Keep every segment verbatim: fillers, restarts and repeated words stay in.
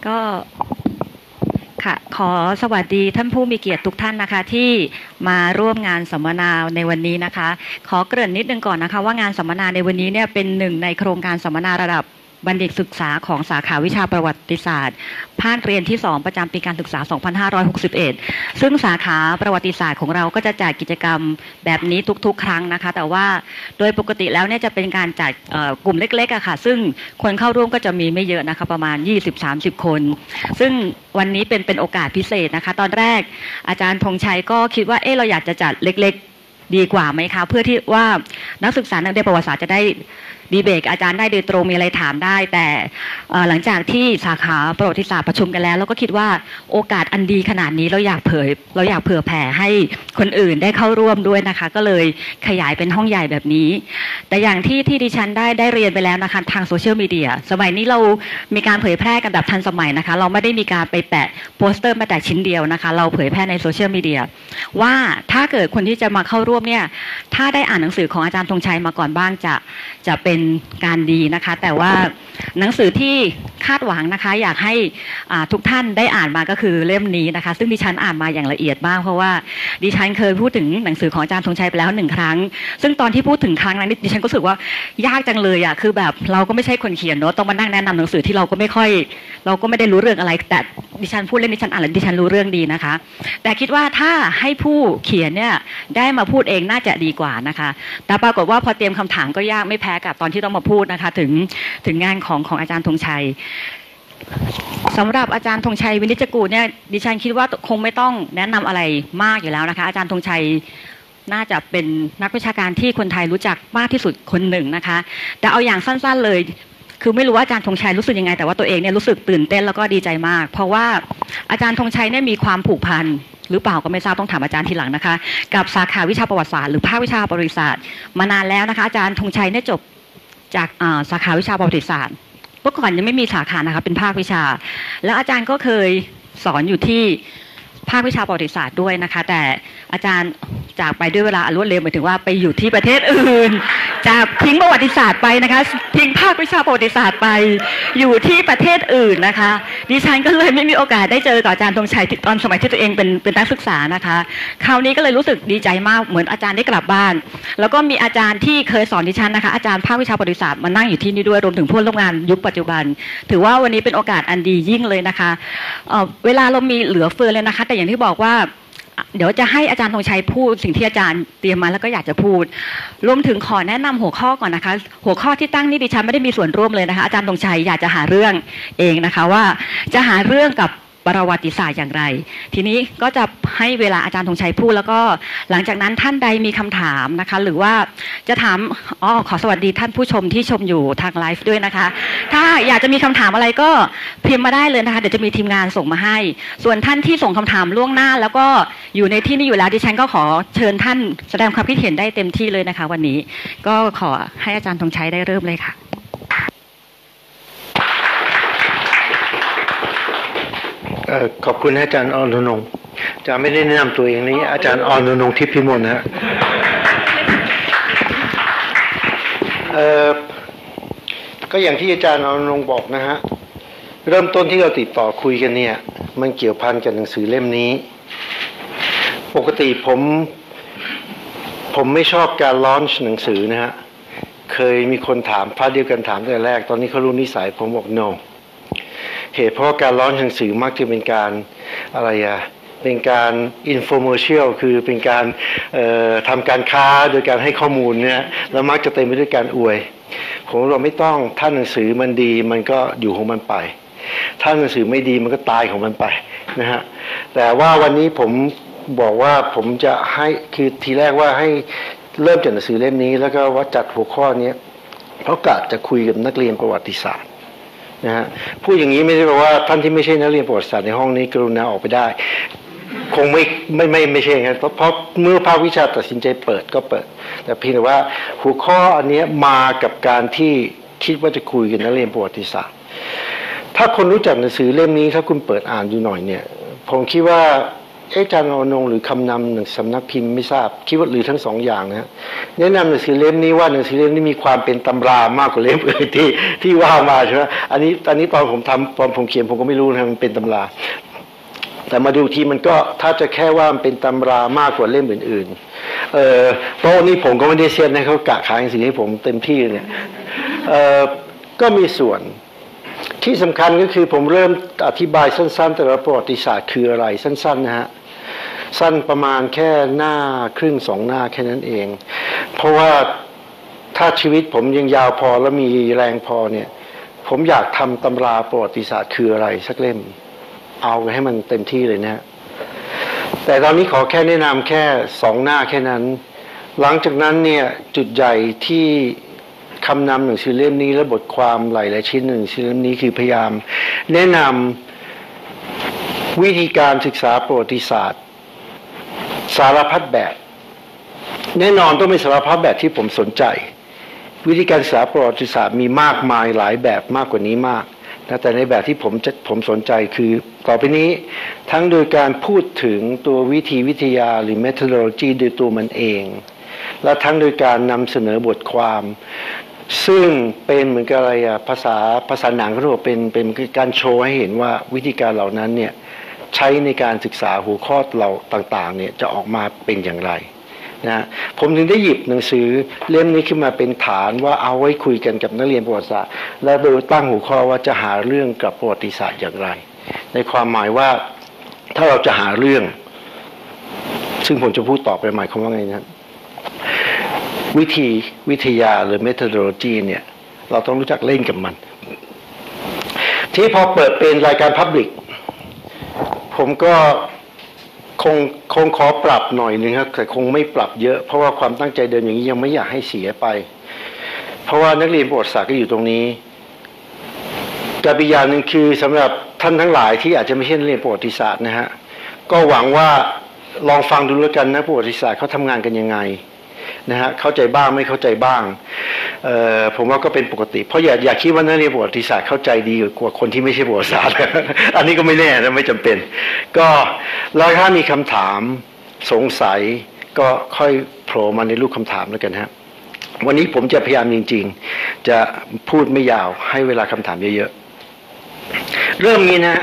ก็ค่ะขอสวัสดีท่านผู้มีเกียรติทุกท่านนะคะที่มาร่วมงานสัมมนาในวันนี้นะคะขอเกริ่นนิดนึงก่อนนะคะว่างานสัมมนาในวันนี้เนี่ยเป็นหนึ่งในโครงการสัมมนาระดับบัณฑิตศึกษาของสาขาวิชาประวัติศาสตร์ภาคเรียนที่สองประจำปีการศึกษา สองพันห้าร้อยหกสิบเอ็ด ซึ่งสาขาประวัติศาสตร์ของเราก็จะจัดกิจกรรมแบบนี้ทุกๆครั้งนะคะแต่ว่าโดยปกติแล้วเนี่ยจะเป็นการจัดกลุ่มเล็กๆอะค่ะซึ่งคนเข้าร่วมก็จะมีไม่เยอะนะคะประมาณ ยี่สิบถึงสามสิบ คนซึ่งวันนี้เป็นเป็นโอกาสพิเศษนะคะตอนแรกอาจารย์ธงชัยก็คิดว่าเออเราอยากจะจัดเล็กๆดีกว่าไหมคะเพื่อที่ว่านักศึกษานักเรียนประวัติศาสตร์จะได้ดีเบตอาจารย์ได้โดยตรงมีอะไรถามได้แต่หลังจากที่สาขาประวัติศาสตร์ประชุมกันแล้วเราก็คิดว่าโอกาสอันดีขนาดนี้เราอยากเผยเราอยากเผื่อแผ่ให้คนอื่นได้เข้าร่วมด้วยนะคะก็เลยขยายเป็นห้องใหญ่แบบนี้แต่อย่างที่ที่ดิฉันได้ได้เรียนไปแล้วนะคะทางโซเชียลมีเดียสมัยนี้เรามีการเผยแพร่กันแบบทันสมัยนะคะเราไม่ได้มีการไปแปะโปสเตอร์มาแต่ชิ้นเดียวนะคะเราเผยแพร่ในโซเชียลมีเดียว่าถ้าเกิดคนที่จะมาเข้าร่วมเนี่ยถ้าได้อ่านหนังสือของอาจารย์ธงชัยมาก่อนบ้างจะจะเป็นการดีนะคะแต่ว่าหนังสือที่คาดหวังนะคะอยากให้ทุกท่านได้อ่านมาก็คือเล่มนี้นะคะซึ่งดิฉันอ่านมาอย่างละเอียดมากเพราะว่าดิฉันเคยพูดถึงหนังสือของอาจารย์ธงชัยไปแล้วหนึ่งครั้งซึ่งตอนที่พูดถึงครั้งนั้นดิฉันก็รู้สึกว่ายากจังเลยอ่ะคือแบบเราก็ไม่ใช่คนเขียนเนาะต้องมานั่งแนะนำหนังสือที่เราก็ไม่ค่อยเราก็ไม่ได้รู้เรื่องอะไรแต่ดิฉันพูดเล่นดิฉันอ่านแล้วดิฉันรู้เรื่องดีนะคะแต่คิดว่าถ้าให้ผู้เขียนเนี่ยได้มาพูดเองน่าจะดีกว่านะคะแต่ปรากฏว่าพอเตรียมคำถามก็ยากไม่แพ้กับตอนที่ต้องมาพูดนะคะถึงถึงงานของของอาจารย์ธงชัยสำหรับอาจารย์ธงชัยวินิจฉัยกูลเนี่ยดิฉันคิดว่าคงไม่ต้องแนะนำอะไรมากอยู่แล้วนะคะอาจารย์ธงชัยน่าจะเป็นนักวิชาการที่คนไทยรู้จักมากที่สุดคนหนึ่งนะคะแต่เอาอย่างสั้นๆเลยคือไม่รู้ว่าอาจารย์ธงชัยรู้สึกยังไงแต่ว่าตัวเองเนี่ยรู้สึกตื่นเต้นแล้วก็ดีใจมากเพราะว่าอาจารย์ธงชัยเนี่ยมีความผูกพันหรือเปล่าก็ไม่ทราบต้องถามอาจารย์ทีหลังนะคะกับสาขาวิชาประวัติศาสตร์หรือภาควิชาประวัติศาสตร์มานานแล้วนะคะอาจารย์ธงชัยเนี่ยจบจากสาขาวิชาประวัติศาสตร์เมื่อก่อนยังไม่มีสาขานะคะเป็นภาควิชาแล้วอาจารย์ก็เคยสอนอยู่ที่ภาควิชาประวัติศาสตร์ด้วยนะคะแต่อาจารย์จากไปด้วยเวลาอันรวดเร็วหมายถึงว่าไปอยู่ที่ประเทศอื่นจากทิ้งประวัติศาสตร์ไปนะคะทิ้งภาควิชาประวัติศาสตร์ไปอยู่ที่ประเทศอื่นนะคะดิฉันก็เลยไม่มีโอกาสได้เจอกับอาจารย์ธงชัยตอนสมัยที่ตัวเองเป็นเป็นนักศึกษานะคะคราวนี้ก็เลยรู้สึกดีใจมากเหมือนอาจารย์ได้กลับบ้านแล้วก็มีอาจารย์ที่เคยสอนดิฉันนะคะอาจารย์ภาควิชาประวัติศาสตร์มานั่งอยู่ที่นี่ด้วยรวมถึงผู้ร่วมงานยุคปัจจุบันถือว่าวันนี้เป็นโอกาสอันดียิ่งเลยนะคะเอ่อเวลาเรามีเหลือเฟือเลยนะคะแต่อย่างที่บอกว่าเดี๋ยวจะให้อาจารย์ธงชัยพูดสิ่งที่อาจารย์เตรียมมาแล้วก็อยากจะพูดรวมถึงขอแนะนำหัวข้อก่อนนะคะหัวข้อที่ตั้งนี่ดิฉันไม่ได้มีส่วนร่วมเลยนะคะอาจารย์ธงชัยอยากจะหาเรื่องเองนะคะว่าจะหาเรื่องกับประวัติศาสตร์อย่างไรทีนี้ก็จะให้เวลาอาจารย์ธงชัยพูดแล้วก็หลังจากนั้นท่านใดมีคำถามนะคะหรือว่าจะถามอ๋อขอสวัสดีท่านผู้ชมที่ชมอยู่ทางไลฟ์ด้วยนะคะถ้าอยากจะมีคำถามอะไรก็พิมพ์มาได้เลยนะคะเดี๋ยวจะมีทีมงานส่งมาให้ส่วนท่านที่ส่งคำถามล่วงหน้าแล้วก็อยู่ในที่นี้อยู่แล้วดิฉันก็ขอเชิญท่านแสดงความคิดเห็นได้เต็มที่เลยนะคะวันนี้ก็ขอให้อาจารย์ธงชัยได้เริ่มเลยค่ะขอบคุณอาจารย์อรนงค์จะไม่ได้แนะนำตัวเองนี้อาจารย์อรนงค์ทิพย์พิมลนะฮะก็อย่างที่อาจารย์อรนงค์บอกนะฮะเริ่มต้นที่เราติดต่อคุยกันเนี่ยมันเกี่ยวพันกับหนังสือเล่มนี้ปกติผมผมไม่ชอบการลอนช์หนังสือนะฮะเคยมีคนถามพาร์ทเดียวกันถามตั้งแต่แรกตอนนี้เขารู้นิสัยผมบอก noเหตุเพราะการร้อนหนังสือมักจะเป็นการอะไรอะเป็นการอินโฟเมอร์เชียลคือเป็นการทำการค้าโดยการให้ข้อมูลเนี่ยแล้วมักจะเต็มไปด้วยการอวยผมเราไม่ต้องถ้าหนังสือมันดีมันก็อยู่ของมันไปถ้าหนังสือไม่ดีมันก็ตายของมันไปนะฮะแต่ว่าวันนี้ผมบอกว่าผมจะให้คือทีแรกว่าให้เริ่มจากหนังสือเล่มนี้แล้วก็ว่าจัดหัวข้อนี้เพราะกะจะคุยกับนักเรียนประวัติศาสตร์นะฮะพูดอย่างนี้ไม่ได้แปลว่าท่านที่ไม่ใช่นักเรียนประวัติศาสตร์ในห้องนี้กรุณาออกไปได้คงไม่ไม่ไม่ไม่ใช่ครับเพราะเมื่อภาควิชาตัดสินใจเปิดก็เปิดแต่เพียงแต่ว่าหัวข้ออันนี้มากับการที่คิดว่าจะคุยกับนักเรียนประวัติศาสตร์ถ้าคนรู้จักหนังสือเล่มนี้ถ้าคุณเปิดอ่านดูหน่อยเนี่ยผมคิดว่าเอ๊ะอาจารย์อนงหรือคำนำหนึ่งสำนักพิมพ์ไม่ทราบคิดว่าหรือทั้งสองอย่างนะแนะนำหนังสือเล่มนี้ว่าหนังสือเล่มนี้มีความเป็นตำรามากกว่าเล่มอื่นที่ที่ว่ามาใช่ไหมอันนี้ตอนนี้ตอนผมทำตอนผมเขียนผมก็ไม่รู้นะมันเป็นตำราแต่มาดูทีมันก็ถ้าจะแค่ว่ามันเป็นตำรามากกว่าเล่มอื่นๆเอ่อโต๊ะนี้ผมก็ไม่ได้เซ็นให้เขากะขายหนังสือให้ผมเต็มที่เนี่ยเอ่อก็มีส่วนที่สำคัญก็คือผมเริ่มอธิบายสั้นๆแต่ละประวัติศาสตร์คืออะไรสั้นๆนะฮะสั้นประมาณแค่หน้าครึ่งสองหน้าแค่นั้นเองเพราะว่าถ้าชีวิตผมยังยาวพอและมีแรงพอเนี่ยผมอยากทำตำราประวัติศาสตร์คืออะไรสักเล่มเอาให้มันเต็มที่เลยนะแต่ตอนนี้ขอแค่แนะนำแค่สองหน้าแค่นั้นหลังจากนั้นเนี่ยจุดใหญ่ที่คำนำหนังสือเล่มนี้และบทความหลายๆชิ้นหนึ่งหนังสือเล่มนี้คือพยายามแนะนำวิธีการศึกษาประวัติศาสตร์สารพัดแบบแน่นอนต้องเป็นสารพัดแบบที่ผมสนใจวิธีการศึกษาประวัติศาสตร์มีมากมายหลายแบบมากกว่านี้มากนะแต่ในแบบที่ผมจะผมสนใจคือต่อไปนี้ทั้งโดยการพูดถึงตัววิธีวิทยาหรือ methodology โดยตัวมันเองและทั้งโดยการนำเสนอบทความซึ่งเป็นเหมือนกับอะไรอะภาษาภาษาหนังเขาเรียกว่าเป็นเป็นการโชว์ให้เห็นว่าวิธีการเหล่านั้นเนี่ยใช้ในการศึกษาหัวข้อเราต่างๆเนี่ยจะออกมาเป็นอย่างไรนะผมถึงได้หยิบหนังสือเล่มนี้ขึ้นมาเป็นฐานว่าเอาไว้คุยกันกับนักเรียนประวัติศาสตร์และโดยตั้งหัวข้อว่าจะหาเรื่องกับประวัติศาสตร์อย่างไรในความหมายว่าถ้าเราจะหาเรื่องซึ่งผมจะพูดต่อไปหมายความว่าไงนะวิธีวิทยาหรือ methodology เนี่ยเราต้องรู้จักเล่นกับมันที่พอเปิดเป็นรายการ Public ผมก็คงคงขอปรับหน่อยนึงครับแต่คงไม่ปรับเยอะเพราะว่าความตั้งใจเดิมอย่างนี้ยังไม่อยากให้เสียไปเพราะว่านักเรียนประวัติศาสตร์ก็อยู่ตรงนี้กับอีกอย่างหนึ่งคือสำหรับท่านทั้งหลายที่อาจจะไม่ใช่นักเรียนประวัติศาสตร์นะฮะก็หวังว่าลองฟังดูแล้วกันนะประวัติศาสตร์เขาทำงานกันยังไงนะฮะเข้าใจบ้างไม่เข้าใจบ้างเอ่อผมว่าก็เป็นปกติเพราะอย่าอย่าคิดว่านักเรียนประวัติศาสตร์เข้าใจดีกว่าคนที่ไม่ใช่ประวัติศาสตร์ อันนี้ก็ไม่แน่นะไม่จำเป็นก็แล้วถ้ามีคำถามสงสัยก็ค่อยโผล่มาในรูปคำถามแล้วกันฮะวันนี้ผมจะพยายามจริงๆจะพูดไม่ยาวให้เวลาคำถามเยอะๆเริ่มนี้นะ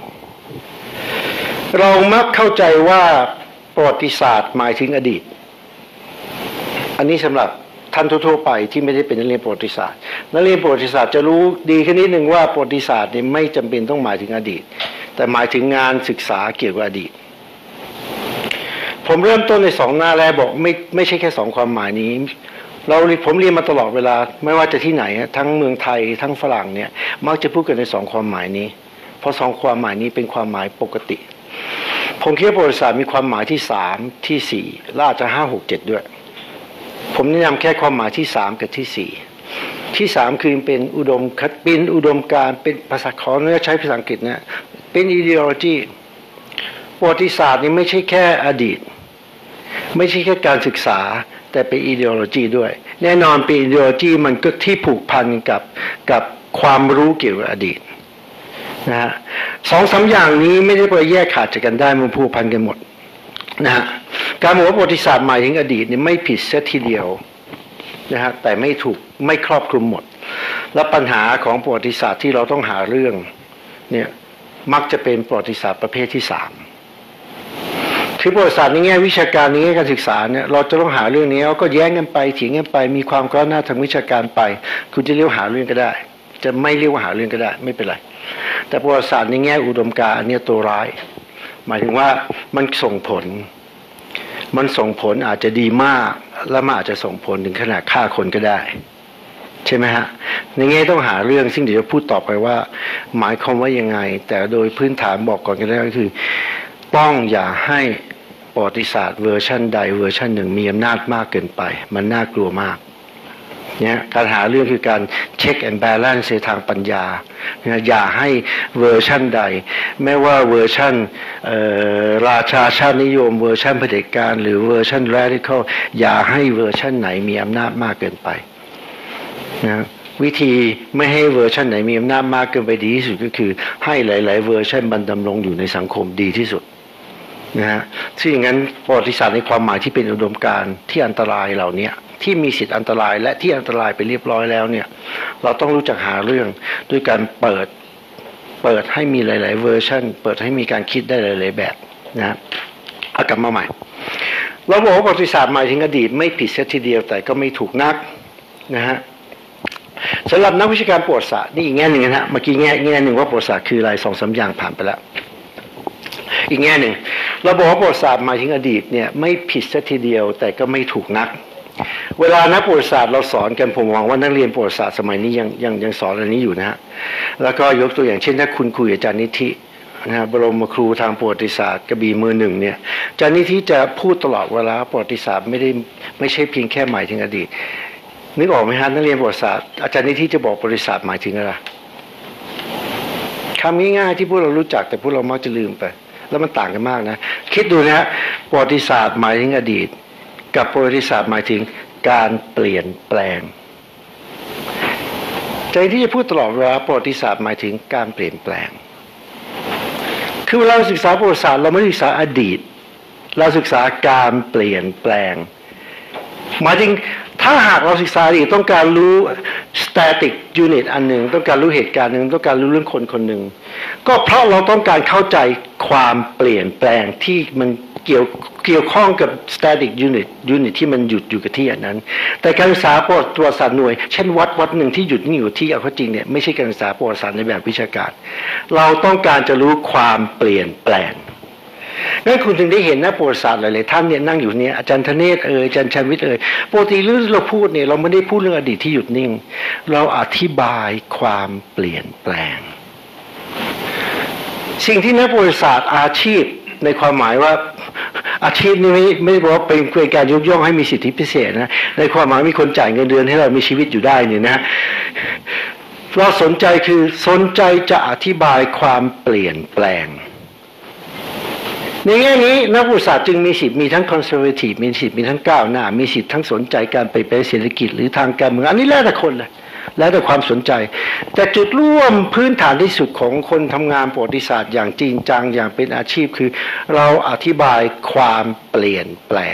เรามักเข้าใจว่าประวัติศาสตร์หมายถึงอดีตอันนี้สำหรับท่านทั่วๆไปที่ไม่ได้เป็นนักเรียนประวัติศาสตร์นักเรียนประวัติศาสตร์จะรู้ดีแค่นิดหนึ่งว่าประวัติศาสตร์เนี่ยไม่จำเป็นต้องหมายถึงอดีตแต่หมายถึงงานศึกษาเกี่ยวกับอดีตผมเริ่มต้นในสองหน้าแรกบอกไม่ไม่ใช่แค่สองความหมายนี้เราผมเรียนมาตลอดเวลาไม่ว่าจะที่ไหนทั้งเมืองไทยทั้งฝรั่งเนี่ยมักจะพูดกันในสองความหมายนี้เพราะสองความหมายนี้เป็นความหมายปกติผมคิดว่าประวัติศาสตร์มีความหมายที่สามที่สี่และอาจจะห้าหกเจ็ดด้วยผมแนะนำแค่ความหมายที่สามกับที่สี่ที่สามคือเป็นอุดมคติเป็นอุดมการณ์เป็นภาษาขอเนื้อใช้ภาษาอังกฤษนะเป็น ideology ประวัติศาสตร์นี่ไม่ใช่แค่อดีตไม่ใช่แค่การศึกษาแต่เป็น ideology ด้วยแน่นอนเป็น ideology มันก็ที่ผูกพันกับกับความรู้เกี่ยวกับอดีตนะฮะสองสามอย่างนี้ไม่ได้ไปแยกขาดจากกันได้มันผูกพันกันหมดนะฮะการบอกว่าประวัติศาสตร์หมายถึงอดีตนี่ไม่ผิดเสียทีเดียวนะฮะแต่ไม่ถูกไม่ครอบคลุมหมดและปัญหาของประวัติศาสตร์ที่เราต้องหาเรื่องเนี่ยมักจะเป็นประวัติศาสตร์ประเภทที่สามคือประวัติศาสตร์ในแง่วิชาการในแง่การศึกษาเนี่ยเราจะต้องหาเรื่องนี้แล้วก็แย้งกันไปเถียงกันไปมีความก้าวหน้าทางวิชาการไปคุณจะเรียกหาเรื่องก็ได้จะไม่เรียกว่าหาเรื่องก็ได้ไม่เป็นไรแต่ประวัติศาสตร์ในแง่อุดมการณ์เนี่ยตัวร้ายหมายถึงว่ามันส่งผลมันส่งผลอาจจะดีมากและมันอาจจะส่งผลถึงขนาดฆ่าคนก็ได้ใช่ไหมฮะในแง่ต้องหาเรื่องซึ่งเดี๋ยวจะพูดต่อไปว่าหมายความว่ายังไงแต่โดยพื้นฐานบอกก่อนกันแล้วก็คือต้องอย่าให้ประวัติศาสตร์เวอร์ชันใดเวอร์ชันหนึ่งมีอำนาจมากเกินไปมันน่ากลัวมากเนี่ยการหาเรื่องคือการเช็คแอนด์บาลานซ์ในทางปัญญาอย่าให้เวอร์ชันใดไม่ว่าเวอร์ชันราชาชาตินิยมเวอร์ชันเผด็จการหรือเวอร์ชันแรดิคอลอย่าให้เวอร์ชันไหนมีอำนาจมากเกินไปนะวิธีไม่ให้เวอร์ชันไหนมีอำนาจมากเกินไปดีที่สุดก็คือให้หลายๆเวอร์ชันมันดำรงอยู่ในสังคมดีที่สุดนะฮะซึ่งอย่างนั้นประวัติศาสตร์ในความหมายที่เป็นอุดมการณ์ที่อันตรายเหล่านี้ที่มีสิทธิ์อันตรายและที่อันตรายไปเรียบร้อยแล้วเนี่ยเราต้องรู้จักหาเรื่องด้วยการเปิดเปิดให้มีหลายๆเวอร์ชันเปิดให้มีการคิดได้หลายๆแบบนะฮะเอากลับมาใหม่เราบอกว่าประวัติศาสตร์หมายถึงอดีตไม่ผิดเสียทีเดียวแต่ก็ไม่ถูกนักนะฮะสำหรับนักวิชาการประวัติศาสตร์นี่อีกแง่หนึ่งนะฮะเมื่อกี้แง่แง่หนึ่งว่าประวัติศาสตร์คืออะไรสองสามอย่างผ่านไปแล้วอีกแง่หนึ่งเราบอกว่าประวัติศาสตร์หมายถึงอดีตเนี่ยไม่ผิดเสียทีเดียวแต่ก็ไม่ถูกนักเวลานักประวัติศาสตร์เราสอนกันผมหวังว่านักเรียนประวัติศาสตร์สมัยนี้ยังยังยังสอนอันนี้อยู่นะฮะแล้วก็ยกตัวอย่างเช่นถ้าคุณคุยกับอาจารย์นิธินะฮะบรมครูทางประวัติศาสตร์กระบี่มือหนึ่งเนี่ยอาจารย์นิธิจะพูดตลอดเวลาประวัติศาสตร์ไม่ได้ไม่ใช่เพียงแค่หมายถึงอดีตนึกออกไหมฮะนักเรียนประวัติศาสตร์อาจารย์นิธิจะบอกประวัติศาสตร์หมายถึงอะไรคำง่ายๆที่พวกเรารู้จักแต่พวกเรามักจะลืมไปแล้วมันต่างกันมากนะคิดดูนะฮะประวัติศาสตร์หมายถึงอดีตกับประวัติศาสตร์หมายถึงการเปลี่ยนแปลงใจที่จะพูดตลอดเวลาประวัติศาสตร์หมายถึงการเปลี่ยนแปลงคือเวลาเราศึกษาประวัติศาสตร์เราไม่ได้ศึกษาอดีตเราศึกษาการเปลี่ยนแปลงหมายถึงถ้าหากเราศึกษาอดีตต้องการรู้ static unit อันหนึ่งต้องการรู้เหตุการณ์หนึ่งต้องการรู้เรื่องคนคนหนึ่งก็เพราะเราต้องการเข้าใจความเปลี่ยนแปลงที่มันเกี่ยวเกี่ยวข้องกับ static unit unit ที่มันหยุดอยู่กับที่อันนั้นแต่การศึกษาประวัติศาสตร์หน่วยเช่นวัดวัดหนึ่งที่หยุดนิ่งอยู่ที่เอาเข้าจริงเนี่ยไม่ใช่การศึกษาประวัติศาสตร์ในแบบวิชาการเราต้องการจะรู้ความเปลี่ยนแปลงงั้นคุณถึงได้เห็นนะประวัติศาสตร์หลายๆท่านเนี่ยนั่งอยู่เนี่ยอาจารย์ธเนศเอ่ยอาจารย์ชันวิทย์เอ่ยปกติเรื่องเราพูดเนี่ยเราไม่ได้พูดเรื่องอดีตที่หยุดนิ่งเราอธิบายความเปลี่ยนแปลงสิ่งที่นักประวัติศาสตร์อาชีพในความหมายว่าอาชีพนี้ไม่ไม่ได้บอกว่าเป็นการยกย่องให้มีสิทธิพิเศษนะในความหมายมีคนจ่ายเงินเดือนให้เรามีชีวิตอยู่ได้เนี่ยนะเราสนใจคือสนใจจะอธิบายความเปลี่ยนแปลงในแง่นี้นักประวัติศาสตร์จึงมีสิทธิ์มีทั้งคอนเซอร์เวทีฟมีสิทธิ์มีทั้งก้าวหน้ามีสิทธิ์ทั้งสนใจการเปลี่ยนแปลงเศรษฐกิจหรือทางการเมืองอันนี้แล้วแต่คนเลยแล้วแต่ความสนใจแต่จุดร่วมพื้นฐานที่สุดของคนทำงานประวัติศาสตร์อย่างจริงจังอย่างเป็นอาชีพคือเราอธิบายความเปลี่ยนแปลง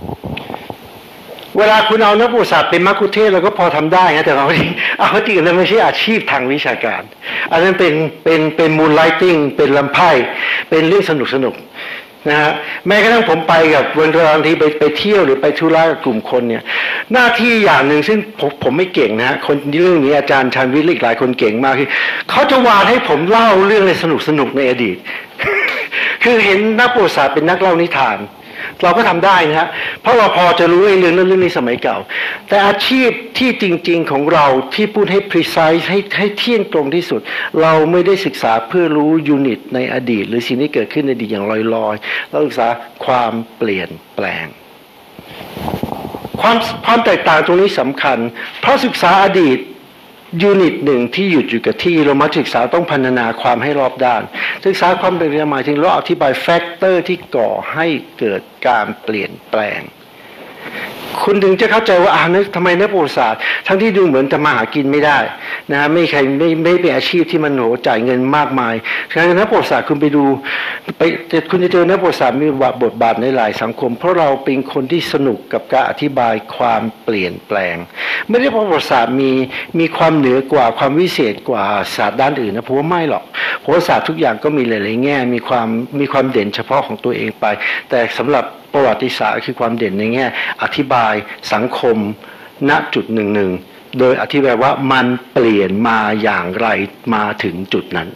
เวลาคุณเอานักประวัติศาสตร์เป็นมัคคุเทศก์เราก็พอทำได้นะแต่เราเอาจริงๆนั้นไม่ใช่อาชีพทางวิชาการอันนั้นเป็นเป็นเป็นมูนไลติ้งเป็นลำไพ่เป็นเรื่องสนุกสนุกนะฮะแม้กระทั่งผมไปกับวันบางทีไปไปเที่ยวหรือไปธุระกับกลุ่มคนเนี่ยหน้าที่อย่างหนึ่งซึ่งผมผมไม่เก่งนะฮะคนเรื่องนี้อาจารย์ชันวิทย์อีกหลายคนเก่งมากคือเขาจะวานให้ผมเล่าเรื่องอะไรสนุกสนุกในอดีต คือเห็นนักประวัติศาสตร์เป็นนักเล่านิทานเราก็ทำได้นะฮะเพราะเราพอจะรู้ไอ้เรื่องนั้นเรื่องนี้สมัยเก่าแต่อาชีพที่จริงๆของเราที่พูดให้ precise ให้ให้เที่ยงตรงที่สุดเราไม่ได้ศึกษาเพื่อรู้ยูนิตในอดีตหรือสิ่งที่เกิดขึ้นในอดีตอย่างลอยๆเราศึกษาความเปลี่ยนแปลงความความแตกต่างตรงนี้สำคัญเพราะศึกษาอดีตยูนิตหนึ่งที่หยุดอยู่กับที่เรามาศึกษาต้องพัฒนาความให้รอบด้านศึกษาความเป็นหมายถึงเราอธิบายแฟกเตอร์ที่ก่อให้เกิดการเปลี่ยนแปลงคุณถึงจะเข้าใจว่าอ่านึกทำไมนักประวัติศาสตร์ทั้งที่ดูเหมือนจะมาหากินไม่ได้นะฮะไม่ใครไม่ไม่เป็นอาชีพที่มันโหจ่ายเงินมากมายฉะนั้นนักประวัติศาสตร์คุณไปดูไปคุณจะเจอนักประวัติศาสตร์มีบทบาทในหลายสังคมเพราะเราเป็นคนที่สนุกกับการอธิบายความเปลี่ยนแปลงไม่ได้ประวัติศาสตร์มีมีความเหนือกว่าความวิเศษกว่าศาสตร์ด้านอื่นนะผมว่าไม่หรอกประวัติศาสตร์ทุกอย่างก็มีหลายๆแง่มีความมีความเด่นเฉพาะของตัวเองไปแต่สำหรับประวัติศาสตร์คือความเด่นในแง่อธิบายสังคมณจุดหนึ่งหนึ่งโดยอธิบายว่ามันเปลี่ยนมาอย่างไรมาถึงจุดนั้น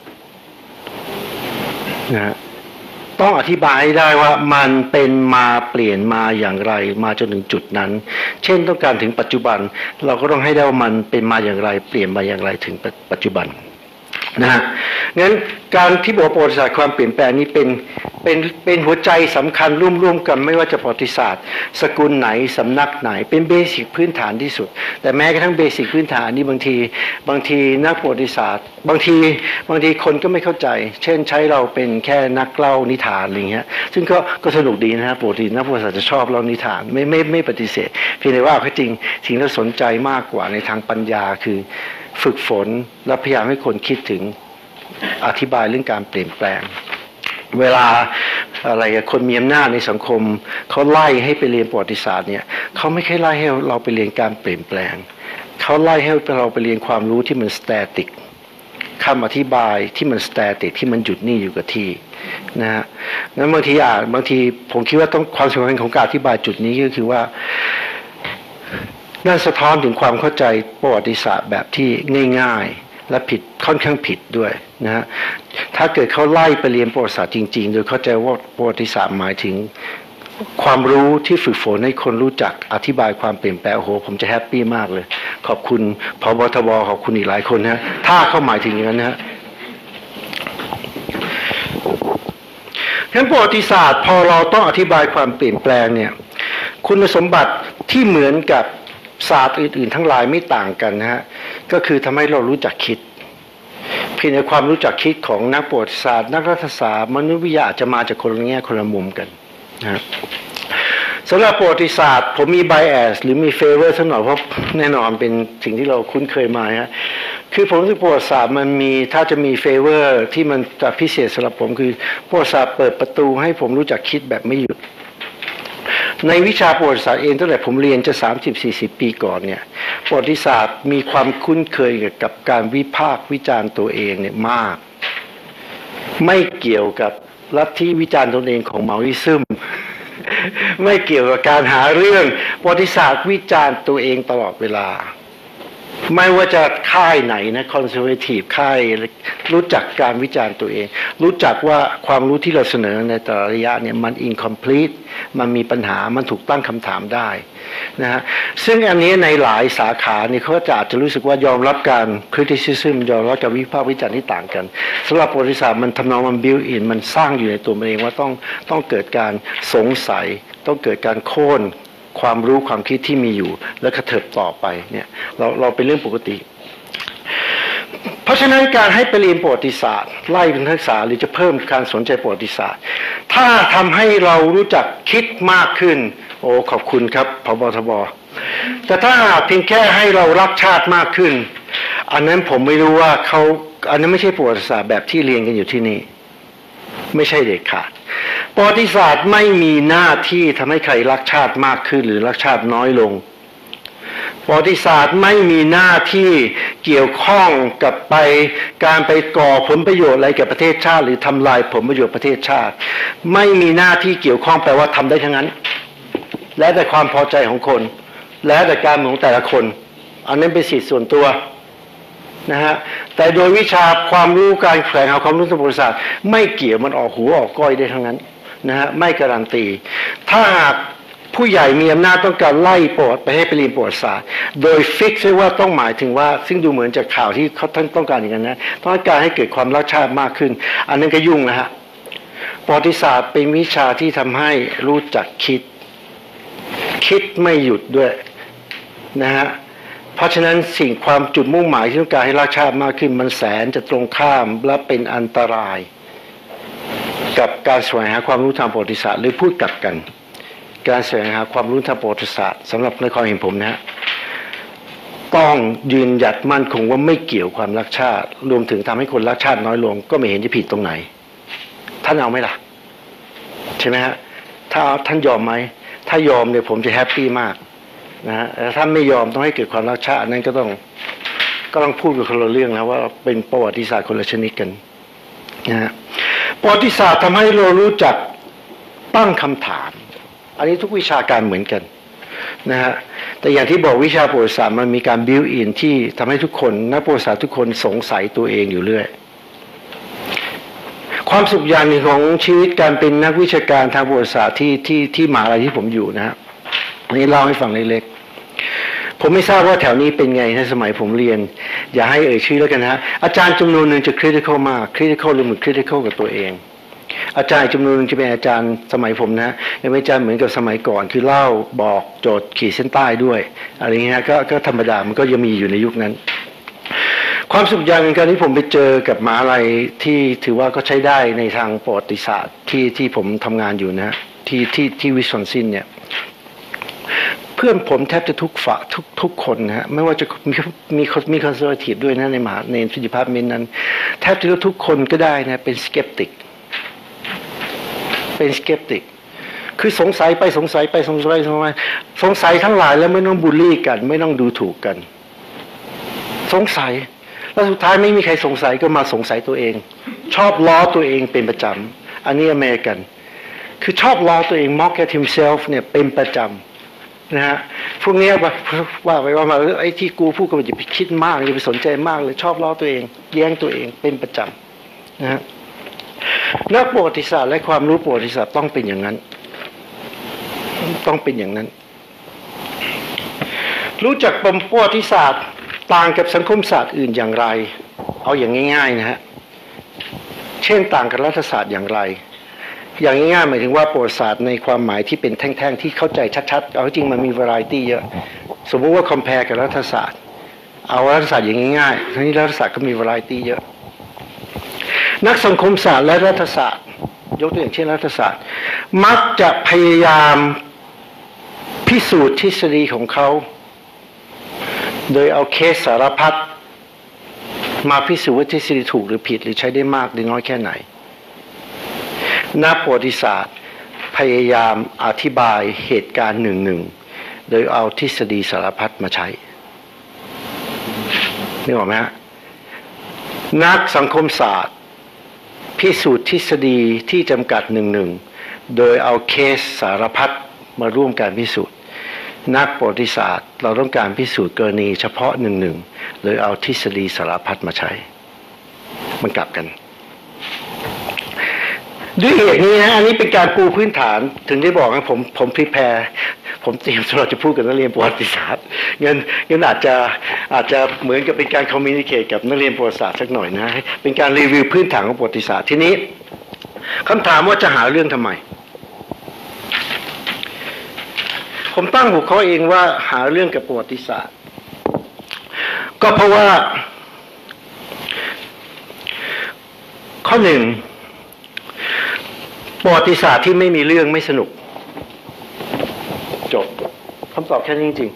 นะต้องอธิบายให้ได้ว่ามันเป็นมาเปลี่ยนมาอย่างไรมาจนถึงจุดนั้นเช่นต้องการถึงปัจจุบันเราก็ต้องให้ได้ว่ามันเป็นมาอย่างไรเปลี่ยนมาอย่างไรถึงปัจจุบันนะฮะงั้นการที่บอกประวัติศาสตร์ความเปลี่ยนแปลงนี้เป็นเป็นเป็นหัวใจสำคัญร่วมๆกันไม่ว่าจะประวัติศาสตร์สกุลไหนสำนักไหนเป็นเบสิกพื้นฐานที่สุดแต่แม้กระทั่งเบสิกพื้นฐานนี้บางทีบางทีนักประวัติศาสตร์บางทีบางทีคนก็ไม่เข้าใจเช่นใช้เราเป็นแค่นักเล่านิทานอะไรเงี้ยซึ่งก็ก็สนุกดีนะฮะปกตินักประวัติศาสตร์จะชอบเล่านิทานไม่ไม่ไม่ปฏิเสธเพียงแต่ว่าเขาจริงสิ่งที่สนใจมากกว่าในทางปัญญาคือฝึกฝนและพยายามให้คนคิดถึงอธิบายเรื่องการเปลี่ยนแปลงเวลาอะไรคนมีอำนาจในสังคมเขาไล่ให้ไปเรียนประวัติศาสตร์เนี่ยเขาไม่ใช่ไล่ให้เราไปเรียนการเปลี่ยนแปลงเขาไล่ให้เราไปเรียนความรู้ที่มันสแตติกคำอธิบายที่มันสแตติกที่มันหยุดนิ่งอยู่กับที่นะฮะงั้นบางทีอ่ะบางทีผมคิดว่าต้องความสำคัญของการอธิบายจุดนี้ก็คือว่านั่นสะท้อนถึงความเข้าใจประวัติศาสตร์แบบที่ง่ายๆและผิดค่อนข้างผิดด้วยนะฮะถ้าเกิดเขาไล่ไปเรียนประวัติศาสตร์จริงๆโดยเข้าใจว่าประวัติศาสตร์หมายถึงความรู้ที่ฝึกฝนให้คนรู้จักอธิบายความเปลี่ยนแปลงโอ้โหผมจะแฮปปี้มากเลยขอบคุณผบทบขอบคุณอีกหลายคนนะถ้าเขาหมายถึงอย่างนั้นนะฮะงั้นประวัติศาสตร์พอเราต้องอธิบายความเปลี่ยนแปลงเนี่ยคุณสมบัติที่เหมือนกับศาสตร์อื่นๆทั้งหลายไม่ต่างกันนะฮะก็คือทำให้เรารู้จักคิดเพียงแต่ความรู้จักคิดของนักประวัติศาสตร์นักรัฐศาสตร์มนุษยวิทยาอาจจะมาจากคนละแง่คนละมุมกันนะสำหรับประวัติศาสตร์ผมมีไบแอสหรือมีเฟเวอร์สักหน่อยเพราะแน่นอนเป็นสิ่งที่เราคุ้นเคยมาฮะคือผมรู้สึกประวัติศาสตร์มันมีถ้าจะมีเฟเวอร์ที่มันจะพิเศษสำหรับผมคือประวัติศาสตร์เปิดประตูให้ผมรู้จักคิดแบบไม่หยุดในวิชาประวัติศาสตร์เองตั้งแต่ผมเรียนจะสามสิบสี่สิบปีก่อนเนี่ยประวัติศาสตร์มีความคุ้นเคยกับการวิพากษ์วิจารณ์ตัวเองเนี่ยมากไม่เกี่ยวกับลัทธิวิจารณ์ตนเองของเมาอิซึมไม่เกี่ยวกับการหาเรื่องประวัติศาสตร์วิจารณ์ตัวเองตลอดเวลาไม่ว่าจะค่ายไหนนะคอนเซอร์เวทีฟค่ายรู้จักการวิจารณ์ตัวเองรู้จักว่าความรู้ที่เราเสนอในแต่ละระยะเนี่ยมัน incomplete มันมีปัญหามันถูกตั้งคำถามได้นะฮะซึ่งอันนี้ในหลายสาขาเนี่ยเขาจะอาจจะรู้สึกว่ายอมรับการ criticism ยอมรับการวิพากษ์วิจารณ์ที่ต่างกันสำหรับประวัติศาสตร์มันทำนองมัน built in มันสร้างอยู่ในตัวมันเองว่าต้องต้องเกิดการสงสัยต้องเกิดการโค่นความรู้ความคิดที่มีอยู่แล้วกระเถิบต่อไปเนี่ยเราเราเป็นเรื่องปกติเพราะฉะนั้นการให้ไปเรียนประวัติศาสตร์ไล่เป็นทักษะหรือจะเพิ่มการสนใจประวัติศาสตร์ถ้าทำให้เรารู้จักคิดมากขึ้นโอ้ขอบคุณครับผบทบแต่ถ้าเพียงแค่ให้เรารักชาติมากขึ้นอันนั้นผมไม่รู้ว่าเขาอันนั้นไม่ใช่ประวัติศาสตร์แบบที่เรียนกันอยู่ที่นี่ไม่ใช่เด็ดขาดประวัติศาสตร์ไม่มีหน้าที่ทำให้ใครรักชาติมากขึ้นหรือรักชาติน้อยลงประวัติศาสตร์ไม่มีหน้าที่เกี่ยวข้องกับไปการไปก่อผลประโยชน์อะไรกับประเทศชาติหรือทำลายผลประโยชน์ประเทศชาติไม่มีหน้าที่เกี่ยวข้องแปลว่าทำได้ทั้งนั้นแล้วแต่ความพอใจของคนแล้วแต่การของแต่ละคนอันนั้นเป็นสิทธิส่วนตัวนะฮะแต่โดยวิชาความรู้การแฝงหาความรู้ทางประวัติศาสตร์ไม่เกี่ยวมันออกหูออกก้อยได้ทั้งนั้นนะฮะไม่การันตีถ้าหากผู้ใหญ่มีอำนาจต้องการไล่ประวัติไปให้ไปเรียนประวัติศาสตร์โดยฟิกซ์ว่าต้องหมายถึงว่าซึ่งดูเหมือนจากข่าวที่เขาท่านต้องการอย่างนั้นนะต้องการให้เกิดความรักชาติมากขึ้นอันนั้นก็ยุ่งนะฮะประวัติศาสตร์เป็นวิชาที่ทำให้รู้จักคิดคิดไม่หยุดด้วยนะฮะเพราะฉะนั้นสิ่งความจุดมุ่งหมายที่ต้องการให้รักชาติมากขึ้นมันแสนจะตรงข้ามและเป็นอันตรายกับการแสวงหาความรู้ทางประวัติศาสตร์หรือพูดกลับกันการแสวงหาความรู้ทางประวัติศาสตร์สำหรับในความเห็นผมนะต้องยืนหยัดมั่นคงว่าไม่เกี่ยวความรักชาติรวมถึงทำให้คนรักชาติน้อยลงก็ไม่เห็นจะผิดตรงไหนท่านเอาไหมล่ะใช่ไหมฮะถ้าท่านยอมไหมถ้ายอมเนี่ยผมจะแฮปปี้มากนะฮะแต่ถ้าไม่ยอมต้องให้เกิดความรักชาตินั้นก็ต้องก็ต้องพูดกับคนละเรื่องแล้วว่าเป็นประวัติศาสตร์คนละชนิดกันนะฮะประวัติศาสตร์ทำให้เรารู้จักตั้งคำถามอันนี้ทุกวิชาการเหมือนกันนะฮะแต่อย่างที่บอกวิชาประวัติศาสตร์มันมีการบิวอินที่ทำให้ทุกคนนักประวัติศาสตร์ทุกคนสงสัยตัวเองอยู่เรื่อยความสุขอย่างหนึ่งของชีวิตการเป็นนักวิชาการทางประวัติศาสตร์ที่ที่ที่มหาลัยที่ผมอยู่นะฮะอันนี้เล่าให้ฟังเล็กๆผมไม่ทราบว่าแถวนี้เป็นไงในสมัยผมเรียนอย่าให้เอ่ยชื่อแล้วกันนะฮะอาจารย์จำนวนหนึ่งจะคริติคอลมากคริติคอลหรือเหมือนคริติคอลกับตัวเองอาจารย์จำนวนหนึ่งจะเป็นอาจารย์สมัยผมนะยังไม่อาจารย์เหมือนกับสมัยก่อนคือเล่าบอกโจทย์ขีดเส้นใต้ด้วยอะไรเงี้ยก็ก็ธรรมดามันก็ยังมีอยู่ในยุคนั้นความสุขอย่างหนึ่งการที่ผมไปเจอกับมหาลัยที่ถือว่าก็ใช้ได้ในทางประวัติศาสตร์ที่ที่ผมทำงานอยู่นะที่ที่ที่วิสคอนซินเนี่ยเพื่อนผมแทบจะทุกฝ่ายทุกทุกคนนะฮะไม่ว่าจะมีมีมีคอนเซอร์เวทีฟด้วยนะในมหาในฟิสิกส์พาร์ทเมนต์นั้นแทบจะทุกคนก็ได้นะเป็นสเกปติกเป็นสเกปติกคือสงสัยไปสงสัยไปสงสัยสงสัยสงสัยทั้งหลายแล้วไม่ต้องบูลลี่กันไม่ต้องดูถูกกันสงสัยแล้วสุดท้ายไม่มีใครสงสัยก็มาสงสัยตัวเองชอบล้อตัวเองเป็นประจำอันนี้อเมริกันคือชอบล้อตัวเอง mock at himself เนี่ยเป็นประจำนะฮะพวกนี้ว่าว่าไปว่ามาไอ้ที่กูพูดก็อย่าไปคิดมากอย่าไปสนใจมากเลยชอบล้อตัวเองแย้งตัวเองเป็นประจำนะฮะนักประวัติศาสตร์และความรู้ประวัติศาสตร์ต้องเป็นอย่างนั้นต้องเป็นอย่างนั้นรู้จักปมประวัติศาสตร์ต่างกับสังคมศาสตร์อื่นอย่างไรเอาอย่างง่ายๆนะฮะเช่นต่างกับรัฐศาสตร์อย่างไรอย่างง่ายๆหมายถึงว่าประวัติศาสตร์ในความหมายที่เป็นแท่งๆที่เข้าใจชัดๆเอาจริงมันมี variety เยอะสมมุติว่า compare กับรัฐศาสตร์เอารัฐศาสตร์อย่างง่ายๆทั้งนี้รัฐศาสตร์ก็มี variety เยอะนักสังคมศาสตร์และรัฐศาสตร์ยกตัวอย่างเช่นรัฐศาสตร์มักจะพยายามพิสูจน์ทฤษฎีของเขาโดยเอาเคสสารพัดมาพิสูจน์ว่าทฤษฎีถูกหรือผิดหรือใช้ได้มากหรือน้อยแค่ไหนนักประวัติศาสตร์พยายามอธิบายเหตุการณ์หนึ่งหนึ่งโดยเอาทฤษฎีสารพัดมาใช้นึกออกไหมฮะนักสังคมศาสตร์พิสูจน์ทฤษฎีที่จำกัดหนึ่งหนึ่งโดยเอาเคสสารพัดมาร่วมการพิสูจน์นักประวัติศาสตร์เราต้องการพิสูจน์กรณีเฉพาะหนึ่งหนึ่งโดยเอาทฤษฎีสารพัดมาใช้มันกลับกันด้วยเหตุนี้นะอันนี้เป็นการปูพื้นฐานถึงได้บอกนะผมผมพรีแพร์ผมเตรียมสำหรับจะพูดกับนักเรียนประวัติศาสตร์งั้นงั้นอาจจะอาจจะเหมือนกับเป็นการคอมมิวนิเคตกับนักเรียนประวัติศาสตร์สักหน่อยนะเป็นการรีวิวพื้นฐานของประวัติศาสตร์ทีนี้คำถามว่าจะหาเรื่องทำไมผมตั้งหัวข้อเองว่าหาเรื่องกับประวัติศาสตร์ก็เพราะว่าข้อหนึ่งประวัติศาสตร์ที่ไม่มีเรื่องไม่สนุกจบคำตอบแค่นี้จริง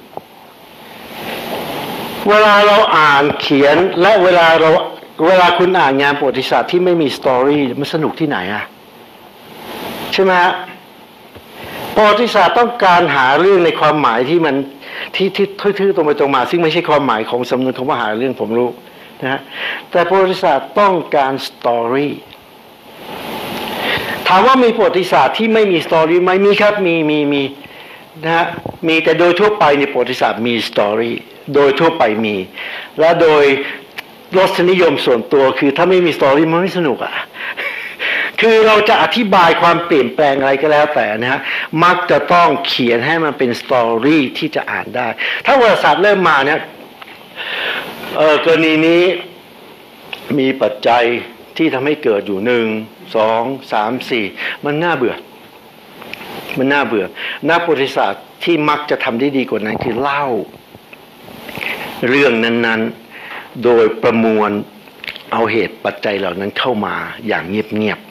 ๆเวลาเราอ่านเขียนและเวลาเราเวลาคุณอ่านงานประวัติศาสตร์ที่ไม่มีสตอรี่มันสนุกที่ไหนอะใช่ไหมฮะประวัติศาสตร์ต้องการหาเรื่องในความหมายที่มันที่ที่ทื่อๆตรงไปตรงมาซึ่งไม่ใช่ความหมายของสำนวนคำว่าหาเรื่องผมรู้นะฮะแต่ประวัติศาสตร์ต้องการสตอรี่ถามว่ามีประวัติศาสตร์ที่ไม่มีสตอรี่ไหมมีครับมีมีมีนะฮะมีแต่โดยทั่วไปในประวัติศาสตร์มีสตอรี่โดยทั่วไปมีและโดยรสนิยมส่วนตัวคือถ้าไม่มีสตอรี่มันไม่สนุกอ่ะคือเราจะอธิบายความเปลี่ยนแปลงอะไรก็แล้วแต่นะฮะมักจะต้องเขียนให้มันเป็นสตอรี่ที่จะอ่านได้ถ้าประวัติศาสตร์เริ่มมาเนี่ยเออกรณีนี้มีปัจจัยที่ทำให้เกิดอยู่หนึ่งสองสามสี่มันน่าเบื่อมันน่าเบื่อนักประวัติศาสตร์ที่มักจะทำได้ดีกว่านั้นคือเล่าเรื่องนั้นๆโดยประมวลเอาเหตุปัจจัยเหล่านั้นเข้ามาอย่างเงียบ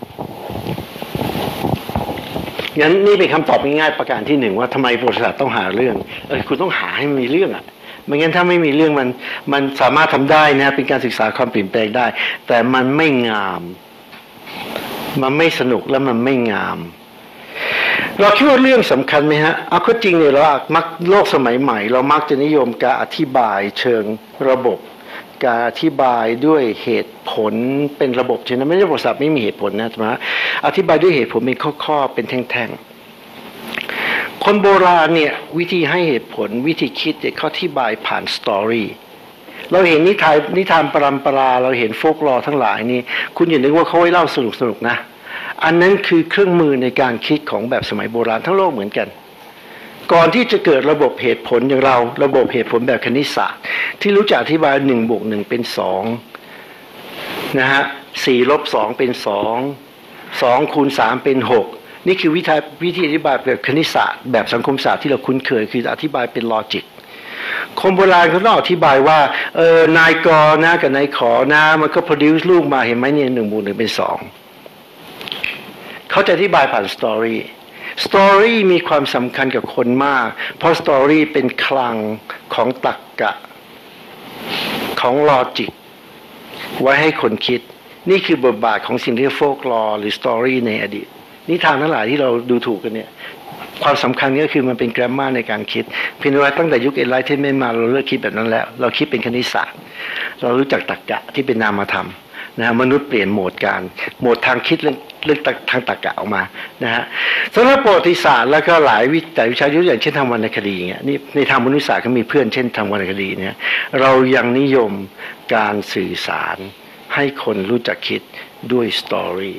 ๆงั้นนี่เป็นคำตอบง่ายๆประการที่หนึ่งว่าทำไมประวัติศาสตร์ต้องหาเรื่องเออคุณต้องหาให้มันมีเรื่องอ่ะไม่งั้นถ้าไม่มีเรื่องมันมันสามารถทำได้นะเป็นการศึกษาความเปลี่ยนแปลงได้แต่มันไม่งามมันไม่สนุกและมันไม่งามเราคิดว่าเรื่องสำคัญไหมฮะเอาข้อจริงเนี่ยเรามักโลกสมัยใหม่เรามักจะนิยมการอธิบายเชิงระบบการอธิบายด้วยเหตุผลเป็นระบบใช่ไหมไม่ใช่บทสับไม่มีเหตุผลนะใช่ไหมอธิบายด้วยเหตุผลเป็นข้อๆเป็นแท่งๆคนโบราณเนี่ยวิธีให้เหตุผลวิธีคิดเนี่ยเขาอธิบายผ่านสตอรี่เราเห็นนิทานนิทานปรำปราเราเห็นโฟกลอร์ทั้งหลายนี่คุณอย่านึกว่าเขาให้เล่าสนุกสนุกนะอันนั้นคือเครื่องมือในการคิดของแบบสมัยโบราณทั้งโลกเหมือนกันก่อนที่จะเกิดระบบเหตุผลอย่างเราระบบเหตุผลแบบคณิตศาสตร์ที่รู้จักอธิบายหนึ่งบวกหนึ่งเป็นสองนะฮะสี่ลบสองเป็นสองสองคูณสามเป็นหกนี่คือวิธีวิธีอธิบายแบบคณิตศาสตร์แบบสังคมศาสตร์ที่เราคุ้นเคยคืออธิบายเป็นลอจิกคนโบราณเขาต้องอธิบายว่าเออนายกนะกับนายขอนะมันก็ produce ลูกมาเห็นไหมเนี่ยหนึ่งบวกหนึ่งเป็นสองเขาจะอธิบายผ่านสตอรี่สตอรี่มีความสำคัญกับคนมากเพราะสตอรี่เป็นคลังของตรรกะของลอจิกไว้ให้คนคิดนี่คือบทบาทของสิ่งที่โฟกลอร์หรือสตอรี่ในอดีตนิทานทั้งหลายที่เราดูถูกกันเนี่ยความสำคัญก็คือมันเป็น grammar ในการคิดเพียงแต่ว่าตั้งแต่ยุค Enlightenment มาเราเลิกคิดแบบนั้นแล้วเราคิดเป็นคณิตศาสตร์เรารู้จักตรรกะที่เป็นนามธรรมนะฮะมนุษย์เปลี่ยนโหมดการโหมดทางคิดเรื่องเรื่องทางตรรกะออกมานะฮะสำหรับประวัติศาสตร์แล้วก็หลายวิจัยวิชายุทธอย่างเช่นทางวรรณคดีเงี้ยนี่ในทางมนุษยศาสตร์ก็มีเพื่อนเช่นทางวรรณคดีเนี่ยเรายังนิยมการสื่อสารให้คนรู้จักคิดด้วยสตอรี่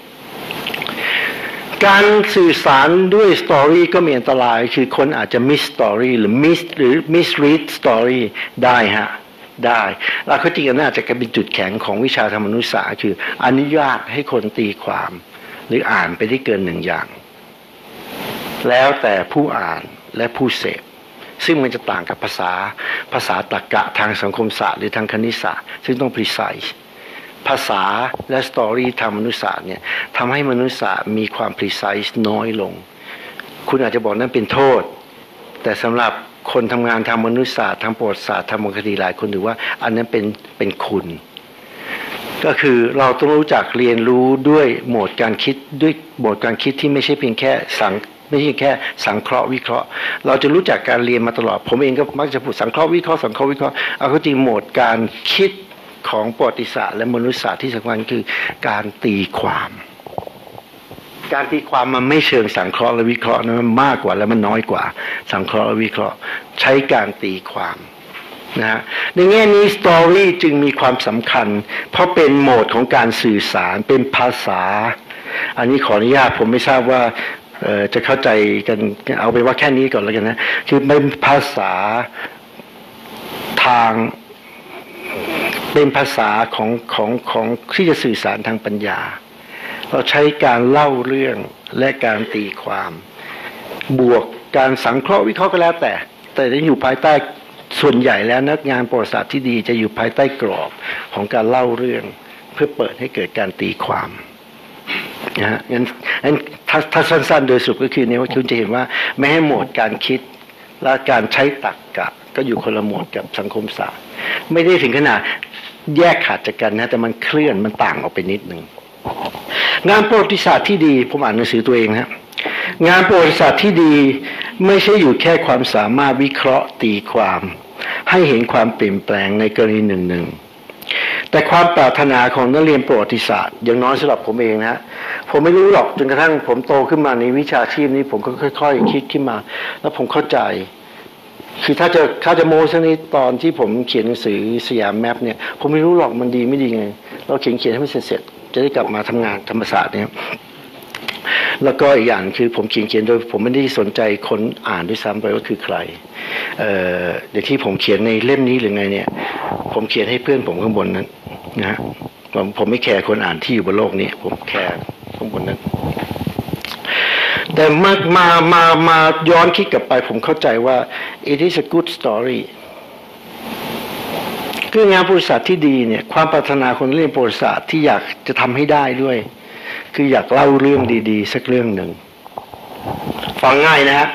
การสื่อสารด้วยสตอรี่ก็มีอันตรายคือคนอาจจะมิสสตอรี่หรือมิสหรือมิสรีดสตอรี่ได้ฮะได้แล้วก็จริงๆน่าจะเป็นจุดแข็งของวิชาธรรมนุษยศาสตร์คืออนุญาตให้คนตีความหรืออ่านไปได้เกินหนึ่งอย่างแล้วแต่ผู้อ่านและผู้เสพซึ่งมันจะต่างกับภาษาภาษาตรรกะทางสังคมศาสตร์หรือทางคณิตศาสตร์ซึ่งต้อง precise ภาษาและสตอรี่ทางมนุษยศาสตร์เนี่ยทำให้มนุษยศาสตร์มีความ precise น้อยลงคุณอาจจะบอกนั้นเป็นโทษแต่สำหรับคนทำงานทางมนุษยศาสตร์ทางประวัติศาสตร์ทางวรรณคดีหลายคนถือว่าอันนั้นเป็นเป็นคุณก็คือเราต้องรู้จักเรียนรู้ด้วยโหมดการคิดด้วยโหมดการคิดที่ไม่ใช่เพียงแค่สังไม่ใช่แค่สังเคราะห์วิเคราะห์เราจะรู้จักการเรียนมาตลอดผมเองก็มักจะพูดสังเคราะห์วิเคราะห์สังเคราะห์วิเคราะห์เอาก็จริงโหมดการคิดของประวัติศาสตร์และมนุษยศาสตร์ที่สำคัญคือการตีความการตีความมันไม่เชิงสังเคราะห์และวิเคราะห์นะมันมากกว่าและมันน้อยกว่าสังเคราะห์และวิเคราะห์ใช้การตีความนะฮะในแง่นี้สตอรี่จึงมีความสำคัญเพราะเป็นโหมดของการสื่อสารเป็นภาษาอันนี้ขออนุญาตผมไม่ทราบว่าเอ่อจะเข้าใจกันเอาไปว่าแค่นี้ก่อนแล้วกันนะคือเป็นภาษาทางเป็นภาษาของของของที่จะสื่อสารทางปัญญาเราใช้การเล่าเรื่องและการตีความบวกการสังเคราะห์วิเคราะห์ก็แล้วแต่แต่จะอยู่ภายใต้ส่วนใหญ่แล้วนักงานประวัติศาสตร์ที่ดีจะอยู่ภายใต้กรอบของการเล่าเรื่องเพื่อเปิดให้เกิดการตีความนะฮะงั้นงั้นถ้าถ้าสั้นๆโดยสรุปก็คือเนี่ยว่าคุณจะเห็นว่าไม่ให้โหมดการคิดและการใช้ตรรกะก็อยู่คนละโหมดกับสังคมศาสตร์ไม่ได้ถึงขนาดแยกขาดจากกันนะแต่มันเคลื่อนมันต่างออกไปนิดหนึ่งงานประวัติศาสตร์ที่ดีผมอ่านหนังสือตัวเองนะงานประวัติศาสตร์ที่ดีไม่ใช่อยู่แค่ความสามารถวิเคราะห์ตีความให้เห็นความเปลี่ยนแปลงในกรณีหนึ่งหนึ่งแต่ความปรารถนาของนักเรียนประวัติศาสตร์อย่างน้อยสำหรับผมเองนะผมไม่รู้หรอกจนกระทั่งผมโตขึ้นมาในวิชาชีพนี้ผมก็ค่อยๆคิดขึ้นมาแล้วผมเข้าใจคือถ้าจะถ้าจะโม้สักนิดตอนที่ผมเขียนหนังสือสยามแมปเนี่ยผมไม่รู้หรอกมันดีไม่ดีไงเราเขียนเขียนให้มันเสร็จๆจะได้กลับมาทำงานธรรมศาสตร์เนี่ยแล้วก็อีกอย่างคือผมเขียนเขียนโดยผมไม่ได้สนใจคนอ่านด้วยซ้ำไปว่าคือใครเอ่อเดี๋ยวที่ผมเขียนในเล่มนี้หรือไงเนี่ยผมเขียนให้เพื่อนผมข้างบนนั้นนะฮะผมผมไม่แคร์คนอ่านที่อยู่บนโลกนี้ผมแคร์ข้างบนนั้นแต่มามามามาย้อนคิดกลับไปผมเข้าใจว่า it is a good story คืองานประวัติศาสตร์ที่ดีเนี่ยความปรารถนาคนเรียนประวัติศาสตร์ที่อยากจะทำให้ได้ด้วยคืออยากเล่าเรื่องดีๆสักเรื่องหนึ่งฟังง่ายนะฮะ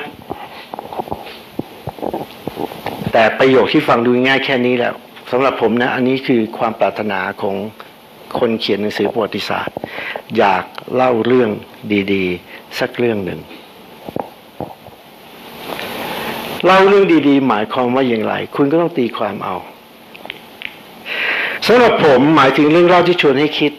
แต่ประโยคที่ฟังดูง่ายแค่นี้แล้วสำหรับผมนะอันนี้คือความปรารถนาของคนเขียนหนังสือประวัติศาสตร์อยากเล่าเรื่องดีๆสักเรื่องหนึ่งเล่าเรื่องดีๆหมายความว่าอย่างไรคุณก็ต้องตีความเอาสำหรับผมหมายถึงเรื่องเล่าที่ชวนให้คิด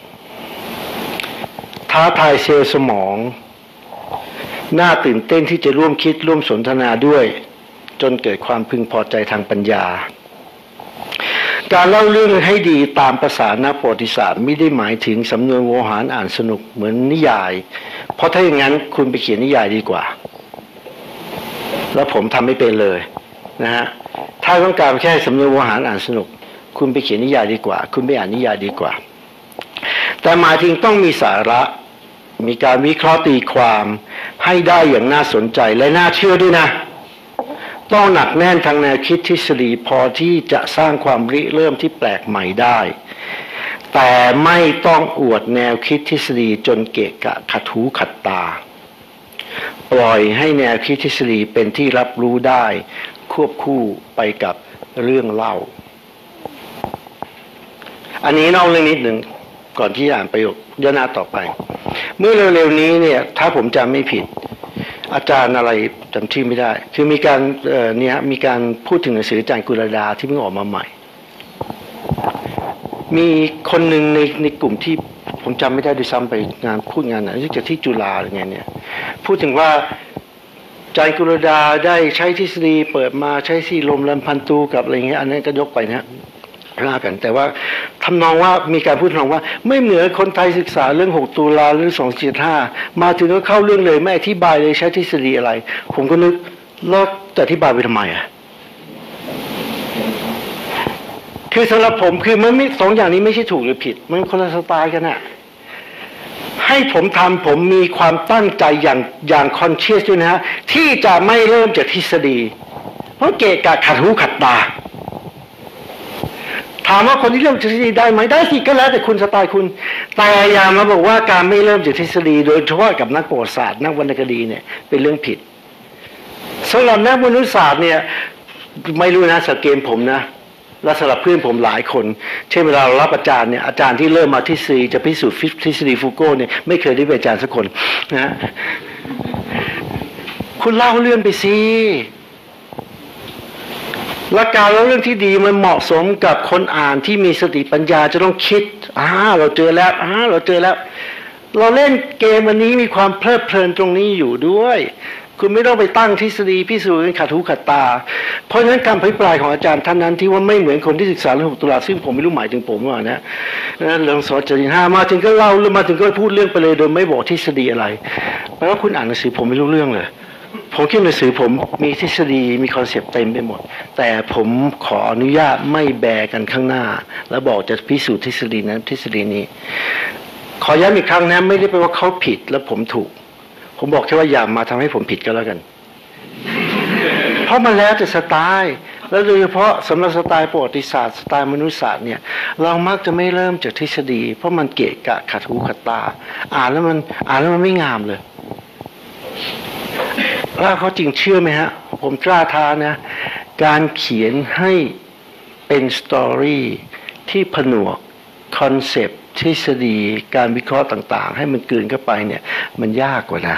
ท้าทายเซลล์สมองน่าตื่นเต้นที่จะร่วมคิดร่วมสนทนาด้วยจนเกิดความพึงพอใจทางปัญญาการเล่าเรื่องให้ดีตามภาษานักประวัติศาสตร์ไม่ได้หมายถึงสำนวนโวหารอ่านสนุกเหมือนนิยายเพราะถ้าอย่างนั้นคุณไปเขียนนิยายดีกว่าแล้วผมทำไม่เป็นเลยนะฮะถ้าต้องการแค่สำนวนโวหารอ่านสนุกคุณไปเขียนนิยายดีกว่าคุณไปอ่านนิยายดีกว่าแต่หมายถึงต้องมีสาระมีการวิเคราะห์ตีความให้ได้อย่างน่าสนใจและน่าเชื่อด้วยนะต้องหนักแน่นทางแนวคิดทฤษฎีพอที่จะสร้างความริเริ่มที่แปลกใหม่ได้แต่ไม่ต้องอวดแนวคิดทฤษฎีจนเกะกะขัดหูขัดตาปล่อยให้แนวคิดทฤษฎีเป็นที่รับรู้ได้ควบคู่ไปกับเรื่องเล่าอันนี้นอกเรื่องนิดหนึ่งก่อนที่อ่านประโยคย่อหน้าต่อไปเมื่อเร็วๆนี้เนี่ยถ้าผมจำไม่ผิดอาจารย์อะไรจำชื่อไม่ได้คือมีการเอ่อเนี่ยมีการพูดถึงหนังสืออาจารย์กุลดาที่เพิ่งออกมาใหม่มีคนหนึ่งในในกลุ่มที่ผมจำไม่ได้ด้วยซ้ำไปงานพูดงานไหนที่จะที่จุฬาอะไรเงี้ยเนี่ยพูดถึงว่าอาจารย์กุลดาได้ใช้ทฤษฎีเปิดมาใช้สีลมลำพันตูกับอะไรเงี้ยอันนั้นก็ยกไปนะร่ากันแต่ว่าทำนองว่ามีการพูดทำนองว่าไม่เหมือนคนไทยศึกษาเรื่องหกตุลาหรือสองสี่ห้ามาถึงก็เข้าเรื่องเลยไม่อธิบายเลยใช้ทฤษฎีอะไรผมก็นึกแล้วจะอธิบายไปทำไมอ่ะคือสำหรับผมคือมันไม่สองอย่างนี้ไม่ใช่ถูกหรือผิดมันคนละสไตล์กันอะให้ผมทำผมมีความตั้งใจอย่างอย่างคอนเชียสด้วยนะฮะที่จะไม่เริ่มจากทฤษฎีเพราะเกะกะขัดหูขัดตาถามว่าคนที่เริ่มจากทฤษฎีได้ไหมได้สิก็แล้วแต่คุณสไตล์คุณแต่อย่ามาบอกว่าการไม่เริ่มจากทฤษฎีโดยเฉพาะกับนักประวัติศาสตร์นักวรรณคดีเนี่ยเป็นเรื่องผิดสำหรับนักมนุษยศาสตร์เนี่ยไม่รู้นะสังเกตผมนะและสำหรับเพื่อนผมหลายคนเช่นเวลาเรารับอาจารย์เนี่ยอาจารย์ที่เริ่มมาทฤษฎีจะพิสูจน์ทฤษฎีฟูโก้เนี่ยไม่เคยได้เป็นอาจารย์สักคนนะคุณเล่าเรื่องไปสิหลักการแล้วเรื่องที่ดีมันเหมาะสมกับคนอ่านที่มีสติปัญญาจะต้องคิดอ่าเราเจอแล้วอ่าเราเจอแล้วเราเล่นเกมวันนี้มีความเพลิดเพลินตรงนี้อยู่ด้วยคุณไม่ต้องไปตั้งทฤษฎีพิสูจน์กันขัดหูขัดตาเพราะฉะนั้นการอภิปรายของอาจารย์ท่านนั้นที่ว่าไม่เหมือนคนที่ศึกษาเรื่องหกตุลาซึ่งผมไม่รู้หมายถึงผมว่านะนะเรื่องสอนจริยห้ามาถึงก็เล่ามาถึงก็พูดเรื่องไปเลยโดยไม่บอกทฤษฎีอะไรแปลว่าคุณอ่านหนังสือผมไม่รู้เรื่องเลยผมคิดหนังสือผมมีทฤษฎีมีคอนเซปต์เต็มไปหมดแต่ผมขออนุญาตไม่แบกันข้างหน้าแล้วบอกจะพิสูจน์ทฤษฎีนั้นทฤษฎีนี้ขอย้ำอีกครั้งนะไม่ได้แปลว่าเขาผิดแล้วผมถูกผมบอกแค่ว่าอย่ามาทำให้ผมผิดก็แล้วกัน เพราะมันแล้วแต่สไตล์แล้วโดยเฉพาะสำหรับสไตล์ประวัติศาสตร์สไตล์มนุษยศาสตร์เนี่ยเรามักจะไม่เริ่มจากทฤษฎีเพราะมันเกะกะขัดหูขัดตาอ่านแล้วมันอ่านแล้วมันไม่งามเลยแล้วเขาจริงเชื่อไหมฮะผมกล้าท้านะการเขียนให้เป็นสตอรี่ที่ผนวกคอนเซปต์ทฤษฎีการวิเคราะห์ต่างๆให้มันกลืนเข้าไปเนี่ยมันยากกว่านะ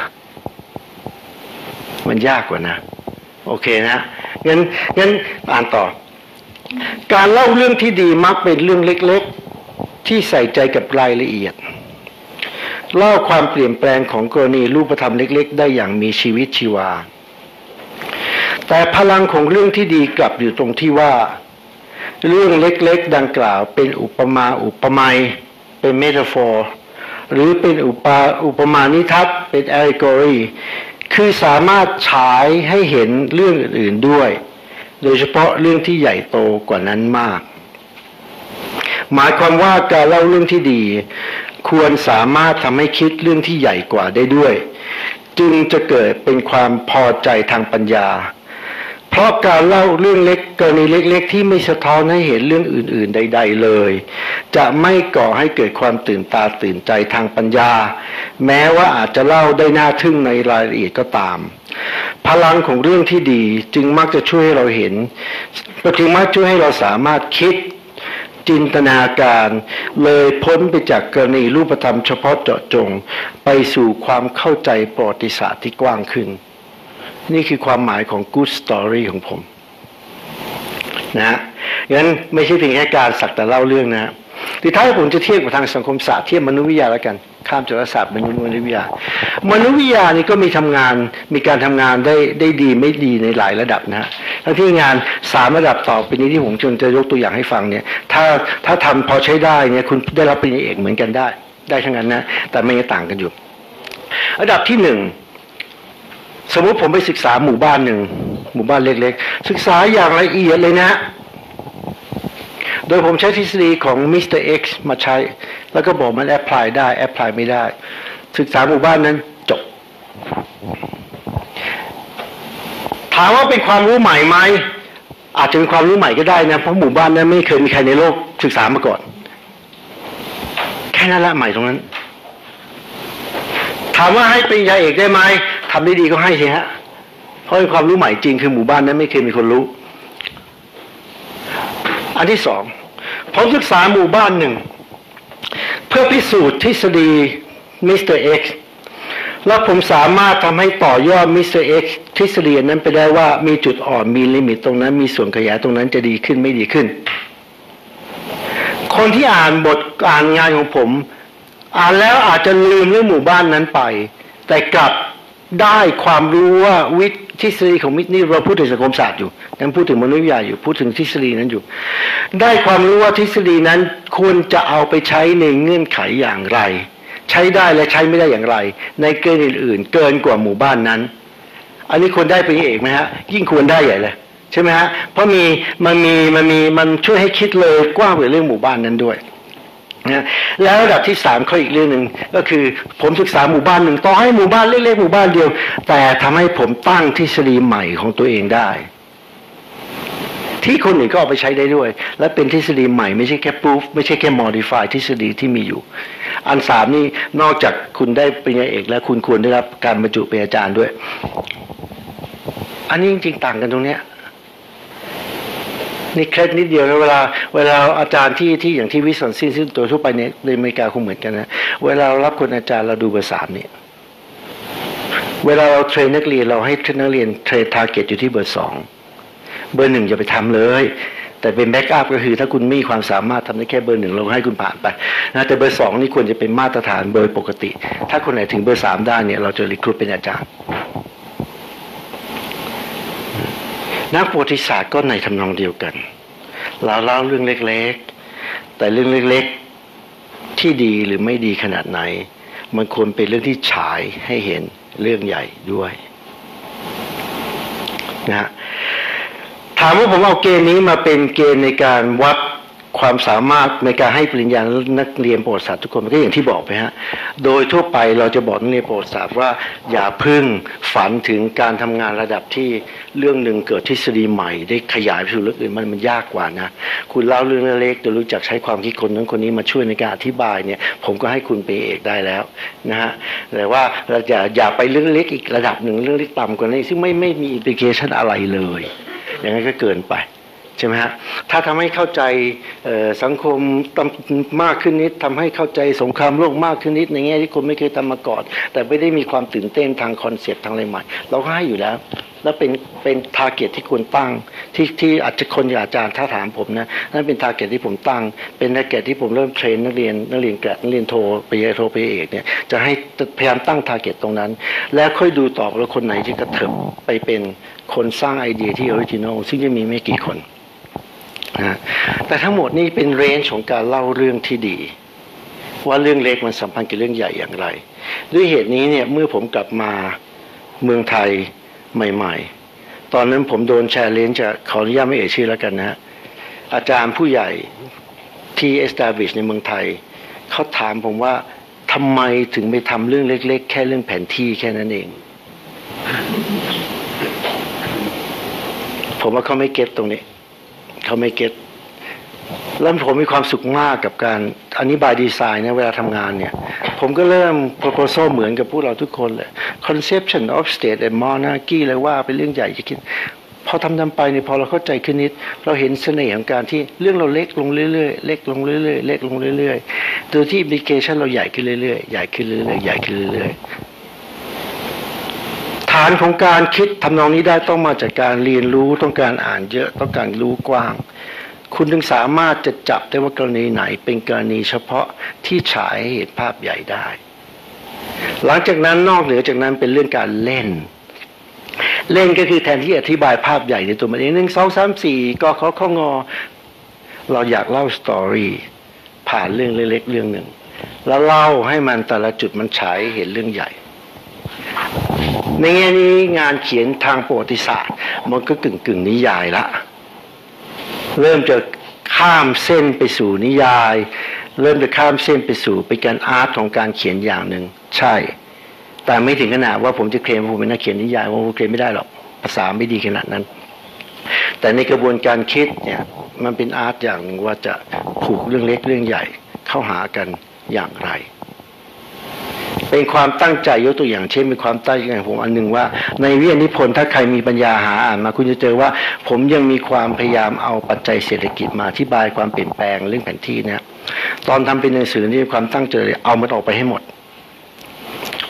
มันยากกว่านะโอเคนะงั้นงั้นอ่านต่อการเล่าเรื่องที่ดีมักเป็นเรื่องเล็กๆที่ใส่ใจกับรายละเอียดเล่าความเปลี่ยนแปลงของกรณีรูปธรรมเล็กๆได้อย่างมีชีวิตชีวาแต่พลังของเรื่องที่ดีกลับอยู่ตรงที่ว่าเรื่องเล็กๆดังกล่าวเป็นอุปมาอุปไมยเป็นเมตาฟอร์หรือเป็นอุปาอุปมานิทัศน์เป็นแอลิโกรีคือสามารถฉายให้เห็นเรื่องอื่นๆด้วยโดยเฉพาะเรื่องที่ใหญ่โตกว่านั้นมากหมายความว่าการเล่าเรื่องที่ดีควรสามารถทำให้คิดเรื่องที่ใหญ่กว่าได้ด้วยจึงจะเกิดเป็นความพอใจทางปัญญาเพราะการเล่าเรื่องเล็กกรณีเล็กๆที่ไม่สะท้อนให้เห็นเรื่องอื่นๆใดๆเลยจะไม่ก่อให้เกิดความตื่นตาตื่นใจทางปัญญาแม้ว่าอาจจะเล่าได้น่าทึ่งในรายละเอียดก็ตามพลังของเรื่องที่ดีจึงมักจะช่วยให้เราเห็นจึงมักช่วยให้เราสามารถคิดจินตนาการเลยพ้นไปจากกรณีรูปธรรมเฉพาะเจาะจงไปสู่ความเข้าใจประวัติศาสตร์ที่กว้างขึ้นนี่คือความหมายของ good story ของผมนะฮะงั้นไม่ใช่เพียงแค่การสักแต่เล่าเรื่องนะที่ท้ายผมจะเทียบกับทางสังคมศาสตร์เทียบมนุษยวิทยาแล้วกันข้ามจากศาสตร์มนุษยวิทยามนุษยวิทยานี่ก็มีทำงานมีการทำงานได้ได้ดีไม่ดีในหลายระดับนะฮะทั้งที่งานสามระดับต่อไปนี้ที่ผมจะยกตัวอย่างให้ฟังเนี่ยถ้าถ้าทำพอใช้ได้เนี่ยคุณได้รับปริญญาเอกเหมือนกันได้ได้ทั้งนั้นนะแต่ไม่ต่างกันอยู่ระดับที่หนึ่งสมมุติผมไปศึกษาหมู่บ้านหนึ่งหมู่บ้านเล็กๆศึกษาอย่างละเอียดเลยนะโดยผมใช้ทฤษฎีของมิสเตอร์ X มาใช้แล้วก็บอกมันแอพพลายได้แอพพลายไม่ได้ศึกษาหมู่บ้านนั้นจบถามว่าเป็นความรู้ใหม่ไหมอาจจะเป็นความรู้ใหม่ก็ได้นะเพราะหมู่บ้านนั้นไม่เคยมีใครในโลกศึกษามาก่อนแค่นั้นละใหม่ตรงนั้นถามว่าให้ปริญญาเอกได้ไหมทำได้ดีก็ให้สิฮะเพราะเป็นความรู้ใหม่จริงคือหมู่บ้านนั้นไม่เคยมีคนรู้อันที่สองผมศึกษาหมู่บ้านหนึ่งเพื่อพิสูจน์ทฤษฎีมิสเตอร์ X แล้วผมสามารถทำให้ต่อยอดมิสเตอร์ X ทฤษฎีนั้นไปได้ว่ามีจุดอ่อนมีลิมิตตรงนั้นมีส่วนขยายตรงนั้นจะดีขึ้นไม่ดีขึ้นคนที่อ่านบทอ่านงานของผมอ่านแล้วอาจจะลืมเรื่องหมู่บ้านนั้นไปแต่กลับได้ความรู้ว่าวิทฤษฎีของมิตรนี่เราพูดถึงสังคมศาสตร์อยู่ยังพูดถึงมนุษยวิทยาอยู่พูดถึงทฤษฎีนั้นอยู่ได้ความรู้ว่าทฤษฎีนั้นควรจะเอาไปใช้ในเงื่อนไขอย่างไรใช้ได้และใช้ไม่ได้อย่างไรในเกณฑ์อื่นๆเกินกว่าหมู่บ้านนั้นอันนี้ควรได้เป็นเอกไหมฮะยิ่งควรได้ใหญ่เลยใช่ไหมฮะเพราะมีมันมีมันมีมันช่วยให้คิดเลยกว้างไปเรื่องหมู่บ้านนั้นด้วยนะแล้วระดับที่สามเขาอีกเรื่องหนึ่งก็คือผมศึกษาหมู่บ้านหนึ่งต่อให้หมู่บ้านเล็กๆหมู่บ้านเดียวแต่ทำให้ผมตั้งทฤษฎีใหม่ของตัวเองได้ที่คนอื่นก็เอาไปใช้ได้ด้วยและเป็นทฤษฎีใหม่ไม่ใช่แค่ proof ไม่ใช่แค่ modify ทฤษฎีที่มีอยู่อันสามนี่นอกจากคุณได้ปริญญาเอกแล้วคุณควรได้รับการบรรจุเป็นอาจารย์ด้วยอันนี้จริงๆต่างกันตรงเนี้ยนี่เคล็ดนิดเดียวนะเวลาเวลาอาจารย์ที่ที่อย่างที่วิสันซินซึ่งตัวทั่วไปในในอเมริกาคงเหมือนกันนะเวลาเรารับคนอาจารย์เราดูเบอร์สามนี่เวลาเราเทรนนักเรียนเราให้นักเรียนเทรนทาร์เก็ตอยู่ที่เบอร์สองเบอร์หนึ่งอย่าไปทำเลยแต่เป็นแบ็กอัพก็คือถ้าคุณมีความสามารถทำได้แค่เบอร์หนึ่งเราให้คุณผ่านไปนะแต่เบอร์สองนี่ควรจะเป็นมาตรฐานเบอร์ปกติถ้าคนไหนถึงเบอร์สามได้เนี่ยเราจะรีครูทเป็นอาจารย์นักประวัติศาสตร์ก็ในทำนองเดียวกันเราเล่าเรื่องเล็กๆแต่เรื่องเล็กๆที่ดีหรือไม่ดีขนาดไหนมันควรเป็นเรื่องที่ฉายให้เห็นเรื่องใหญ่ด้วยนะฮะถามว่าผมเอาเกณฑ์นี้มาเป็นเกณฑ์ในการวัดความสามารถในการให้ปริญญานักเรียนประวัติศาสตร์ทุกคนก็อย่างที่บอกไปฮะโดยทั่วไปเราจะบอกนักเรียนประวัติศาสตร์ว่าอย่าพึ่งฝันถึงการทำงานระดับที่เรื่องหนึ่งเกิดทฤษฎีใหม่ได้ขยายไปสู่เรื่องอื่นมันมันยากกว่านะคุณเล่าเรื่องเล็กๆจะรู้จักใช้ความคิดคนนั้นคนนี้มาช่วยในการอธิบายเนี่ยผมก็ให้คุณเป็นเอกได้แล้วนะฮะแต่ว่าเราอย่าอย่าไปเรื่องเล็กอีกระดับหนึ่งเรื่องเล็กต่ำกว่านี้ซึ่งไม่ไม่มีอิมพลิเคชันอะไรเลยอย่างนั้นก็เกินไปใช่ไหมฮะถ้าทำให้เข้าใจสังคมมากขึ้นนิดทำให้เข้าใจสงครามโลกมากขึ้นนิดในแง่ที่คนไม่เคยทำมาก่อนแต่ไม่ได้มีความตื่นเต้นทางคอนเซปต์ทางอะไรใหม่เราก็ให้อยู่แล้วแล้วเป็นเป็นทาร์เก็ตที่ควรตั้งที่ที่อาจจะคนอย่างอาจารย์ถ้าถามผมนะนั่นเป็นทาร์เก็ตที่ผมตั้งเป็นทาร์เก็ตที่ผมเริ่มเทรนนักเรียนนักเรียนแกรดนักเรียนโทไปโทไปเอกเนี่ยจะให้พยายามตั้งทาร์เก็ตตรงนั้นแล้วค่อยดูต่อว่าคนไหนที่กระเถิบไปเป็นคนสร้างไอเดียที่ออริจินอลซึ่งจะมีไม่กี่คนนะแต่ทั้งหมดนี้เป็นเรนจ์ของการเล่าเรื่องที่ดีว่าเรื่องเล็กมันสัมพันธ์กับเรื่องใหญ่อย่างไรด้วยเหตุนี้เนี่ยเมื่อผมกลับมาเมืองไทยใหม่ๆตอนนั้นผมโดนแชร์เลนจ์จากขออนุญาตไม่เอ่ยชื่อแล้วกันนะอาจารย์ผู้ใหญ่ที่ establish ในเมืองไทยเขาถามผมว่าทำไมถึงไปทำเรื่องเล็กๆแค่เรื่องแผนที่แค่นั้นเองผมว่าเขาไม่เก็ตตรงนี้เขาไม่เก็ตแล้วผมมีความสุขมากกับการอธิบายดีไซน์นะเวลาทำงานเนี่ยผมก็เริ่ม proposal เหมือนกับพวกเราทุกคนเลย conception of state and monarchy เลยว่าเป็นเรื่องใหญ่จะคิดพอทำทำไปเนี่ยพอเราเข้าใจขึ้นนิดเราเห็นเสน่ห์ของการที่เรื่องเราเล็กลงเรื่อยๆเล็กลงเรื่อยๆเล็กลงเรื่อยๆโดยที่ implication เราใหญ่ขึ้นเรื่อยๆใหญ่ขึ้นเรื่อยๆใหญ่ขึ้นเรื่อยๆฐานของการคิดทำนองนี้ได้ต้องมาจากการเรียนรู้ต้องการอ่านเยอะต้องการรู้กว้างคุณถึงสามารถจะจับได้ว่ากรณีไหนเป็นกรณีเฉพาะที่ฉายให้เห็นภาพใหญ่ได้หลังจากนั้นนอกเหนือจากนั้นเป็นเรื่องการเล่นเล่นก็คือแทนที่อธิบายภาพใหญ่ในตัวมันเองหนึ่งสองสามสี่ก็เขาข้องอเราอยากเล่าสตอรี่ผ่านเรื่องเล็กๆเรื่องหนึ่งแล้วเล่าให้มันแต่ละจุดมันฉายเห็นเรื่องใหญ่ในแง่นี้งานเขียนทางประวัติศาสตร์มันก็กึ่งกึ่งนิยายละเริ่มจะข้ามเส้นไปสู่นิยายเริ่มจะข้ามเส้นไปสู่เป็นการอาร์ตของการเขียนอย่างหนึ่งใช่แต่ไม่ถึงขนาดว่าผมจะเคลมว่าผมเป็นนักเขียนนิยายว่าผมเคลมไม่ได้หรอกภาษาไม่ดีขนาดนั้นแต่ในกระบวนการคิดเนี่ยมันเป็นอาร์ตอย่างหนึ่งว่าจะผูกเรื่องเล็กเรื่องใหญ่เข้าหากันอย่างไรเป็นความตั้งใจยกตัวอย่างเช่นเป็นความตั้งใจของผมอันหนึ่งว่าในวิทยานิพนธ์ถ้าใครมีปัญญาหาอ่านมาคุณจะเจอว่าผมยังมีความพยายามเอาปัจจัยเศรษฐกิจมาอธิบายความเปลี่ยนแปลงเรื่องแผนที่เนี่ยตอนทำเป็นหนังสือนี่ความตั้งใจเอามันออกไปให้หมด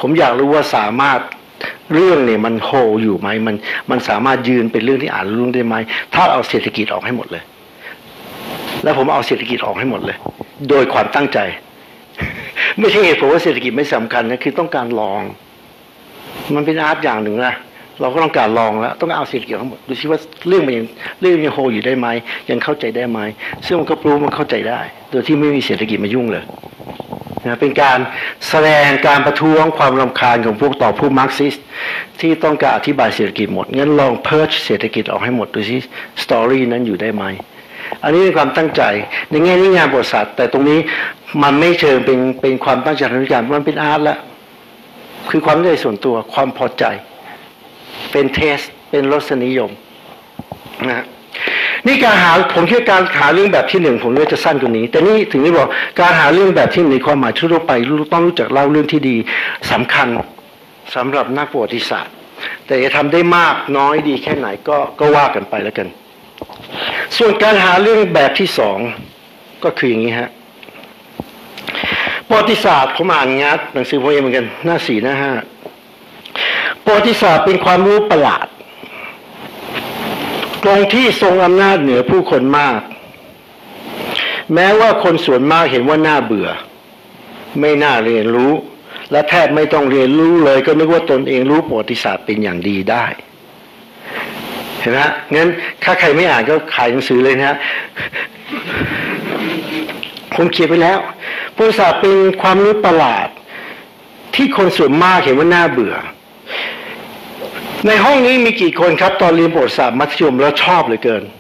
ผมอยากรู้ว่าสามารถเรื่องเนี่ยมันโฮอยู่ไหมมันมันสามารถยืนเป็นเรื่องที่อ่านรู้ได้ไหมถ้าเอาเศรษฐกิจออกให้หมดเลยแล้วผมเอาเศรษฐกิจออกให้หมดเลยโดยความตั้งใจไม่ใช่เหตุผลว่าเศรษฐกิจไม่สำคัญนะคือต้องการลองมันเป็นอาร์ตอย่างหนึ่งนะเราก็ต้องการลองแล้วต้องเอาเศรษฐกิจทั้งหมดดูซิว่าเรื่องมันยังเรื่องยังโฮอยู่ได้ไหมยังเข้าใจได้ไหมซึ่งมันก็รู้มันเข้าใจได้โดยที่ไม่มีเศรษฐกิจมายุ่งเลยนะเป็นการแสดงการประท้วงความรำคาญของพวกต่อผู้มาร์กซิสต์ที่ต้องการอธิบายเศรษฐกิจหมดงั้นลองเพิร์ชเศรษฐกิจออกให้หมดดูซิสตอรี่นั้นอยู่ได้ไหมอันนี้เป็นความตั้งใจในแง่นี้งานประวัติศาสตร์แต่ตรงนี้มันไม่เชิงเป็นเป็นความตั้งใจทางวิชาการมันเป็นอาร์ตแล้วคือความตั้งใจส่วนตัวความพอใจเป็นเทสเป็นรสนิยมนะฮะนี่การหาผมคิดการหาเรื่องแบบที่หนึ่งผมว่าจะสั้นกว่านี้แต่นี่ถึงได้บอกการหาเรื่องแบบที่ในความหมายทั่วไปต้องรู้จักเล่าเรื่องที่ดีสำคัญสำหรับนักประวัติศาสตร์แต่จะทำได้มากน้อยดีแค่ไหนก็ก็ว่ากันไปแล้วกันส่วนการหาเรื่องแบบที่สองก็คืออย่างนี้ฮะประวัติศาสตร์ผมอ่านงัดหนังสือผมเองเหมือนกันหน้าสี่หน้าห้าประวัติศาสตร์เป็นความรู้ประหลาดตรงที่ทรงอำนาจเหนือผู้คนมากแม้ว่าคนส่วนมากเห็นว่าน่าเบื่อไม่น่าเรียนรู้และแทบไม่ต้องเรียนรู้เลยก็นึกว่าตนเองรู้ประวัติศาสตร์เป็นอย่างดีได้เห็นไหมงั้นถ้าใครไม่อ่านก็ขายหนังสือเลยนะฮะผมเขียนไปแล้วประวัติศาสตร์เป็นความรู้ประหลาดที่คนส่วนมากเห็นว่าน่าเบื่อในห้องนี้มีกี่คนครับตอนเรียนประวัติศาสตร์มัธยมแล้วชอบเหลือเกิน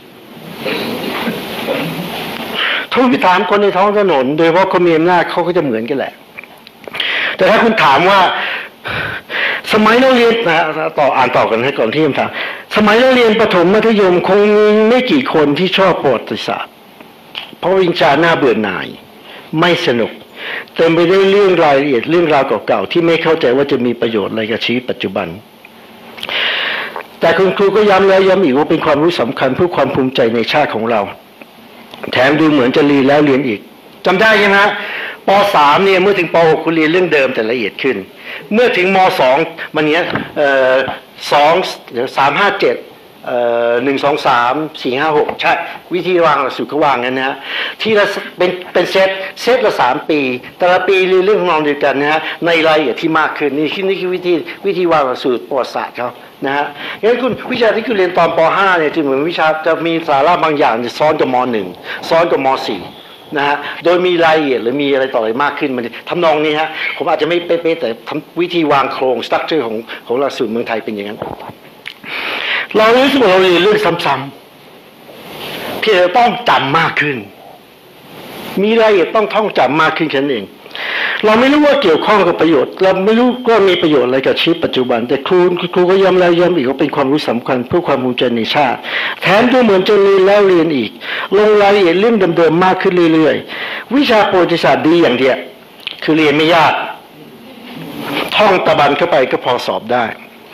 ถ้าไปถามคนในท้องถนนโดยเฉพาะคนมีอำนาจเขาก็จะเหมือนกันแหละแต่ถ้าคุณถามว่าสมัยเราเรียนนะต่ออ่านต่อกันให้ก่อนที่คำถามสมัยเราเรียนประถมมัธยมคงมีไม่กี่คนที่ชอบประวัติศาสตร์เพราะวิชาหน้าเบื่อหน่ายไม่สนุกเต็มไปด้วยเรื่องรายละเอียดเรื่องราวเก่าๆที่ไม่เข้าใจว่าจะมีประโยชน์อะไรกับชีวิตปัจจุบันแต่คุณครูก็ย้ำแล้วย้ำอีกว่าเป็นความรู้สำคัญเพื่อความภูมิใจในชาติของเราแถมดูเหมือนจะเรียนแล้วเรียนอีกจำได้ใช่ไหมฮะป.สาม เนี่ยเมื่อถึงป.หก คุณเรียนเรื่องเดิมแต่ละเอียดขึ้นเมื่อถึงม.สอง มันเนี้ยเอ่อสองเดี๋ยวสามห้าเจ็ดเอ่อหนึ่งสองสามสี่ห้าหกใช่วิธีวางหลักสูตรเขาวางกันนะฮะที่ละเป็นเป็นเซตเซตละสามปีแต่ละปีเรียนเรื่องนองเดียวกันนะฮะในรายละเอียดที่มากขึ้นนี่คือนี่คือวิธีวิธีวางหลักสูตรประวัติศาสตร์เขานะฮะงั้นคุณวิชาที่คุณเรียนตอนป.ห้า เนี่ยจะเหมือนวิชาจะมีสาระบางอย่างจะซ้อนกับม.หนึ่งซ้อนกับม.สี่นะฮะโดยมีรายละเอียดหรือมีอะไรต่ออะไรมากขึ้นมันทำนองนี้ฮะผมอาจจะไม่เป๊ะๆแต่ทำวิธีวางโครงสตรัคเจอร์ของของหลักสูตรเมืองไทยเป็นอย่างนั้นเรารู้สึกว่าเราเรียนเรื่องซ้ำๆที่จะต้องจำมากขึ้นมีรายละเอียดต้องท่องจำมากขึ้นแค่นั้นเองเราไม่รู้ว่าเกี่ยวข้องกับประโยชน์เราไม่รู้ว่ามีประโยชน์อะไรกับชีวิตปัจจุบันแต่ครูครูก็ย้ำแล้วย้ำอีกว่าเป็นความรู้สำคัญเพื่อความภูมิใจในชาติแถมดูเหมือนจะเรียนแล้วเรียนอีกลงรายละเอียดเรื่องเดิมๆมากขึ้นเรื่อยๆวิชาประวัติศาสตร์ดีอย่างเดียวคือเรียนไม่ยากท่องตะบันเข้าไปก็พอสอบได้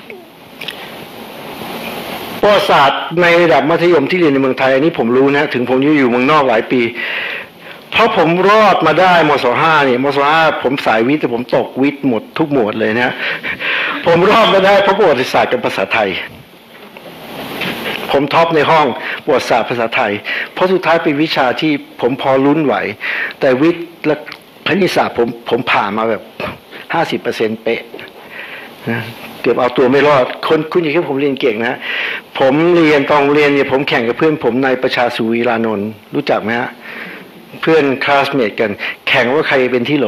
ประวัติศาสตร์ในระดับมัธยมที่เรียนในเมืองไทยอันนี้ผมรู้นะถึงผมอยู่เมืองนอกหลายปีเพราะผมรอดมาได้มศห้าเนี่ยมศห้าผมสายวิทย์แต่ผมตกวิทย์หมดทุกหมวดเลยนะผมรอดมาได้เพราะประวัติศาสตร์กับภาษาไทยผมท็อปในห้องประวัติศาสตร์ภาษาไทยเพราะสุดท้ายเป็นวิชาที่ผมพอลุ้นไหวแต่วิทย์และคณิตศาสตร์ผมผมผ่านมาแบบห้าสิบเปอร์เซ็นต์เป๊ะนะเกือบเอาตัวไม่รอดคนคุณอย่างที่ผมเรียนเก่งนะผมเรียนตอนเรียนเนี่ยผมแข่งกับเพื่อนผมนายประชาสุวีรานนท์รู้จักไหมฮะเพื่อนคลาสเมทกันแข่งว่าใครเป็นที่โหล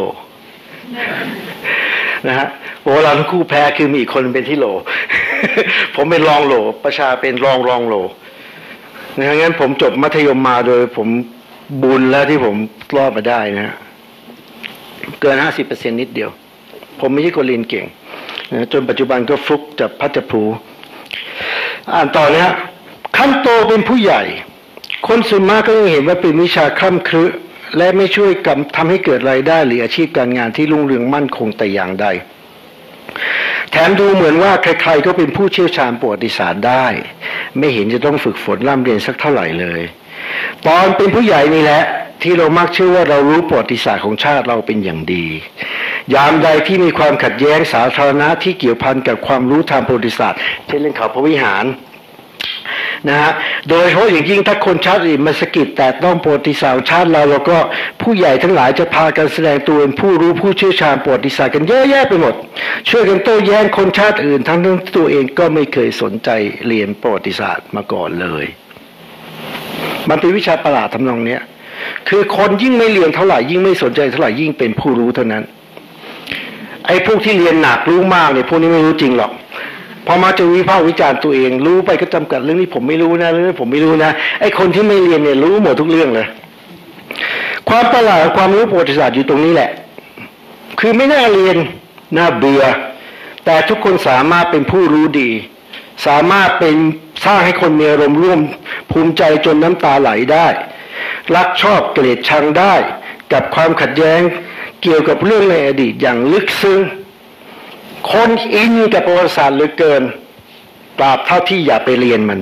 นะฮะโอ้เราทั้งคู่แพ้คือมีอีกคนเป็นที่โหล ผมเป็นรองโหลประชาเป็นรองรองโหลนะฮะงั้นผมจบมัธยมมาโดยผมบุญแล้วที่ผมรอดมาได้นะเกินห้าสิบเปอร์เซ็นต์นิดเดียวผมไม่ใช่คนเรียนเก่งนะจนปัจจุบันก็ฟลุกจับพัชผูอ่านต่อนะฮะขั้นโตเป็นผู้ใหญ่คนส่วนมากก็ยังเห็นว่าเป็นวิชาคล่ำครึและไม่ช่วยกันทำให้เกิดรายได้หรืออาชีพการงานที่รุ่งเรืองมั่นคงแต่อย่างใดแถมดูเหมือนว่าใครๆก็เป็นผู้เชี่ยวชาญประวัติศาสตร์ได้ไม่เห็นจะต้องฝึกฝนร่ำเรียนสักเท่าไหร่เลยตอนเป็นผู้ใหญ่นี่แหละที่เรามักเชื่อว่าเรารู้ประวัติศาสตร์ของชาติเราเป็นอย่างดียามใดที่มีความขัดแย้งสาธารณะที่เกี่ยวพันกับความรู้ทางประวัติศาสตร์เช่นเรื่องเขาพระวิหารนะฮะโดยเฉพาะอย่างยิ่งถ้าคนชาติอื่นมาสะกิดแต่ต้องประวัติศาสตร์ชาติเราเราก็ผู้ใหญ่ทั้งหลายจะพากันแสดงตัวเป็นผู้รู้ผู้เชี่ยวชาญประวัติศาสตร์กันเยอะแยะไปหมดช่วยกันโต้แย้งคนชาติอื่นทั้งที่ตัวเองก็ไม่เคยสนใจเรียนประวัติศาสตร์มาก่อนเลยมันเป็นวิชาประหลาดทำนองเนี้ยคือคนยิ่งไม่เรียนเท่าไหร่ยิ่งไม่สนใจเท่าไหร่ยิ่งเป็นผู้รู้เท่านั้นไอ้พวกที่เรียนหนักรู้มากเนี่ยพวกนี้ไม่รู้จริงหรอกพอมาจะวิพากษ์วิจารณ์ตัวเองรู้ไปก็จำกัดเรื่องนี้ผมไม่รู้นะเรื่องนี้ผมไม่รู้นะไอ้คนที่ไม่เรียนเนี่ยรู้หมดทุกเรื่องเลยความประหลาดความรู้ประวัติศาสตร์อยู่ตรงนี้แหละคือไม่น่าเรียนน่าเบื่อแต่ทุกคนสามารถเป็นผู้รู้ดีสามารถเป็นสร้างให้คนมีอารมณ์ร่วมภูมิใจจนน้ำตาไหลได้รักชอบเกลียดชังได้กับความขัดแย้งเกี่ยวกับเรื่องในอดีตอย่างลึกซึ้งคนอินกับประวัติศาสตร์เหลือเกินตราบเท่าที่อย่าไปเรียนมัน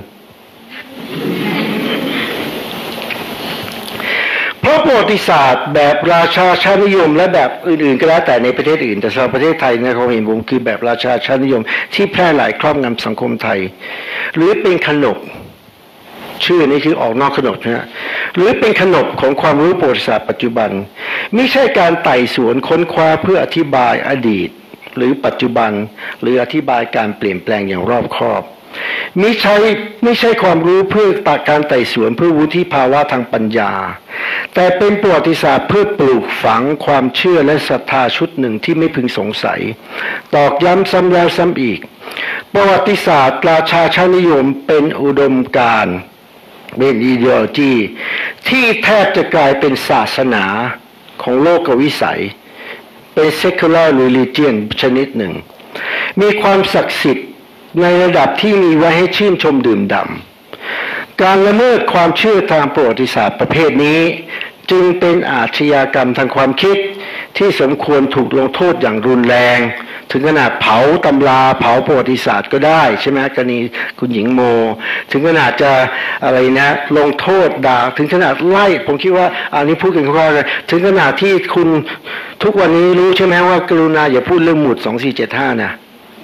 เพราะประวัติศาสตร์แบบราชาชาตินิยมและแบบอื่นๆก็แล้วแต่ในประเทศอื่นแต่สำหรับประเทศไทยในความเห็นผมคือแบบราชาชาตินิยมที่แพร่หลายครอบงำสังคมไทยหรือเป็นขนบชื่อนี้คือออกนอกขนบนะฮะหรือเป็นขนบของความรู้ประวัติศาสตร์ปัจจุบันไม่ใช่การไต่สวนค้นคว้าเพื่ออธิบายอดีตหรือปัจจุบันหรืออธิบายการเปลี่ยนแปลงอย่างรอบคอบไม่ใช่ไม่ใช่ความรู้เพื่อตักการไต่สวนเพื่อวุฒิภาวะทางปัญญาแต่เป็นประวัติศาสตร์เพื่อปลูกฝังความเชื่อและศรัทธาชุดหนึ่งที่ไม่พึงสงสัยตอกย้ำซ้ำแล้วซ้ำอีกประวัติศาสตร์ราชาชาตินิยมเป็นอุดมการณ์เป็นอีเดโอโลจีที่แทบจะกลายเป็นศาสนาของโลกวิสัยเป็น secular religion ชนิดหนึ่งมีความศักดิ์สิทธิ์ในระดับที่มีไว้ให้ชื่นชมดื่มด่ำการละเมิดความเชื่อทางประวัติศาสตร์ประเภทนี้จึงเป็นอาชญากรรมทางความคิดที่สมควรถูกลงโทษอย่างรุนแรงถึงขนาดเผาตำราเผาประวัติศาสตร์ก็ได้ใช่ไหมกรณีคุณหญิงโมถึงขนาดจะอะไรนะลงโทษด่าถึงขนาดไล่ผมคิดว่าอันนี้พูดกันคร่าวๆถึงขนาดที่คุณทุกวันนี้รู้ใช่ไหมว่ากรุณาอย่าพูดเรื่องหมุดสองสี่เจ็ดห้านะ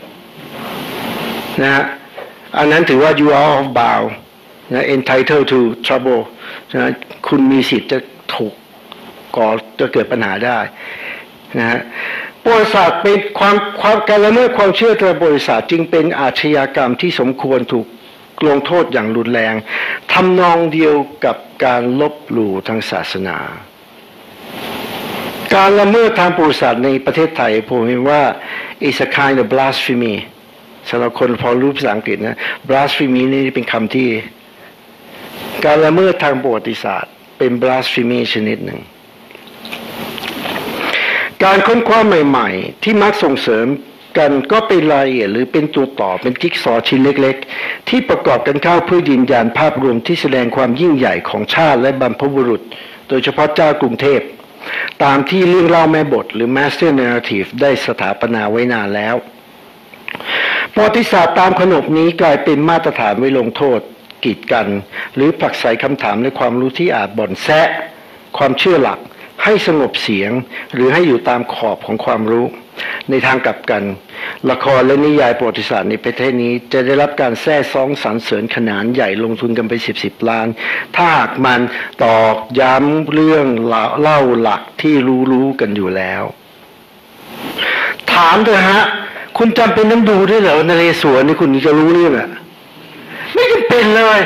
นะฮะอันนั้นถือว่า you are off bound นะ entitled to trouble นะคุณมีสิทธิ์จะถูกก่อจะเกิดปัญหาได้นะฮะประวัติศาสตร์เป็นความความการละเมิดความเชื่อทางประวัติศาสตร์จึงเป็นอาชญากรรมที่สมควรถูกลงโทษอย่างรุนแรงทำนองเดียวกับการลบหลู่ทางศาสนาการละเมิดทางประวัติศาสตร์ในประเทศไทยผมเห็นว่า is a kind of blasphemy สำหรับคนพอรู้ภาษาอังกฤษนะ blasphemy นี่เป็นคำที่การละเมิดทางประวัติศาสตร์เป็น blasphemy ชนิดหนึ่งการค้นคว้าใหม่ๆที่มักส่งเสริมกันก็เป็นรายละเอียดหรือเป็นตัวต่อเป็นจิ๊กซอว์ชิ้นเล็กๆที่ประกอบกันเข้าเพื่อยืนยันภาพรวมที่แสดงความยิ่งใหญ่ของชาติและบรรพบุรุษโดยเฉพาะเจ้ากรุงเทพตามที่เรื่องเล่าแม่บทหรือ Master Narrative ได้สถาปนาไว้นานแล้วประวัติศาสตร์ตามขนบนี้กลายเป็นมาตรฐานไว้ลงโทษกีดกันหรือผลักไสคำถามและความรู้ที่อาจบ่อนแซะความเชื่อหลักให้สงบเสียงหรือให้อยู่ตามขอบของความรู้ในทางกลับกันละครและนิยายประวัติศาสตร์ในประเทศนี้จะได้รับการแซ่ซ้องสรรเสริญขนาดใหญ่ลงทุนกันไปสิบสิบล้านถ้าหากมันตอกย้ำเรื่องเล่าหลักที่รู้รู้กันอยู่แล้วถามเถอะฮะคุณจำเป็นต้องดูด้วยเหรอนเรศวรนี่คุณจะรู้เรื่องอะไม่จำเป็นเลย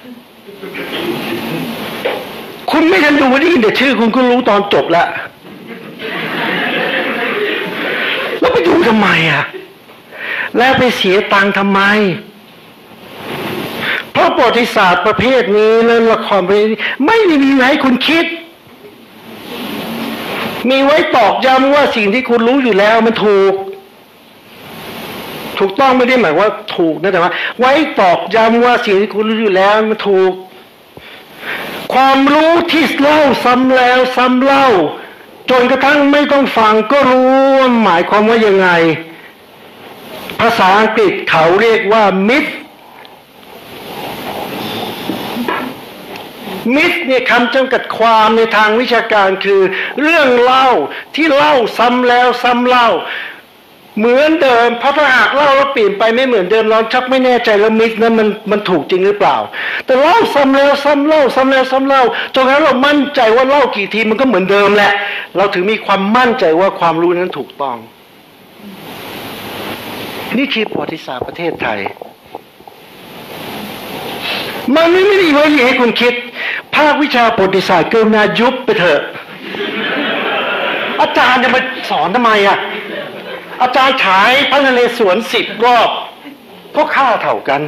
คุณไม่ทันดูได้ยินแต่ชื่อคุณก็รู้ตอนจบแล้วแล้วไปดูทำไมอ่ะแล้วไปเสียตังค์ทำไมเพราะประวัติศาสตร์ประเภทนี้และละครประเภทนี้ไม่ได้มีไว้ให้คุณคิดมีไว้ตอกย้ำว่าสิ่งที่คุณรู้อยู่แล้วมันถูกถูกต้องไม่ได้หมายว่าถูกนะแต่ว่าไว้ตอกย้ำว่าสิ่งที่คุณรู้อยู่แล้วมันถูกความรู้ที่เล่าซ้ำแล้วซ้ำเล่าจนกระทั่งไม่ต้องฟังก็รู้ว่าหมายความว่ายังไงภาษาอังกฤษเขาเรียกว่า myth มิธเนี่ยคำจำกัดความในทางวิชาการคือเรื่องเล่าที่เล่าซ้ำแล้วซ้ำเล่าเหมือนเดิมเพราะถ้าหากเล่าแล้วเปลี่ยนไปไม่เหมือนเดิมเราชักไม่แน่ใจแล้วมิธนั้นมันมันถูกจริงหรือเปล่าแต่เล่าซ้ำแล้วซ้ำเล่าซ้ำแล้วซ้ำเล่าจนกระทั่งเรามั่นใจว่าเล่ากี่ทีมันก็เหมือนเดิมแหละเราถึงมีความมั่นใจว่าความรู้นั้นถูกต้องนี่คือประวัติศาสตร์ประเทศไทยมันไม่ได้ไว้ให้คุณคิดภาควิชาประวัติศาสตร์กรุณายุบไปเถอะอาจารย์จะมาสอนทำไมอ่ะอาจารย์ฉายพระนเรศวรสิบรอบก็ค่าเท่ากัน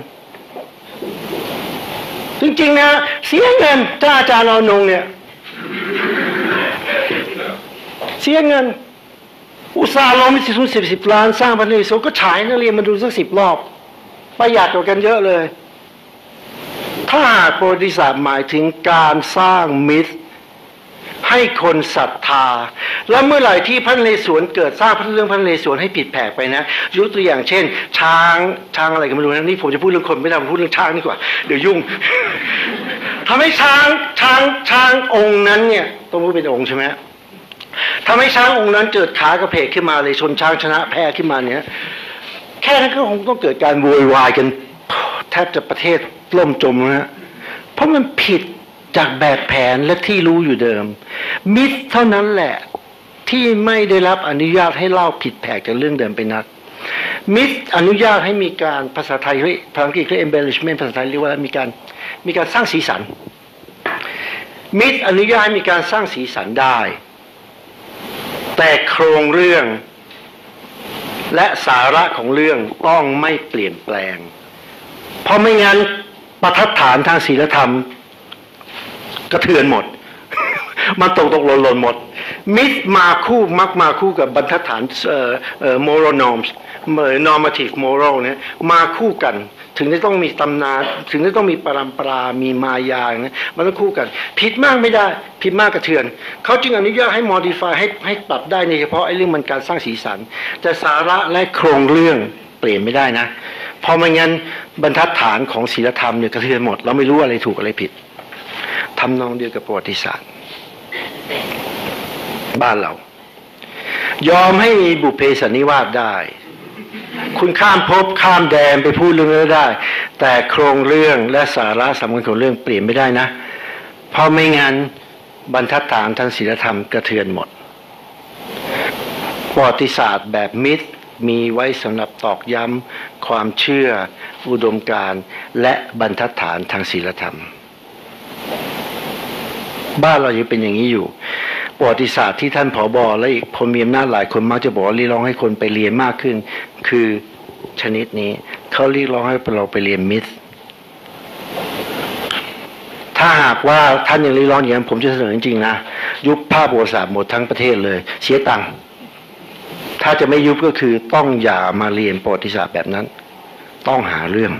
จริงๆนะเสียเงินถ้าอาจารย์เอานงเนี่ยเสียเงินอุตสาห์ลงไปสิบสิบสิบล้านสร้างพระนเรศวรก็ฉายนักเรียนมาดูสักสิบรอบประหยัดกว่ากันเยอะเลยถ้าประวัติศาสตร์หมายถึงการสร้างมิตรให้คนศรัทธาแล้วเมื่อไหร่ที่พระนเรศวรเกิดสร้างเรื่องพระนเรศวรให้ผิดแผกไปนะยกตัวอย่างเช่นช้างช้างอะไรก็ไม่รู้นะนี่ผมจะพูดเรื่องคนไม่ได้ผมพูดเรื่องช้างดีกว่าเดี๋ยวยุ่ง ทำให้ช้างช้างช้างองค์นั้นเนี่ยต้องพูดเป็นองค์ใช่ไหมทำให้ช้างองค์นั้นเกิดขากระเพกขึ้นมาเลยชนช้างชนะแพ้ขึ้นมาเนี่ยแค่นั้นก็คงต้องเกิดการโวยวายกันแทบจะประเทศล่มจมนะเพราะมันผิดจากแบบแผนและที่รู้อยู่เดิมมิตรเท่านั้นแหละที่ไม่ได้รับอนุญาตให้เล่าผิดแผกจากเรื่องเดิมไปนักมิตรอนุญาตให้มีการภาษาไทยภาษาอังกฤษเรียก embellishment ภาษาไทยเรียกว่ามีการมีการสร้างสีสันมิตรอนุญาตให้มีการสร้างสีสันได้แต่โครงเรื่องและสาระของเรื่องต้องไม่เปลี่ยนแปลงเพราะไม่งั้นบรรทัดฐานทางศีลธรรมกระเทือนหมด มันตกตกหล่นหล่นหมดมิตรมาคู่มักมาคู่กับบรรทัดฐานเอ่อเอ่อ moral norms normative moral เนี่ยมาคู่กันถึงจะต้องมีตำนานถึงจะต้องมีปรำปรามีมายาเนี่ยมันต้องคู่กันผิดมากไม่ได้ผิดมากกระเทือนเขาจึงอนุญาตให้ modify ให้ให้ปรับได้ในเฉพาะไอ้เรื่องมันการสร้างสีสันแต่สาระและโครงเรื่องเปลี่ยนไม่ได้นะเพราะไม่งั้นบรรทัดฐานของศีลธรรมเนี่ยกระเทือนหมดเราไม่รู้อะไรถูกอะไรผิดทำนองเดียวกับประวัติศาสตร์บ้านเรายอมให้มีบุพเพสันนิวาสได้คุณข้ามภพข้ามแดนไปพูดเรื่องนั้นได้แต่โครงเรื่องและสาระสำคัญของเรื่องเปลี่ยนไม่ได้นะเพราะไม่งั้นบรรทัดฐานทางศีลธรรมกระเทือนหมดประวัติศาสตร์แบบมิตรมีไว้สำหรับตอกย้ำความเชื่ออุดมการณ์และบรรทัดฐานทางศีลธรรมบ้านเรายังเป็นอย่างนี้อยู่ประวัติศาสตร์ที่ท่านผบและอีกคนมีอำนาจหลายคนมักจะบอกว่าเรียกร้องให้คนไปเรียนมากขึ้นคือชนิดนี้เขาเรียกร้องให้เราไปเรียนมิตรถ้าหากว่าท่านยังเรียกร้องอย่างนั้นผมจะเสนอจริงๆนะยุบภาพประวัติศาสตร์หมดทั้งประเทศเลยเสียตังค์ถ้าจะไม่ยุบก็คือต้องอย่ามาเรียนประวัติศาสตร์แบบนั้นต้องหาเรื่อง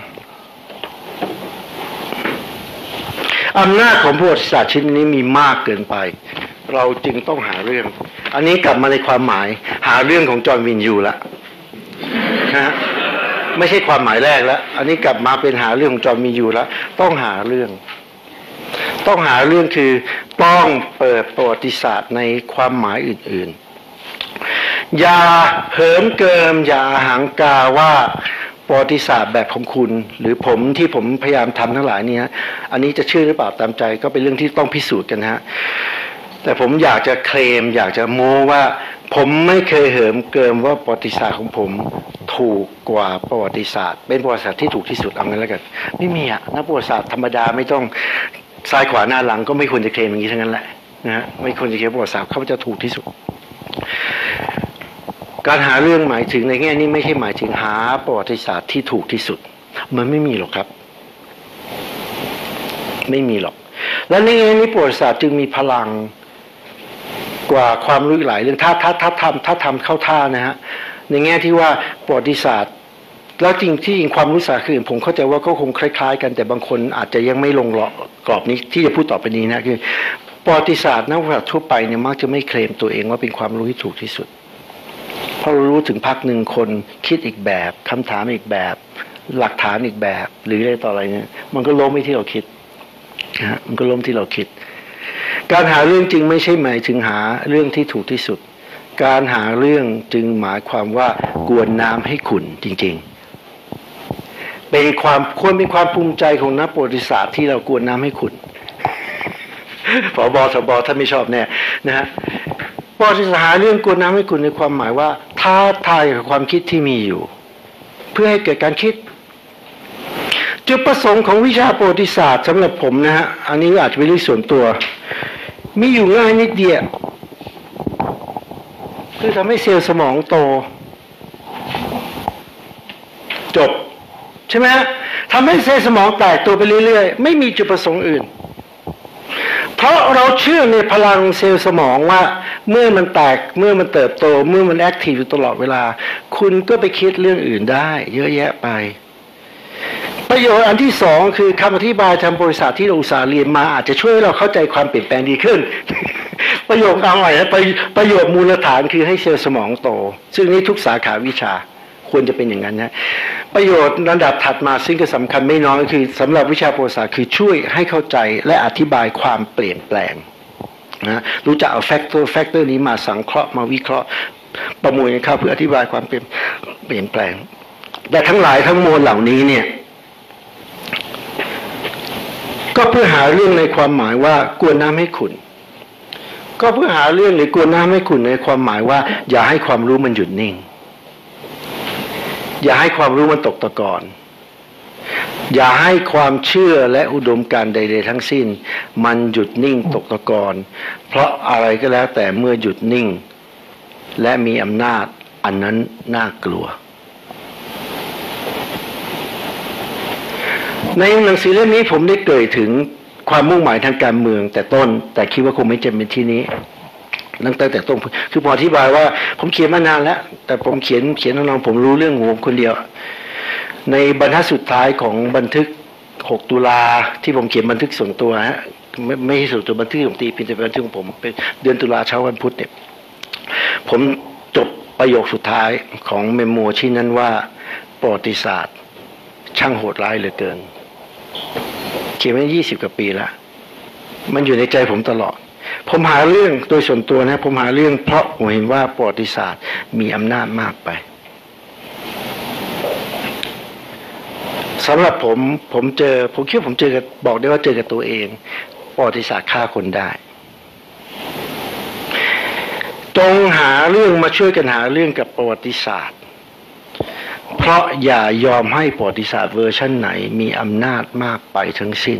อำนาจของประวัติศาสตร์ชิ้นนี้มีมากเกินไปเราจึงต้องหาเรื่องอันนี้กลับมาในความหมายหาเรื่องของจอห์นวินยูละนะ ไม่ใช่ความหมายแรกแล้วอันนี้กลับมาเป็นหาเรื่องของจอห์นวินยูแล้วต้องหาเรื่องต้องหาเรื่องคือต้องเปิดประวัติศาสตร์ในความหมายอื่นๆอย่าเหิมเกิมอย่าหังกาว่าประวัติศาสตร์แบบของคุณหรือผมที่ผมพยายามทำทั้งหลายนี้อันนี้จะเชื่อหรือเปล่าตามใจก็เป็นเรื่องที่ต้องพิสูจน์กันฮะแต่ผมอยากจะเคลมอยากจะโม้ว่าผมไม่เคยเหิมเกิมว่าประวัติศาสตร์ของผมถูกกว่าประวัติศาสตร์เป็นประวัติศาสตร์ที่ถูกที่สุดเอางั้นแล้วกันไม่มีอ่ะนักประวัติศาสตร์ธรรมดาไม่ต้องซ้ายขวาหน้าหลังก็ไม่ควรจะเคลมอย่างนี้ทั้งนั้นแหละนะฮะไม่ควรจะเคลมประวัติศาสตร์เขาจะถูกที่สุดการหาเรื่องหมายถึงในแง่นี้ไม่ใช่หมายถึงหาประวัติศาสตร์ที่ถูกที่สุดมันไม่มีหรอกครับไม่มีหรอกและในแง่นี้ประวัติศาสตร์จึงมีพลังกว่าความรู้หลายเรื่องถ้าถ้าถ้าทำถ้าทำเข้าท่านะฮะในแง่ที่ว่าประวัติศาสตร์แล้วจริงที่จริงความรู้ศาสตร์คือผมเข้าใจว่าก็คงคล้ายๆกันแต่บางคนอาจจะยังไม่ลงกรอบนี้ที่จะพูดต่อไปนี้นะคือประวัติศาสตร์นักวิทยาศาสตร์ทั่วไปเนี่ยมักจะไม่เคลมตัวเองว่าเป็นความรู้ที่ถูกที่สุดเพราะเรารู้ถึงพรรคหนึ่งคนคิดอีกแบบคำถามอีกแบบหลักฐานอีกแบบหรืออะไรต่ออะไรเนี่ยมันก็ล้มไม่ที่เราคิดนะฮะมันก็ล้มที่เราคิดการหาเรื่องจริงไม่ใช่หมายถึงหาเรื่องที่ถูกที่สุดการหาเรื่องจึงหมายความว่ากวนน้ำให้ขุ่นจริงๆเป็นความควรเป็นความภูมิใจของนักประวัติศาสตร์ที่เรากวนน้ำให้ขุ่นผบสบท่านไม่ชอบแน่นะฮะประวัติศาสตร์หาเรื่องกวนน้ำให้ขุ่นในความหมายว่าท้าทายกับความคิดที่มีอยู่เพื่อให้เกิดการคิดจุดประสงค์ของวิชาประวัติศาสตร์สำหรับผมนะฮะอันนี้อาจจะเป็นเรื่องส่วนตัวมีอยู่ง่ายนิดเดียวคือทำให้เซลล์สมองโตจบใช่ไหมฮะทำให้เซลล์สมองแตกตัวไปเรื่อยๆไม่มีจุดประสงค์อื่นเพราะเราเชื่อในพลังเซลล์สมองว่าเมื่อมันแตกเมื่อมันเติบโตเมื่อมันแอคทีฟอยู่ตลอดเวลาคุณก็ไปคิดเรื่องอื่นได้เยอะแยะไปประโยชน์อันที่สองคือคำอธิบายทางบริษัทที่เราอุตส่าห์เรียนมาอาจจะช่วยให้เราเข้าใจความเปลี่ยนแปลงดีขึ้น ประโยชน์เอาใหม่นะประโยชน์มูลฐานคือให้เซลล์สมองโตซึ่งนี้ทุกสาขาวิชาควรจะเป็นอย่างนั้นนะประโยชน์ระดับถัดมาซึ่งก็สำคัญไม่น้อยคือสำหรับวิชาประวัติศาสตร์คือช่วยให้เข้าใจและอธิบายความเปลี่ยนแปลงนะรู้จักเอาแฟกเตอร์แฟกเตอร์นี้มาสังเคราะห์มาวิเคราะห์ประมวลกันเข้าเพื่ออธิบายความเปลี่ยนเปลี่ยนแปลงแต่ทั้งหลายทั้งมวลเหล่านี้เนี่ยก็เพื่อหาเรื่องในความหมายว่ากวนน้ำให้ขุ่นก็เพื่อหาเรื่องหรือกวนน้ำให้ขุ่นในความหมายว่าอย่าให้ความรู้มันหยุดนิ่งอย่าให้ความรู้มันตกตะกอนอย่าให้ความเชื่อและอุดมการณ์ใดๆทั้งสิ้นมันหยุดนิ่งตกตะกอนเพราะอะไรก็แล้วแต่เมื่อหยุดนิ่งและมีอำนาจอันนั้นน่ากลัวในหนังสือเล่มนี้ผมได้เกริ่นถึงความมุ่งหมายทางการเมืองแต่ต้นแต่คิดว่าคงไม่จำเป็นที่นี้ตั้งแต่แต่ต้นคือผมอธิบายว่าผมเขียนมานานแล้วแต่ผมเขียนเขียนน้องๆผมรู้เรื่องของผมคนเดียวในบรรทัดสุดท้ายของบันทึกหกตุลาที่ผมเขียนบันทึกส่วนตัวฮะไม่ไม่ใช่ส่วนตัวบันทึกของตีพิมพ์แต่เป็นบันทึกของผมเป็นเดือนตุลาเช้าวันพุธเนี่ยผมจบประโยคสุดท้ายของเมโมชิ้นนั้นว่าประวัติศาสตร์ช่างโหดร้ายเหลือเกินเขียนมายี่สิบกว่าปีแล้วมันอยู่ในใจผมตลอดผมหาเรื่องโดยส่วนตัวนะผมหาเรื่องเพราะผมเห็นว่าประวัติศาสตร์มีอำนาจมากไปสำหรับผมผมเจอผมคิดว่าผมเจอกับบอกได้ว่าเจอกับตัวเองประวัติศาสตร์ฆ่าคนได้จงหาเรื่องมาช่วยกันหาเรื่องกับประวัติศาสตร์เพราะอย่ายอมให้ประวัติศาสตร์เวอร์ชันไหนมีอำนาจมากไปทั้งสิ้น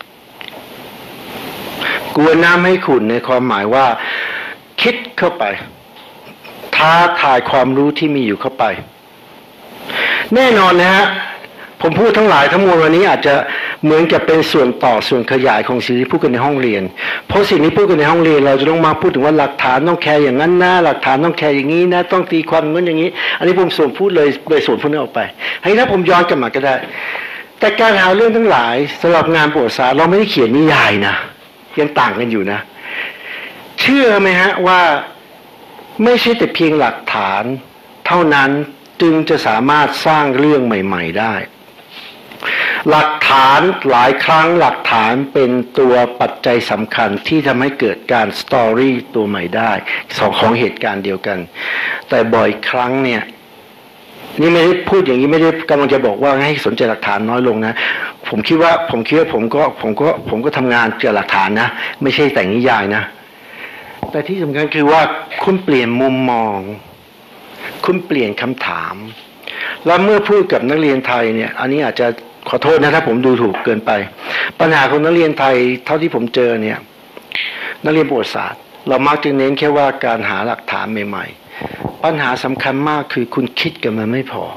กวนน้ำให้ขุ่นในความหมายว่าคิดเข้าไปท้าทายความรู้ที่มีอยู่เข้าไปแน่นอนนะฮะผมพูดทั้งหลายทั้งมวลวันนี้อาจจะเหมือนกับเป็นส่วนต่อส่วนขยายของสิ่งที่พูดกันในห้องเรียนเพราะสิ่งที่พูดกันในห้องเรียนเราจะต้องมาพูดถึงว่าหลักฐานต้องแคร์อย่างนั้นนะหลักฐานต้องแคร์อย่างนี้นะต้องตีความงั้นอย่างนี้อันนี้ผมส่วนพูดเลยเลยส่วนพวกนี้ออกไปให้ถ้าผมย้อนกลับมาก็ได้แต่การหาเรื่องทั้งหลายสำหรับงานประวัติศาสตร์เราไม่ได้เขียนนิยายนะยังต่างกันอยู่นะเชื่อไหมฮะว่าไม่ใช่แต่เพียงหลักฐานเท่านั้นจึงจะสามารถสร้างเรื่องใหม่ๆได้หลักฐานหลายครั้งหลักฐานเป็นตัวปัจจัยสำคัญที่ทำให้เกิดการสตอรี่ตัวใหม่ได้สองของเหตุการณ์เดียวกันแต่บ่อยครั้งเนี่ยนี่ไม่ได้พูดอย่างนี้ไม่ได้กำลังจะบอกว่าให้สนใจหลักฐานน้อยลงนะผมคิดว่าผมคิดว่าผมก็ผมก็ผมก็ทำงานเกี่ยวกับหลักฐานนะไม่ใช่แต่งนิยายนะแต่ที่สำคัญคือว่าคุณเปลี่ยนมุมมองคุณเปลี่ยนคำถามแล้วเมื่อพูดกับนักเรียนไทยเนี่ยอันนี้อาจจะขอโทษนะถ้าผมดูถูกเกินไปปัญหาของนักเรียนไทยเท่าที่ผมเจอเนี่ยนักเรียนประวัติศาสตร์เรามักจะเน้นแค่ว่าการหาหลักฐานใหม่ๆปัญหาสำคัญมากคือคุณคิดกับมันไม่พอ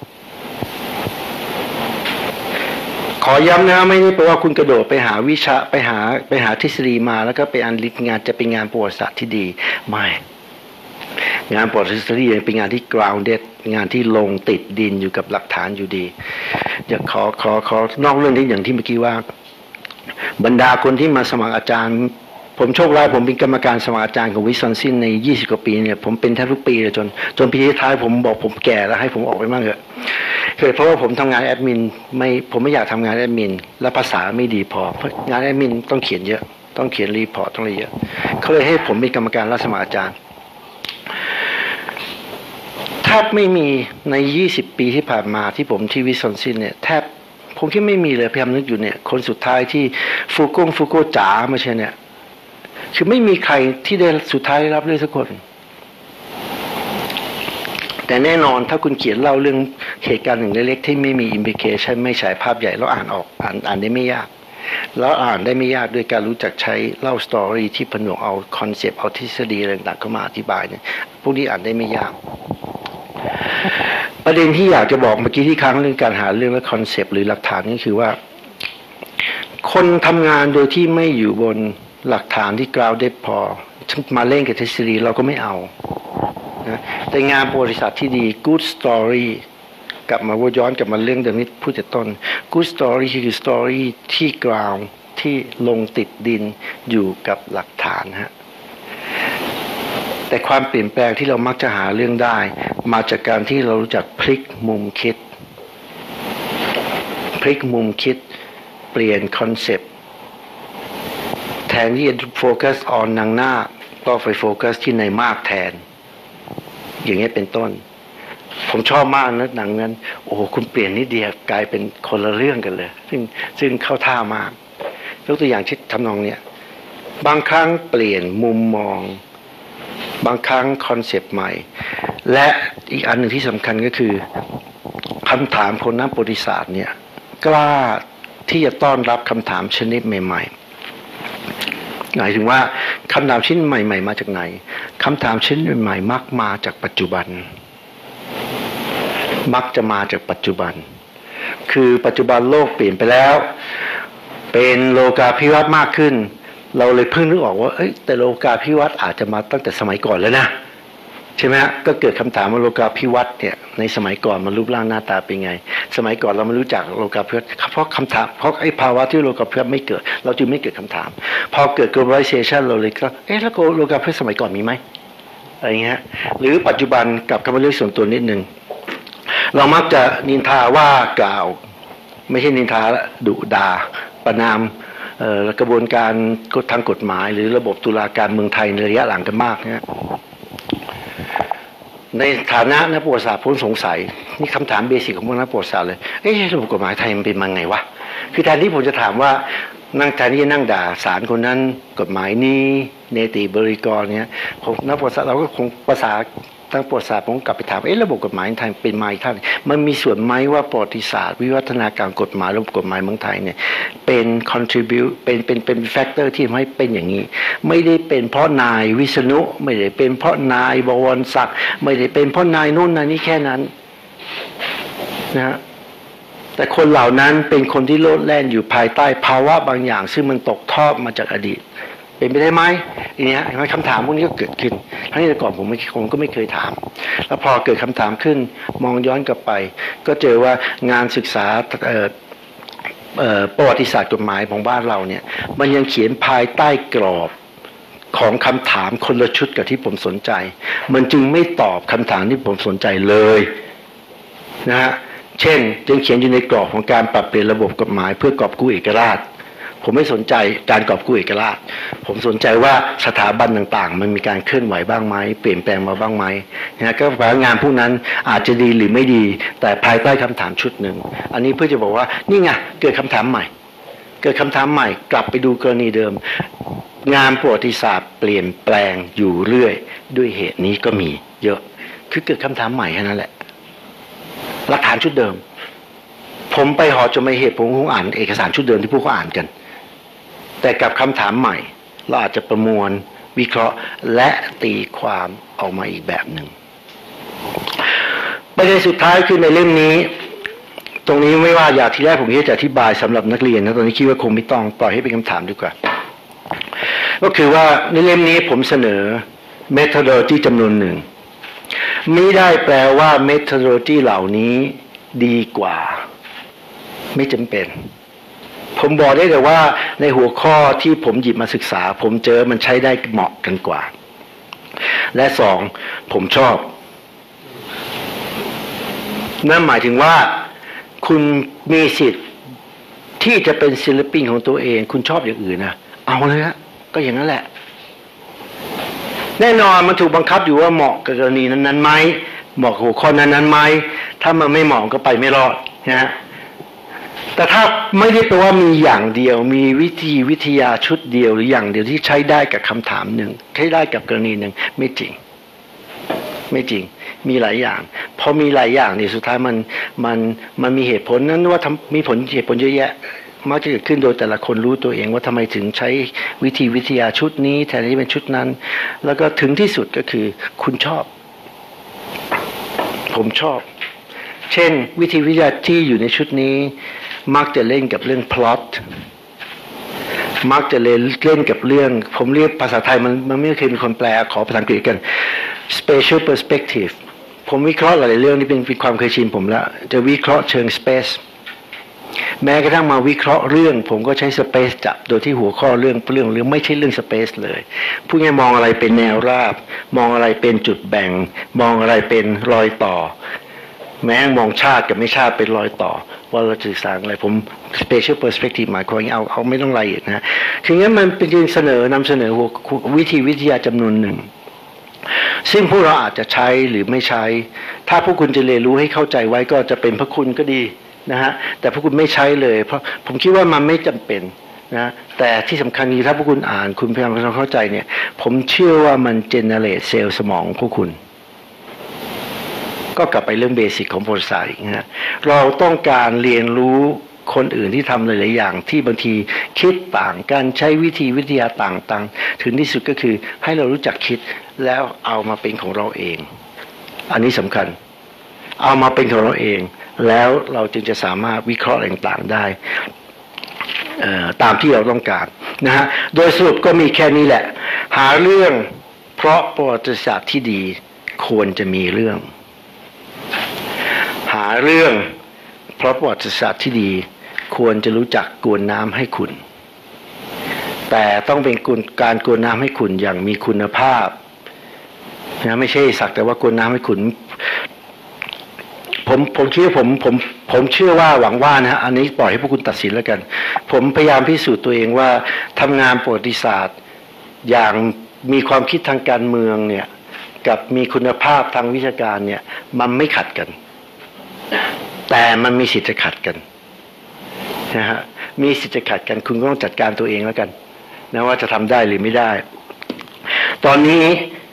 ขอย้ำนะไม่ได้แปลว่าคุณกระโดดไปหาวิชาไปหาไปหาทฤษฎีมาแล้วก็ไปอันลิทงานจะเป็นงานประวัติศาสตร์ที่ดีไม่งานประวัติศาสตร์เป็นงานที่ grounded งานที่ลงติดดินอยู่กับหลักฐานอยู่ดีอยากขอขอขอนอกเรื่องนี้อย่างที่เมื่อกี้ว่าบรรดาคนที่มาสมัครอาจารย์ผมโชคร้ายผมเป็นกรรมการสมัครอาจารย์ของวิสคอนซินในยี่สิบกว่าปีเนี่ยผมเป็นแทบทุกปีเลยจนจนปีท้ายผมบอกผมแก่แล้วให้ผมออกไปบ้างเถอะเคยเพราะว่าผมทำงานแอดมินไม่ผมไม่อยากทำงานแอดมินและภาษาไม่ดีพอเพราะงานแอดมินต้องเขียนเยอะต้องเขียนรีพอร์ตต้องอะไรเยอะเขาเลยให้ผมเป็นกรรมการรับสมัครอาจารย์แทบไม่มีในยี่สิบปีที่ผ่านมาที่ผมที่วิสคอนซินเนี่ยแทบผมคิดไม่มีเลยพยายามนึกอยู่เนี่ยคนสุดท้ายที่ฟูโก้ฟูโก้จ๋าไม่ใช่เนี่ยคือไม่มีใครที่ได้สุดท้ายได้รับเลยสักคนแต่แน่นอนถ้าคุณเขียนเล่าเรื่องเหตุการณ์หนึ่งเล็กๆที่ไม่มีอิมพิเคชันไม่ฉายภาพใหญ่แล้วอ่านออกอ่านอ่านได้ไม่ยากแล้วอ่านได้ไม่ยากด้วยการรู้จักใช้เล่าสตอรี่ที่ผนวกเอาคอนเซปต์เอาทฤษฎีอะไรต่างๆเข้ามาอธิบายเนี่ยพวกนี้อ่านได้ไม่ยากประเด็นที่อยากจะบอกเมื่อกี้ที่ค้างเรื่องการหาเรื่องและคอนเซปต์หรือหลักฐานก็คือว่าคนทำงานโดยที่ไม่อยู่บนหลักฐานที่กล่าวได้พอมาเล่นกับทฤษฎีเราก็ไม่เอานะแต่งานบริษัทที่ดี good story กลับมาว่าย้อนกลับมาเรื่องเดิมนี้พูดแต่ต้น good story คือ story ที่กล่าวที่ลงติดดินอยู่กับหลักฐานฮะแต่ความเปลี่ยนแปลงที่เรามักจะหาเรื่องได้มาจากการที่เรารู้จักพลิกมุมคิดพลิกมุมคิดเปลี่ยนคอนเซปต์แทนที่จะโฟกัสออนนางหน้าก็ไปโฟกัสที่ในมากแทนอย่างนี้เป็นต้นผมชอบมากนะหนังนั้นโอ้โหคุณเปลี่ยนนิดเดียวกลายเป็นคนละเรื่องกันเลยซึ่งซึ่งเข้าท่ามากยกตัวอย่างเช่นทำนองเนี้ยบางครั้งเปลี่ยนมุมมองบางครั้งคอนเซปต์ใหม่และอีกอันหนึ่งที่สำคัญก็คือคำถามคนนักประวัติศาสตร์เนี่ยกล้าที่จะต้อนรับคำถามชนิดใหม่ๆหมายถึงว่าคำถามชิ้นใหม่ๆมาจากไหนคำถามชิ้นใหม่ๆมักมาจากปัจจุบันมักจะมาจากปัจจุบันคือปัจจุบันโลกเปลี่ยนไปแล้วเป็นโลกาภิวัตน์มากขึ้นเราเลยเพิ่งนึกออกว่าเอ้ยแต่โลกาภิวัตน์อาจจะมาตั้งแต่สมัยก่อนแล้วนะใช่ไหมฮะก็เกิดคำถามว่าโลกาภิวัตน์เนี่ยในสมัยก่อนมันรูปร่างหน้าตาเป็นไงสมัยก่อนเราไม่รู้จักโลกาภิวัตน์เพราะคำถามเพราะไอ้ภาวะที่โลกาภิวัตน์ไม่เกิดเราจึงไม่เกิดคำถามพอเกิด globalization เราเลยก็เอ๊ะแล้วโลกาภิวัตน์สมัยก่อนมีไหมอะไรเงี้ยหรือปัจจุบันกับคำว่าเรื่องส่วนตัวนิดนึงเรามักจะนินทาว่ากล่าวไม่ใช่นินทาละดุด่าประณามกระบวนการทางกฎหมายหรือระบบตุลาการเมืองไทยในระยะหลังกันมากนะในฐานะนักประวัติศาสตร์ผมสงสัยนี่คำถามเบสิกของพวกนักประวัติศาสตร์เลยเอ๊ะระบบกฎหมายไทยมันเป็นมาไงวะคือแทนที่ผมจะถามว่านั่งแทนที่จะนั่งด่าศาลคนนั้นกฎหมายนี้เนติบริกรเนี่ยผมนักประวัติศาสตร์เราก็คงภาษาตั้งประวัติศาสตร์ผมกลับไปถามเอ๊ะระบบกฎหมายไทยเป็นมาอีกท่านมันมีส่วนไหมว่าประวัติศาสตร์วิวัฒนาการกฎหมายระบบกฎหมายเมืองไทยเนี่ยเป็น contribute เป็นเป็นเป็นแฟกเตอร์ที่ทำให้เป็นอย่างนี้ไม่ได้เป็นเพราะนายวิษณุไม่ได้เป็นเพราะนายบวรศักดิ์ไม่ได้เป็นเพราะนายนู่นนายนี่แค่นั้นนะฮะแต่คนเหล่านั้นเป็นคนที่โลดแล่นอยู่ภายใต้ภาวะบางอย่างซึ่งมันตกทอดมาจากอดีตเป็นไปได้ไหมอันนี้คำถามพวกนี้ก็เกิดขึ้นทั้งที่แต่ก่อนผมไม่คงก็ไม่เคยถามแล้วพอเกิดคำถามขึ้นมองย้อนกลับไปก็เจอว่างานศึกษาเอ่อเอ่อประวัติศาสตร์กฎหมายของบ้านเราเนี่ยมันยังเขียนภายใต้กรอบของคำถามคนละชุดกับที่ผมสนใจมันจึงไม่ตอบคำถามที่ผมสนใจเลยนะฮะเช่นยังเขียนอยู่ในกรอบของการปรับเปลี่ยนระบบกฎหมายเพื่อกอบกู้เอกราชผมไม่สนใจการกอบกู้เอกราชผมสนใจว่าสถาบันต่างๆมันมีการเคลื่อนไหวบ้างไหมเปลี่ยนแปลงมาบ้างไหมนะก็แปลว่างานพวกนั้นอาจจะดีหรือไม่ดีแต่ภายใต้คำถามชุดหนึ่งอันนี้เพื่อจะบอกว่านี่ไงเกิดคำถามใหม่เกิดคำถามใหม่กลับไปดูกรณีเดิมงานประวัติศาสตร์เปลี่ยนแปลงอยู่เรื่อยด้วยเหตุนี้ก็มีเยอะคือเกิดคำถามใหม่แค่นั้นแหละหลักฐานชุดเดิมผมไปหอจดหมายเหตุผมคงอ่านเอกสารชุดเดิมที่พวกเขาอ่านกันแต่กับคำถามใหม่เราอาจจะประมวลวิเคราะห์และตีความออกมาอีกแบบหนึ่งประเด็นสุดท้ายคือในเล่มนี้ตรงนี้ไม่ว่าอยากที่แรกผมจะอธิบายสำหรับนักเรียนนะตอนนี้คิดว่าคงไม่ต้องปล่อยให้เป็นคำถามดีกว่าก็คือว่าในเล่มนี้ผมเสนอ methodology จำนวนหนึ่งไม่ได้แปลว่า methodology เหล่านี้ดีกว่าไม่จำเป็นผมบอกได้แต่ว่าในหัวข้อที่ผมหยิบมาศึกษาผมเจอมันใช้ได้เหมาะกันกว่าและสองผมชอบนั่นหมายถึงว่าคุณมีสิทธิ์ที่จะเป็นศิลปินของตัวเองคุณชอบอย่างอื่นนะเอาเลยฮะก็อย่างนั้นแหละแน่นอนมันถูกบังคับอยู่ว่าเหมาะกับกรณีนั้นๆไหมเหมาะกับหัวข้อนั้นๆไหมถ้ามันไม่เหมาะก็ไปไม่รอดนะฮะแต่ถ้าไม่ได้แปลว่ามีอย่างเดียวมีวิธีวิทยาชุดเดียวหรืออย่างเดียวที่ใช้ได้กับคำถามหนึ่งใช้ได้กับกรณีหนึ่งไม่จริงไม่จริงมีหลายอย่างพอมีหลายอย่างเนี่ยสุดท้ายมันมันมันมีเหตุผลนั้นว่ามีผลเหตุผลเยอะแยะมักจะเกิดขึ้นโดยแต่ละคนรู้ตัวเองว่าทำไมถึงใช้วิธีวิทยาชุดนี้แทนที่เป็นชุดนั้นแล้วก็ถึงที่สุดก็คือคุณชอบผมชอบเช่นวิธีวิทยาที่อยู่ในชุดนี้มักจะเล่นกับเรื่อง plot มักจะเล่นเล่นกับเรื่องผมเรียกภาษาไทยมันมันไม่เคยมีคนแปลขอภาษาอังกฤษกัน spatial perspective ผมวิเคราะห์หลายเรื่องนี่เป็นความเคยชินผมแล้วจะวิเคราะห์เชิง space แม้กระทั่งมาวิเคราะห์เรื่องผมก็ใช้ space จับโดยที่หัวข้อเรื่องเรื่องเรื่องไม่ใช่เรื่อง space เลยผู้ง่ายมองอะไรเป็นแนวราบมองอะไรเป็นจุดแบ่งมองอะไรเป็นรอยต่อแม้มองชาติกับไม่ชาติเป็นรอยต่อว่าเราสื่อสารอะไรผม spatial perspective หมายความว่าเอาเอาไม่ต้องรายละเอียดนะทีนี้มันเป็นการเสนอนำเสนอวิธีวิทยาจำนวนหนึ่งซึ่งพวกเราอาจจะใช้หรือไม่ใช้ถ้าพวกคุณจะเรียนรู้ให้เข้าใจไว้ก็จะเป็นพระคุณก็ดีนะฮะแต่พวกคุณไม่ใช้เลยเพราะผมคิดว่ามันไม่จำเป็นนะแต่ที่สำคัญคือถ้าพวกคุณอ่านคุณพยายามเข้าใจเนี่ยผมเชื่อว่ามัน generate เซลล์สมองพวกคุณก็กลับไปเรื่องเบสิกของประวัติศาสตร์อีกนะเราต้องการเรียนรู้คนอื่นที่ทำหลายๆอย่างที่บางทีคิดต่างกันใช้วิธีวิทยาต่างๆถึงที่สุดก็คือให้เรารู้จักคิดแล้วเอามาเป็นของเราเองอันนี้สำคัญเอามาเป็นของเราเองแล้วเราจึงจะสามารถวิเคราะห์ต่างๆได้ตามที่เราต้องการนะฮะโดยสรุปก็มีแค่นี้แหละหาเรื่องเพราะประวัติศาสตร์ที่ดีควรจะมีเรื่องหาเรื่องเพราะประวัติศาสตร์ที่ดีควรจะรู้จักกวนน้ำให้ขุ่นแต่ต้องเป็นการกวนน้ำให้ขุ่นอย่างมีคุณภาพนะไม่ใช่สักแต่ว่ากวนน้ำให้ขุ่นผมผมคิดว่าผมผมผมเชื่อว่าหวังว่านะฮะอันนี้ปล่อยให้พวกคุณตัดสินแล้วกันผมพยายามพิสูจน์ตัวเองว่าทำงานประวัติศาสตร์อย่างมีความคิดทางการเมืองเนี่ยกับมีคุณภาพทางวิชาการเนี่ยมันไม่ขัดกันแต่มันมีสิทธิ์จะขัดกันนะฮะมีสิทธิ์จะขัดกันคุณก็ต้องจัดการตัวเองแล้วกันนะว่าจะทำได้หรือไม่ได้ตอนนี้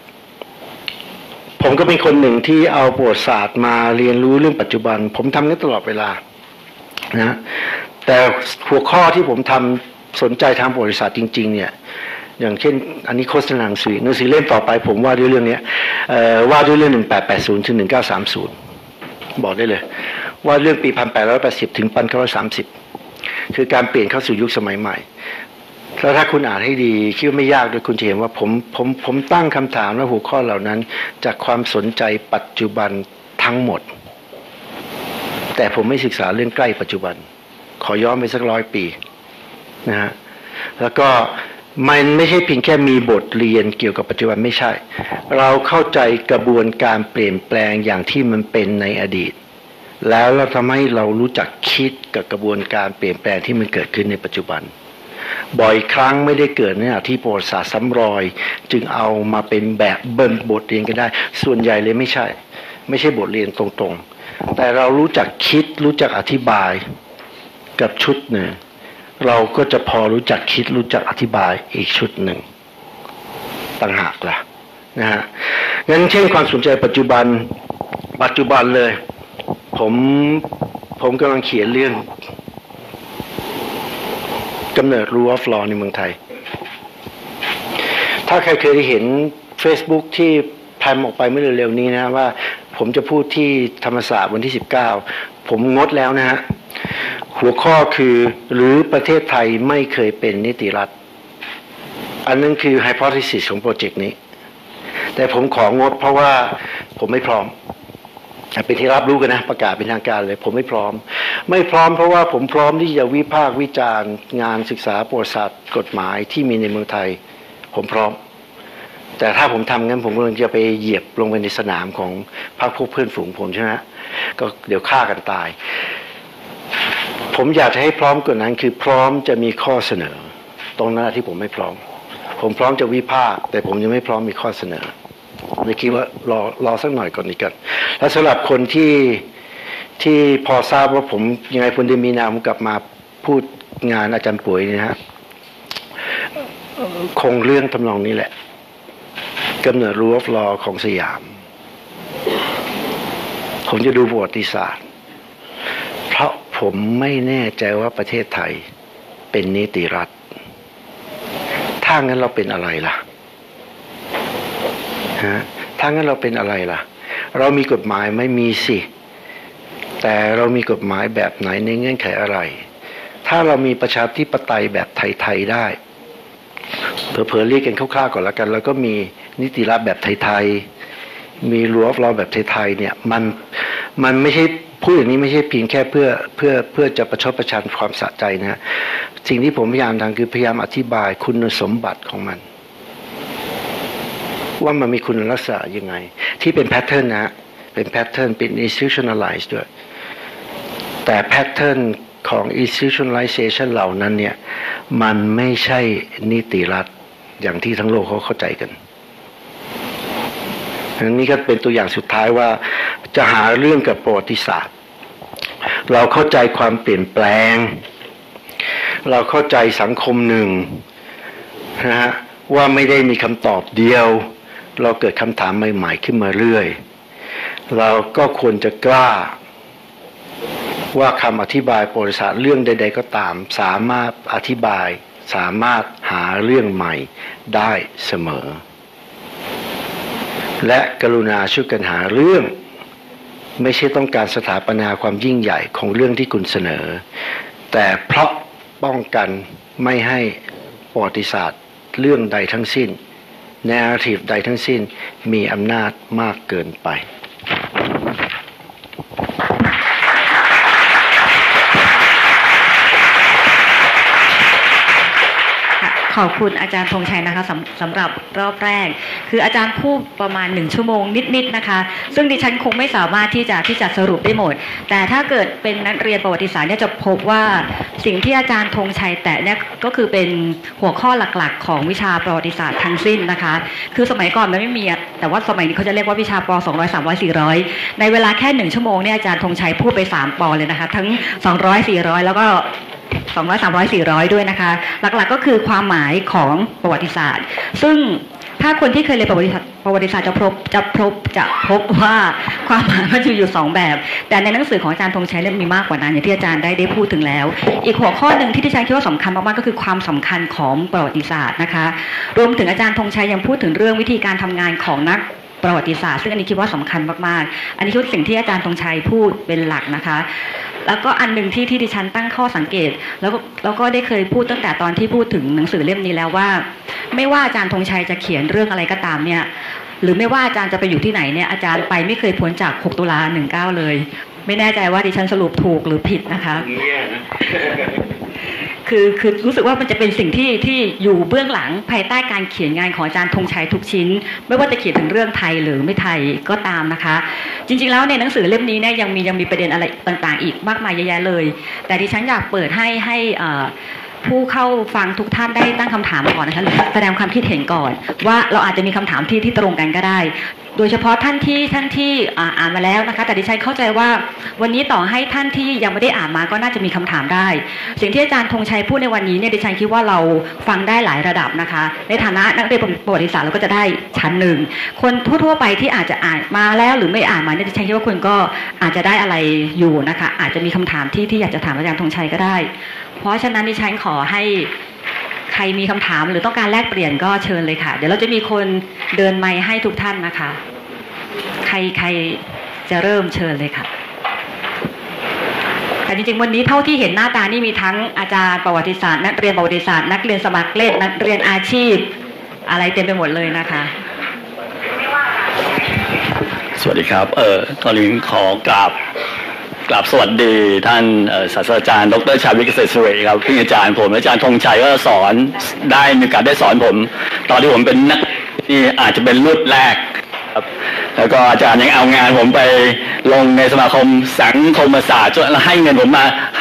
ผมก็เป็นคนหนึ่งที่เอาประวัติศาสตร์มาเรียนรู้เรื่องปัจจุบันผมทำนี้ตลอดเวลานะแต่หัวข้อที่ผมทำสนใจทางประวัติศาสตร์จริงๆเนี่ยอย่างเช่นอันนี้โฆษณาหนังสือหนังสือเล่มต่อไปผมว่าด้วยเรื่องนี้ว่าด้วยเรื่องหนึ่งแปดแปดศูนย์ถึงหนึ่งเก้าสามศูนย์บอกได้เลยว่าเรื่องปีพันแปดร้อยแปดสิบถึงพันเก้าร้อยสามสิบคือการเปลี่ยนเข้าสู่ยุคสมัยใหม่แล้วถ้าคุณอ่านให้ดีคิดว่าไม่ยากโดยคุณจะเห็นว่าผมผมผมตั้งคำถามและหัวข้อเหล่านั้นจากความสนใจปัจจุบันทั้งหมดแต่ผมไม่ศึกษาเรื่องใกล้ปัจจุบันขอย้อนไปสักร้อยปีนะฮะแล้วก็มันไม่ใช่เพียงแค่มีบทเรียนเกี่ยวกับปัจจุบันไม่ใช่เราเข้าใจกระบวนการเปลี่ยนแปลงอย่างที่มันเป็นในอดีตแล้วเราทำให้เรารู้จักคิดกับกระบวนการเปลี่ยนแปลงที่มันเกิดขึ้นในปัจจุบันบ่อยครั้งไม่ได้เกิดในที่ประวัติศาสตร์ซ้ำรอยจึงเอามาเป็นแบบเบิ้ลบทเรียนก็ได้ส่วนใหญ่เลยไม่ใช่ไม่ใช่บทเรียนตรงๆแต่เรารู้จักคิดรู้จักอธิบายกับชุดหนึ่งเราก็จะพอรู้จักคิดรู้จักอธิบายอีกชุดหนึ่งต่างหากล่ะนะฮะงั้นเช่นความสนใจปัจจุบันปัจจุบันเลยผมผมกำลังเขียนเรื่องกำเนิด rule of law ในเมืองไทยถ้าใครเคยได้เห็น Facebook ที่แพร่ออกไปเมื่อเร็วๆนี้นะว่าผมจะพูดที่ธรรมศาสตร์วันที่สิบเก้าผมงดแล้วนะฮะหัวข้อคือหรือประเทศไทยไม่เคยเป็นนิติรัฐอันนั้นคือ hypothesis ของโปรเจกต์นี้แต่ผมของดเพราะว่าผมไม่พร้อมเป็นที่รับรู้กันนะประกาศเป็นทางการเลยผมไม่พร้อมไม่พร้อมเพราะว่าผมพร้อมที่จะวิพากษ์วิจารณ์งานศึกษาประวัติศาสตร์กฎหมายที่มีในเมืองไทยผมพร้อมแต่ถ้าผมทำงั้นผมกำลังจะไปเหยียบลงไปในสนามของพรรคพวกเพื่อนฝูงผมใช่ไหมก็เดี๋ยวฆ่ากันตายผมอยากจะให้พร้อมกว่านั้นคือพร้อมจะมีข้อเสนอตรงนั้นที่ผมไม่พร้อมผมพร้อมจะวิพากษ์แต่ผมยังไม่พร้อมมีข้อเสนอไม่คิดว่ารอรอสักหน่อยก่อนดีกันแล้วสำหรับคนที่ที่พอทราบว่าผมยังไงคนเดือนมีนาผมกลับมาพูดงานอาจารย์ป่วยนี่นะฮะคงเรื่องทำนองนี้แหละกำเนิด rule of law ของสยามผมจะดูประวัติศาสตร์เพราะผมไม่แน่ใจว่าประเทศไทยเป็นนิติรัฐถ้างั้นเราเป็นอะไรล่ะฮะถ้างั้นเราเป็นอะไรล่ะเรามีกฎหมายไม่มีสิแต่เรามีกฎหมายแบบไหนในเงื่อนไขอะไรถ้าเรามีประชาธิปไตยแบบไทยๆได้เผลอๆเรียกกันคร่าวๆก่อนแล้วกันแล้วก็มีนิติรัฐแบบไทยๆมีรั้วรอแบบไทยๆเนี่ยมันมันไม่ใช่พูดอย่างนี้ไม่ใช่เพียงแค่เพื่อเพื่อเพื่อจะประชดประชันความสะใจนะฮะสิ่งที่ผมพยายามทำคือพยายามอธิบายคุณสมบัติของมันว่ามันมีคุณลักษณะยังไงที่เป็นแพทเทิร์นนะเป็นแพทเทิร์นเป็น institutionalized ด้วยแต่แพทเทิร์นของ institutionalization เหล่านั้นเนี่ยมันไม่ใช่นิติรัฐอย่างที่ทั้งโลกเขาเข้าใจกันอันนี้ก็เป็นตัวอย่างสุดท้ายว่าจะหาเรื่องกับประวัติศาสตร์เราเข้าใจความเปลี่ยนแปลงเราเข้าใจสังคมหนึ่งนะฮะว่าไม่ได้มีคำตอบเดียวเราเกิดคำถามใหม่ๆขึ้นมาเรื่อยเราก็ควรจะกล้าว่าคำอธิบายประวัติศาสตร์เรื่องใดๆก็ตามสามารถอธิบายสามารถหาเรื่องใหม่ได้เสมอและกรุณาช่วยกันหาเรื่องไม่ใช่ต้องการสถาปนาความยิ่งใหญ่ของเรื่องที่คุณเสนอแต่เพราะป้องกันไม่ให้ประวัติศาสตร์เรื่องใดทั้งสิ้น narrative ใดทั้งสิ้นมีอำนาจมากเกินไปขอบคุณอาจารย์ธงชัยนะคะสำสำหรับรอบแรกคืออาจารย์พูดประมาณหนึ่งชั่วโมงนิดๆนะคะซึ่งดิฉันคงไม่สามารถที่จะที่จะสรุปได้หมดแต่ถ้าเกิดเป็นนักเรียนประวัติศาสตร์เนี่ยจะพบว่าสิ่งที่อาจารย์ธงชัยแตะเนี่ยก็คือเป็นหัวข้อหลักๆของวิชาประวัติศาสตร์ทั้งสิ้นนะคะคือสมัยก่อนมันไม่มีแต่ว่าสมัยนี้เขาจะเรียกว่าวิชาปสองร้อย สามร้อย สี่ร้อยในเวลาแค่หนึ่งชั่วโมงเนี่ยอาจารย์ธงชัยพูดไปสามปเลยนะคะทั้งสองร้อย สี่ร้อยแล้วก็สองร้อย สามร้อย สี่ร้อยด้วยนะคะหลักๆก็คือความหมายของประวัติศาสตร์ซึ่งถ้าคนที่เคยเรียนประวัติศาสตร์ประวัติศาสตร์จะพบจะพบจะพบว่าความหมายมันจะอยู่สองแบบแต่ในหนังสือของอาจารย์ธงชัยเนี่ยมีมากกว่านั้นอย่างที่อาจารย์ได้ได้พูดถึงแล้วอีกหัวข้อหนึ่งที่ดิฉันคิดว่าสำคัญมากๆก็คือความสำคัญของประวัติศาสตร์นะคะรวมถึงอาจารย์ธงชัยยังพูดถึงเรื่องวิธีการทำงานของนักประวัติศาสตร์ซึ่งอันนี้คิดว่าสำคัญมากๆอันนี้คือสิ่งที่อาจารย์ธงชัยพูดเป็นหลักนะคะแล้วก็อันหนึ่งที่ที่ดิฉันตั้งข้อสังเกตแล้วก็แล้วก็ได้เคยพูดตั้งแต่ตอนที่พูดถึงหนังสือเล่มนี้แล้วว่าไม่ว่าอาจารย์ธงชัยจะเขียนเรื่องอะไรก็ตามเนี่ยหรือไม่ว่าอาจารย์จะไปอยู่ที่ไหนเนี่ยอาจารย์ไปไม่เคยพ้นจากหกตุลาหนึ่งเก้าเลยไม่แน่ใจว่าดิฉันสรุปถูกหรือผิดนะคะคือคือรู้สึกว่ามันจะเป็นสิ่งที่ที่อยู่เบื้องหลังภายใต้การเขียนงานของอาจารย์ธงชัยทุกชิ้นไม่ว่าจะเขียนถึงเรื่องไทยหรือไม่ไทยก็ตามนะคะจริงๆแล้วในหนังสือเล่มนี้เนี่ยยังมียังมีประเด็นอะไรต่างๆอีกมากมายเยอะแยะเลยแต่ดิฉันอยากเปิดให้ให้ผู้เข้าฟังทุกท่านได้ตั้งคำถามก่อนนะคะหรือแสดงความคิดเห็นก่อนว่าเราอาจจะมีคำถามที่ที่ตรงกันก็ได้โดยเฉพาะท่านที่ท่านที่อ่านมาแล้วนะคะแต่ดิฉันเข้าใจว่าวันนี้ต่อให้ท่านที่ยังไม่ได้อ่านมาก็น่าจะมีคำถามได้สิ่งที่อาจารย์ธงชัยพูดในวันนี้เนี่ยดิฉันคิดว่าเราฟังได้หลายระดับนะคะในฐานะนักเรียนประวัติศาสตร์เราก็จะได้ชั้นหนึ่งคนทั่วๆไปที่อาจจะอ่านมาแล้วหรือไม่อ่านมาเนี่ยดิฉันคิดว่าคุณก็อาจจะได้อะไรอยู่นะคะอาจจะมีคำถามที่ที่อยากจะถามอาจารย์ธงชัยก็ได้เพราะฉะนั้นดิฉันขอให้ใครมีคำถามหรือต้องการแลกเปลี่ยนก็เชิญเลยค่ะเดี๋ยวเราจะมีคนเดินไมค์ให้ทุกท่านนะคะใครใครจะเริ่มเชิญเลยค่ะแต่จริงๆวันนี้เท่าที่เห็นหน้าตานี่มีทั้งอาจารย์ประวัติศาสตร์นักเรียนประวัติศาสตร์นักเรียนสมัครเล่นนักเรียนอาชีพอะไรเต็มไปหมดเลยนะคะสวัสดีครับเออตอนนี้ขอกราบกราบสวัสดีท่านศาสตราจารย์ดร.ชาญวิทย์เกษตรสุริครับที่อาจารย์ผมอาจารย์ธงชัยก็สอนได้มีโอกาสได้สอนผมตอนที่ผมเป็นนักที่อาจจะเป็นรุ่นแรกครับแล้วก็อาจารย์ยังเอางานผมไปลงในสมาคมสังคมศาสตร์จนให้เงินผมมา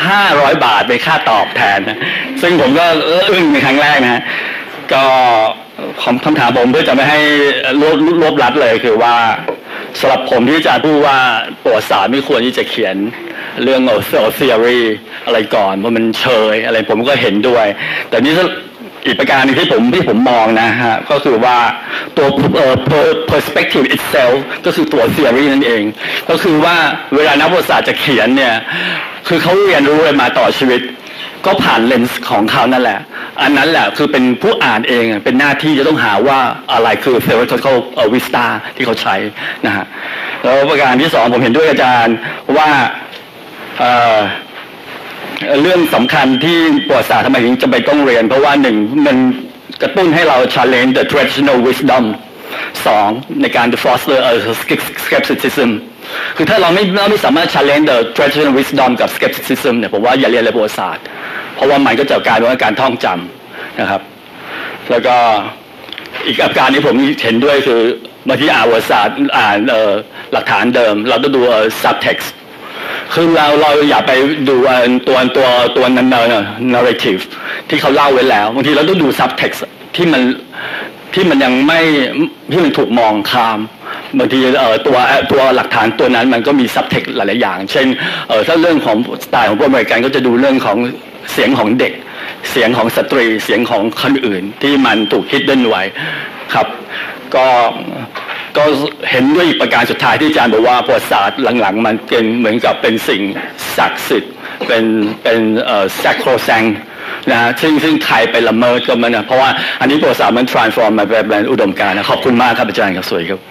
ห้าร้อยบาทเป็นค่าตอบแทนนะซึ่งผมก็อึ้งในครั้งแรกนะฮะก็คำถามผมเพื่อจะไม่ให้รวบรวบรัดเลยคือว่าสำหรับผมที่อาจารย์พูดว่าประวัติศาสตร์ไม่ควรที่จะเขียนเรื่องเอาเทอรี่อะไรก่อนเพราะมันเชยอะไรผมก็เห็นด้วย แต่นี่อีกประการหนึงที่ผมที่ผมมองนะฮะก็คือว่าตัวเอ่อ perspective itself ก็คือตัว theory นั่นเองก็คือว่าเวลานักประวัติศาสตร์จะเขียนเนี่ยคือเขาเรียนรู้อะไรมาต่อชีวิตก็ผ่านเลนส์ของเขานั่นแหละอันนั้นแหละคือเป็นผู้อ่านเองเป็นหน้าที่จะต้องหาว่าอะไรคือ theoretical vista ที่เขาใช้นะฮะแล้วประการที่สองผมเห็นด้วยอาจารย์ว่าเอ่อเรื่องสำคัญที่ประวัติศาสตร์ทำไมถึงจะไปต้องเรียนเพราะว่าหนึ่งมันกระตุ้นให้เรา challenge the traditional wisdom สองในการ foster a skepticism คือถ้าเราไม่เราไม่สามารถ challenge the traditional wisdom กับ skepticism เนี่ยผมว่าอย่าเรียนเลยประวัติศาสตร์เพราะว่ามันก็จะกลายเป็นการท่องจำนะครับแล้วก็อีกอาการที่ผมเห็นด้วยคือบางทีอ่านประวัติศาสตร์อ่านหลักฐานเดิมเราต้องดู subtextคือเราเราอย่าไปดูตัวตัวตัวนั้น narrative ที่เขาเล่าไว้แล้วบางทีเราต้องดู subtext ที่มันที่มันยังไม่ที่มันถูกมองข้ามบางทีเอ่อตัวตัวหลักฐานตัวนั้นมันก็มี subtext หลายๆอย่างเช่นเอ่อถ้าเรื่องของสไตล์ของพวกอเมริกันก็จะดูเรื่องของเสียงของเด็กเสียงของสตรีเสียงของคนอื่นที่มันถูก hidden ไว้ครับก็ก็เห็นด้วยอีกประการสุดท้ายที่อาจารย์บอกว่าประวัติศาสตร์หลังๆมันเป็นเหมือนกับเป็นสิ่งศักดิ์สิทธิ์เป็นเป็นเอ่อ sacrosanct นะซึ่งซึ่งใครไปละเมิดก็มันนะเพราะว่าอันนี้ประวัติศาสตร์มัน transform มาเป็นอุดมการณ์นะขอบคุณมากครับอาจารย์ครับสวัสดีครับ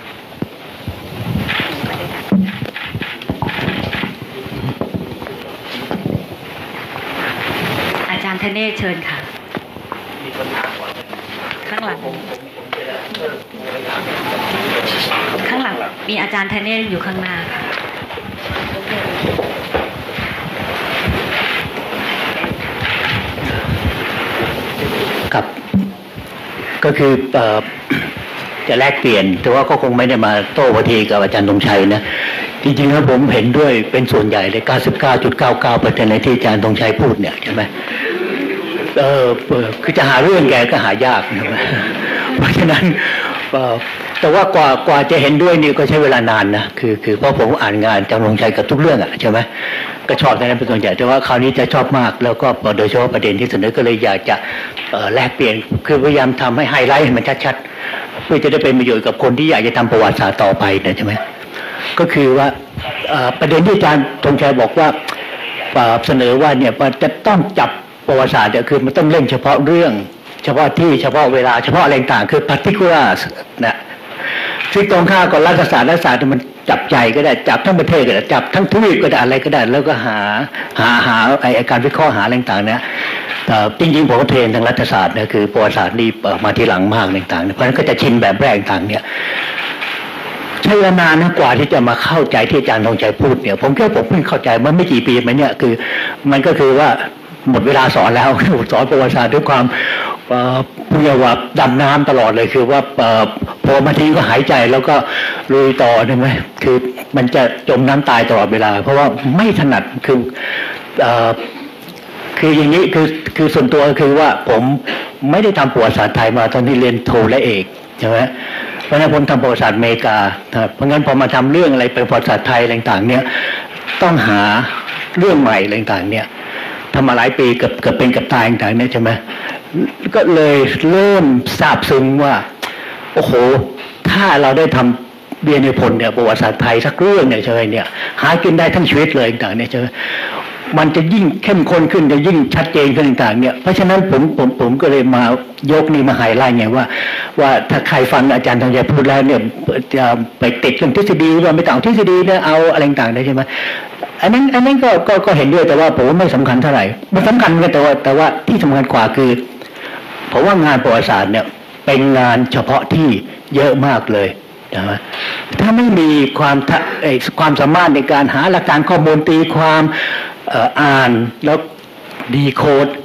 อาจารย์ธเนศเชิญค่ะข้างหลังข้างหลังมีอาจารย์ธเนศอยู่ข้างหน้าครับก็คือจะแลกเปลี่ยนแต่ว่าก็คงไม่ได้มาโต้วทีกับอาจารย์ธงชัยนะจริงๆแล้วผมเห็นด้วยเป็นส่วนใหญ่เลย เก้าสิบเก้าจุดเก้าเก้าเปอร์เซ็นต์ ในที่อาจารย์ธงชัยพูดเนี่ยใช่ไหมเออคือจะหาเรื่องแกก็หายากนะเพราะฉะนั้นแต่ว่ากว่ากว่าจะเห็นด้วยนี่ก็ใช้เวลานานนะคือคือเพราะผมอ่านงานอาจารย์ธงชัยกับทุกเรื่องอ่ะใช่ไหมก็ชอบในนั้นเป็นส่วนใหญ่แต่ว่าคราวนี้จะชอบมากแล้วก็โดยเฉพาะประเด็นที่เสนอก็เลยอยากจะแลกเปลี่ยนคือพยายามทำให้ไฮไลท์ให้มันชัดๆเพื่อจะได้เป็นประโยชน์กับคนที่อยากจะทำประวัติศาสตร์ต่อไปนะใช่ไหมก็คือว่าประเด็นที่อาจารย์ธงชัยบอกว่าเสนอว่าเนี่ยจะต้องจับประวัติศาสตร์เนี่ยคือมันต้องเล่นเฉพาะเรื่องเฉพาะที่เฉพาะเวลาเฉพาะอะไรต่างคือ particulars นะซึ่งตรงข้ามกับรัฐศาสตร์รัฐศาสตร์มันจับใจก็ได้จับทั้งประเทศก็ได้จับทั้งทวีปก็ได้อะไรก็ได้แล้วก็หาหาหาไอการวิเคราะห์หาอะไรต่างๆเนี่ยจริงๆผมก็เทรนทางรัฐศาสตร์นะคือประวัติศาสตร์นี่มาทีหลังมากต่างๆเพราะฉะนั้นก็จะชินแบบแรกต่างเนี่ยใช้เวลานานนะกว่าที่จะมาเข้าใจที่อาจารย์ธงชัยพูดเนี่ยผมแค่ผมเพิ่งเข้าใจมันไม่กี่ปีมาเนี่ยคือมันก็คือว่าหมดเวลาสอนแล้วสอนประวัติศาสตร์ด้วยความเรียกว่าดำน้ำตลอดเลยคือว่าพอมาทิ้งก็หายใจแล้วก็ลุยต่อใช่ไหมคือมันจะจมน้ำตายตลอดเวลาเพราะว่าไม่ถนัดคือคืออย่างนี้คือคือส่วนตัวคือว่าผมไม่ได้ทำประวัติศาสตร์ไทยมาตอนที่เรียนโทและเอกใช่ไหมเพราะฉะนั้นผมทำประวัติศาสตร์อเมริกาเพราะงั้นพอมาทำเรื่องอะไรเป็นประวัติศาสตร์ไทยอะไรต่างๆเนี่ยต้องหาเรื่องใหม่อะไรต่างๆเนี่ยทำมาหลายปีกับกับเป็นกับตายต่างๆเนี่ยใช่ไหมก็เลยเริ่มทราบซึ้งว่าโอ้โหถ้าเราได้ทำเรียนในผลเนี่ยประวัติศาสตร์ไทยสักเรื่องเนี่ยใช่ไหมเนี่ยหากินได้ทั้งชีวิตเลยต่างๆเนี่ยใช่ไหมมันจะยิ่งเข้มข้นขึ้นจะยิ่งชัดเจนขึ้นต่างๆเนี่ยเพราะฉะนั้นผมผมผมก็เลยมายกนี่มาไฮไลท์ไงว่าว่าถ้าใครฟังอาจารย์ธงชัยพูดแล้วเนี่ยจะไปติดเรื่องทฤษฎีว่าไม่ต้องทฤษฎีเนี่ยเอาอะไรต่างๆได้ใช่ไหมอันนั้นอันนั้นก็ก็ก็เห็นด้วยแต่ว่าผมว่าไม่สำคัญเท่าไหร่มันสำคัญเหมือนกันแต่ว่าแต่ว่าที่สำคัญกว่าคือผมว่างานประวัติศาสตร์เนี่ยเป็นงานเฉพาะที่เยอะมากเลยนะถ้าไม่มีความความสามารถในการหาหลักการข้อมูลตีความอ่านแล้วดีโคด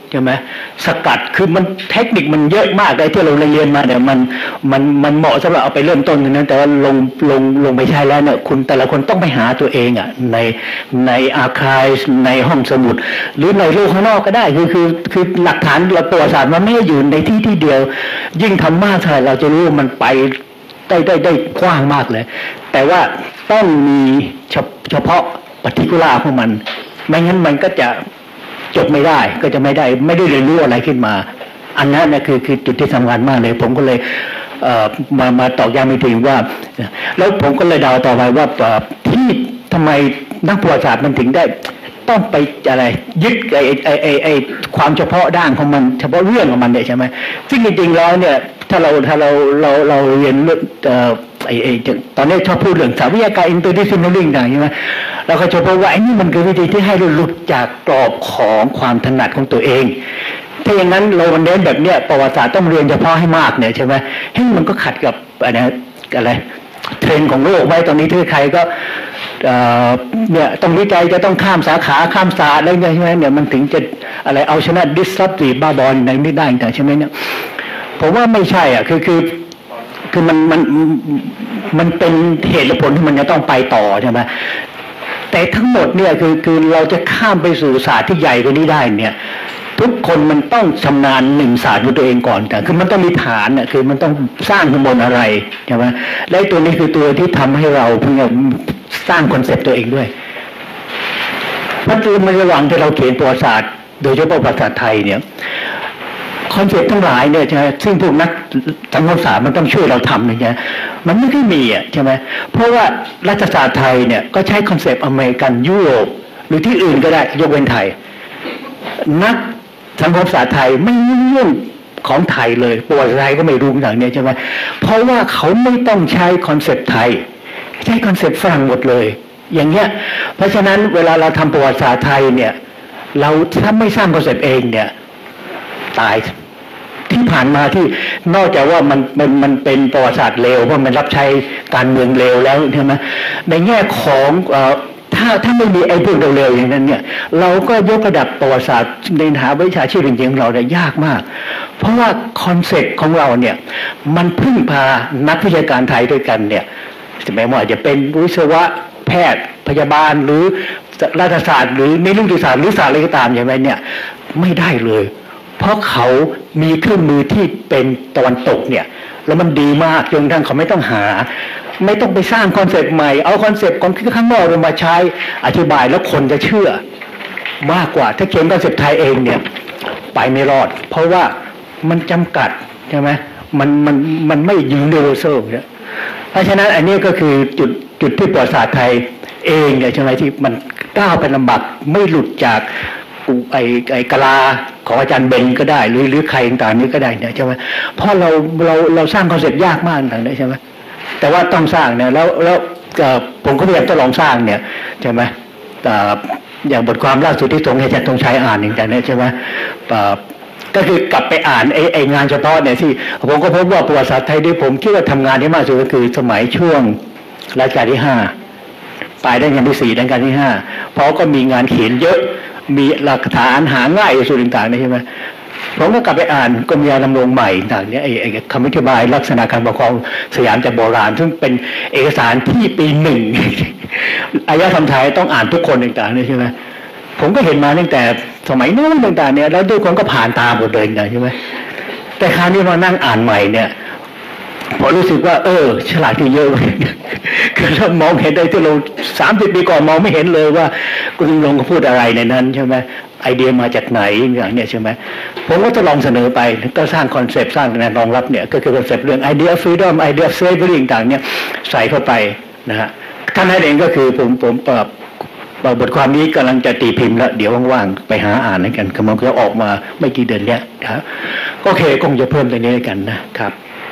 ใช่ไหมสกัดคือมันเทคนิคมันเยอะมากเลยที่เราเรียนมาเนี่ยมันมันมันเหมาะสำหรับเอาไปเริ่มต้นนั้นแต่ว่าลงลงลงไปใช้แล้วเนี่ยคุณแต่ละคนต้องไปหาตัวเองอ่ะในในอาร์ไคฟ์ในห้องสมุดหรือในโลกข้างนอกก็ได้คือคือคือหลักฐานเราประวัติศาสตร์มันไม่ได้อยู่ในที่ที่เดียวยิ่งทำมากเท่าไหร่เราจะรู้มันไปได้ได้ได้กว้างมากเลยแต่ว่าต้องมีเฉพาะปฏิกุลาของมันไม่งั้นมันก็จะจบไม่ได้ก็จะไม่ได้ไม่ได้เรียนรู้อะไรขึ้นมาอันนั้นนะคือคือจุดที่สำคัญมากเลยผมก็เลยเอ่อมามาตอกย้ำอีกทีว่าแล้วผมก็เลยเดาต่อไปว่าที่ทำไมนักประวัติศาสตร์มันถึงได้ต้องไปอะไรยึดไอ้ไอ้ไอ้ไอ้ความเฉพาะด้านของมันเฉพาะเรื่องของมันเนี่ยใช่ไหมซึ่งจริงๆแล้วเนี่ยถ้าเราถ้าเราเราเราเรียนเรื่องเอ่อไอ้ไอ้ตอนนี้ชอบพูดเรื่องสายวิทยาการ interdisciplinary ต่างๆใช่ไหมเราก็จะพบว่าไอ้นี่มันคือวิธีที่ให้เราหลุดจากกรอบของความถนัดของตัวเองถ้าอย่างนั้นเราเน้นแบบเนี้ยประวัติศาสตร์ต้องเรียนเฉพาะให้มากเนี่ยใช่ไหมให้มันก็ขัดกับอะไรอะไรเทรนด์ของโลกไว้ตอนนี้ที่ใครก็เนี่ยต้องวิจัยจะต้องข้ามสาขาข้ามศาสตร์อะไรใช่ไหมเนี่ยมันถึงจะอะไรเอาชนะ disruptive บ้าบอลในนี้ได้แต่ใช่ไหมเนี่ยผมว่าไม่ใช่อ่ะคือคือคือมันมันมันเป็นเหตุและผลที่มันจะต้องไปต่อใช่ไหมแต่ทั้งหมดเนี่ยคือคือเราจะข้ามไปสู่ศาสตร์ที่ใหญ่กว่านี้ได้เนี่ยทุกคนมันต้องชำนาญหนึ่งศาสตร์ของตัวเองก่อนแต่คือมันต้องมีฐานน่ะคือมันต้องสร้างขึ้นบนอะไรใช่ไหมและตัวนี้คือตัวที่ทำให้เราเพื่อสร้างคอนเซ็ปต์ตัวเองด้วยเพราะในระหว่างที่เราเขียนประวัติศาสตร์โดยเฉพาะประวัติศาสตร์ไทยเนี่ยคอนเซ็ปต์ทั้งหลายเนี่ยใช่ไหมซึ่งพวกนักสังคมศาสตร์มันต้องช่วยเราทำเนี่ยใช่ไหมมันไม่ได้มีอ่ะใช่ไหมเพราะว่ารัฐศาสตร์ไทยเนี่ยก็ใช้คอนเซ็ปต์อเมริกันยุโรปหรือที่อื่นก็ได้ยกเว้นไทยนักสังคมศาสตร์ไทยไม่รู้เรื่องของไทยเลยประวัติศาสตร์ไทยก็ไม่รู้อย่างนี้ใช่ไหมเพราะว่าเขาไม่ต้องใช้คอนเซ็ปต์ไทยใช้คอนเซ็ปต์ฝรั่งหมดเลยอย่างเงี้ยเพราะฉะนั้นเวลาเราทำประวัติศาสตร์ไทยเนี่ยเราถ้าไม่สร้างคอนเซ็ปต์เองเนี่ยตายที่ผ่านมาที่นอกจากว่ามันมันมันเป็นประวัติศาสตร์เลวเพราะมันรับใช้การเมืองเลวแล้วใช่ไหมในแง่ของถ้าถ้าไม่มีไอ้พวกเร็วๆอย่างนั้นเนี่ยเราก็ยกระดับประวัติศาสตร์ในฐานะวิชาชีพจริงๆของเราเนี่ยยากมากเพราะว่าคอนเซ็ปต์ของเราเนี่ยมันพึ่งพานักวิชาการไทยด้วยกันเนี่ยไม่ว่าจะเป็นวิศวะแพทย์พยาบาลหรือรัฐศาสตร์หรือในเรื่องศาสตร์หรือศาสตร์อะไรก็ตามอย่างไรเนี่ยไม่ได้เลยเพราะเขามีเครื่องมือที่เป็นตะวันตกเนี่ยแล้วมันดีมากจนทั้งเขาไม่ต้องหาไม่ต้องไปสร้างคอนเซ็ปต์ใหม่เอาคอนเซ็ปต์ของข้างนอกมาใช้อธิบายแล้วคนจะเชื่อมากกว่าถ้าเขียนคอนเซ็ปต์ไทยเองเนี่ยไปไม่รอดเพราะว่ามันจำกัดใช่ไหมมันมันมันไม่ยูนิเวอร์แซลเนี่ยเพราะฉะนั้นอันนี้ก็คือจุดจุดที่ประวัติศาสตร์ไทยเองเนี่ยใช่ไหมที่มันก้าวไปลำบากไม่หลุดจากไอ้ไอ้กะลาของอาจารย์เบนก็ได้หรือหรือใครต่างๆนี้ก็ได้เนี่ยใช่ไหมเพราะเราเราเราสร้างคอนเซ็ปต์ยากมากต่างๆใช่ไหมแต่ว่าต้องสร้างเนี่ยแล้วแล้วผมก็พยายามจะลองสร้างเนี่ยใช่ไหมอย่างบทความล่าสุดที่ส่งให้อาจารย์ธงชัยอ่านอย่างนี้ใช่ไหมก็คือกลับไปอ่านไอ้ไอ้งานเฉพาะเนี่ยที่ผมก็พบว่าประวัติศาสตร์ไทยที่ผมคิดว่าทำงานที่มากสุดก็คือสมัยช่วงรัชกาลที่ห้าปลายรัชกาลที่สี่รัชกาลที่ห้าเพราะก็มีงานเขียนเยอะมีหลักฐานหาง่ายส่วนต่างๆนี่ใช่ไหมผมก็กลับไปอ่านกรมยาดำรงใหม่ต่างๆเนี่ยไอ้ไอ้คำอธิบายลักษณะการปกครองสยามจากโบราณซึ่งเป็นเอกสารที่ปีหนึ่งอารยธรรมไทยต้องอ่านทุกคนต่างๆนี่ใช่ไหมผมก็เห็นมาตั้งแต่สมัยนู้นต่างๆเนี่ยแล้วทุกคนก็ผ่านตามหมดเลยนะใช่ไหมแต่คราวนี้มานั่งอ่านใหม่เนี่ยพอรู้สึกว่าเออฉลาดขึ้นเยอะเลยคือเรามองเห็นได้ที่เราสามสิบปีก่อนมองไม่เห็นเลยว่าคุณลงก็พูดอะไรในนั้นใช่ไหมไอเดียมาจากไหนอย่างเนี้ยใช่ไหมผมก็จะลองเสนอไปก็สร้างคอนเซปต์สร้างแนวรองรับเนี่ยก็คือคอนเซปต์เรื่อง idea of freedom idea of slavery ต่างๆเนี่ยใส่เข้าไปนะฮะท่านนั้นเองก็คือผมผมปรับบทความนี้กำลังจะตีพิมพ์แล้วเดี๋ยวว่างๆไปหาอ่านกันกำลังจะออกมาไม่กี่เดือนเนี้ยครับก็โอเคคงจะเพิ่มตรงนี้กันนะครับ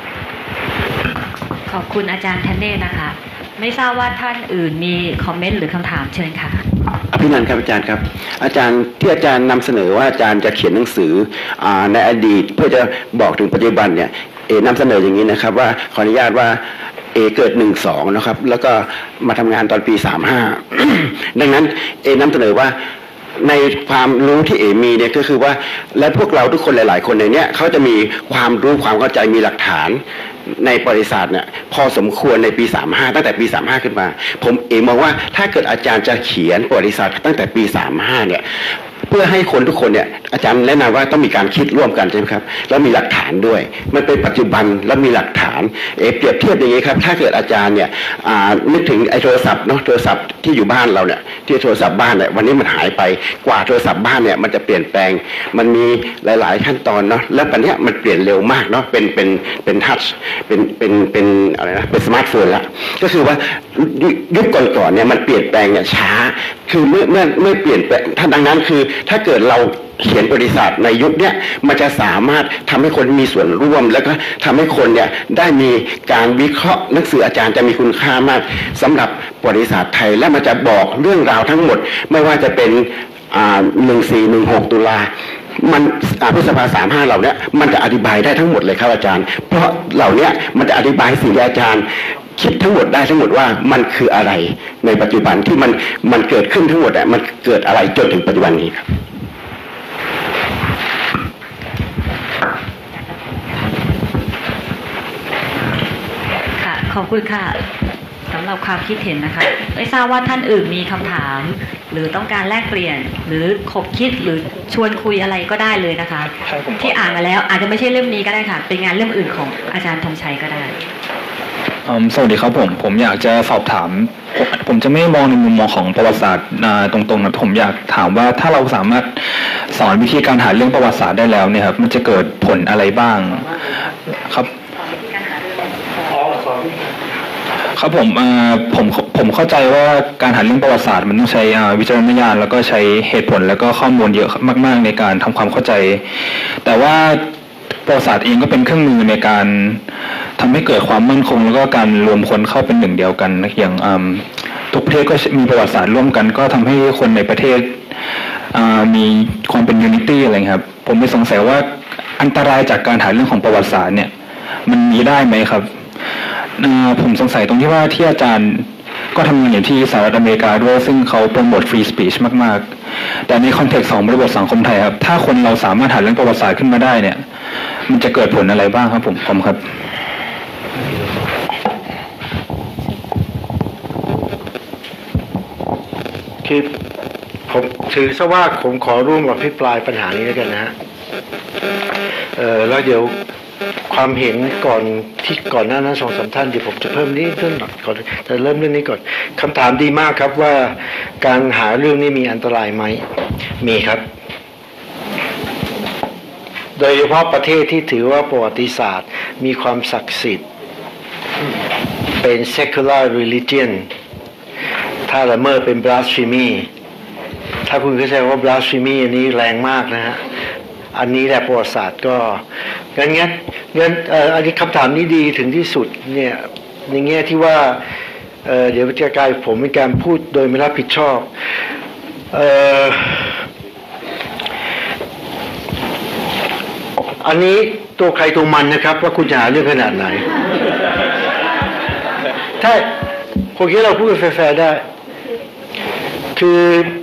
ขอบคุณอาจารย์ธเนศนะคะไม่ทราบว่าท่านอื่นมีคอมเมนต์หรือคำถามเชิญค่ะอภินันท์ครับอาจารย์ครับอาจารย์ที่อาจารย์นำเสนอว่าอาจารย์จะเขียนหนังสือในอดีตเพื่อจะบอกถึงปัจจุบันเนี่ยเอนำเสนออย่างนี้นะครับว่าขออนุญาตว่าเอเกิดหนึ่งสองนะครับแล้วก็มาทำงานตอนปีสามห้า ดังนั้นเอนำเสนอว่าในความรู้ที่เอมีเนี่ยก็คือว่าและพวกเราทุกคนหลายๆคนในเนี้ยเขาจะมีความรู้ความเข้าใจมีหลักฐานในประวัติศาสตร์เนี่ยพอสมควรในปีสามสิบห้าตั้งแต่ปีสามสิบห้าขึ้นมาผมเองมองว่าถ้าเกิดอาจารย์จะเขียนประวัติศาสตร์ตั้งแต่ปีสามสิบห้าเนี่ยเพื่อให้คนทุกคนเนี่ยอาจารย์แนะนำว่าต้องมีการคิดร่วมกันใช่ไหมครับแล้วมีหลักฐานด้วยมันเป็นปัจจุบันแล้วมีหลักฐานเอเปรียบเทียบอย่างนี้ครับถ้าเกิดอาจารย์เนี่ยนึกถึงไอ้โทรศัพท์เนาะโทรศัพท์ที่อยู่บ้านเราเนี่ยที่โทรศัพท์บ้านเนี่ยวันนี้มันหายไปกว่าโทรศัพท์บ้านเนี่ยมันจะเปลี่ยนแปลงมันมีหลายๆขั้นตอนเนาะแล้วปัจจุบันมันเปลี่ยนเร็วมากเนาะเป็นเป็นเป็นทัชเป็นเป็นเป็นอะไรนะเป็นสมาร์ทโฟนละก็คือว่ายุคก่อนๆเนี่ยมันเปลี่ยนแปลงเนี่ยช้าคือเมื่อเมื่อเมื่อเปลี่ยนแปลงถ้าดังนั้นคือถ้าเกิดเราเขียนประวัติศาสตร์ในยุคนี้มันจะสามารถทำให้คนมีส่วนร่วมแล้วก็ทำให้คนเนี่ยได้มีการวิเคราะห์หนังสืออาจารย์จะมีคุณค่ามากสำหรับประวัติศาสตร์ไทยและมันจะบอกเรื่องราวทั้งหมดไม่ว่าจะเป็นหนึ่งสี่หนึ่งหกตุลามันพฤษภาสามห้าเหล่านี้มันจะอธิบายได้ทั้งหมดเลยครับอาจารย์เพราะเหล่านี้มันจะอธิบายสิ่งที่อาจารย์คิดทั้งหมดได้ทั้งหมดว่ามันคืออะไรในปัจจุบันที่มันมันเกิดขึ้นทั้งหมดอ่ะมันเกิดอะไรจนถึงปัจจุบันนี้ครับค่ะขอบคุณค่ะสำหรับความคิดเห็นนะคะไม่ทราบว่าท่านอื่นมีคำถามหรือต้องการแลกเปลี่ยนหรือขบคิดหรือชวนคุยอะไรก็ได้เลยนะคะที่อ่านมาแล้วอาจจะไม่ใช่เล่มนี้ก็ได้ค่ะเป็นงานเล่มอื่นของอาจารย์ธงชัยก็ได้สวัสดีครับผมผมอยากจะสอบถามผมจะไม่มองในมุมมองของประวัติศาสตร์ตรงๆนะผมอยากถามว่าถ้าเราสามารถสอนวิธีการหาเรื่องประวัติศาสตร์ได้แล้วเนี่ยครับมันจะเกิดผลอะไรบ้างครับครับผมผมผมเข้าใจว่าการหาเรื่องประวัติศาสตร์มันต้องใช้วิจารณญาณแล้วก็ใช้เหตุผลแล้วก็ข้อมูลเยอะมากๆในการทำความเข้าใจแต่ว่าประวัติศาสตร์เองก็เป็นเครื่องมือในการทำให้เกิดความมั่นคงแล้วก็การรวมคนเข้าเป็นหนึ่งเดียวกันอย่างทุกประเทศก็มีประวัติศาสตร์ร่วมกันก็ทำให้คนในประเทศมีความเป็นยูนิตี้อะไรครับผมไม่สงสัยว่าอันตรายจากการหาเรื่องของประวัติศาสตร์เนี่ยมันมีได้ไหมครับผมสงสัยตรงที่ว่าที่อาจารย์ก็ทำงานอยู่ที่สหรัฐอเมริกาด้วยซึ่งเขาโปรโมทฟรีสปีชมากๆแต่ในคอนเทกซ์ของบริบทสังคมไทยครับถ้าคนเราสามารถหาเรื่องประวัติศาสตร์ขึ้นมาได้เนี่ยมันจะเกิดผลอะไรบ้างครับผมผมครับคือผมถือซะว่าผมขอร่วมอภิปรายปัญหานี้แล้วกันนะฮะเออแล้วเดี๋ยวความเห็นก่อนที่ก่อนหน้านั้นสองสามท่านเดี๋ยวผมจะเพิ่มนิดนึงก่อนแต่เริ่มเรื่องนี้ก่อนคำถามดีมากครับว่าการหาเรื่องนี้มีอันตรายไหมมีครับโดยเฉพาะประเทศที่ถือว่าประวัติศาสตร์มีความศักดิ์สิทธิ์เป็น secular religion ถ้าละเมิดเป็น blasphemy ถ้าคุณเข้าใจว่า blasphemy อันนี้แรงมากนะฮะอันนี้แหละประวัติศาสตร์ก็งั้นงั้นงั้นอันนี้คำถามนี้ดีถึงที่สุดเนี่ยในแง่ที่ว่าเ, เดี๋ยวจะกลายผมเป็นการพูดโดยไม่รับผิดชอบเอ่ออันนี้ตัวใครตัวมันนะครับว่าคุณจะหาเรื่องขนาดไหนถ้าผมคิดเราพูดแฟร์ๆได้คือ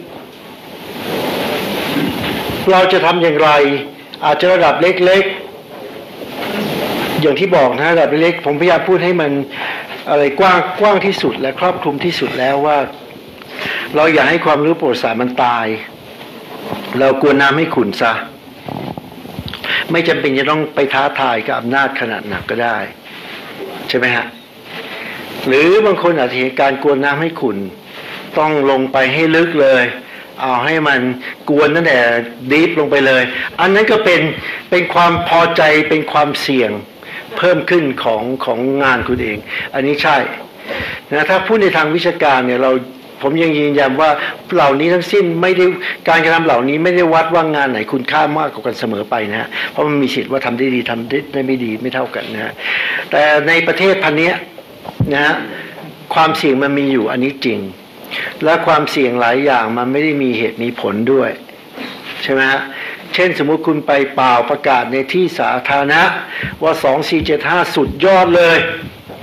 เราจะทำอย่างไรอาจจะระดับเล็กๆอย่างที่บอกนะระดับเล็กผมพยายามพูดให้มันอะไรกว้างกว้างที่สุดและครอบคลุมที่สุดแล้วว่าเราอย่าให้ความรู้ประวัติศาสตร์มันตายเรากวนน้ำให้ขุ่นซะไม่จำเป็นจะต้องไปท้าทายกับอำนาจขนาดหนักก็ได้ใช่ไหมฮะหรือบางคนอาจจะเห็นการกวนน้ำให้ขุ่นต้องลงไปให้ลึกเลยเอาให้มันกวนตั้งแต่ดีฟลงไปเลยอันนั้นก็เป็นเป็นความพอใจเป็นความเสี่ยงเพิ่มขึ้นของของงานคุณเองอันนี้ใช่นะถ้าพูดในทางวิชาการเนี่ยเราผมยังยืนยันว่าเหล่านี้ทั้งสิ้นไม่ได้การกระทำเหล่านี้ไม่ได้วัดว่างานไหนคุณค่ามากกว่ากันเสมอไปนะฮะเพราะมันมีสิทธิ์ว่าทำได้ดีทำได้ไม่ดีไม่เท่ากันนะฮะแต่ในประเทศพันนี้นะฮะความเสี่ยงมันมีอยู่อันนี้จริงและความเสี่ยงหลายอย่างมันไม่ได้มีเหตุมีผลด้วยใช่ไหมฮะเช่นสมมุติคุณไปเป่าประกาศในที่สาธารณะว่าสองสี่เจ็ดห้าสุดยอดเลย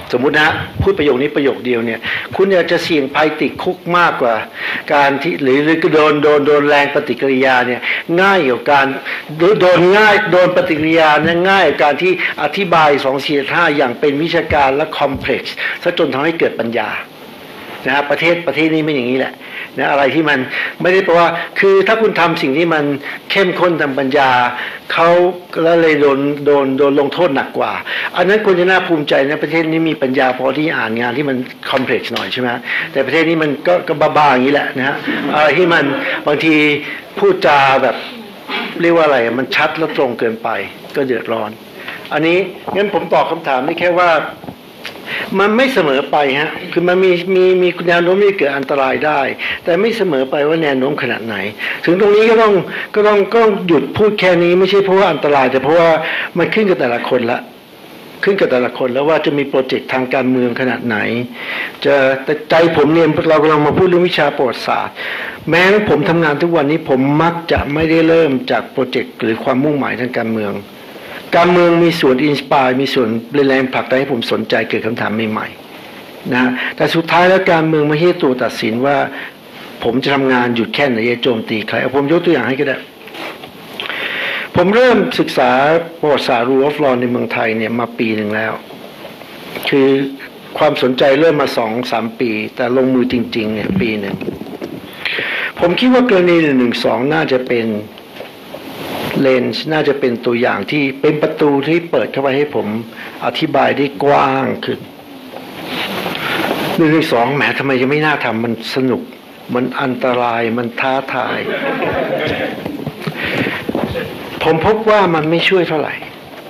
สมมุตินะพูดประโยคนี้ประโยคเดียวเนี่ยคุณอยากจะเสี่ยงภัยติดคุกมากกว่าการที่หรือหรือโดนโดนโดนแรงปฏิกิริยาเนี่ยง่ายกว่าการโดนง่ายโดนปฏิกิริยาเนี่ยง่ายกว่าการที่อธิบายสองสี่ห้าอย่างเป็นวิชาการและคอมเพล็กซ์ซะจนทำให้เกิดปัญญานะฮะประเทศประเทศนี้ไม่อย่างนี้แหละนะอะไรที่มันไม่ได้แปลว่าคือถ้าคุณทำสิ่งที่มันเข้มข้นทางปัญญาเขาแล้วเลยโดนโดนโดนลงโทษหนักกว่าอันนั้นคุณจะน่าภูมิใจนะประเทศนี้มีปัญญาพอที่อ่านงานที่มันคอมเพล็กซ์หน่อยใช่ไหมแต่ประเทศนี้มันก็ก็บ้าๆอย่างนี้แหละนะฮะอะไรที่มันบางทีพูดจาแบบเรียกว่าอะไรมันชัดและตรงเกินไปก็เดือดร้อนอันนี้งั้นผมตอบคำถามได้แค่ว่ามันไม่เสมอไปฮะคือมันมีมีมีแนวโน้มที่เกิดอันตรายได้แต่ไม่เสมอไปว่าแนวโน้มขนาดไหนถึงตรงนี้ก็ต้องก็ต้องก็หยุดพูดแค่นี้ไม่ใช่เพราะว่าอันตรายแต่เพราะว่ามันขึ้นกับแต่ละคนละขึ้นกับแต่ละคนแล้วว่าจะมีโปรเจกต์ทางการเมืองขนาดไหนจะแต่ใจผมเนี่ยเรากำลังมาพูดเรื่องวิชาประวัติศาสตร์แม้ผมทำงานทุกวันนี้ผมมักจะไม่ได้เริ่มจากโปรเจกต์หรือความมุ่งหมายทางการเมืองการเมืองมีส่วนอินสปายมีส่วนแรงผลักดันให้ผมสนใจเกิดคำถามใหม่ๆนะแต่สุดท้ายแล้วการเมืองไม่ใช่ตัวตัดสินว่าผมจะทำงานหยุดแค่ไหนจะโจมตีใครเอาผมยกตัวอย่างให้ก็ได้ผมเริ่มศึกษาประวัติศาสตร์ rule of law ในเมืองไทยเนี่ยมาปีหนึ่งแล้วคือความสนใจเริ่มมาสองสามปีแต่ลงมือจริงๆเนี่ยปีหนึ่งผมคิดว่ากรณีหนึ่งหนึ่งสองน่าจะเป็นเลนส์น่าจะเป็นตัวอย่างที่เป็นประตูที่เปิดเข้าไปให้ผมอธิบายได้กว้างขึ้นหนึ่งหนึ่งสองแหมทำไมจะไม่น่าทำมันสนุกมันอันตรายมันท้าทายผมพบว่ามันไม่ช่วยเท่าไหร่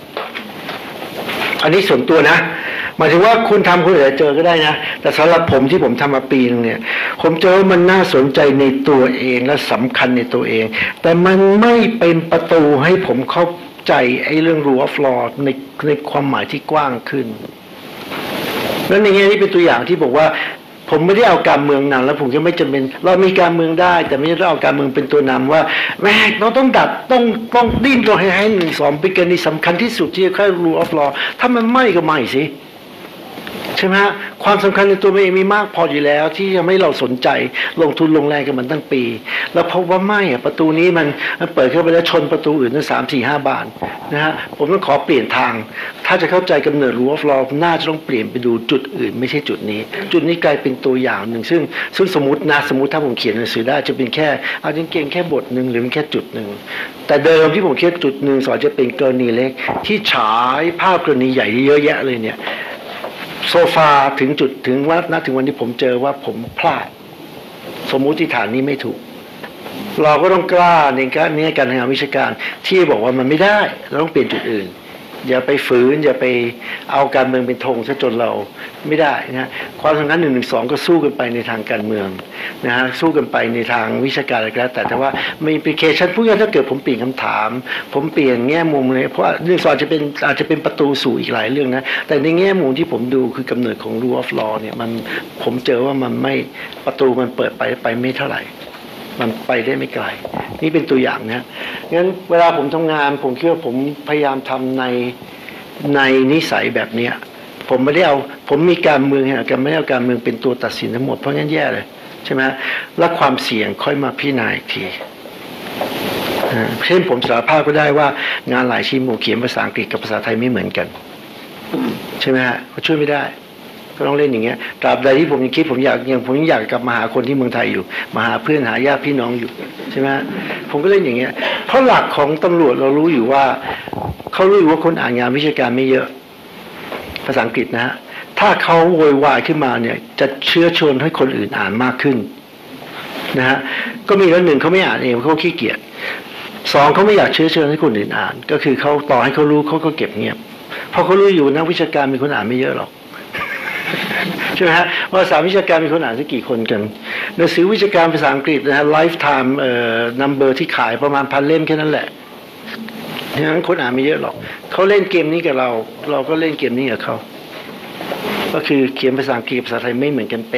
อันนี้ส่วนตัวนะหมายถึงว่าคุณทำคุณอาจจะเจอก็ได้นะแต่สำหรับผมที่ผมทำมาปีนึงเนี่ยผมเจอว่ามันน่าสนใจในตัวเองและสำคัญในตัวเองแต่มันไม่เป็นประตูให้ผมเข้าใจไอ้เรื่อง rule of law ในในความหมายที่กว้างขึ้นแล้วในแง่นี้เป็นตัวอย่างที่บอกว่าผมไม่ได้เอาการเมืองนำแล้วผมก็ไม่จำเป็นเรามีการเมืองได้แต่ไม่ได้เอาการเมืองเป็นตัวนำว่าแม่เราต้องดัดต้องต้องดิ้นตัวให้ให้หนึ่งสองเป็นกรณีสำคัญที่สุดที่จะเข้า rule of law ถ้ามันไม่ก็ไม่สิใช่ไหมฮะความสำคัญในตัวมันเองมีมากพออยู่แล้วที่จะไม่เราสนใจลงทุนลงแรงกันมันตั้งปีแล้วพบว่าไม่อะประตูนี้มันมันเปิดเข้าไปแล้วชนประตูอื่นตั้งสามสี่ห้าบานนะฮะผมต้องขอเปลี่ยนทางถ้าจะเข้าใจกำเนิด rule of law น่าจะต้องเปลี่ยนไปดูจุดอื่นไม่ใช่จุดนี้จุดนี้กลายเป็นตัวอย่างหนึ่งซึ่งซึ่งสมมตินะสมมติถ้าผมเขียนหนังสือได้จะเป็นแค่เอาจริงเก่งแค่บทหนึ่งหรือเป็นแค่จุดหนึ่งแต่เดิมที่ผมคิดจุดหนึ่งสอนจะเป็นกรณีเล็กที่ฉายภาพกรณีใหญ่เยอะแยะเลยเนี่ยโซฟาถึงจุดถึงว่าณถึงวันที่ผมเจอว่าผมพลาดสมมุติฐานนี้ไม่ถูกเราก็ต้องกล้าในการนี้การทำงานวิชาการที่บอกว่ามันไม่ได้เราต้องเปลี่ยนจุดอื่นอย่าไปฝืนอย่าไปเอาการเมืองเป็นธงซะจนเราไม่ได้นะความสำคัญหนึ่งหนึ่งสองก็สู้กันไปในทางการเมืองนะฮะสู้กันไปในทางวิชาการอะไรก็แล้วแต่แต่ว่ามีอิมพลิเคชันพูดง่ายๆถ้าเกิดผมเปลี่ยนคำถามผมเปลี่ยนแง่มุมเลยเพราะเรื่องสอนจะเป็นอาจจะเป็นประตูสู่อีกหลายเรื่องนะแต่ในแง่มุมที่ผมดูคือกำเนิดของ rule of law เนี่ยมันผมเจอว่ามันไม่ประตูมันเปิดไปไปไม่เท่าไหร่มันไปได้ไม่ไกลนี่เป็นตัวอย่างนะงั้นเวลาผมทำงานผมคิดว่าผมพยายามทำในในนิสัยแบบเนี้ยผมไม่ได้เอาผมมีการเมืองเนี่ยกันไม่ได้เอาการเมืองเป็นตัวตัดสินทั้งหมดเพราะงั้นแย่เลยใช่ไหมแล้วความเสี่ยงค่อยมาพิจารณาอีกทีเช่นผมสารภาพก็ได้ว่างานหลายชิ้นผมเขียนภาษาอังกฤษกับภาษาไทยไม่เหมือนกันใช่ไหมฮะก็ช่วยไม่ได้ก็ต้องเล่นอย่างเงี้ยตราบใดที่ผมยังคิดผมอยากยังผมยังอยากกลับมาหาคนที่เมืองไทยอยู่มาหาเพื่อนหาญาติพี่น้องอยู่ใช่ไหมผมก็เล่นอย่างเงี้ยเพราะหลักของตำรวจเรารู้อยู่ว่าเขารู้อยู่ว่าคนอ่านงานวิชาการไม่เยอะภาษาอังกฤษนะฮะถ้าเขาโวยวายขึ้นมาเนี่ยจะเชื้อชวนให้คนอื่นอ่านมากขึ้นนะฮะก็มีแล้วหนึ่งเขาไม่อ่านเองเขาขี้เกียจสองเขาไม่อยากเชื้อเชิญให้คนอื่นอ่านก็คือเขาต่อให้เขารู้เขาก็เก็บเงียบเพราะเขารู้อยู่นักวิชาการมีคนอ่านไม่เยอะหรอกใช่ไหมฮะว่าภาษาวิชาการมีคนอ่านสักกี่คนกันหนังสือวิชาการภาษาอังกฤษนะฮะ lifetime เอ่อ number ที่ขายประมาณพันเล่มแค่นั้นแหละฉะนั้นคนอ่านไม่เยอะหรอกเขาเล่นเกมนี้กับเราเราก็เล่นเกมนี้กับเขาก็คือเขียนภาษาอังกฤษภาษาไทยไม่เหมือนกันเป๊ะ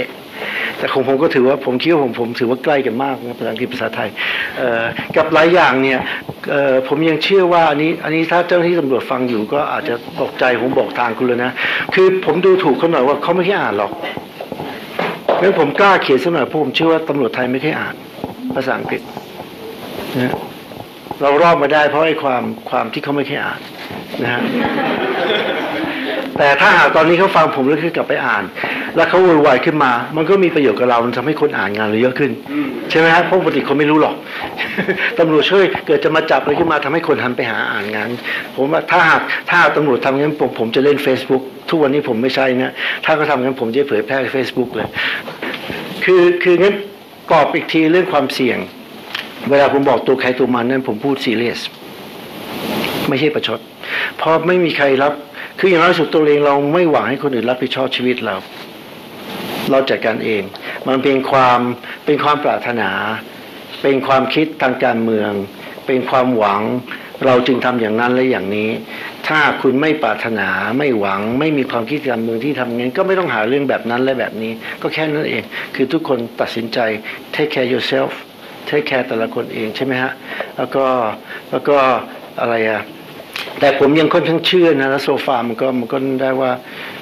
แต่ของผมก็ถือว่าผมคิดว่าผมผมถือว่าใกล้กันมากนะภาษาอังกฤษภาษาไทยเอ่อกับหลายอย่างเนี่ยเอ่อผมยังเชื่อว่าอันนี้อันนี้ถ้าเจ้าหน้าที่ตำรวจฟังอยู่ก็อาจจะตกใจผมบอกทางคุณเลยนะคือผมดูถูกเขาหน่อยว่าเขาไม่ได้อ่านหรอกงั้นผมกล้าเขียนสักหน่อยเพราะผมเชื่อว่าตำรวจไทยไม่ได้อ่านภาษาอังกฤษนะเรารอบมาได้เพราะไอ้ความความที่เขาไม่ได้อ่านนะฮะแต่ถ้าหากตอนนี้เขาฟังผมแล้วคือกลับไปอ่านแล้วเขาวุ่นวายขึ้นมามันก็มีประโยชน์กับเรามันทำให้คนอ่านงานเราเยอะขึ้นใช่ไหมฮะเพราะปกติคนไม่รู้หรอกตำรวจช่วยเกิดจะมาจับอะไรขึ้นมาทำให้คนหันไปหาอ่านงานผมว่าถ้าหากถ้าตำรวจทำงั้นผมผมจะเล่น Facebook ทุกวันนี้ผมไม่ใช่นะถ้าเขาทำงั้นผมจะเผยแพร่ Facebook เลยคือคืองั้นกรอบอีกทีเรื่องความเสี่ยงเวลาผมบอกตัวใครตัวมันนั้นผมพูดซีเรียสไม่ใช่ประชดเพราะไม่มีใครรับคืออย่างน้อยสุดตัวเองเราไม่หวังให้คนอื่นรับผิดชอบชีวิตเราเราจัดการเองมันเป็นความเป็นความปรารถนาเป็นความคิดทางการเมืองเป็นความหวังเราจึงทำอย่างนั้นและอย่างนี้ถ้าคุณไม่ปรารถนาไม่หวังไม่มีความคิดการเมืองที่ทำงั้นก็ไม่ต้องหาเรื่องแบบนั้นและแบบนี้ก็แค่นั้นเองคือทุกคนตัดสินใจ take care yourself take care แต่ละคนเองใช่ไหมฮะแล้วก็แล้วก็อะไรอะแต่ผมยังค่อนข้างเชื่อนะแล้วโซฟามันก็มันก็ได้ว่า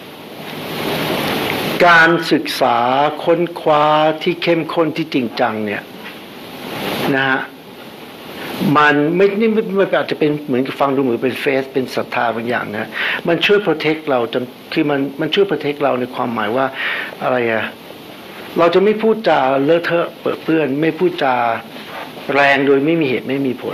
การศึกษาค้นคว้าที่เข้มข้นที่จริงจังเนี่ยนะฮะมันไม่นี่ไม่อาจจะเป็นเหมือนกับฟังดูเหมือนเป็นเฟสเป็นศรัทธาบางอย่างนะมันช่วยโปรเทคเราจนคือมันมันช่วยโปรเทคเราในความหมายว่าอะไรอะเราจะไม่พูดจาเลอะเทอะเปื้อนเปื้อนไม่พูดจาแรงโดยไม่มีเหตุไม่มีผล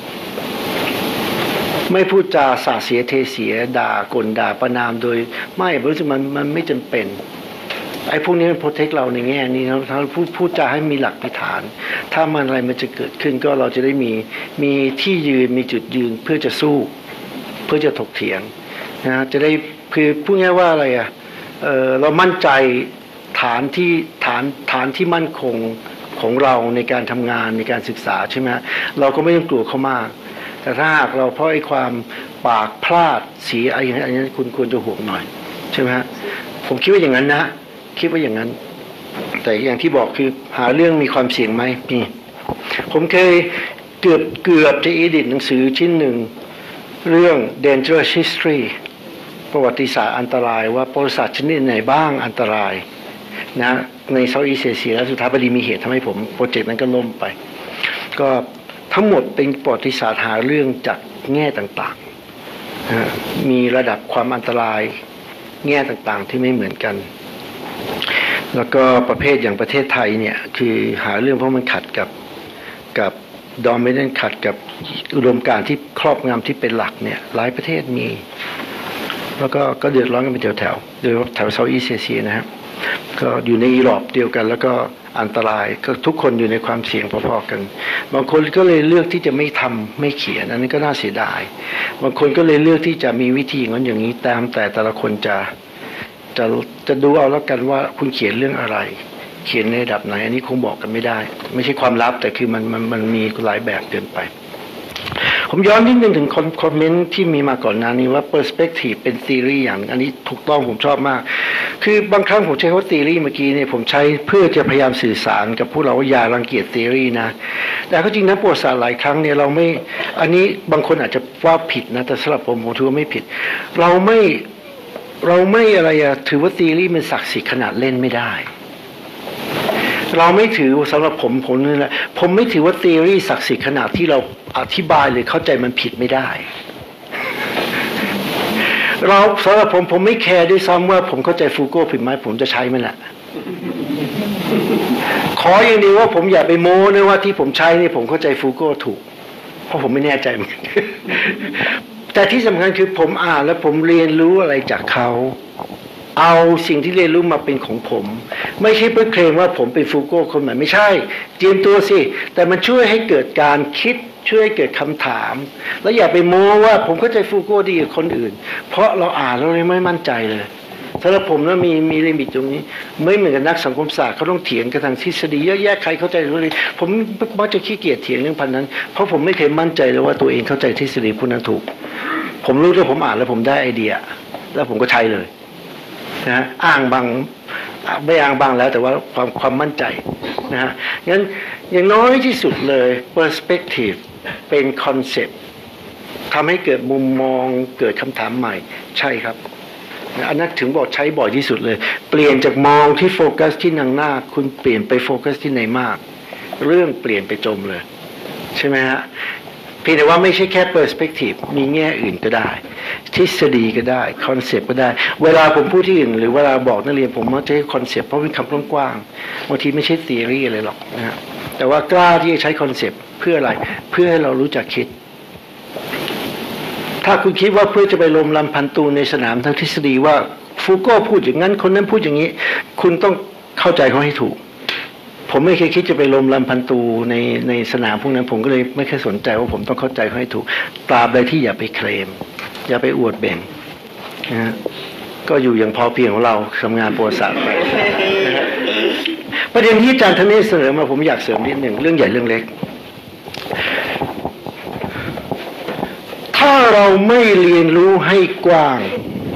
ไม่พูดจาสาเสียเทเสียด่ากลด่าประนามโดยไม่รู้สึกมันมันไม่จำเป็นไอ้พวกนี้มันโปรเทคเราในแง่นี้นะถ้าพูดพูดจาให้มีหลักฐานถ้ามันอะไรมันจะเกิดขึ้นก็เราจะได้มีมีที่ยืนมีจุดยืนเพื่อจะสู้เพื่อจะถกเถียงนะจะได้คือพูดง่ายว่าอะไรอ่ะเออเรามั่นใจฐานที่ฐานฐานที่มั่นคงของเราในการทำงานในการศึกษาใช่ไหมเราก็ไม่ต้องกลัวเขามากแต่ถ้าหากเราเพราะไอ้ความปากพลาดเสียอะไรอย่างนี้คุณควรจะห่วงหน่อยใช่ไหมฮะผมคิดว่าอย่างนั้นนะคิดว่าอย่างนั้นแต่อย่างที่บอกคือหาเรื่องมีความเสี่ยงไหมมีผมเคยเกือบเกือบจะอีดิทหนังสือชิ้นหนึ่งเรื่อง dangerous history ประวัติศาสตร์อันตรายว่าประวัติศาสตร์ชนิดไหนบ้างอันตรายนะในเซาท์อีสต์เอเชียแล้วสุดท้ายพอดีมีเหตุทำให้ผมโปรเจกต์นั้นก็ล่มไปก็ทั้งหมดเป็นประวัติศาสตร์หาเรื่องจากแง่ต่างๆนะมีระดับความอันตรายแง่ต่างๆที่ไม่เหมือนกันแล้วก็ประเภทอย่างประเทศไทยเนี่ยคือหาเรื่องเพราะมันขัดกับกับดอมไม่ได้ขัดกับอุดมการณ์ที่ครอบงำที่เป็นหลักเนี่ยหลายประเทศมีแล้วก็ก็เดือดร้อนกันเป็นแถวๆโดยแถวเซาท์อีสต์เอเชียนะครับก็อยู่ในยุโรปเดียวกันแล้วก็อันตรายก็ทุกคนอยู่ในความเสี่ยงพอๆกันบางคนก็เลยเลือกที่จะไม่ทำไม่เขียนอันนี้ก็น่าเสียดายบางคนก็เลยเลือกที่จะมีวิธีอย่างนั้นอย่างนี้ตามแต่แต่ละคนจะจะจะดูเอาแล้วกันว่าคุณเขียนเรื่องอะไรเขียนในระดับไหนอันนี้คงบอกกันไม่ได้ไม่ใช่ความลับแต่คือมันมันมันมีหลายแบบเกินไปผมย้อนนิดนึงถึงคอมเมนต์ที่มีมาก่อนหน้านี้ว่า perspective เป็น theory อย่างอันนี้ถูกต้องผมชอบมากคือบางครั้งผมใช้คำว่า theory เมื่อกี้เนี่ยผมใช้เพื่อจะพยายามสื่อสารกับพวกเราว่าอย่ารังเกียจ theory นะแต่ก็จริงนะประวัติศาสตร์หลายครั้งเนี่ยเราไม่อันนี้บางคนอาจจะว่าผิดนะแต่สำหรับผมผมถือว่าไม่ผิดเราไม่เราไม่อะไรอะถือว่า theory มันศักดิ์สิทธิ์ขนาดเล่นไม่ได้เราไม่ถือสำหรับผมผมนี่แหละผมไม่ถือว่า theory ศักดิ์สิทธิ์ขนาดที่เราอธิบายหรือเข้าใจมันผิดไม่ได้เราสำหรับผมผมไม่แคร์ด้วยซ้ำว่าผมเข้าใจฟูโก้ผิดไหมผมจะใช้มันแหละขออย่างเดียวว่าผมอย่าไปโม้นะว่าที่ผมใช้นี่ผมเข้าใจฟูโก้ถูกเพราะผมไม่แน่ใจเหมือนกันแต่ที่สำคัญคือผมอ่านแล้วผมเรียนรู้อะไรจากเขาเอาสิ่งที่เรียนรู้มาเป็นของผมไม่ใช่เพื่อเคลมว่าผมเป็นฟูโก้คนใหม่ไม่ใช่เตรียมตัวสิแต่มันช่วยให้เกิดการคิดช่วยให้เกิดคำถามแล้วอย่าไปโม้ว่าผมเข้าใจฟูโก้ดีกว่าคนอื่นเพราะเราอ่านแล้วเราไม่มั่นใจเลยสำหรับผมนะมีมีลิมิตตรงนี้ไม่เหมือนกับนักสังคมศาสตร์เขาต้องเถียงกันทางทฤษฎีเยอะแยะใครเข้าใจอะไรผมมักจะขี้เกียจเถียงเรื่องพันนั้นเพราะผมไม่เคยมั่นใจเลยว่าตัวเองเข้าใจทฤษฎีพวกนั้นถูกผมรู้ว่าผมอ่านแล้วผมได้ไอเดียแล้วผมก็ใช้เลยนะอ้างบางไม่อ้างบ้างแล้วแต่ว่าความความมั่นใจนะฮะงั้นอย่างน้อยที่สุดเลย perspective เป็นคอนเซปต์ทำให้เกิดมุมมองเกิดคำถามใหม่ใช่ครับอันนั้นถึงบอกใช้บ่อยที่สุดเลยเปลี่ยนจากมองที่โฟกัสที่นางนาคคุณเปลี่ยนไปโฟกัสที่ในมากเรื่องเปลี่ยนไปจมเลยใช่ไหมฮะเพียงแต่ว่าไม่ใช่แค่ perspective มีแง่อื่นก็ได้ทฤษฎีก็ได้คอนเซปต์ก็ได้เวลาผมพูดที่อื่นหรือเวลาบอกนักเรียนผมมักจะใช้คอนเซปต์เพราะเป็นคำกว้างๆบางทีไม่ใช่ theory อะไรหรอกนะฮะแต่ว่ากล้าที่จะใช้คอนเซปต์เพื่ออะไรเพื่อให้เรารู้จักคิดถ้าคุณคิดว่าเพื่อจะไปลมลำพันตูในสนามทางทฤษฎีว่าฟูโก้พูดอย่างนั้นคนนั้นพูดอย่างนี้คุณต้องเข้าใจเขาให้ถูกผมไม่เคยคิดจะไปลมลำพันตูในในสนามพวกนั้นผมก็เลยไม่เคยสนใจว่าผมต้องเข้าใจเขาให้ถูกตราบใดที่อย่าไปเคลมอย่าไปอวดเบ่งนะฮะก็อยู่อย่างพอเพียงของเราทำงานประวัติศาสตร์ไปนะฮะประเด็นที่อาจารย์ธเนศเสนอมาผมอยากเสริมนิดหนึ่งเรื่องใหญ่เรื่องเล็กถ้าเราไม่เรียนรู้ให้กว้าง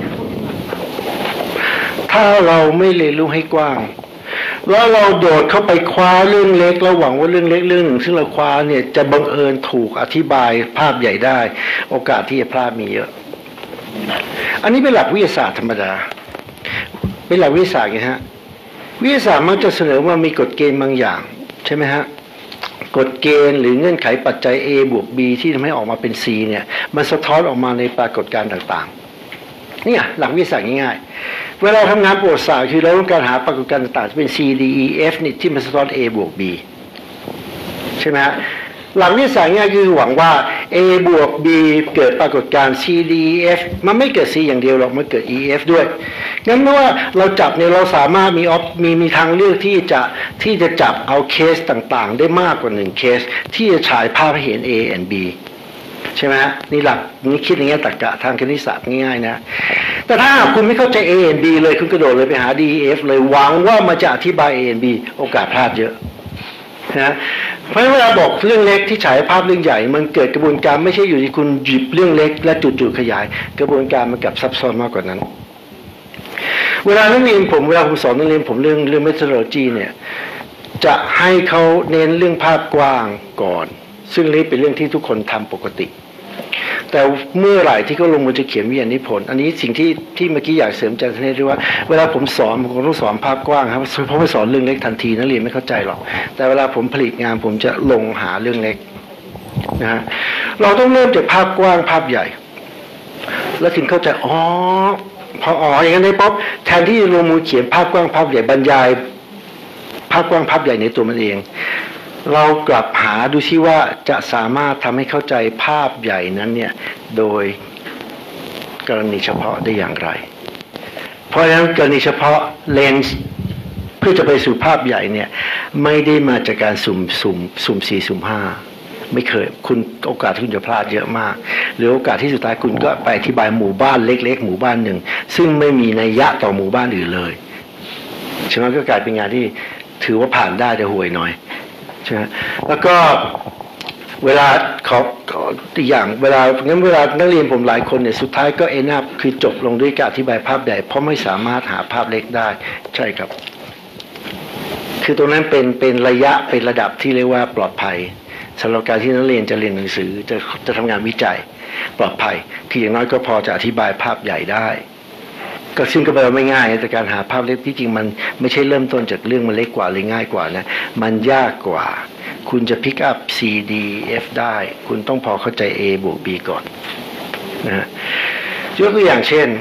ถ้าเราไม่เรียนรู้ให้กว้างแล้วเราโดดเข้าไปคว้าเรื่องเล็กแล้วหวังว่าเรื่องเล็กเรื่องหนึ่งซึ่งเราคว้าเนี่ยจะบังเอิญถูกอธิบายภาพใหญ่ได้โอกาสที่จะพลาดมีเยอะอันนี้เป็นหลักวิทยาศาสตร์ธรรมดาเป็นหลักวิทยาศาสตร์ไงฮะวิทยาศาสตร์มักจะเสนอว่ามีกฎเกณฑ์บางอย่างใช่ไหมฮะกฎเกณฑ์หรือเงื่อนไขปัจจัย A บวก B ที่ทำให้ออกมาเป็น C เนี่ยมันสะท้อนออกมาในปรากฏการณ์ต่างๆนี่หลักวิทยาศาสตร์ง่ายๆเวลาทำงานประวัติศาสตร์คือเราต้องการหาปรากฏการณ์ต่างๆที่เป็น C D E F นี่ที่มันสะท้อน A บวก B ใช่ไหมฮะหลักวิทยาศาสตร์ง่ายคือหวังว่า A บวก B เกิดปรากฏการณ์ C D E F มันไม่เกิด C อย่างเดียวหรอกมันเกิด E F ด้วยงั้นเมื่อว่าเราจับเนี่ยเราสามารถมีออฟมีมีทางเลือกที่จะที่จะจับเอาเคสต่างๆได้มากกว่าหนึ่งเคสที่จะฉายภาพให้เห็น A and B ใช่ไหมฮะนี่หลักนี่คิดอย่างเงี้ยตรรกะทางคณิตศาสตร์ง่ายๆนะแต่ถ้าคุณไม่เข้าใจ A and B เลยคุณกระโดดเลยไปหา D E F เลยหวังว่ามันจะอธิบาย A and B โอกาสพลาดเยอะนะเพราะเวลาบอกเรื่องเล็กที่ฉายภาพเรื่องใหญ่มันเกิดกระบวนการไม่ใช่อยู่ที่คุณหยิบเรื่องเล็กและจุดๆขยายกระบวนการมันกลับซับซ้อนมากกว่านั้นเวลานักเรียนผมเวลาผมสอนนักเรียนผมเรื่องเรื่อง methodology เนี่ยจะให้เขาเน้นเรื่องภาพกว้างก่อนซึ่งนี้เป็นเรื่องที่ทุกคนทำปกติแต่เมื่อไหร่ที่เขาลงมือจะเขียนวิทยานิพนธ์อันนี้สิ่งที่ที่เมื่อกี้อยากเสริมอาจารย์ธเนศด้วยว่าเวลาผมสอนผมต้องสอนภาพกว้างครับเพราะว่าสอนเรื่องเล็กทันทีนักเรียนไม่เข้าใจหรอกแต่เวลาผมผลิตงานผมจะลงหาเรื่องเล็กนะฮะเราต้องเริ่มจากภาพกว้างภาพใหญ่แล้วถึงเข้าใจอ๋อพออ๋ออย่างนั้นได้ป๊บแทนที่จะลงมือเขียนภาพกว้างภาพใหญ่บรรยายภาพกว้างภาพใหญ่ในตัวมันเองเรากลับหาดูซิว่าจะสามารถทำให้เข้าใจภาพใหญ่นั้นเนี่ยโดยกรณีเฉพาะได้อย่างไรเพราะฉะนั้นกรณีเฉพาะเลนส์เพื่อจะไปสู่ภาพใหญ่เนี่ยไม่ได้มาจากการสุ่มสุ่มสุ่มสี่สุ่มห้าไม่เคยคุณโอกาสที่คุณจะพลาดเยอะมากหรือโอกาสที่สุดท้ายคุณก็ไปอธิบายหมู่บ้านเล็กๆหมู่บ้านหนึ่งซึ่งไม่มีนัยยะต่อหมู่บ้านอื่นเลยฉะนั้นก็กลายเป็นงานที่ถือว่าผ่านได้แต่ห่วยหน่อยใช่ไหมแล้วก็เวลาขออีกอย่างเวลางั้นเวลานักเรียนผมหลายคนเนี่ยสุดท้ายก็เอ็นอัพคือจบลงด้วยการอธิบายภาพใหญ่เพราะไม่สามารถหาภาพเล็กได้ใช่ครับคือตรงนั้นเป็นเป็นระยะเป็นระดับที่เรียกว่าปลอดภัยสำหรับการที่นักเรียนจะเรียนหนังสือจะจะทำงานวิจัยปลอดภัยคืออย่างน้อยก็พอจะอธิบายภาพใหญ่ได้ก็ซึ่งก็แปลว่าไม่ง่ายแต่การหาภาพเล็กที่จริงมันไม่ใช่เริ่มต้นจากเรื่องมันเล็กกว่าหรือง่ายกว่านะมันยากกว่าคุณจะ pick up C D F ได้คุณต้องพอเข้าใจ A บวก B ก่อนนะฮะยกตัวอย่างเช่น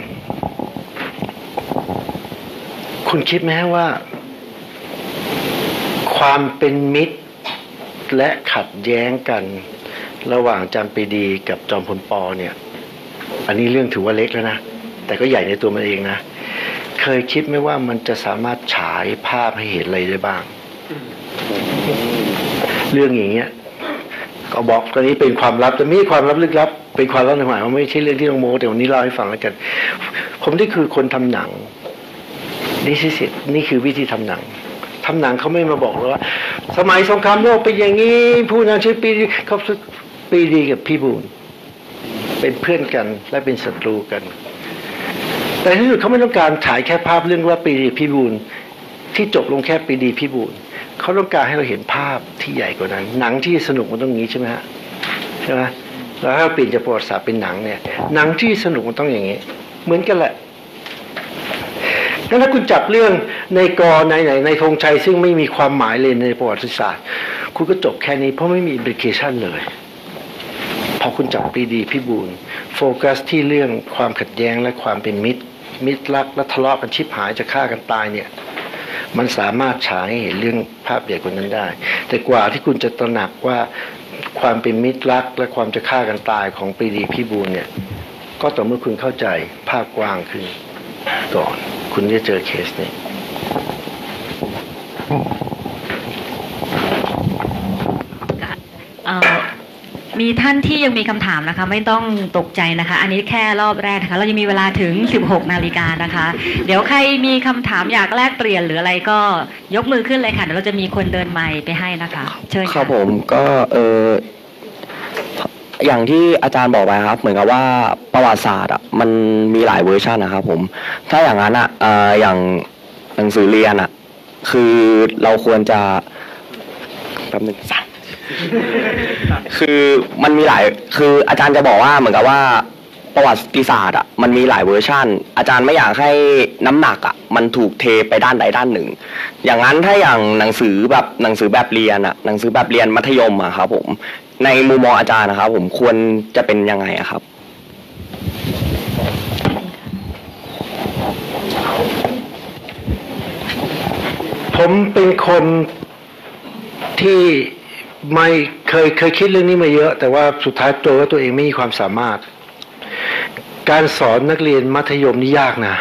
คุณคิดไหมว่าความเป็นมิตรและขัดแย้งกันระหว่างจำปรีดีกับจอมพลป.เนี่ยอันนี้เรื่องถือว่าเล็กแล้วนะแต่ก็ใหญ่ในตัวมันเองนะเคยคิดไหมว่ามันจะสามารถฉายภาพให้เห็นอะไรได้บ้างเรื่องอย่างเงี้ยก็บอกตอนนี้เป็นความลับแต่ไม่ใช่ความลับลึกลับเป็นความลับในหมายว่าไม่ใช่เรื่องที่ต้องโม้แต่วันนี้เล่าให้ฟังแล้วกันผมนี่คือคนทำหนังนี่สิสินี่คือวิธีทำหนังทำหนังเขาไม่มาบอกเลยว่าสมัยสงครามโลกเป็นอย่างนี้ผู้นั้นชื่อปีดีเขาปีดีกับพี่บูลเป็นเพื่อนกันและเป็นศัตรูกันแต่ที่สุดเขาไม่ต้องการฉายแค่ภาพเรื่องว่าปีดีพี่บูลที่จบลงแค่ปรีดีพิบูลเขาต้องการให้เราเห็นภาพที่ใหญ่กว่านั้นหนังที่สนุกมันต้องงี้ใช่ไหมฮะใช่ไหมแล้วถ้าเปลี่ยนจากประวัติศาสตร์เป็นหนังเนี่ยหนังที่สนุกมันต้องอย่างนี้เหมือนกันแหละแล้วถ้าคุณจับเรื่องในกอในไหนในธงชัยซึ่งไม่มีความหมายเลยในประวัติศาสตร์คุณก็จบแค่นี้เพราะไม่มีอิมพลิเคชันเลยพอคุณจับปรีดีพิบูลโฟกัสที่เรื่องความขัดแย้งและความเป็นมิตรมิตรรักและทะเลาะกันชิบหายจะฆ่ากันตายเนี่ยมันสามารถฉายให้เห็นเรื่องภาพใหญ่กว่านั้นได้แต่กว่าที่คุณจะตระหนักว่าความเป็นมิตรรักและความจะฆ่ากันตายของปรีดีพิบูลเนี่ยก็ต่อเมื่อคุณเข้าใจภาพกว้างขึ้นก่อนคุณจะเจอเคสนี้เอ่อมีท่านที่ยังมีคำถามนะคะไม่ต้องตกใจนะคะอันนี้แค่รอบแรกนะคะเรายังมีเวลาถึงสิบหกนาฬิกานะคะเดี๋ยวใครมีคำถามอยากแลกเปลี่ยนหรืออะไรก็ยกมือขึ้นเลยค่ะเดี๋ยวเราจะมีคนเดินไมค์ไปให้นะคะเชิญค่ะครับผมก็เอออย่างที่อาจารย์บอกไปครับเหมือนกับว่าประวัติศาสตร์อ่ะมันมีหลายเวอร์ชันนะครับผมถ้าอย่างนั้นอ่ะอ่าอย่างหนังสือเรียนอ่ะคือเราควรจะแป๊บนึงคือมันมีหลายคืออาจารย์จะบอกว่าเหมือนกับว่าประวัติศาสตร์อ่ะมันมีหลายเวอร์ชันอาจารย์ไม่อยากให้น้ำหนักอ่ะมันถูกเทไปด้านใดด้านหนึ่งอย่างนั้นถ้าอย่างหนังสือแบบหนังสือแบบเรียนอ่ะหนังสือแบบเรียนมัธยมอ่ะครับผมในมุมมองอาจารย์นะครับผมควรจะเป็นยังไงอะครับผมเป็นคนที่ไม่เคยเคยคิดเรื่องนี้มาเยอะแต่ว่าสุดท้ายตัวว่าตัวเองไม่มีความสามารถการสอนนักเรียนมัธยมนี่ยากนะ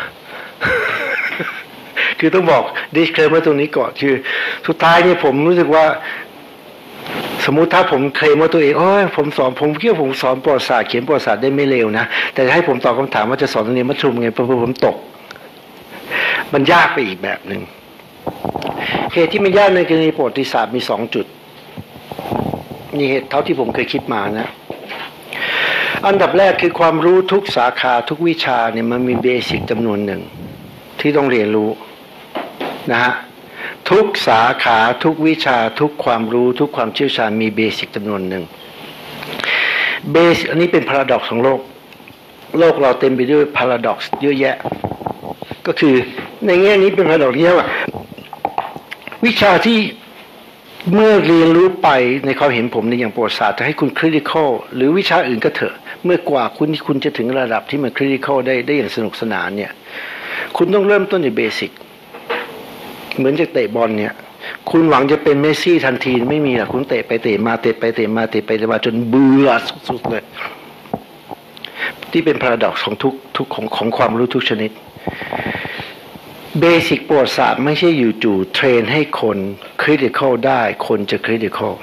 คือต้องบอกดิสเคลมไว้ตรงนี้ก่อนคือสุดท้ายเนี่ยผมรู้สึกว่าสมมุติถ้าผมเคลมว่าตัวเองโอ้ยผมสอนผมคิดว่าผมสอนประวัติศาสตร์เขียนประวัติศาสตร์ได้ไม่เลวนะแต่ให้ผมตอบคำถามว่าจะสอนนักเรียนมัธยมไงผมผมตกมันยากไปอีกแบบหนึ่งเหตุที่มันยากในกรณีประวัติศาสตร์มีสองจุดนี่เหตุเท่าที่ผมเคยคิดมานะอันดับแรกคือความรู้ทุกสาขาทุกวิชาเนี่ยมันมีเบสิกจำนวนหนึ่งที่ต้องเรียนรู้นะฮะทุกสาขาทุกวิชาทุกความรู้ทุกความเชี่ยวชาญมีเบสิกจำนวนหนึ่งเบสอันนี้เป็นพาราดอกซ์ของโลกโลกเราเต็มไปด้วยพาราดอกซ์เยอะแยะก็คือในแง่นี้เป็นพาราดอกซ์เยอะว่าวิชาที่เมื่อเรียนรู้ไปในความเห็นผมในอย่างประวัติศาสตร์จะให้คุณคริติคอลหรือวิชาอื่นก็เถอะเมื่อกว่าคุณที่คุณจะถึงระดับที่มันคริติคอลได้ได้อย่างสนุกสนานเนี่ยคุณต้องเริ่มต้นจากเบสิกเหมือนจะเตะบอลเนี่ยคุณหวังจะเป็นเมสซี่ทันทีไม่มีหรอกคุณเตะไปเตะมาเตะไปเตะมาเตะไปเตะมาจนเบื่อสุดๆเลยที่เป็นพาราดอกซ์ของทุกทุกของของความรู้ทุกชนิดเบสิกประวัติศาสตร์ไม่ใช่อยู่จู่เทรนให้คนคริติคอลได้คนจะคริติคอล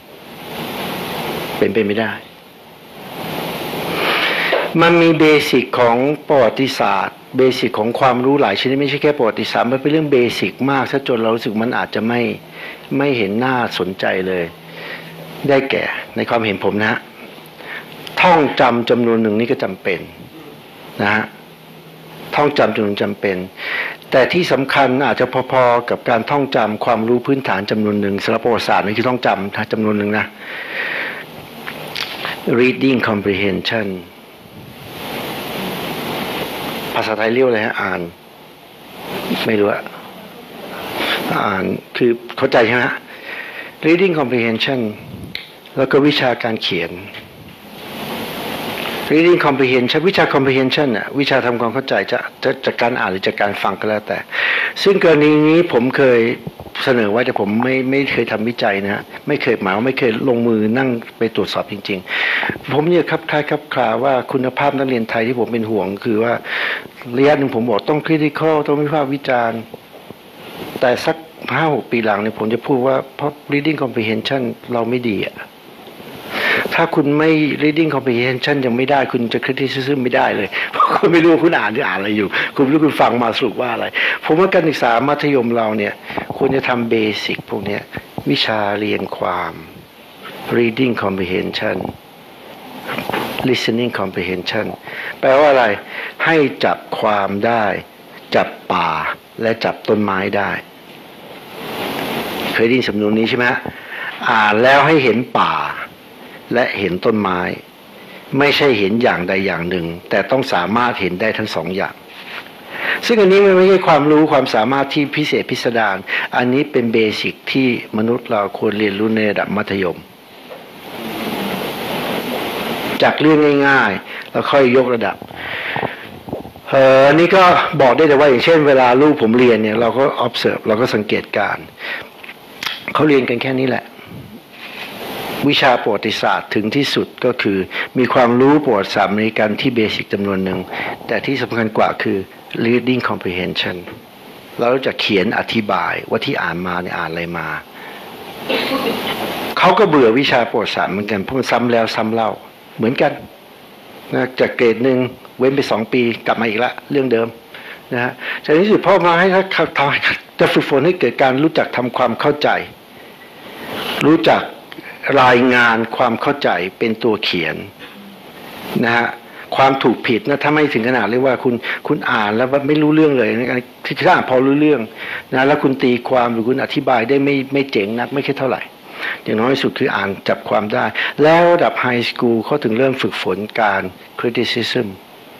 เป็นไปไม่ได้มันมีเบสิกของประวัติศาสตร์เบสิกของความรู้หลายชนิดไม่ใช่แค่ประวัติศาสตร์มันเป็นเรื่องเบสิกมากซะจนเรารู้สึกมันอาจจะไม่ไม่เห็นหน้าสนใจเลยได้แก่ในความเห็นผมนะฮะท่องจำจำนวนหนึ่งนี่ก็จำเป็นนะฮะท่องจำจำนวนจำเป็นแต่ที่สำคัญอาจจะพอๆกับการท่องจำความรู้พื้นฐานจำนวนหนึ่งสำหรับประวัติศาสตร์นี่คือท่องจำจำนวนหนึ่งนะ reading comprehension ภาษาไทยเรียกอะไรฮะอ่านไม่รู้อะอ่านคือเข้าใจใช่ไหมฮะ reading comprehension แล้วก็วิชาการเขียน reading comprehension วิชา comprehension น่ะวิชาทำความเข้าใจจะจะจากการอ่านหรือจากการฟังก็แล้วแต่ซึ่งกรณีนี้ผมเคยเสนอไว้แต่ผมไม่ไม่เคยทำวิจัยนะฮะไม่เคยหมายว่าไม่เคยลงมือนั่งไปตรวจสอบจริงๆผมเนี่ยครับคล้ายครับคลาว่าคุณภาพนักเรียนไทยที่ผมเป็นห่วงคือว่าระยะหนึ่งผมบอกต้อง critical ต้องวิพากษ์วิจารณ์แต่สักห้าหกปีหลังเนี่ยผมจะพูดว่าเพราะ reading comprehension เราไม่ดีอะถ้าคุณไม่ reading comprehension ยังไม่ได้คุณจะ criticism ไม่ได้เลยเพราะคุณไม่รู้ว่าคุณอ่านหรืออ่านอะไรอยู่คุณไม่รู้คุณฟังมาสรุปว่าอะไรผมว่าการศึกษามัธยมเราเนี่ยควรจะทำเบสิกพวกนี้วิชาเรียนความ reading comprehension listening comprehension แปลว่าอะไรให้จับความได้จับป่าและจับต้นไม้ได้เคยได้ยินสำนวนนี้ใช่ไหมอ่านแล้วให้เห็นป่าและเห็นต้นไม้ไม่ใช่เห็นอย่างใดอย่างหนึ่งแต่ต้องสามารถเห็นได้ทั้งสองอย่างซึ่งอันนี้มันไม่ใช่ความรู้ความสามารถที่พิเศษพิสดารอันนี้เป็นเบสิกที่มนุษย์เราควรเรียนรู้ในระดับมัธยมจากเรื่องง่ายๆแล้วค่อยยกระดับเอออันนี้ก็บอกได้แต่ว่าอย่างเช่นเวลาลูกผมเรียนเนี่ยเราก็ observe เราก็สังเกตการเขาเรียนกันแค่นี้แหละวิชาประวัติศาสตร์ถึงที่สุดก็คือมีความรู้ประวัติศาสตร์อเมริกันที่เบสิกจำนวนหนึ่งแต่ที่สำคัญกว่าคือ reading comprehension เราจะเขียนอธิบายว่าที่อ่านมาเนี่ยอ่านอะไรมาเขาก็เบื่อวิชาประวัติศาสตร์เหมือนกันเพราะมันซ้ำแล้วซ้ำเล่าเหมือนกันนะจากเกรดหนึ่งเว้นไปสองปีกลับมาอีกละเรื่องเดิมนะฮะจากนี้สุดพ่อมาให้เขาทำจะฝึกฝนให้เกิดการรู้จักทำความเข้าใจรู้จักรายงานความเข้าใจเป็นตัวเขียนนะฮะความถูกผิดนะถ้าไม่ถึงขนาดเรียกว่าคุณคุณอ่านแล้วไม่รู้เรื่องเลยนะที่ถ้าอ่านพอรู้เรื่องนะแล้วคุณตีความหรือคุณอธิบายได้ไม่ไม่เจ๋งนักไม่แค่เท่าไหร่อย่างน้อยสุดคืออ่านจับความได้แล้วระดับไฮสคูลเขาถึงเริ่มฝึกฝนการ criticism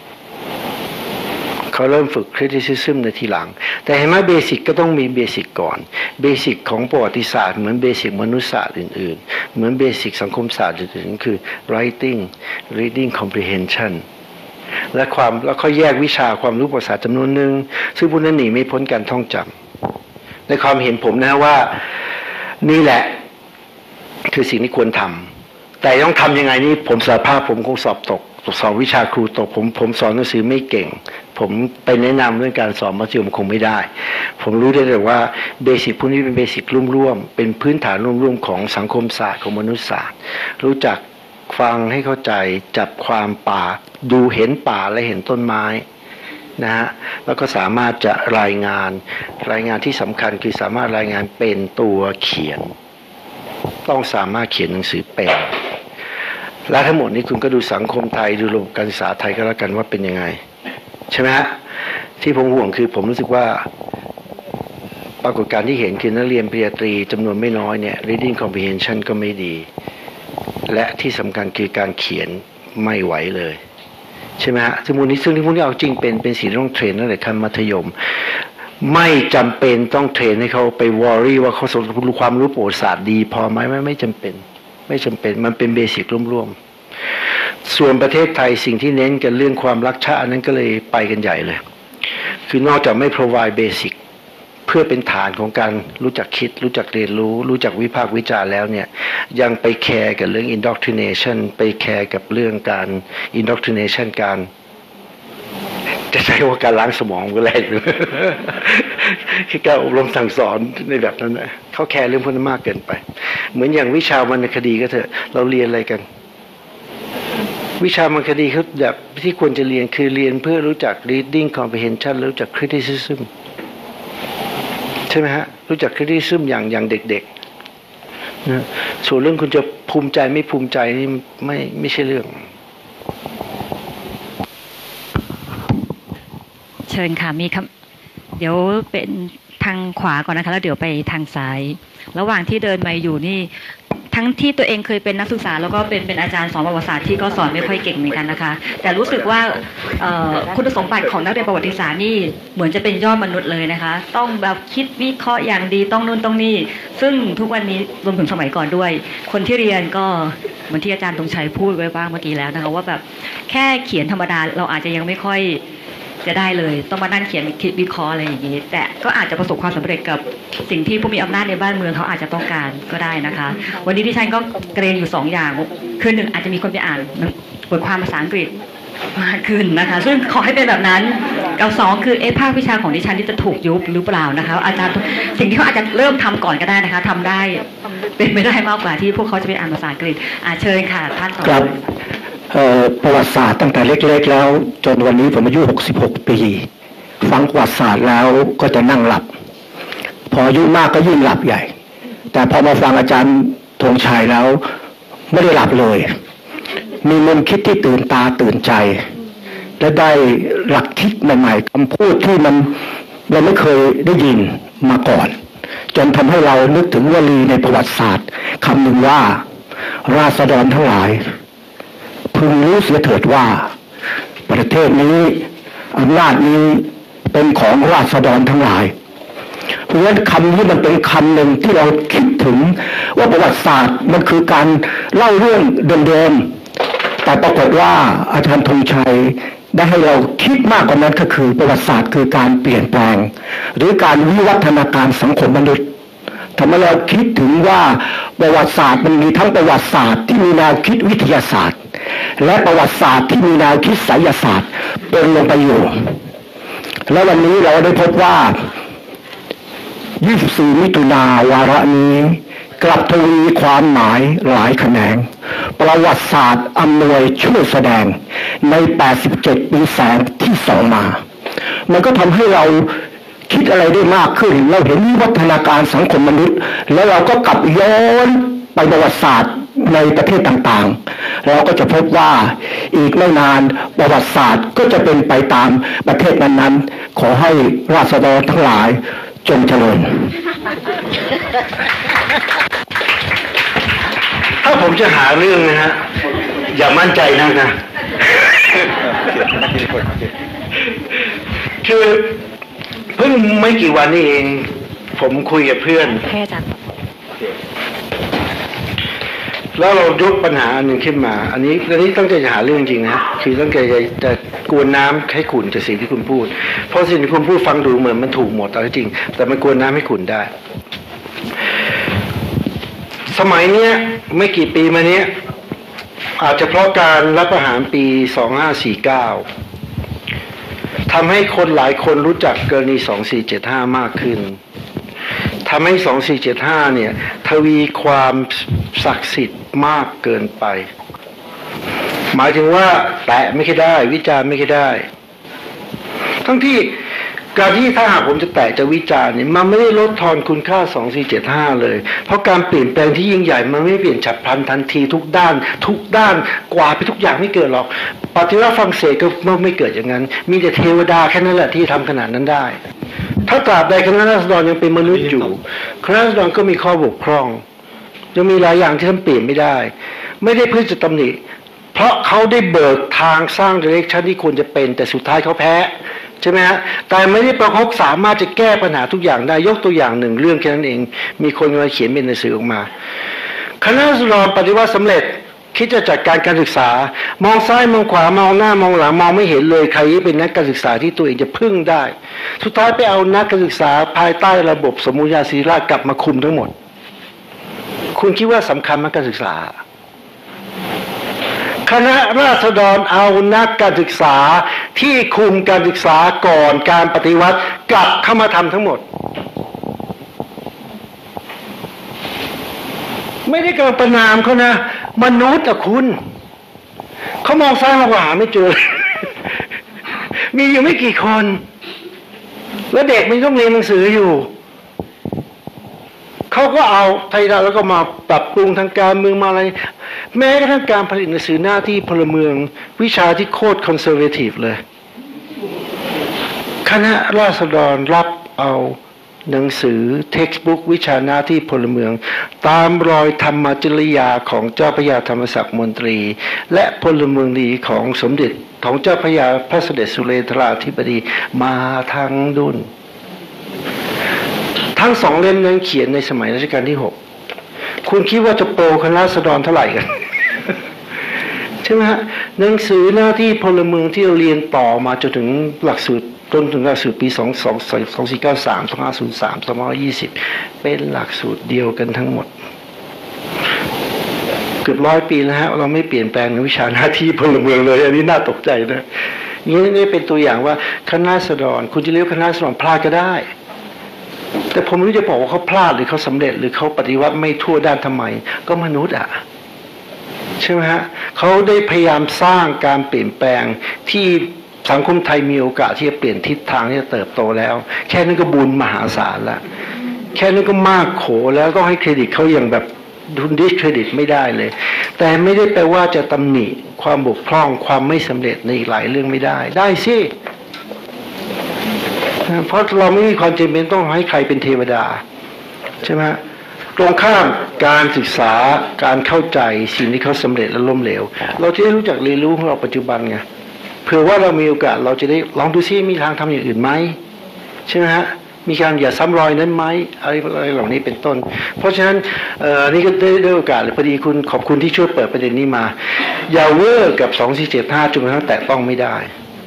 เขาเริ่มฝึก criticism ในทีหลังแต่เห็นไหมเบสิกก็ต้องมีเบสิกก่อนเบสิกของประวัติศาสตร์เหมือนเบสิกมนุษยศาสตร์อื่นๆเหมือนเบสิกสังคมศาสตร์อื่นๆคือ writing reading comprehension และความแล้วเขาแยกวิชาความรู้ประวัติศาสตร์จำนวนหนึ่งซึ่งพวกนั้นหนีไม่พ้นการท่องจำในความเห็นผมนะว่านี่แหละคือสิ่งที่ควรทำแต่ต้องทำยังไงนี่ผมสารภาพผมคงสอบตกสอนวิชาครูตกผมผมสอนหนังสือไม่เก่งผมไปแนะนำเรื่องการสอนมัธยมคงไม่ได้ผมรู้ได้แต่ว่าเบสิกพวกนี้เป็นเบสิกร่วมๆเป็นพื้นฐานร่วมๆของสังคมศาสตร์ของมนุษยศาสตร์รู้จักฟังให้เข้าใจจับความป่าดูเห็นป่าและเห็นต้นไม้นะฮะแล้วก็สามารถจะรายงานรายงานที่สำคัญคือสามารถรายงานเป็นตัวเขียนต้องสามารถเขียนหนังสือเป็นและทั้งหมดนี้คุณก็ดูสังคมไทยดูระบบการศึกษาไทยก็แล้วกันว่าเป็นยังไงใช่ไหมฮะที่ผมห่วงคือผมรู้สึกว่าปรากฏการณ์ที่เห็นคือนักเรียนปริญญาตรีจำนวนไม่น้อยเนี่ย reading comprehension ก็ไม่ดีและที่สำคัญคือการเขียนไม่ไหวเลยใช่ไหมฮะสมมุตินี้ซึ่งที่พวกนี้เอาจริงเป็นเป็นสิ่งที่ต้องเทรนตั้งแต่ขั้นมัธยมไม่จำเป็นต้องเทรนให้เขาไปวอรี่ว่าเขาสมรู้ความรู้ประวัติศาสตร์ดีพอไหมไม่ไม่จำเป็นไม่จำเป็นมันเป็นเบสิกร่วมๆส่วนประเทศไทยสิ่งที่เน้นกันเรื่องความรักชาตินั้นก็เลยไปกันใหญ่เลยคือนอกจากไม่ provide basic เพื่อเป็นฐานของการรู้จักคิดรู้จักเรียนรู้รู้จักวิพากษ์วิจารณ์แล้วเนี่ยยังไปแคร์กับเรื่อง indoctrination ไปแคร์กับเรื่องการ indoctrination การจะใช้ว่าการล้างสมองก็แรงหรือคือการอบรมสั่งสอนในแบบนั้นนะเขาแคร์เรื่องพวกนั้นมากเกินไปเหมือนอย่างวิชาวรรณคดีก็เถอะเราเรียนอะไรกันวิชาวรรณคดีเขาแบบที่ควรจะเรียนคือเรียนเพื่อรู้จัก reading comprehension รู้จัก criticism ใช่ไหมฮะรู้จัก criticism อย่างอย่างเด็กๆนะส่วนเรื่องคุณจะภูมิใจไม่ภูมิใจนี่ไม่ไม่ใช่เรื่องเชิญค่ะมีคำเดี๋ยวเป็นทางขวาก่อนนะคะแล้วเดี๋ยวไปทางซ้ายระหว่างที่เดินมาอยู่นี่ทั้งที่ตัวเองเคยเป็นนักศึกษาแล้วก็เป็นเป็นอาจารย์สอนประวัติศาสตร์ที่ก็สอนไม่ค่อยเก่งเหมือนกันนะคะแต่รู้สึกว่าคุณสมบัติของนักเรียนประวัติศาสตร์นี่เหมือนจะเป็นยอดมนุษย์เลยนะคะต้องแบบคิดวิเคราะห์อย่างดีต้องนู่นต้องนี่ซึ่งทุกวันนี้รวมถึงสมัยก่อนด้วยคนที่เรียนก็เหมือนที่อาจารย์ธงชัยพูดไว้บ้างเมื่อกี้แล้วนะคะว่าแบบแค่เขียนธรรมดาเราอาจจะยังไม่ค่อยจะได้เลยต้องมานั่งเขียนคิดวิเคราะห์อะไรอย่างนี้แต่ก็อาจจะประสบความสำเร็จกับสิ่งที่ผู้มีอำนาจในบ้านเมืองเขาอาจจะต้องการก็ได้นะคะวันนี้ที่ฉันก็เกรงอยู่สองอย่างคือหนึ่งอาจจะมีคนไปอ่านบทความภาษาอังกฤษมากขึ้นนะคะซึ่งขอให้เป็นแบบนั้นกับสองคือเอ๊ะภาควิชาของดิฉันที่จะถูกยุบหรือเปล่านะคะอาจารย์สิ่งที่เขาอาจจะเริ่มทำก่อนก็ได้นะคะทำได้เป็นไม่ได้มากกว่าที่พวกเขาจะไปอ่านภาษาอังกฤษอ่าเชิญค่ะท่านต่อไปประวัติศาสตร์ตั้งแต่เล็กๆแล้วจนวันนี้ผมอายุหกสิบหกปีฟังประวัติศาสตร์แล้วก็จะนั่งหลับพออายุมากก็ยิ่งหลับใหญ่แต่พอมาฟังอาจารย์ธงชัยแล้วไม่ได้หลับเลยมีมุมคิดที่ตื่นตาตื่นใจและได้หลักคิดใหม่ๆคำพูดที่มันเราไม่เคยได้ยินมาก่อนจนทำให้เรานึกถึงวลีในประวัติศาสตร์คำหนึ่งว่าราษฎรทั้งหลายพึงรู้เสียเถิดว่าประเทศนี้อำนาจนี้เป็นของราษฎรทั้งหลายเพราะฉะนั้นคำนี้มันเป็นคำหนึ่งที่เราคิดถึงว่าประวัติศาสตร์มันคือการเล่าเรื่องเดิมๆแต่ปรากฏว่าอาจารย์ธงชัยได้ให้เราคิดมากกว่านั้นก็คือประวัติศาสตร์คือการเปลี่ยนแปลงหรือการวิวัฒนาการสังคมมนุษย์ทำให้เราคิดถึงว่าประวัติศาสตร์มันมีทั้งประวัติศาสตร์ที่มีแนวคิดวิทยาศาสตร์และประวัติศาสตร์ที่มีแนวคิดไสยศาสตร์ปนลงไปอยู่และวันนี้เราได้พบว่ายี่สิบสี่มิถุนาวาระนี้กลับทวีความหมายหลายแขนงประวัติศาสตร์อำนวยช่วยแสดงในแปดสิบเจ็ดปีแสงที่สองมามันก็ทำให้เราคิดอะไรได้มากขึ้นเราเห็นวิวัฒนาการสังคมมนุษย์แล้วเราก็กลับย้อนไปประวัติศาสตร์ในประเทศต่างๆเราก็จะพบว่าอีกไม่นานประวัติศาสตร์ก็จะเป็นไปตามประเทศนั้นๆขอให้ราษฎรทั้งหลายจงเจริญถ้าผมจะหาเรื่องนะฮะอย่ามั่นใจนักนะ คือเพิ่งไม่กี่วันนี้เองผมคุยกับเพื่อนให้อาจารย์แล้วเรายกปัญหาอันหนึ่งขึ้นมาอันนี้อันนี้ตั้งใจจะหาเรื่องจริงนะคือตั้งใจจะจะกวนน้ำให้ขุ่นจากสิ่งที่คุณพูดเพราะสิ่งที่คุณพูดฟังดูเหมือนมันถูกหมดแต่จริงแต่มันกวนน้ำให้ขุ่นได้สมัยเนี้ยไม่กี่ปีมาเนี้ยอาจจะเพราะการรัฐประหารปีสองห้าสี่เก้าทำให้คนหลายคนรู้จักกรณีสองสี่เจ็ดห้ามากขึ้นทำให้สองสี่เจ็ดห้าเนี่ยทวีความศักดิ์สิทธิ์มากเกินไปหมายถึงว่าแตะไม่ค่อยได้วิจารณ์ไม่ค่อยได้ทั้งที่การที่ถ้าหากผมจะแตะจะวิจารณ์เนี่ยมันไม่ได้ลดทอนคุณค่าสองสี่เจ็ดห้าเลยเพราะการเปลี่ยนแปลงที่ยิ่งใหญ่มันไม่เปลี่ยนฉับพลันทันทีทุกด้านทุกด้านกว่าไปทุกอย่างไม่เกิดหรอกปฏิวัติฝรั่งเศสก็ไม่เกิดอย่างนั้นมีแต่เทวดาแค่นั้นแหละที่ทำขนาดนั้นได้ถ้าตราบใดคณะราษฎรยังเป็นมนุษย์อยู่คณะราษฎรก็มีข้อบกพร่องยังมีหลายอย่างที่ท่านเปลี่ยนไม่ได้ไม่ได้เพื่อจะตำหนิเพราะเขาได้เบิกทางสร้างดิเรกชันที่ควรจะเป็นแต่สุดท้ายเขาแพ้ใช่ไหมฮะแต่ไม่ได้ประคบสามารถจะแก้ปัญหาทุกอย่างได้ยกตัวอย่างหนึ่งเรื่องแค่นั้นเองมีคนมาเขียนเป็นหนังสือออกมาคณะราษฎรปฏิวัติสำเร็จคิดจะจัดการการศึกษามองซ้ายมองขวามองหน้ามองหลังมองไม่เห็นเลยใครเป็นนักการศึกษาที่ตัวเองจะพึ่งได้สุดท้ายไปเอานักการศึกษาภายใต้ระบบสมมุติญาศิริราชกลับมาคุมทั้งหมดคุณคิดว่าสำคัญไหมการศึกษาคณะราษฎรเอานักการศึกษาที่คุมการศึกษาก่อนการปฏิวัติกลับเข้ามาทำทั้งหมดไม่ได้กำลังประนามเขานะมนุษย์อะคุณเขามองซ้ายมองขวาไม่เจอ มีอยู่ไม่กี่คนแล้วเด็กมันต้องเรียนหนังสืออยู่เขาก็เอาไทยเราแล้วก็มาปรับปรุงทางการเมืองมาอะไรแม้กระทั่งการผลิตหนังสือหน้าที่พลเมืองวิชาที่โคตรคอนเซอร์เวทีฟเลยคณะราษฎรรับเอาหนังสือเท็กซ์บุ๊กวิชาหน้าที่พลเมืองตามรอยธรรมจริยาของเจ้าพระยาธรรมศักดิ์มนตรีและพลเมืองดีของสมเด็จของเจ้าพระยาพระเสด็จสุเรนทราธิบดีมาทั้งดุนทั้งสองเล่มนั้นเขียนในสมัยรัชกาลที่หกคุณคิดว่าจะโปรคณะราษฎรเท่าไหร่กัน ใช่ไหมฮะหนังสือหน้าที่พลเมืองที่เราเรียนต่อมาจนถึงหลักสูตรจนถึงหลักสูตรปีสองสองสองสี่เก้าสามสองห้าศูนย์สามสองร้อยยี่สิบเป็นหลักสูตรเดียวกันทั้งหมดเกือบร้อยปีแล้วฮะเราไม่เปลี่ยนแปลงในวิชาหน้าที่พลเมืองเลยอันนี้น่าตกใจนะนี่นี่เป็นตัวอย่างว่าคณะราษฎรคุณจะเรียกคณะราษฎรพลาดก็ได้แต่ผมไม่รู้จะบอกว่าเขาพลาดหรือเขาสำเร็จหรือเขาปฏิวัติไม่ทั่วด้านทำไมก็มนุษย์อ่ะใช่ไหมฮะเขาได้พยายามสร้างการเปลี่ยนแปลงที่สังคมไทยมีโอกาสที่จะเปลี่ยนทิศทางที่จะเติบโตแล้วแค่นั้นก็บุญมหาศาลละแค่นั้นก็มากโขแล้วก็ให้เครดิตเขาอย่างแบบดุนดิสเครดิตไม่ได้เลยแต่ไม่ได้แปลว่าจะตำหนิความบกพร่องความไม่สำเร็จในหลายเรื่องไม่ได้ได้สิเพราะเราไม่มีความจำเป็นต้องให้ใครเป็นเทวดาใช่ไหมตรงข้ามการศึกษาการเข้าใจสิ่งที่เขาสำเร็จและล้มเหลวเราจะได้รู้จักเรียนรู้ของเราปัจจุบันไงเผื่อว่าเรามีโอกาสเราจะได้ลองดูซิมีทางทำอย่างอื่นไหมใช่ไหมฮะมีการอย่าซ้ำรอยนั้นไหมอะไรอะไรเหล่านี้เป็นต้นเพราะฉะนั้นเอ่อนี่ก็ได้ได้โอกาสเลยพอดีคุณขอบคุณที่ช่วยเปิดประเด็นนี้มาอย่าเวอร์กับสองสี่เจ็ดห้าจนกระทั่งแตะต้องไม่ได้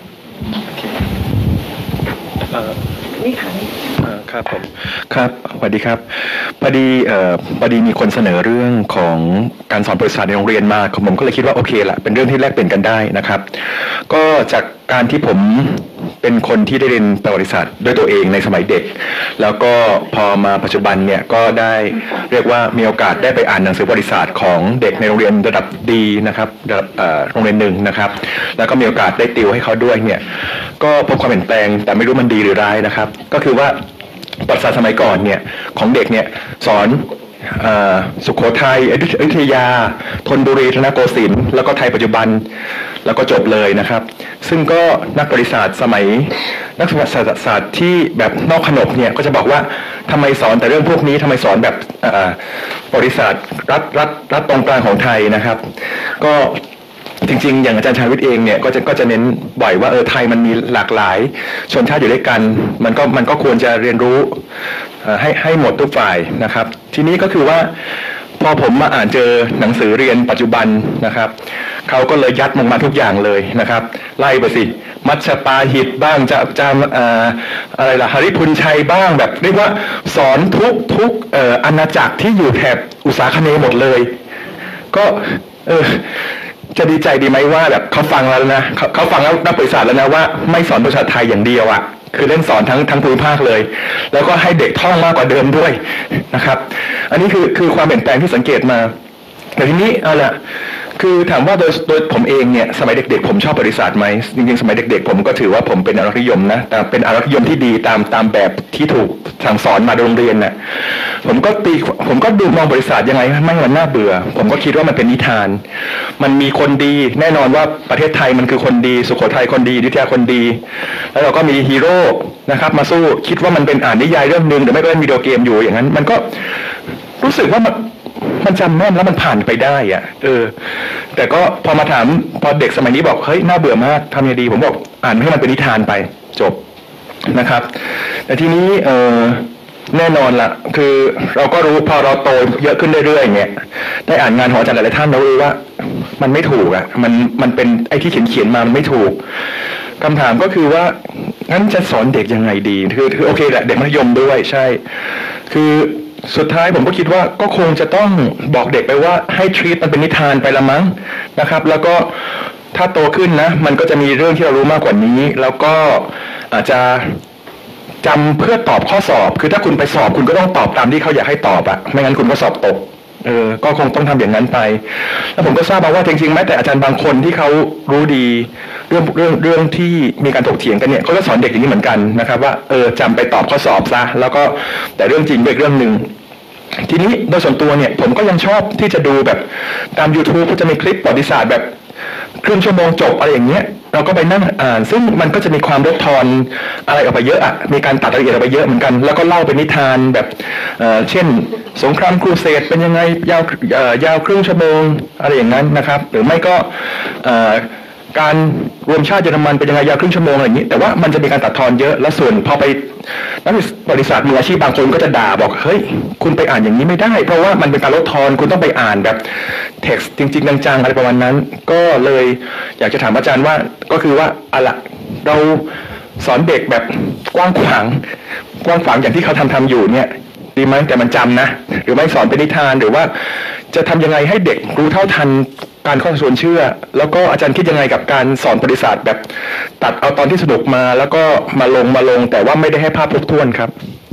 นี่ค่ะครับผมครับสวัสดีครับพอดีเอ่อพอดีมีคนเสนอเรื่องของการสอนประวัติศาสตร์ในโรงเรียนมาผมก็เลยคิดว่าโอเคละเป็นเรื่องที่แลกเปลี่ยนกันได้นะครับก็จากการที่ผมเป็นคนที่ได้เรียนประวัติศาสตร์ด้วยตัวเองในสมัยเด็กแล้วก็พอมาปัจจุบันเนี่ยก็ได้เรียกว่ามีโอกาสได้ไปอ่านหนังสือประวัติศาสตร์ของเด็กในโรงเรียนระดับดีนะครับระดับโรงเรียนหนึ่งนะครับแล้วก็มีโอกาสได้ติวให้เขาด้วยเนี่ยก็พบความเปลี่ยนแปลงแต่ไม่รู้มันดีหรือร้ายนะครับก็คือว่าประวัติศาสตร์สมัยก่อนเนี่ยของเด็กเนี่ยสอนสุโขทัยอยุธยาธนบุรีธนโกสินทร์แล้วก็ไทยปัจจุบันแล้วก็จบเลยนะครับซึ่งก็นักประวัติศาสตร์สมัยนักประวัติศาสตร์ที่แบบนอกขนบเนี่ยก็จะบอกว่าทำไมสอนแต่เรื่องพวกนี้ทำไมสอนแบบประวัติศาสตร์รัฐรัฐรัฐตรงกลางของไทยนะครับก็จริงๆอย่างอาจารย์ชาวิทย์เองเนี่ยก็จะก็จะเน้นบ่อยว่าเออไทยมันมีหลากหลายชนชาติอยู่ด้วยกันมันก็มันก็ควรจะเรียนรู้ให้ให้หมดทุกฝ่ายนะครับทีนี้ก็คือว่าพอผมมาอ่านเจอหนังสือเรียนปัจจุบันนะครับเขาก็เลยยัดลงมาทุกอย่างเลยนะครับไล่ไปสิมัชฌปาหิตบ้างจะจะอะไรล่ะหฤพุนชัยบ้างแบบเรียกว่าสอนทุกทุกอาณาจักรที่อยู่แถบอุษาคเนย์หมดเลยก็เออจะดีใจดีไหมว่าแบบเขาฟังแล้วนะเขาเขาฟังแล้วนักประวัติศาสตร์แล้วนะว่าไม่สอนภาษาไทยอย่างเดียวอ่ะคือเล่นสอนทั้งทั้งภูมิภาคเลยแล้วก็ให้เด็กท่องมากกว่าเดิมด้วยนะครับอันนี้คือคือความเปลี่ยนแปลงที่สังเกตมาแต่ทีนี้เอาล่ะคือถามว่าโดยโดยผมเองเนี่ยสมัยเด็กๆผมชอบประวัติศาสตร์ไหมจริงๆสมัยเด็กๆผมก็ถือว่าผมเป็นอรักนิยมนะแต่เป็นอรักนิยมที่ดีตามตามแบบที่ถูกสั่งสอนมาโรงเรียนน่ะผมก็ตีผมก็ดูมองประวัติศาสตร์ยังไงไม่ให้มันน่าเบื่อผมก็คิดว่ามันเป็นนิทานมันมีคนดีแน่นอนว่าประเทศไทยมันคือคนดีสุโขทัยคนดีอยุธยาคนดีแล้วเราก็มีฮีโร่นะครับมาสู้คิดว่ามันเป็นอ่านนิยายเรื่องนึงหรือไม่ก็เล่นวิดีโอเกมอยู่อย่างนั้นมันก็รู้สึกว่ามันมันจำแม่นแล้วมันผ่านไปได้อ่ะเออแต่ก็พอมาถามพอเด็กสมัยนี้บอกเฮ้ยน่าเบื่อมากทำยังไงดีผมบอกอ่านให้มันเป็นนิทานไปจบนะครับแต่ทีนี้เออแน่นอนละคือเราก็รู้พอเราโตเยอะขึ้นเรื่อยๆเนี่ยได้อ่านงานของอาจารย์หลายๆท่านเรารู้ว่ามันไม่ถูกอ่ะมันมันเป็นไอ้ที่เขียนเขียนมามันไม่ถูกคำถามก็คือว่างั้นจะสอนเด็กยังไงดีคือคือโอเคแหละเด็กมัธยมด้วยใช่คือสุดท้ายผมก็คิดว่าก็คงจะต้องบอกเด็กไปว่าให้ treat มันเป็นนิทานไปละมั้งนะครับแล้วก็ถ้าโตขึ้นนะมันก็จะมีเรื่องที่เรารู้มากกว่านี้แล้วก็อาจจะจำเพื่อตอบข้อสอบคือถ้าคุณไปสอบคุณก็ต้องตอบตามที่เขาอยากให้ตอบอะไม่งั้นคุณก็สอบตกเออก็คงต้องทำอย่างนั้นไปแล้วผมก็ทราบมาว่าจริงๆแม้แต่อาจารย์บางคนที่เขารู้ดีเรื่องเรื่องเรื่องที่มีการถกเถียงกันเนี่ยเขาก็สอนเด็กอย่างนี้เหมือนกันนะครับว่าเออจำไปตอบข้อสอบซะแล้วก็แต่เรื่องจริงเป็นเรื่องหนึ่งทีนี้โดยส่วนตัวเนี่ยผมก็ยังชอบที่จะดูแบบตาม YouTube ก็จะมีคลิปประวัติศาสตร์แบบครึ่งชั่วโมงจบอะไรอย่างเงี้ยเราก็ไปนั่งอ่านซึ่งมันก็จะมีความลดทอนอะไรออกไปเยอะอ่ะมีการตัดรายละเอียดออกไปเยอะเหมือนกันแล้วก็เล่าเป็นนิทานแบบเอ่อเช่นสงครามครูเสดเป็นยังไงยาวเอ่อยาวครึ่งชั่วโมงอะไรอย่างนั้นนะครับหรือไม่ก็เอ่อการรวมชาติเยอรมันเป็นยังไงยาวครึ่งชั่วโมงอะไรอย่างนี้แต่ว่ามันจะมีการตัดทอนเยอะและส่วนพอไปนักประวัติศาสตร์มืออาชีพบางคนก็จะด่าบอกเฮ้ยคุณไปอ่านอย่างนี้ไม่ได้เพราะว่ามันเป็นการลดทอนคุณต้องไปอ่านแบบเท็กซ์จริงๆจังๆอะไรประมาณนั้นก็เลยอยากจะถามอาจารย์ว่าก็คือว่าอะไรเราสอนเด็กแบบกว้างขวางกว้างขวางอย่างที่เขาทำทำอยู่เนี่ยดีไหมแต่มันจำนะหรือไม่สอนเป็นนิทานหรือว่าจะทำยังไงให้เด็กรู้เท่าทันการข้อส่วนเชื่อแล้วก็อาจารย์คิดยังไงกับการสอนประวัติศาสตร์แบบตัดเอาตอนที่สนุกมาแล้วก็มาลงมาลงแต่ว่าไม่ได้ให้ภาพครบถ้วนครับ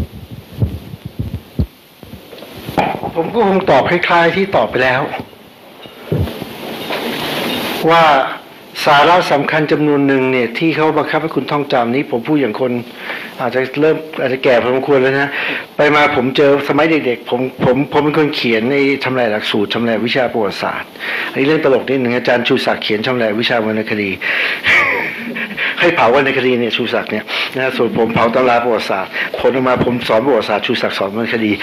ผมก็คงตอบคล้ายๆที่ตอบไปแล้วว่าสาระสำคัญจำนวนหนึ่งเนี่ยที่เขาบังคับให้คุณท่องจำนี้ผมพูดอย่างคนอาจจะเริ่มอาจจะแก่พอสมควรแล้วนะไปมาผมเจอสมัยเด็กๆผมผมผมเป็นคนเขียนในชำแหละหลักสูตรชำแหละวิชาประวัติศาสตร์อันนี้เรื่องตลกนิดหนึ่งอาจารย์ชูศักดิ์เขียนชำแหละวิชาวรรณคดีให้เผาวรรณคดีเนี่ยชูศักดิ์เนี่ยนะส่วนผมเผาตำราประวัติศาสตร์ผลออกมาผมสอนประวัติศาสตร์ชูศักดิ์สอนวรรณคดี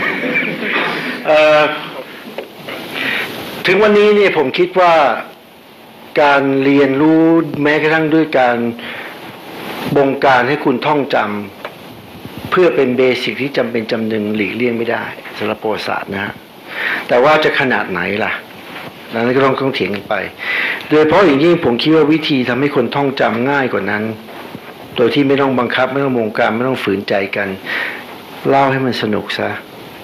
ถึงวันนี้เนี่ยผมคิดว่าการเรียนรู้แม้กระทั่งด้วยการบงการให้คุณท่องจำเพื่อเป็นเบสิกที่จำเป็นจำหนึ่งหลีกเลี่ยงไม่ได้สำหรับประวัติศาสตร์นะฮะแต่ว่าจะขนาดไหนล่ะนั้นก็ต้องต้องเถียงกันไปโดยเฉพาะอย่างยิ่งผมคิดว่าวิธีทำให้คนท่องจำง่ายกว่านั้นโดยที่ไม่ต้องบังคับไม่ต้องบงการไม่ต้องฝืนใจกันเล่าให้มันสนุกซะ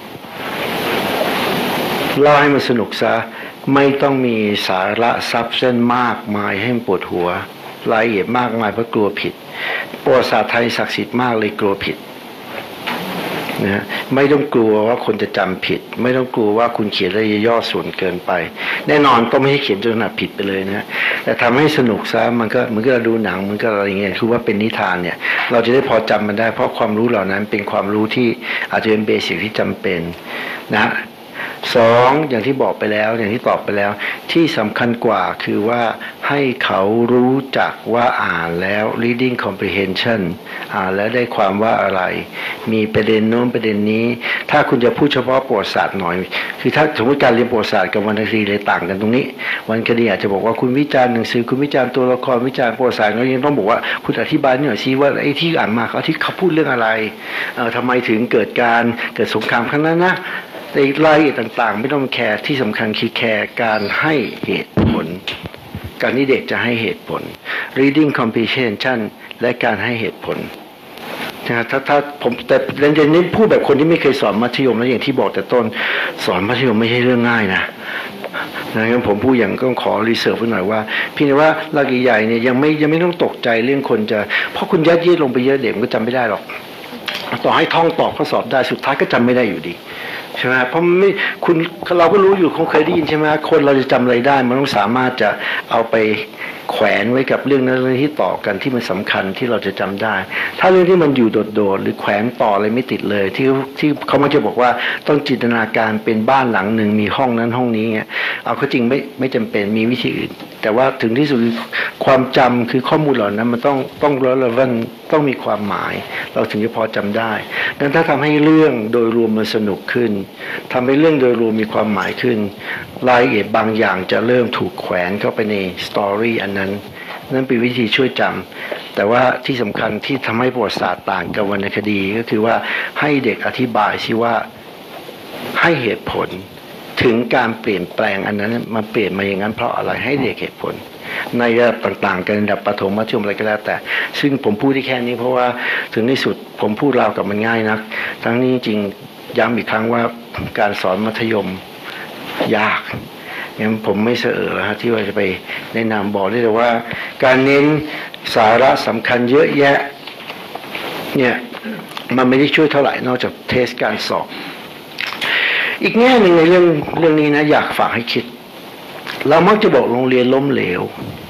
เล่าให้มันสนุกซะไม่ต้องมีสาระซับเส้นมากมายให้มันปวดหัวรายละเอียดมากมายเพราะกลัวผิดประวัติศาสตร์ไทยศักดิ์สิทธิ์มากเลยกลัวผิดนะไม่ต้องกลัวว่าคนจะจำผิดไม่ต้องกลัวว่าคุณเขียนรายย่อส่วนเกินไปแน่นอนก็ไม่ให้เขียนจนขนาดผิดไปเลยนะแต่ทำให้สนุกซะมันก็เหมือนกับเราดูหนังเหมือนกับอะไรเงี้ยคือว่าเป็นนิทานเนี่ยเราจะได้พอจำมันได้เพราะความรู้เหล่านั้นเป็นความรู้ที่อาจจะเป็นเบสิกที่จำเป็นนะสองอย่างที่บอกไปแล้วอย่างที่ตอบไปแล้วที่สำคัญกว่าคือว่าให้เขารู้จักว่าอ่านแล้ว reading comprehension อ่านแล้วได้ความว่าอะไรมีประเด็นโน้นประเด็นนี้ถ้าคุณจะพูดเฉพาะประวัติศาสตร์หน่อยคือถ้าสมมติการเรียนประวัติศาสตร์กับวรรณคดีเลยต่างกันตรงนี้วรรณคดีอาจจะบอกว่าคุณวิจารณ์หนังสือคุณวิจารณ์ตัวละครวิจารณ์ประวัติศาสตร์แล้วยังต้องบอกว่าคุณอธิบายหน่อยซิว่าไอ้ที่อ่านมาเขาที่เขาพูดเรื่องอะไรเอ่อทำไมถึงเกิดการเกิดสงครามครั้งนั้นนะในรายละเอียดต่างๆไม่ต้องแคร์ที่สำคัญคือแคร์การให้เหตุผลการที่เด็กจะให้เหตุผล reading comprehension และการให้เหตุผลนะถ้าถ้าผมแต่เรียนนี้พูดแบบคนที่ไม่เคยสอนมัธยมแล้วอย่างที่บอกแต่ต้นสอนมัธยมไม่ใช่เรื่องง่ายนะนะงั้นผมพูดอย่างต้องขอรีเสิร์ฟไว้หน่อยว่าพี่นะว่าหลักใหญ่ๆเนี่ยยังไม่ยังไม่ต้องตกใจเรื่องคนจะเพราะคุณยัดเยียดลงไปเยอะเด็กมันก็จำไม่ได้หรอกต่อให้ท่องตอบข้อสอบได้สุดท้ายก็จำไม่ได้อยู่ดีใช่ไหมเพราะไม่คุณเราก็รู้อยู่คงเคยได้ยินใช่ไหมคนเราจะจำอะไรได้มันต้องสามารถจะเอาไปแขวนไว้กับเรื่องนั้นเรื่องที่ต่อกันที่มันสำคัญที่เราจะจำได้ถ้าเรื่องที่มันอยู่โดดๆหรือแขวนต่ออะไรไม่ติดเลยที่ที่เขามักจะบอกว่าต้องจินตนาการเป็นบ้านหลังหนึ่งมีห้องนั้นห้องนี้เงี้ยเอาเข้าจริงไม่ไม่จำเป็นมีวิธีอื่นแต่ว่าถึงที่สุดความจำคือข้อมูลเหล่านั้นมันต้องต้อง relevant ต้องมีความหมายเราถึงจะพอจำได้ดังนั้นถ้าทำให้เรื่องโดยรวมมันสนุกขึ้นทำให้เรื่องโดยรวมมีความหมายขึ้นรายละเอียดบางอย่างจะเริ่มถูกแขวนเข้าไปในสตอรี่อันนั้นนั่นเป็นวิธีช่วยจำแต่ว่าที่สำคัญที่ทำให้ประวัติศาสตร์ต่างกับวรรณคดีก็คือว่าให้เด็กอธิบายสิว่าให้เหตุผลถึงการเปลี่ยนแปลงอันนั้นมันเปลี่ยนมาอย่างนั้นเพราะอะไรให้เด็กเหตุผลในระดับต่างๆกันระดับประถมมัธยมอะไรก็แล้วแต่ซึ่งผมพูดที่แค่นี้เพราะว่าถึงที่สุดผมพูดราวกับมันง่ายนักทั้งนี้จริงย้ำอีกครั้งว่าการสอนมัธยมยากงั้นผมไม่เสอแล้วฮะที่ว่าจะไปแนะนำบอกได้แต่ว่าการเน้นสาระสำคัญเยอะแยะเนี่ยมันไม่ได้ช่วยเท่าไหร่นอกจากเทสการสอบอีกแง่หนึ่งในเรื่องเรื่องนี้นะอยากฝากให้คิดเรามักจะบอกโรงเรียนล้มเหลว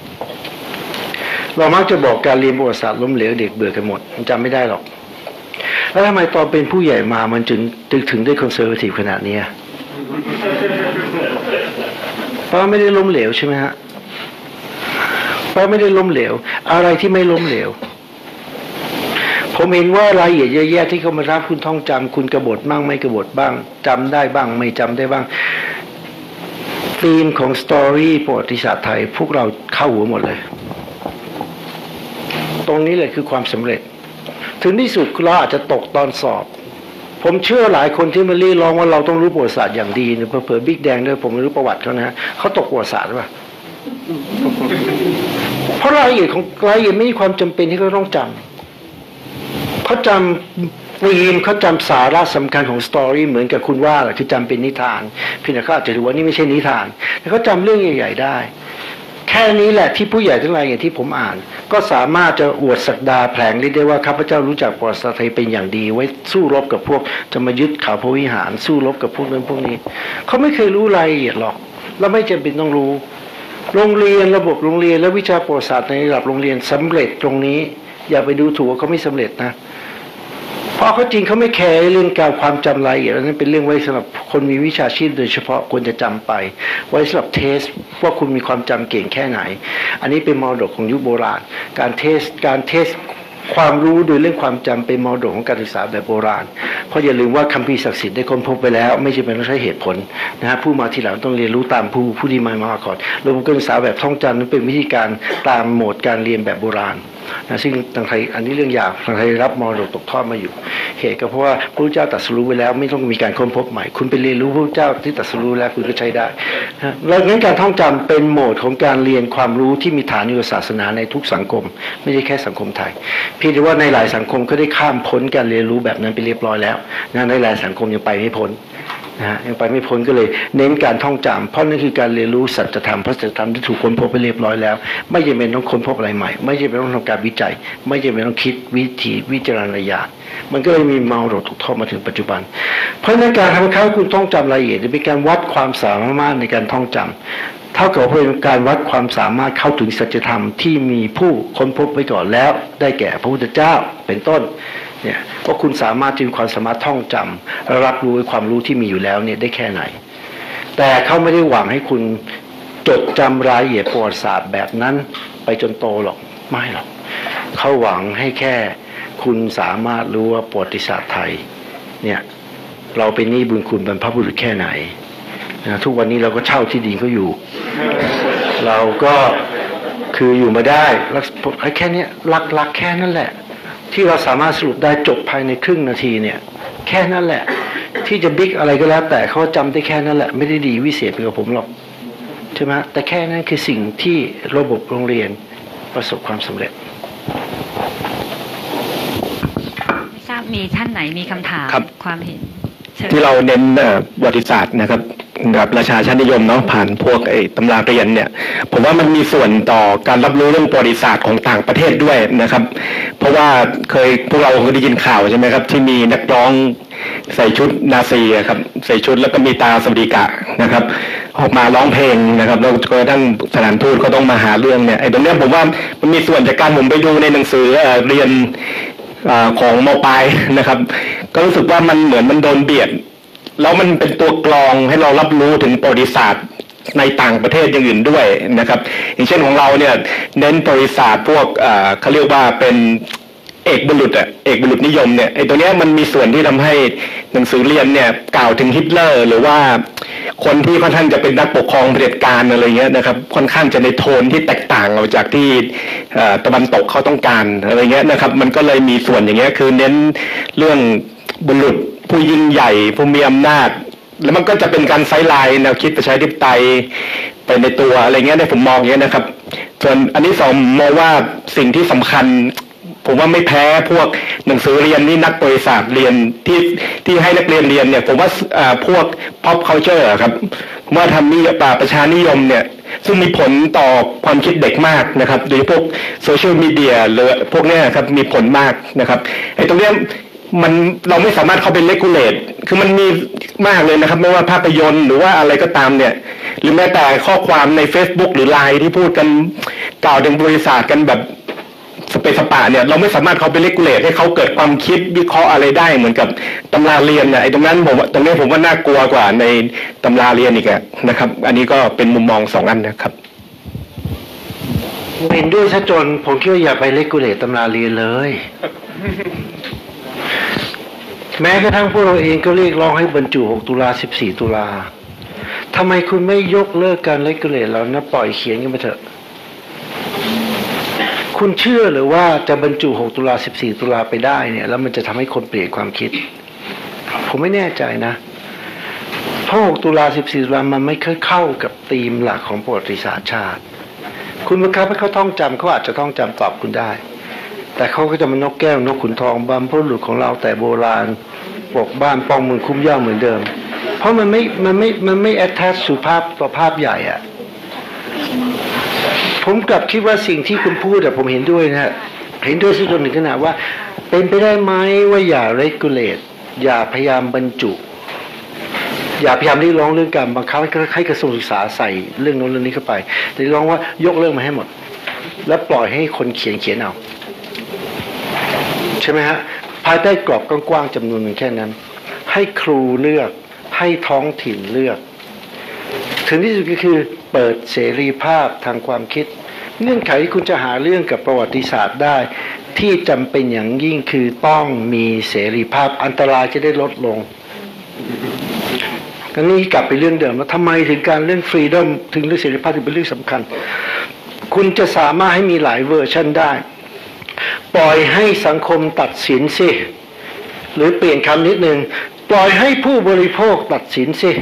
เรามักจะบอกการเรียนประวัติศาสตร์ล้มเหลวเด็กเบื่อกันหมดมันจำไม่ได้หรอกแล้วทำไมตอนเป็นผู้ใหญ่มามันจึงถึงถึงได้คอนเซอร์เวทีฟขนาดนี้เพราะไม่ได้ล้มเหลวใช่ไหมฮะเพราะไม่ได้ล้มเหลวอะไรที่ไม่ล้มเหลวผมเห็นว่ารายละเอียดเยอะแยะที่เขามารับคุณท่องจำคุณกบฏบ้างไม่กบฏบ้างจำได้บ้างไม่จำได้บ้างธีมของสตอรี่ประวัติศาสตร์ไทยพวกเราเข้าหัวหมดเลยตรงนี้เลยคือความสำเร็จถึงที่สุดเราอาจจะตกตอนสอบผมเชื่อหลายคนที่มาเรียกร้องว่าเราต้องรู้ประวัติศาสตร์อย่างดีเนี่ยเผื่อบิ๊กแดงด้วยผมไม่รู้ประวัติเขานะเขาตกประวัติศาสตร์ป่ะเพราะรายละเอียดของรายละเอียดไม่มีความจำเป็นที่เขาต้องจำเขาจำธีมเขาจำสาระสำคัญของสตอรี่เหมือนกับคุณว่าแหละคือจำเป็นนิทานพี่นะเขาอาจจะรู้ว่านี่ไม่ใช่นิทานแต่เขาจำเรื่องใหญ่ๆได้แค่นี้แหละที่ผู้ใหญ่ทั้งหลายอย่างที่ผมอ่านก็สามารถจะอวดศักดาแผลงฤทธิ์ได้ว่าข้าพเจ้ารู้จักประวัติศาสตร์ไทยเป็นอย่างดีไว้สู้รบกับพวกจะมายึดเขาพระวิหารสู้รบกับพวกนั้นพวกนี้เขาไม่เคยรู้รายละเอียดหรอกแล้วไม่จำเป็นต้องรู้โรงเรียนระบบโรงเรียนและวิชาประวัติศาสตร์ในระดับโรงเรียนสำเร็จตรงนี้อย่าไปดูถูกว่าเขาไม่สำเร็จนะเพราะเขาจริงเขาไม่แคร์เรื่องการความจำรายละเอียดนั้นเป็นเรื่องไว้สำหรับคนมีวิชาชีพโดยเฉพาะควรจะจำไปไว้สำหรับเทสว่าคุณมีความจำเก่งแค่ไหนอันนี้เป็นมรดกของยุคโบราณการเทสการเทสความรู้โดยเรื่องความจำเป็นมรดกของการศึกษาแบบโบราณเพราะอย่าลืมว่าคัมภีร์ศักดิ์สิทธิ์ได้ค้นพบไปแล้วไม่จำเป็นต้องใช้เหตุผลนะฮะผู้มาทีหลังต้องเรียนรู้ตามผู้ผู้ที่มามาก่อนระบบการศึกษาแบบท่องจำนั้นเป็นวิธีการตามโหมดการเรียนแบบโบราณนะซึ่งทางไทยอันนี้เรื่องยาวทางไทยรับมรดกตกทอดมาอยู่เหตุก็เพราะว่าพระพุทธเจ้าตรัสรู้ไว้แล้วไม่ต้องมีการค้นพบใหม่คุณไปเรียนรู้พระพุทธเจ้าที่ตรัสรู้แล้วคุณก็ใช้ได้นะแล้วงั้นการท่องจำเป็นโหมดของการเรียนความรู้ที่มีฐานอยู่กับศาสนาในทุกสังคมไม่ใช่แค่สังคมไทยเพียงแต่ว่าในหลายสังคมก็ได้ข้ามพ้นการเรียนรู้แบบนั้นไปเรียบร้อยแล้วนะในหลายสังคมยังไปไม่พ้นนะฮะยังไปไม่พ้นก็เลยเน้นการท่องจำเพราะนั่นคือการเรียนรู้สัจธรรมพระสัจธรรมที่ถูกค้นพบไปเรียบร้อยแล้วไม่จำเป็นต้องค้นพบอะไรใหม่ไม่จำเป็นต้องทำการวิจัยไม่จำเป็นต้องคิดวิธีวิจารณญาณมันก็เลยมีมรดกตกทอดมาถึงปัจจุบันเพราะในการทำให้คุณท่องจำรายละเอียดเป็นการวัดความสามารถในการท่องจำเท่ากับเป็นการวัดความสามารถเข้าถึงสัจธรรมที่มีผู้ค้นพบไว้ก่อนแล้วได้แก่พระพุทธเจ้าเป็นต้นเนี่ยว่าคุณสามารถจึงความสามารถท่องจำและรับรู้ความรู้ที่มีอยู่แล้วเนี่ยได้แค่ไหนแต่เขาไม่ได้หวังให้คุณจดจำรายละเอียดประวัติศาสตร์แบบนั้นไปจนโตหรอกไม่หรอกเขาหวังให้แค่คุณสามารถรู้ว่าประวัติศาสตร์ไทยเนี่ยเราเป็นหนี้บุญคุณบรรพบุรุษแค่ไหนนะทุกวันนี้เราก็เช่าที่ดินเขาอยู่เราก็คืออยู่มาได้แค่นี้หลักๆแค่นั้นแหละที่เราสามารถสรุปได้จบภายในครึ่งนาทีเนี่ยแค่นั้นแหละที่จะบิ๊กอะไรก็แล้วแต่เขาจำได้แค่นั้นแหละไม่ได้ดีวิเศษไปกว่าผมหรอกใช่ไหมแต่แค่นั้นคือสิ่งที่ระบบโรงเรียนประสบความสำเร็จไม่ทราบมีท่านไหนมีคำถามความเห็นที่เราเน้นประวัติศาสตร์นะครับกับประชาชาตินิยมเนาะผ่านพวกไอ้ตำราเรียนเนี่ยผมว่ามันมีส่วนต่อการรับรู้เรื่องประวัติศาสตร์ของต่างประเทศด้วยนะครับเพราะว่าเคยพวกเราเคยได้ยินข่าวใช่ไหมครับที่มีนักร้องใส่ชุดนาซีครับใส่ชุดแล้วก็มีตาสวัสดิกะนะครับออกมาร้องเพลงนะครับแล้วก็ท่านสถานทูตก็ต้องมาหาเรื่องเนี่ยไอ้ตรงเนี้ยผมว่ามันมีส่วนจากการผมไปดูในหนังสือเรียนของม.ปลายนะครับก็รู้สึกว่ามันเหมือนมันโดนเบียดแล้วมันเป็นตัวกรองให้เรารับรู้ถึงประวัติศาสตร์ในต่างประเทศอย่างอื่นด้วยนะครับอย่างเช่นของเราเนี่ยเน้นประวัติศาสตร์พวกเขาเรียกว่าเป็นเอกบุรุษอะเอกบุรุษนิยมเนี่ยไอ้ตัวเนี้ยมันมีส่วนที่ทำให้หนังสือเรียนเนี่ยกล่าวถึงฮิตเลอร์หรือว่าคนที่ค่อนข้างจะเป็นนักปกครองเผด็จการอะไรเงี้ยนะครับค่อนข้างจะในโทนที่แตกต่างออกจากที่ตะวันตกเขาต้องการอะไรเงี้ยนะครับมันก็เลยมีส่วนอย่างเงี้ยคือเน้นเรื่องบุรุษผู้ยิ่งใหญ่ผู้มีอำนาจแล้วมันก็จะเป็นการไซด์ไลน์แนวคิดประชาธิปไตยไปในตัวอะไรเงี้ยในผมมองอย่างเงี้ยนะครับส่วนอันนี้สองมองว่าสิ่งที่สำคัญผมว่าไม่แพ้พวกหนังสือเรียนนี่นักประวัติศาสตร์เรียนที่ที่ให้นักเรียนเรียนเนี่ยผมว่าพวก pop culture ครับผมว่าทำนิยมประชานิยมเนี่ยซึ่งมีผลต่อความคิดเด็กมากนะครับโดยพวกโซเชียลมีเดียหรือพวกเนี้ยครับมีผลมากนะครับไอ้ตรงเนี้ยมันเราไม่สามารถเข้าไปเลกูเลตคือมันมีมากเลยนะครับไม่ว่าภาพยนตร์หรือว่าอะไรก็ตามเนี่ยหรือแม้แต่ข้อความใน Facebook หรือ ไลน์ ที่พูดกันกล่าวถึงบริษัทกันแบบสเปซสปะเนี่ยเราไม่สามารถเข้าไปเลกูเลตให้เขาเกิดความคิดวิเคราะห์อะไรได้เหมือนกับตำราเรียนเนี่ยไอ้ตรงนั้นผมตรงนี้ผมว่าน่ากลัวกว่าในตำราเรียนอีกนะครับอันนี้ก็เป็นมุมมองสองอันนะครับเห็นด้วยซะจนผมคิดว่าอย่าไปเลกูเลตตำราเรียนเลยแม้กระทั่งพวกเราเองก็เรียกร้องให้บรรจุหกตุลาสิบสี่ตุลาทำไมคุณไม่ยกเลิกการเลกูเลตแล้วนะปล่อยเขียนกันไปเถอะคุณเชื่อหรือว่าจะบรรจุหกตุลาสิบสี่ตุลาไปได้เนี่ยแล้วมันจะทำให้คนเปลี่ยนความคิดผมไม่แน่ใจนะเพราะหกตุลาสิบสี่ตุลามันไม่เคยเข้ากับธีมหลักของประวัติศาสตร์ชาติคุณบังคับให้เขาท่องจำเขาอาจจะท่องจำตอบคุณได้แต่เขาก็จะมานกแก้วนกขุนทองบำพบุรุษของเราแต่โบราณปกบ้านป้องเมืองคุ้มย่าเหมือนเดิมเพราะมันไม่มันไม่มันไม่แอทแทชสู่ภาพต่อภาพใหญ่อะผมกลับคิดว่าสิ่งที่คุณพูดแต่ผมเห็นด้วยนะเห็นด้วยที่จนถึงขนาดว่าเป็นไปได้ไหมว่าอย่าเรกูเลตอย่าพยายามบรรจุอย่าพยายามเรียกร้องเรื่องการบังคับให้กระทรวงศึกษาใส่เรื่องโน้นเรื่องนี้เข้าไปแต่ร้องว่ายกเลิกมาให้หมดแล้วปล่อยให้คนเขียนเขียนเอาใช่ไหมฮะภายใต้กรอบกว้างๆจำนวนหนึ่งแค่นั้นให้ครูเลือกให้ท้องถิ่นเลือกถึงที่สุดก็คือเปิดเสรีภาพทางความคิดเงื่อนไขที่คุณจะหาเรื่องกับประวัติศาสตร์ได้ที่จำเป็นอย่างยิ่งคือต้องมีเสรีภาพอันตรายจะได้ลดลงอันนี้กลับไปเรื่องเดิมว่าทำไมถึงการเรื่องฟรีดอมถึงเรื่องเสรีภาพถึงเป็นเรื่องสำคัญคุณจะสามารถให้มีหลายเวอร์ชันได้ปล่อยให้สังคมตัดสินสิหรือเปลี่ยนคำนิดนึงปล่อยให้ผู้บริโภคตัดสินสิ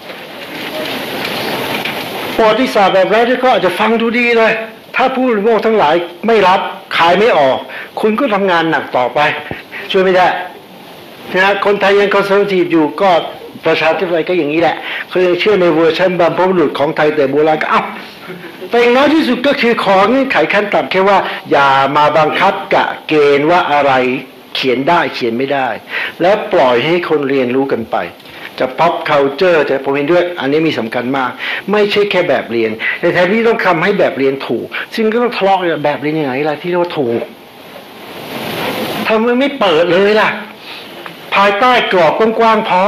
ประวัติศาสตร์แบบแรกที่ก็อาจจะฟังดูดีเลยถ้าผู้บริโภคทั้งหลายไม่รับขายไม่ออกคุณก็ทำงานหนักต่อไปช่วยไม่ได้นะคนไทยยังคอนเซอร์เวทีฟอยู่ก็ประชาธิปไตยก็อย่างนี้แหละเขายังเชื่อในเวอร์ชันบรรพบุรุษของไทยแต่โบราณก็เอ้าแต่อย่างน้อยที่สุดก็คือขอเงื่อนไขขั้นต่ำแค่ว่าอย่ามาบังคับกะเกณฑ์ว่าอะไรเขียนได้เขียนไม่ได้แล้วปล่อยให้คนเรียนรู้กันไปจะ pop culture จะผมเห็นด้วยอันนี้มีสำคัญมากไม่ใช่แค่แบบเรียนแต่แทนที่ต้องทำให้แบบเรียนถูกซึ่งก็ต้องทะเลาะกันแบบเรียนยังไงล่ะที่เรียกว่าถูกทำไมไม่เปิดเลยล่ะภายใต้กรอบกว้างๆพอ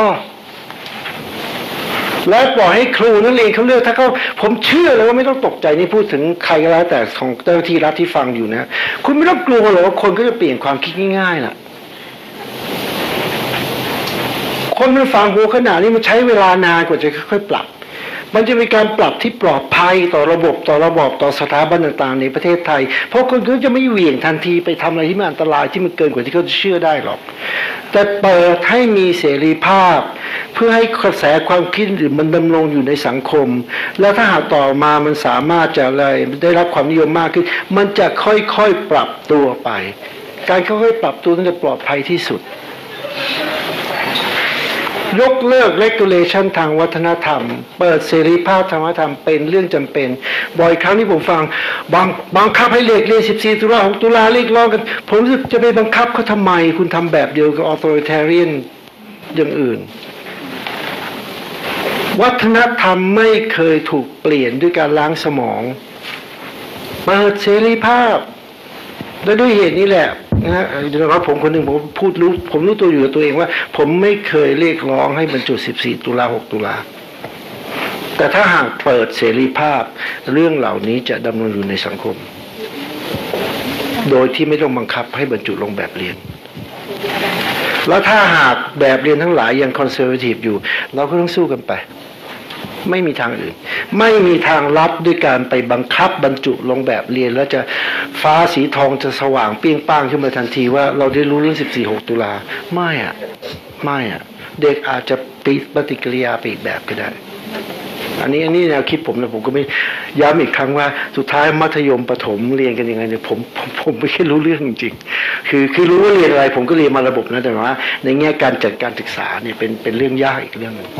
แล้วปล่อยให้ครูนักเรียนเขาเลือกถ้าเขาผมเชื่อเลยว่าไม่ต้องตกใจนี่พูดถึงใครก็แล้วแต่ของเจ้าหน้าที่รัฐที่ฟังอยู่นะคุณไม่ต้องกลัวหรอกว่าคนก็จะเปลี่ยนความคิดง่ายๆล่ะคนมันฟังหัวขนาดนี้มันใช้เวลานานกว่าจะค่อยๆปรับมันจะมีการปรับที่ปลอดภัยต่อระบบต่อระบอบต่อสถาบันต่างๆในประเทศไทยเพราะคนก็จะไม่เหวี่ยงทันทีไปทำอะไรที่มันอันตรายที่มันเกินกว่าที่เขาจะเชื่อได้หรอกแต่เปิดให้มีเสรีภาพเพื่อให้กระแสความคิดหรือมันดำรงอยู่ในสังคมแล้วถ้าหากต่อมามันสามารถจะอะไรได้รับความนิยมมากขึ้นมันจะค่อยๆปรับตัวไปการค่อยๆปรับตัวนั้นจะปลอดภัยที่สุดยกเลิก regulation ทางวัฒนธรรมเปิดเสรีภาพทางวัฒนธรรมเป็นเรื่องจำเป็นบ่อยครั้งที่ผมฟังบางบังคับให้เด็กเรียนสิบสี่ตุลาหกตุลาเรียกร้องกันผมรู้สึกจะไปบังคับเขาทำไมคุณทำแบบเดียวกับ authoritarian อย่างอื่นวัฒนธรรมไม่เคยถูกเปลี่ยนด้วยการล้างสมองเปิดเสรีภาพและด้วยเหตุนี้แหละนะฮะโดยเฉพาะผมคนหนึ่งผมพูดรู้ผมรู้ตัวอยู่กับตัวเองว่าผมไม่เคยเรียกร้องให้บรรจุสิบสี่ตุลาหกตุลาแต่ถ้าหากเปิดเสรีภาพเรื่องเหล่านี้จะดำรงอยู่ในสังคมโดยที่ไม่ต้องบังคับให้บรรจุลงแบบเรียนแล้วถ้าหากแบบเรียนทั้งหลายยังคอนเซอร์เวทีฟอยู่เราก็ต้องสู้กันไปไม่มีทางอื่นไม่มีทางลัดด้วยการไปบังคับบรรจุลงแบบเรียนแล้วจะฟ้าสีทองจะสว่างเปรี้ยงป้างขึ้นมาทันทีว่าเราได้รู้เรื่องสิบสี่ หกตุลาไม่อ่ะไม่อ่ะเด็กอาจจะปีปฏิกิริยาไปอีกแบบก็ได้อันนี้อันนี้แนวคิดผมนะผมก็ไม่ย้ำอีกครั้งว่าสุดท้ายมัธยมประถมเรียนกันยังไงเนี่ยผมผมผมไม่แค่รู้เรื่องจริงๆคือคือรู้ว่าเรียนอะไรผมก็เรียนมาระบบนะแต่ว่าในแง่การจัดการศึกษาเนี่ยเป็นเป็นเรื่องยากอีกเรื่องนึง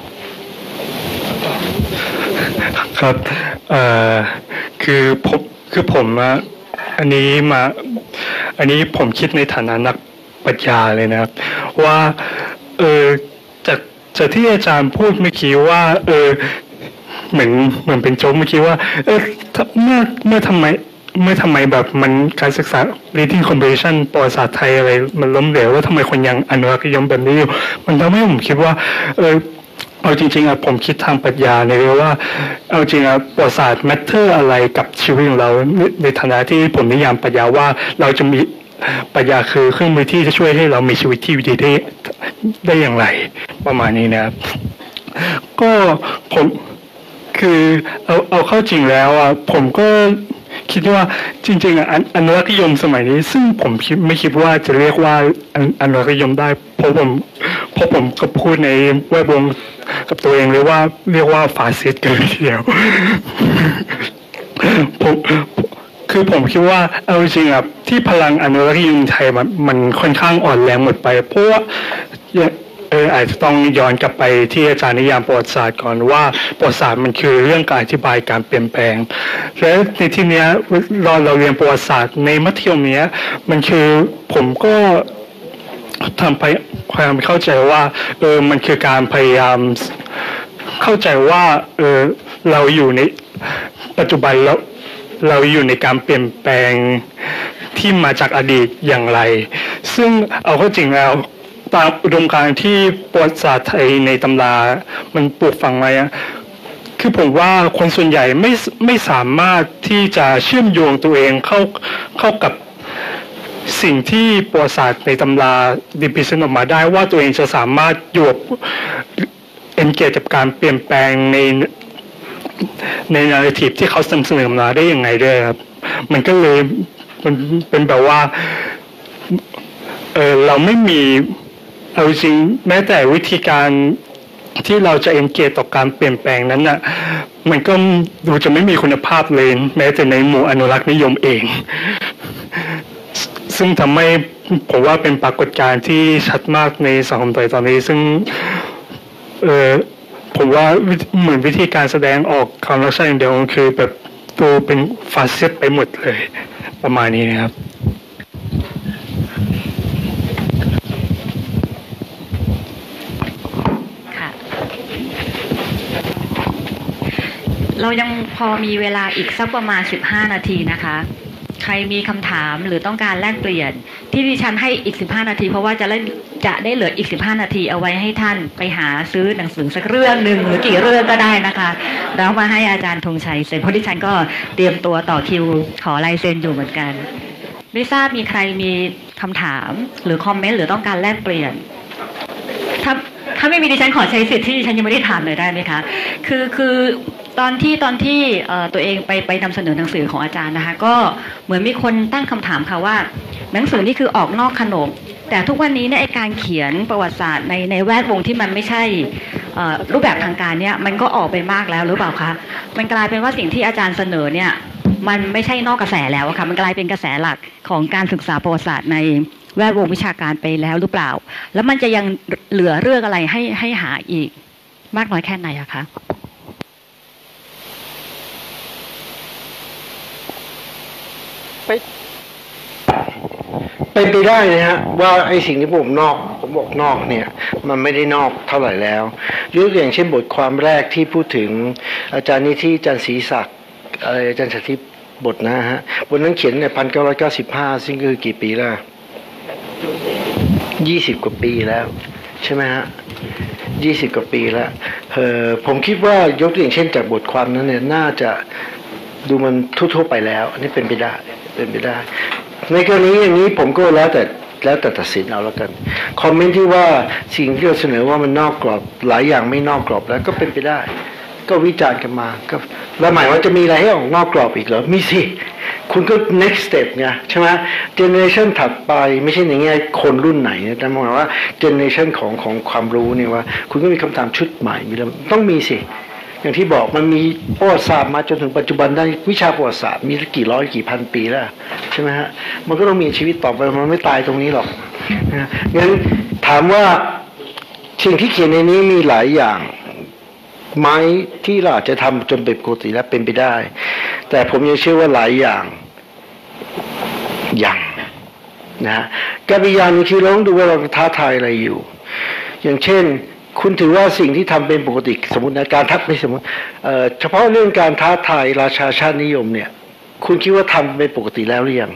ครับเอ่อคือผมคือผมอะอันนี้มาอันนี้ผมคิดในฐานะนักปรัชญาเลยนะครับว่าเออจากจากที่อาจารย์พูดเมื่อกี้ว่าเออเหมือนเหมือนเป็นโจ๊กเมื่อกี้ว่าเออเมื่อเมื่อทำไมเมื่อทำไมแบบมันการศึกษา reading comprehension ประวัติศาสตร์ไทยอะไรมันล้มเหลวแล้วทำไมคนยังอนุรักษ์นิยมแบบนี้อยู่มันทำให้ผมคิดว่าเออเอาจริงๆอ่ะผมคิดทางปรัชญาในเรื่องว่าเอาจริงอ่ะประวัติศาสตร์ matter อะไรกับชีวิตของเราในฐานะที่ผมนิยามปรัชญาว่าเราจะมีปรัชญาคือเครื่องมือที่จะช่วยให้เรามีชีวิตที่ดีได้ได้อย่างไรประมาณนี้นะครับก็ผมคือเอาเอาเข้าจริงแล้วอ่ะผมก็คิดว่าจริงๆอ่ะอนุรักษ์นิยมสมัยนี้ซึ่งผมคิดไม่คิดว่าจะเรียกว่าอนุรักษ์นิยมได้เพราะผมเพราะผมก็พูดในแวดวงกับตัวเองเลยว่าเรียกว่าฟาสซิสต์กันทีเดียวผมคือผมคิดว่าเอาจริงๆอ่ะที่พลังอนุรักษ์นิยมไทยมันมันค่อนข้างอ่อนแรงหมดไปเพราะว่าเอออาจจะต้องย้อนกลับไปที่อาจารย์นิยามประวัติศาสตร์ก่อนว่าประวัติศาสตร์มันคือเรื่องการอธิบายการเปลี่ยนแปลงและในที่นี้เราเราเรียนประวัติศาสตร์ในมัธยมเนี้ยมันคือผมก็ทำไปความเข้าใจว่าเออมันคือการพยายามเข้าใจว่าเออเราอยู่ในปัจจุบันแล้วเราอยู่ในการเปลี่ยนแปลงที่มาจากอดีตอย่างไรซึ่งเอาเข้าจริงแล้วตามอุดมการณ์ที่ประวัติศาสตร์ไทยในตำรามันปลูกฝังไว้อะคือผมว่าคนส่วนใหญ่ไม่ไม่สามารถที่จะเชื่อมโยงตัวเองเข้าเข้ากับสิ่งที่ประวัติศาสตร์ในตำราดิพิเซนออกมาได้ว่าตัวเองจะสามารถอยู่เอนเกจกับการเปลี่ยนแปลงในในนาร์เรทีฟที่เขานำเสนอมาได้ยังไงด้วยครับมันก็เลยมันเป็นแบบว่าเออเราไม่มีเอาจริงแม้แต่วิธีการที่เราจะเอนเกจต่อการเปลี่ยนแปลงนั้นน่ะมันก็ดูจะไม่มีคุณภาพเลยแม้แต่ในหมู่อนุรักษ์นิยมเองซึ่งทำให้ผมว่าเป็นปรากฏการณ์ที่ชัดมากในสังคมไทยตอนนี้ซึ่งเออผมว่าเหมือนวิธีการแสดงออกความรักชาติอย่างเดียวคือแบบตัวเป็นฟาสซิสต์ไปหมดเลยประมาณนี้นะครับเรายังพอมีเวลาอีกสักประมาณสิบห้านาทีนะคะใครมีคำถามหรือต้องการแลกเปลี่ยนที่ดิฉันให้อีกสิบห้านาทีเพราะว่าจะได้จะได้เหลืออีกสิบห้านาทีเอาไว้ให้ท่านไปหาซื้อหนังสือสักเรื่องหนึ่งหรือกี่เรื่องก็ได้นะคะแล้วมาให้อาจารย์ธงชัยเซ็นเพราะดิฉันก็เตรียมตัวต่อคิวขอลายเซ็นอยู่เหมือนกันไม่ทราบมีใครมีคำถามหรือคอมเมนต์หรือต้องการแลกเปลี่ยนถ้าถ้าไม่มีดิฉันขอใช้สิทธิ์ที่ดิฉันยังไม่ได้ถามเลยได้ไหมคะคือคือตอนที่ตอนที่ตัวเองไปไปนำเสนอหนังสือของอาจารย์นะคะก็เหมือนมีคนตั้งคำถามค่ะว่าหนังสือนี่คือออกนอกขนบแต่ทุกวันนี้เนี่ยไอการเขียนประวัติศาสตร์ในในแวดวงที่มันไม่ใช่รูปแบบทางการเนี่ยมันก็ออกไปมากแล้วหรือเปล่าคะมันกลายเป็นว่าสิ่งที่อาจารย์เสนอเนี่ยมันไม่ใช่นอกกระแสแล้วค่ะมันกลายเป็นกระแสหลักของการศึกษาประวัติศาสตร์ในแวดวงวิชาการไปแล้วหรือเปล่าแล้วมันจะยังเหลือเรื่องอะไรให้ให้หาอีกมากน้อยแค่ไหนอะคะไปเป็นไปได้นะฮะว่าไอ้สิ่งที่ผมนอกผมบอกนอกเนี่ยมันไม่ได้นอกเท่าไหร่แล้วยกตัวอย่างเช่นบทความแรกที่พูดถึงอาจารย์นิธิอาจารย์ศรีศักดิ์อะไรอาจารย์สถิตบทนะฮะบทนั้นเขียนในพันเก้าร้อยเก้าสิบห้าซึ่งคือกี่ปีแล้วยี่สิบกว่าปีแล้วใช่ไหมฮะยี่สิบกว่าปีแล้วเออผมคิดว่ายกตัวอย่างเช่นจากบทความนั้นเนี่ยน่าจะดูมันทั่วๆไปแล้วอันนี้เป็นไปได้เป็นไปได้ในกรณีอย่างนี้ผมก็แล้วแต่แล้วแต่ตัดสินเอาแล้วกันคอมเมนต์ที่ว่าสิ่งที่เราเสนอว่ามันนอกกรอบหลายอย่างไม่นอกกรอบแล้วก็เป็นไปได้ก็วิจารณ์กันมาก็แล้วหมายว่าจะมีอะไรให้ออกนอกกรอบอีกเหรอมีสิคุณก็ next step ไงใช่ไหม generation ถัดไปไม่ใช่ในแง่คนรุ่นไหนแต่หมายว่า generation ของของความรู้เนี่ยว่าคุณก็มีคำถามชุดใหม่มีแล้วต้องมีสิอย่างที่บอกมันมีประวัติศาสตร์มาจนถึงปัจจุบันได้วิชาประวัติศาสตร์มีกี่ร้อยกี่พันปีแล้วใช่ไหมฮะมันก็ต้องมีชีวิตต่อไปมันไม่ตายตรงนี้หรอกนะงั้นถามว่าสิ่งที่เขียนในนี้มีหลายอย่างไหมที่เราอาจจะทำจนเป็นปกติแล้วเป็นไปได้แต่ผมยังเชื่อว่าหลายอย่างยังนะการพยายามนี่คือเราต้องดูว่าเราท้าทายอะไรอยู่อย่างเช่นคุณถือว่าสิ่งที่ทำเป็นปกติสมมตินะการทักไม่สมมติเฉพาะเรื่องการท้าทายราชาชาตินิยมเนี่ยคุณคิดว่าทำเป็นปกติแล้วหรือยัง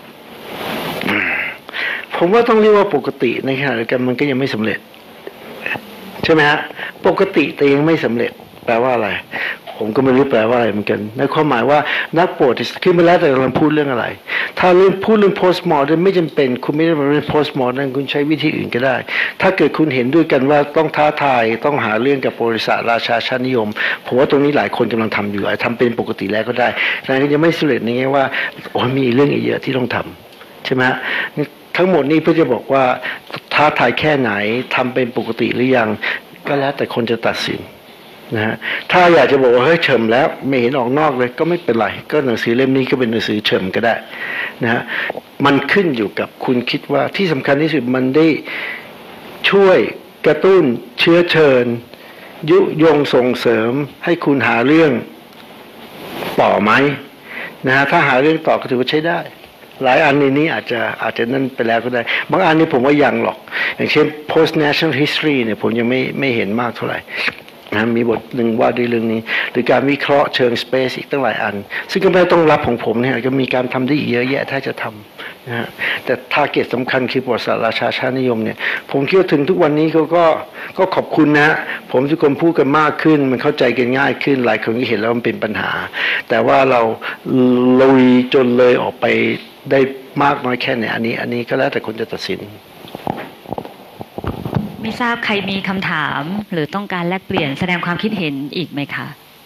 ผมว่าต้องเรียกว่าปกติในขณะเดียวกันมันก็ยังไม่สำเร็จใช่ไหมฮะปกติแต่ยังไม่สำเร็จแปลว่าอะไรผมก็ไม่รู้แปลว่าอะไรเหมือนกันในความหมายว่านักโปรดขึ้นมาแล้วแต่เราพูดเรื่องอะไรถ้าเรื่องพูดเรื่อง postmodern ไม่จำเป็นคุณไม่ได้มาเรื่อง postmodern คุณใช้วิธีอื่นก็ได้ถ้าเกิดคุณเห็นด้วยกันว่าต้องท้าทายต้องหาเรื่องกับประวัติศาสตร์ราชาชาตินิยมผมว่าตรงนี้หลายคนกำลังทำอยู่อาจทำเป็นปกติแล้วก็ได้แต่ก็ยังไม่สำเร็จในแง่ว่าโอ้มีเรื่องอีกเยอะที่ต้องทำใช่ไหมฮะทั้งหมดนี้เพื่อจะบอกว่าท้าทายแค่ไหนทำเป็นปกติหรือยังก็แล้วแต่คนจะตัดสินนะฮะถ้าอยากจะบอกว่าเฮ้ยเฉิมแล้วไม่เห็นออกนอกเลยก็ไม่เป็นไรก็หนังสือเล่มนี้ก็เป็นหนังสือเฉิมก็ได้นะฮะมันขึ้นอยู่กับคุณคิดว่าที่สำคัญที่สุดมันได้ช่วยกระตุ้นเชื้อเชิญยุยงส่งเสริมให้คุณหาเรื่องต่อไหมนะฮะถ้าหาเรื่องต่อก็ถือว่าใช้ได้หลายอันในนี้อาจจะอาจจะนั่นไปแล้วก็ได้บางอันนี้ผมว่ายังหรอกอย่างเช่น post national history เนี่ยผมยังไม่ไม่เห็นมากเท่าไหร่นะมีบทหนึ่งว่าด้วยเรื่องนี้หรือการวิเคราะห์เชิง space อีกตั้งหลายอันซึ่งก็ไม่ต้องรับของผมเนี่ยก็มีการทำได้อีกเยอะแยะถ้าจะทำนะฮะแต่ทาร์เก็ตสำคัญคือประวัติศาสตร์ราชาชาตินิยมเนี่ยผมคิดว่าถึงทุกวันนี้เขาก็ก็ขอบคุณนะ ผมทุกคนพูดกันมากขึ้นมันเข้าใจกันง่ายขึ้นหลายคนก็เห็นแล้วมันเป็นปัญหา แต่ว่าเราลุยจนเลยออกไปได้มากน้อยแค่ไหนอันนี้อันนี้ก็แล้วแต่คนจะตัดสินไม่ทราบใครมีคำถามหรือต้องการแลกเปลี่ยนแสดงความคิดเห็นอีกไหมคะ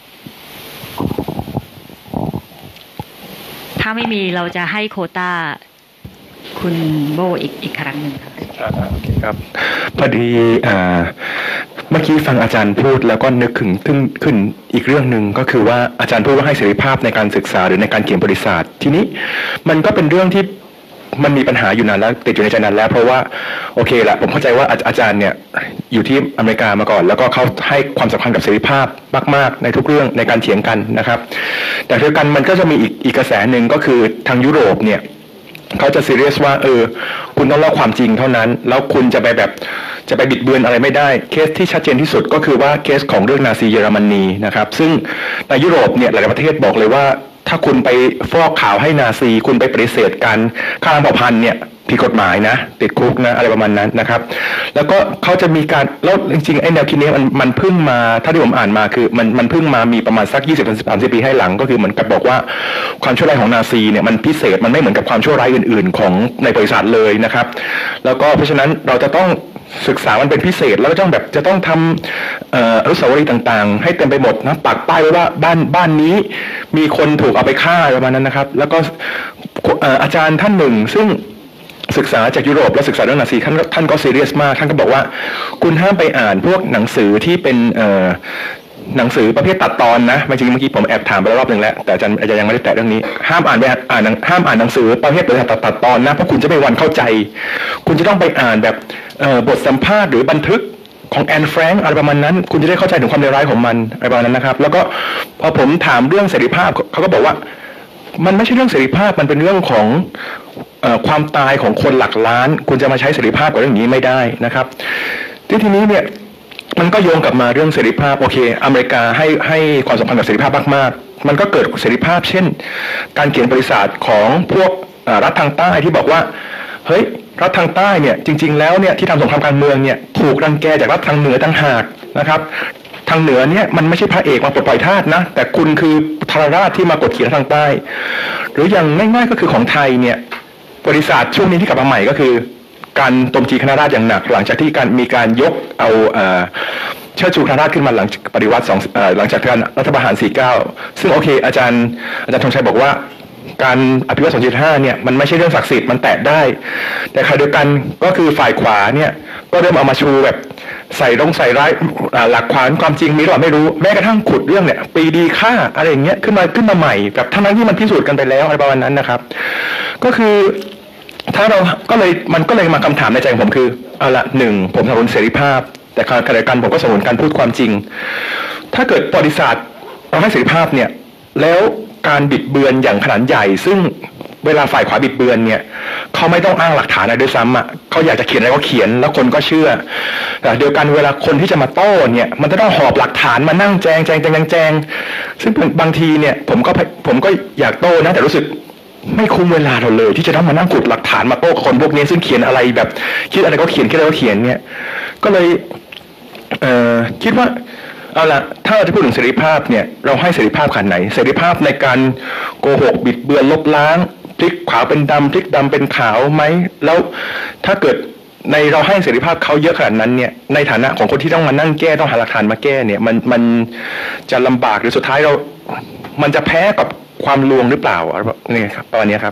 ถ้าไม่มีเราจะให้โควต้าคุณโบอีกอีกครั้งหนึ่งค่ะโอเคครับพอดีอ่าเมื่อกี้ฟังอาจารย์พูดแล้วก็นึกถึงขึ้นขึ้นอีกเรื่องหนึ่งก็คือว่าอาจารย์พูดว่าให้เสรีภาพในการศึกษาหรือในการเขียนประวัติศาสตร์ทีนี้มันก็เป็นเรื่องที่มันมีปัญหาอยู่นานแล้วติดอยู่ในใจนานแล้วเพราะว่าโอเคละผมเข้าใจว่าอาจารย์เนี่ยอยู่ที่อเมริกามาก่อนแล้วก็เขาให้ความสำคัญกับเสรีภาพมากๆในทุกเรื่องในการเถียงกันนะครับแต่เดียวกันมันก็จะมีอีกอีกกระแสหนึ่งก็คือทางยุโรปเนี่ยเขาจะซีเรียสว่าเออคุณต้องเล่าความจริงเท่านั้นแล้วคุณจะไปแบบจะไปบิดเบือนอะไรไม่ได้เคสที่ชัดเจนที่สุดก็คือว่าเคสของเรื่องนาซีเยอรมนีนะครับซึ่งในยุโรปเนี่ยหลายประเทศบอกเลยว่าถ้าคุณไปฟอกข่าวให้นาซีคุณไปปฏิเสธการฆ่าล้างเผ่าพันธุ์เนี่ยผิดกฎหมายนะติดคุกนะอะไรประมาณนั้นนะครับแล้วก็เขาจะมีการแล้วจริงๆไอ้แนวคิดนี้มันมันเพิ่งมาถ้าที่ผมอ่านมาคือมันมันเพิ่งมามีประมาณสักยี่สิบถึงสามสิบปีให้หลังก็คือเหมือนกับบอกว่าความชั่วร้ายของนาซีเนี่ยมันพิเศษมันไม่เหมือนกับความชั่วร้ายอื่นๆของในประวัติศาสตร์เลยนะครับแล้วก็เพราะฉะนั้นเราจะต้องศึกษามันเป็นพิเศษแล้วก็ต้องแบบจะต้องทำอนุสาวรีย์ต่างๆให้เต็มไปหมดนะปักป้ายไว้ว่าบ้านบ้านนี้มีคนถูกเอาไปฆ่าประมาณนั้นนะครับแล้วก็อาจารย์ท่านหนึ่งซึ่งศึกษาจากยุโรปและศึกษาเรื่องนาซีท่านท่านก็ซีเรียสมากท่านก็บอกว่าคุณห้ามไปอ่านพวกหนังสือที่เป็นหนังสือประเภทตัดตอนนะจริงเมื่อกี้ผมแอบถามไปรอบหนึ่งแล้วแต่อาจารย์อาจารย์ยังไม่ได้แตะเรื่องนี้ห้ามอ่านไปอ่านห้ามอ่านหนังสือประเภทตัดตัดตอนนะเพราะคุณจะไม่วันเข้าใจคุณจะต้องไปอ่านแบบบทสัมภาษณ์หรือบันทึกของแอนแฟรงค์อะไรประมาณนั้นคุณจะได้เข้าใจถึงความเลวร้ายของมันอะไรประมาณนั้นนะครับแล้วก็พอผมถามเรื่องเสรีภาพเขาก็บอกว่ามันไม่ใช่เรื่องเสรีภาพมันเป็นเรื่องของความตายของคนหลักล้านคุณจะมาใช้เสรีภาพกับเรื่องนี้ไม่ได้นะครับที่ทีนี้เนี่ยมันก็โยงกลับมาเรื่องเสรีภาพโอเคอเมริกาให้ให้ความสำคัญกับเสรีภาพมากๆมันก็เกิดเสรีภาพเช่นการเขียนประวัติศาสตร์ของพวกรัฐทางใต้ที่บอกว่าเฮ้ยรัฐทางใต้เนี่ยจริงๆแล้วเนี่ยที่ทำสงครามการเมืองเนี่ยถูกรังแกจากรัฐทางเหนือต่างหากนะครับทางเหนือเนี่ยมันไม่ใช่พระเอกมาปลดปล่อยทาสนะแต่คุณคือทรราชที่มากดขี่ทางใต้หรืออย่างง่ายๆก็คือของไทยเนี่ยประวัติศาสตร์ช่วงนี้ที่กลับมาใหม่ก็คือการโจมตีคณะราษฎรอย่างหนักหลังจากที่การมีการยกเอาเชิดชูคณะราษฎรขึ้นมาหลังปฏิวัติสองหลังจากการรัฐประหารสี่สิบเก้าซึ่งโอเคอาจารย์อาจารย์ธงชัยบอกว่าการอภิวัตสองจุดห้าเนี่ยมันไม่ใช่เรื่องศักดิ์สิทธิ์มันแตะได้แต่ขณะเดียวกันก็คือฝ่ายขวาเนี่ยก็เริ่มเอามาชูแบบใส่รงใส่ร้ายหลักความความจริงมีหรือเปล่าไม่รู้แม้กระทั่งขุดเรื่องเนี่ยปีดีฆ่าอะไรอย่างเงี้ยขึ้นมาขึ้นมาใหม่แบบทั้งนั้นที่มันพิสูจน์กันไปแล้วอะไรประมาณนั้นนะครับก็คือถ้าเราก็เลยมันก็เลยมาคำถามในใจของผมคือเอาละหนึ่งผมสนับสนุนเสรีภาพแต่ขณะเดียวกันผมก็สนับสนุนการพูดความจริงถ้าเกิดประวัติศาสตร์เราให้เสรีภาพเนี่ยแล้วการบิดเบือนอย่างขนาดใหญ่ซึ่งเวลาฝ่ายขวาบิดเบือนเนี่ยเขาไม่ต้องอ้างหลักฐานอะไรด้วยซ้ำอ่ะเขาอยากจะเขียนอะไรก็เขียนแล้วคนก็เชื่อแต่เดียวกันเวลาคนที่จะมาโต้เนี่ยมันจะต้องหอบหลักฐานมานั่งแจงแจงแจงแจงซึ่งบางทีเนี่ยผมก็ผมก็อยากโต้นะแต่รู้สึกไม่คุ้มเวลาเราเลยที่จะต้องมานั่งขุดหลักฐานมาโต้คนพวกนี้ซึ่งเขียนอะไรแบบคิดอะไรก็เขียนคิดอะไรก็เขียนเนี่ยก็เลยเอ่อคิดว่าเอาละถ้าเราจะพูดถึงเสรีภาพเนี่ยเราให้เสรีภาพขนาดไหนเสรีภาพในการโกหกบิดเบือนลบล้างพลิกขาวเป็นดำพลิกดำเป็นขาวไหมแล้วถ้าเกิดในเราให้เสรีภาพเขาเยอะขนาดนั้นเนี่ยในฐานะของคนที่ต้องมานั่งแก้ต้องหาหลักฐานมาแก้เนี่ยมันมันจะลำบากหรือสุดท้ายเรามันจะแพ้กับความลวงหรือเปล่านี่ครับประมาณนี้ครับ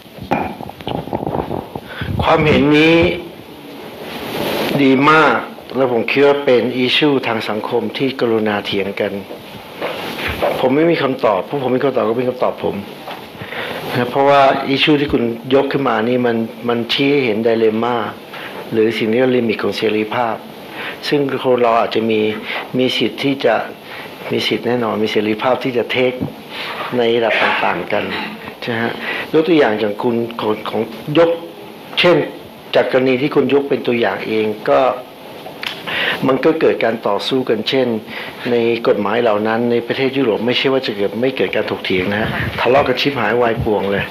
ความเห็นนี้ดีมากแล้วผมคิดว่าเป็นอิชชูทางสังคมที่กรุณาเถียงกันผมไม่มีคำตอบเพราะผมมีคำตอบก็เป็นคำตอบผมนะเพราะว่าอิชชูที่คุณยกขึ้นมานี่มันมันชี้ให้เห็นไดเลม่าหรือสิ่งที่เรียกลิมิตของเสรีภาพซึ่งคนเราอาจจะมีมีสิทธิ์ที่จะมีสิทธิ์แน่นอนมีเสรีภาพที่จะเทคในระดับต่างๆกันใช่ไหมฮะยกตัวอย่างอย่างคุณของของยกเช่นจากกรณีที่คุณยกเป็นตัวอย่างเองก็มันก็เกิดการต่อสู้กันเช่นในกฎหมายเหล่านั้นในประเทศยุโรปไม่ใช่ว่าจะเกิดไม่เกิดการถกเถียงนะฮะทะเลาะกันชิบหายวายป่วงเลย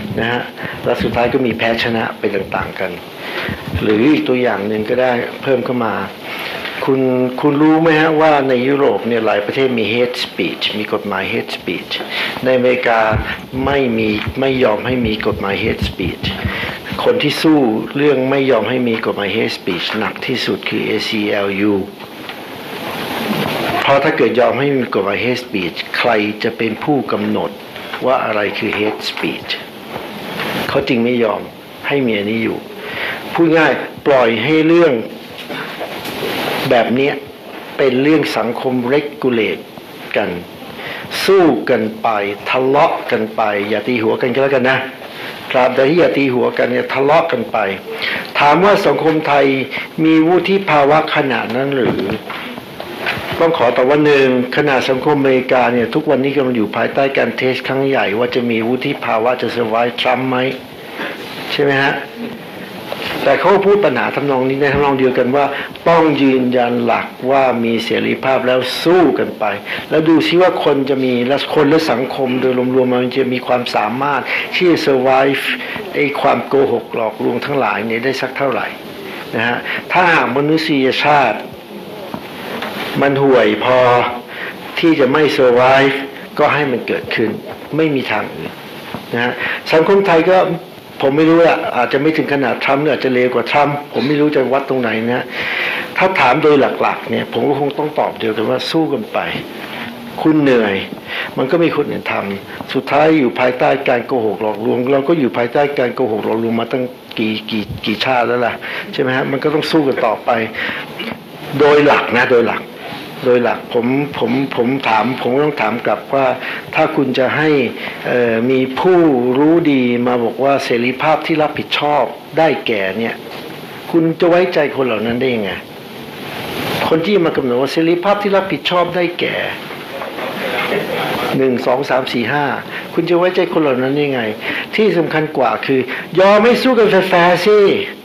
นะฮะแล้วสุดท้ายก็มีแพ้ชนะไปต่างๆกันหรืออีกตัวอย่างหนึ่งก็ได้เพิ่มเข้ามาคุณคุณรู้ไหมฮะว่าในยุโรปเนี่ยหลายประเทศมี hate speech มีกฎหมาย hate speech ในอเมริกาไม่มีไม่ยอมให้มีกฎหมาย hate speech คนที่สู้เรื่องไม่ยอมให้มีกฎหมาย hate speech หนักที่สุดคือ เอ ซี แอล ยู เพราะถ้าเกิดยอมให้มีกฎหมาย hate speech ใครจะเป็นผู้กำหนดว่าอะไรคือ hate speech เขาจึงไม่ยอมให้มีอันนี้อยู่พูดง่ายปล่อยให้เรื่องแบบนี้เป็นเรื่องสังคม regulate กันสู้กันไปทะเลาะกันไปอย่าตีหัวกันก็แล้วกันนะครับแต่ที่อย่าตีหัวกันเนี่ยทะเลาะกันไปถามว่าสังคมไทยมีวุฒิภาวะขนาดนั้นหรือต้องขอตอบว่าหนึ่งขนาดสังคมอเมริกาเนี่ยทุกวันนี้กำลังอยู่ภายใต้การเทสครั้งใหญ่ว่าจะมีวุฒิภาวะจะ survive ทรัมป์ไหมใช่ไหมฮะแต่เขาพูดปัญหาทำนองนี้ในทำนองเดียวกันว่าต้องยืนยันหลักว่ามีเสรีภาพแล้วสู้กันไปแล้วดูซิว่าคนจะมีและคนและสังคมโดยรวมๆมันจะมีความสามารถที่จะ survive ไอ้ความโกหกหลอกลวงทั้งหลายเนี่ยได้สักเท่าไหร่นะฮะถ้าหากมนุษยชาติมันห่วยพอที่จะไม่ survive ก็ให้มันเกิดขึ้นไม่มีทางอื่นนะฮะสังคมไทยก็ผมไม่รู้อะอาจจะไม่ถึงขนาดทรัมป์อาจจะเลวกว่าทรัมป์ผมไม่รู้จะวัดตรงไหนนะถ้าถามโดยหลักๆเนี่ยผมก็คงต้องตอบเดียวกันว่าสู้กันไปคุณเหนื่อยมันก็มีคนอื่นทำสุดท้ายอยู่ภายใต้การโกหกหลอกลวงเราก็อยู่ภายใต้การโกหกหลอกลวงมาตั้งกี่กี่กี่ชาติแล้วล่ะใช่ไหมฮะมันก็ต้องสู้กันต่อไปโดยหลักนะโดยหลักโดยหลักผมผมผมถามผมต้องถามกลับว่าถ้าคุณจะให้มีผู้รู้ดีมาบอกว่าเสรีภาพที่รับผิดชอบได้แก่เนี่ยคุณจะไว้ใจคนเหล่านั้นได้ยังไงคนที่มากำหนดว่าเสรีภาพที่รับผิดชอบได้แก่หนึ่งสองสามสี่ห้าคุณจะไว้ใจคนเหล่านั้นยังไงที่สำคัญกว่าคือยอมให้สู้กันแฟร์ๆสิ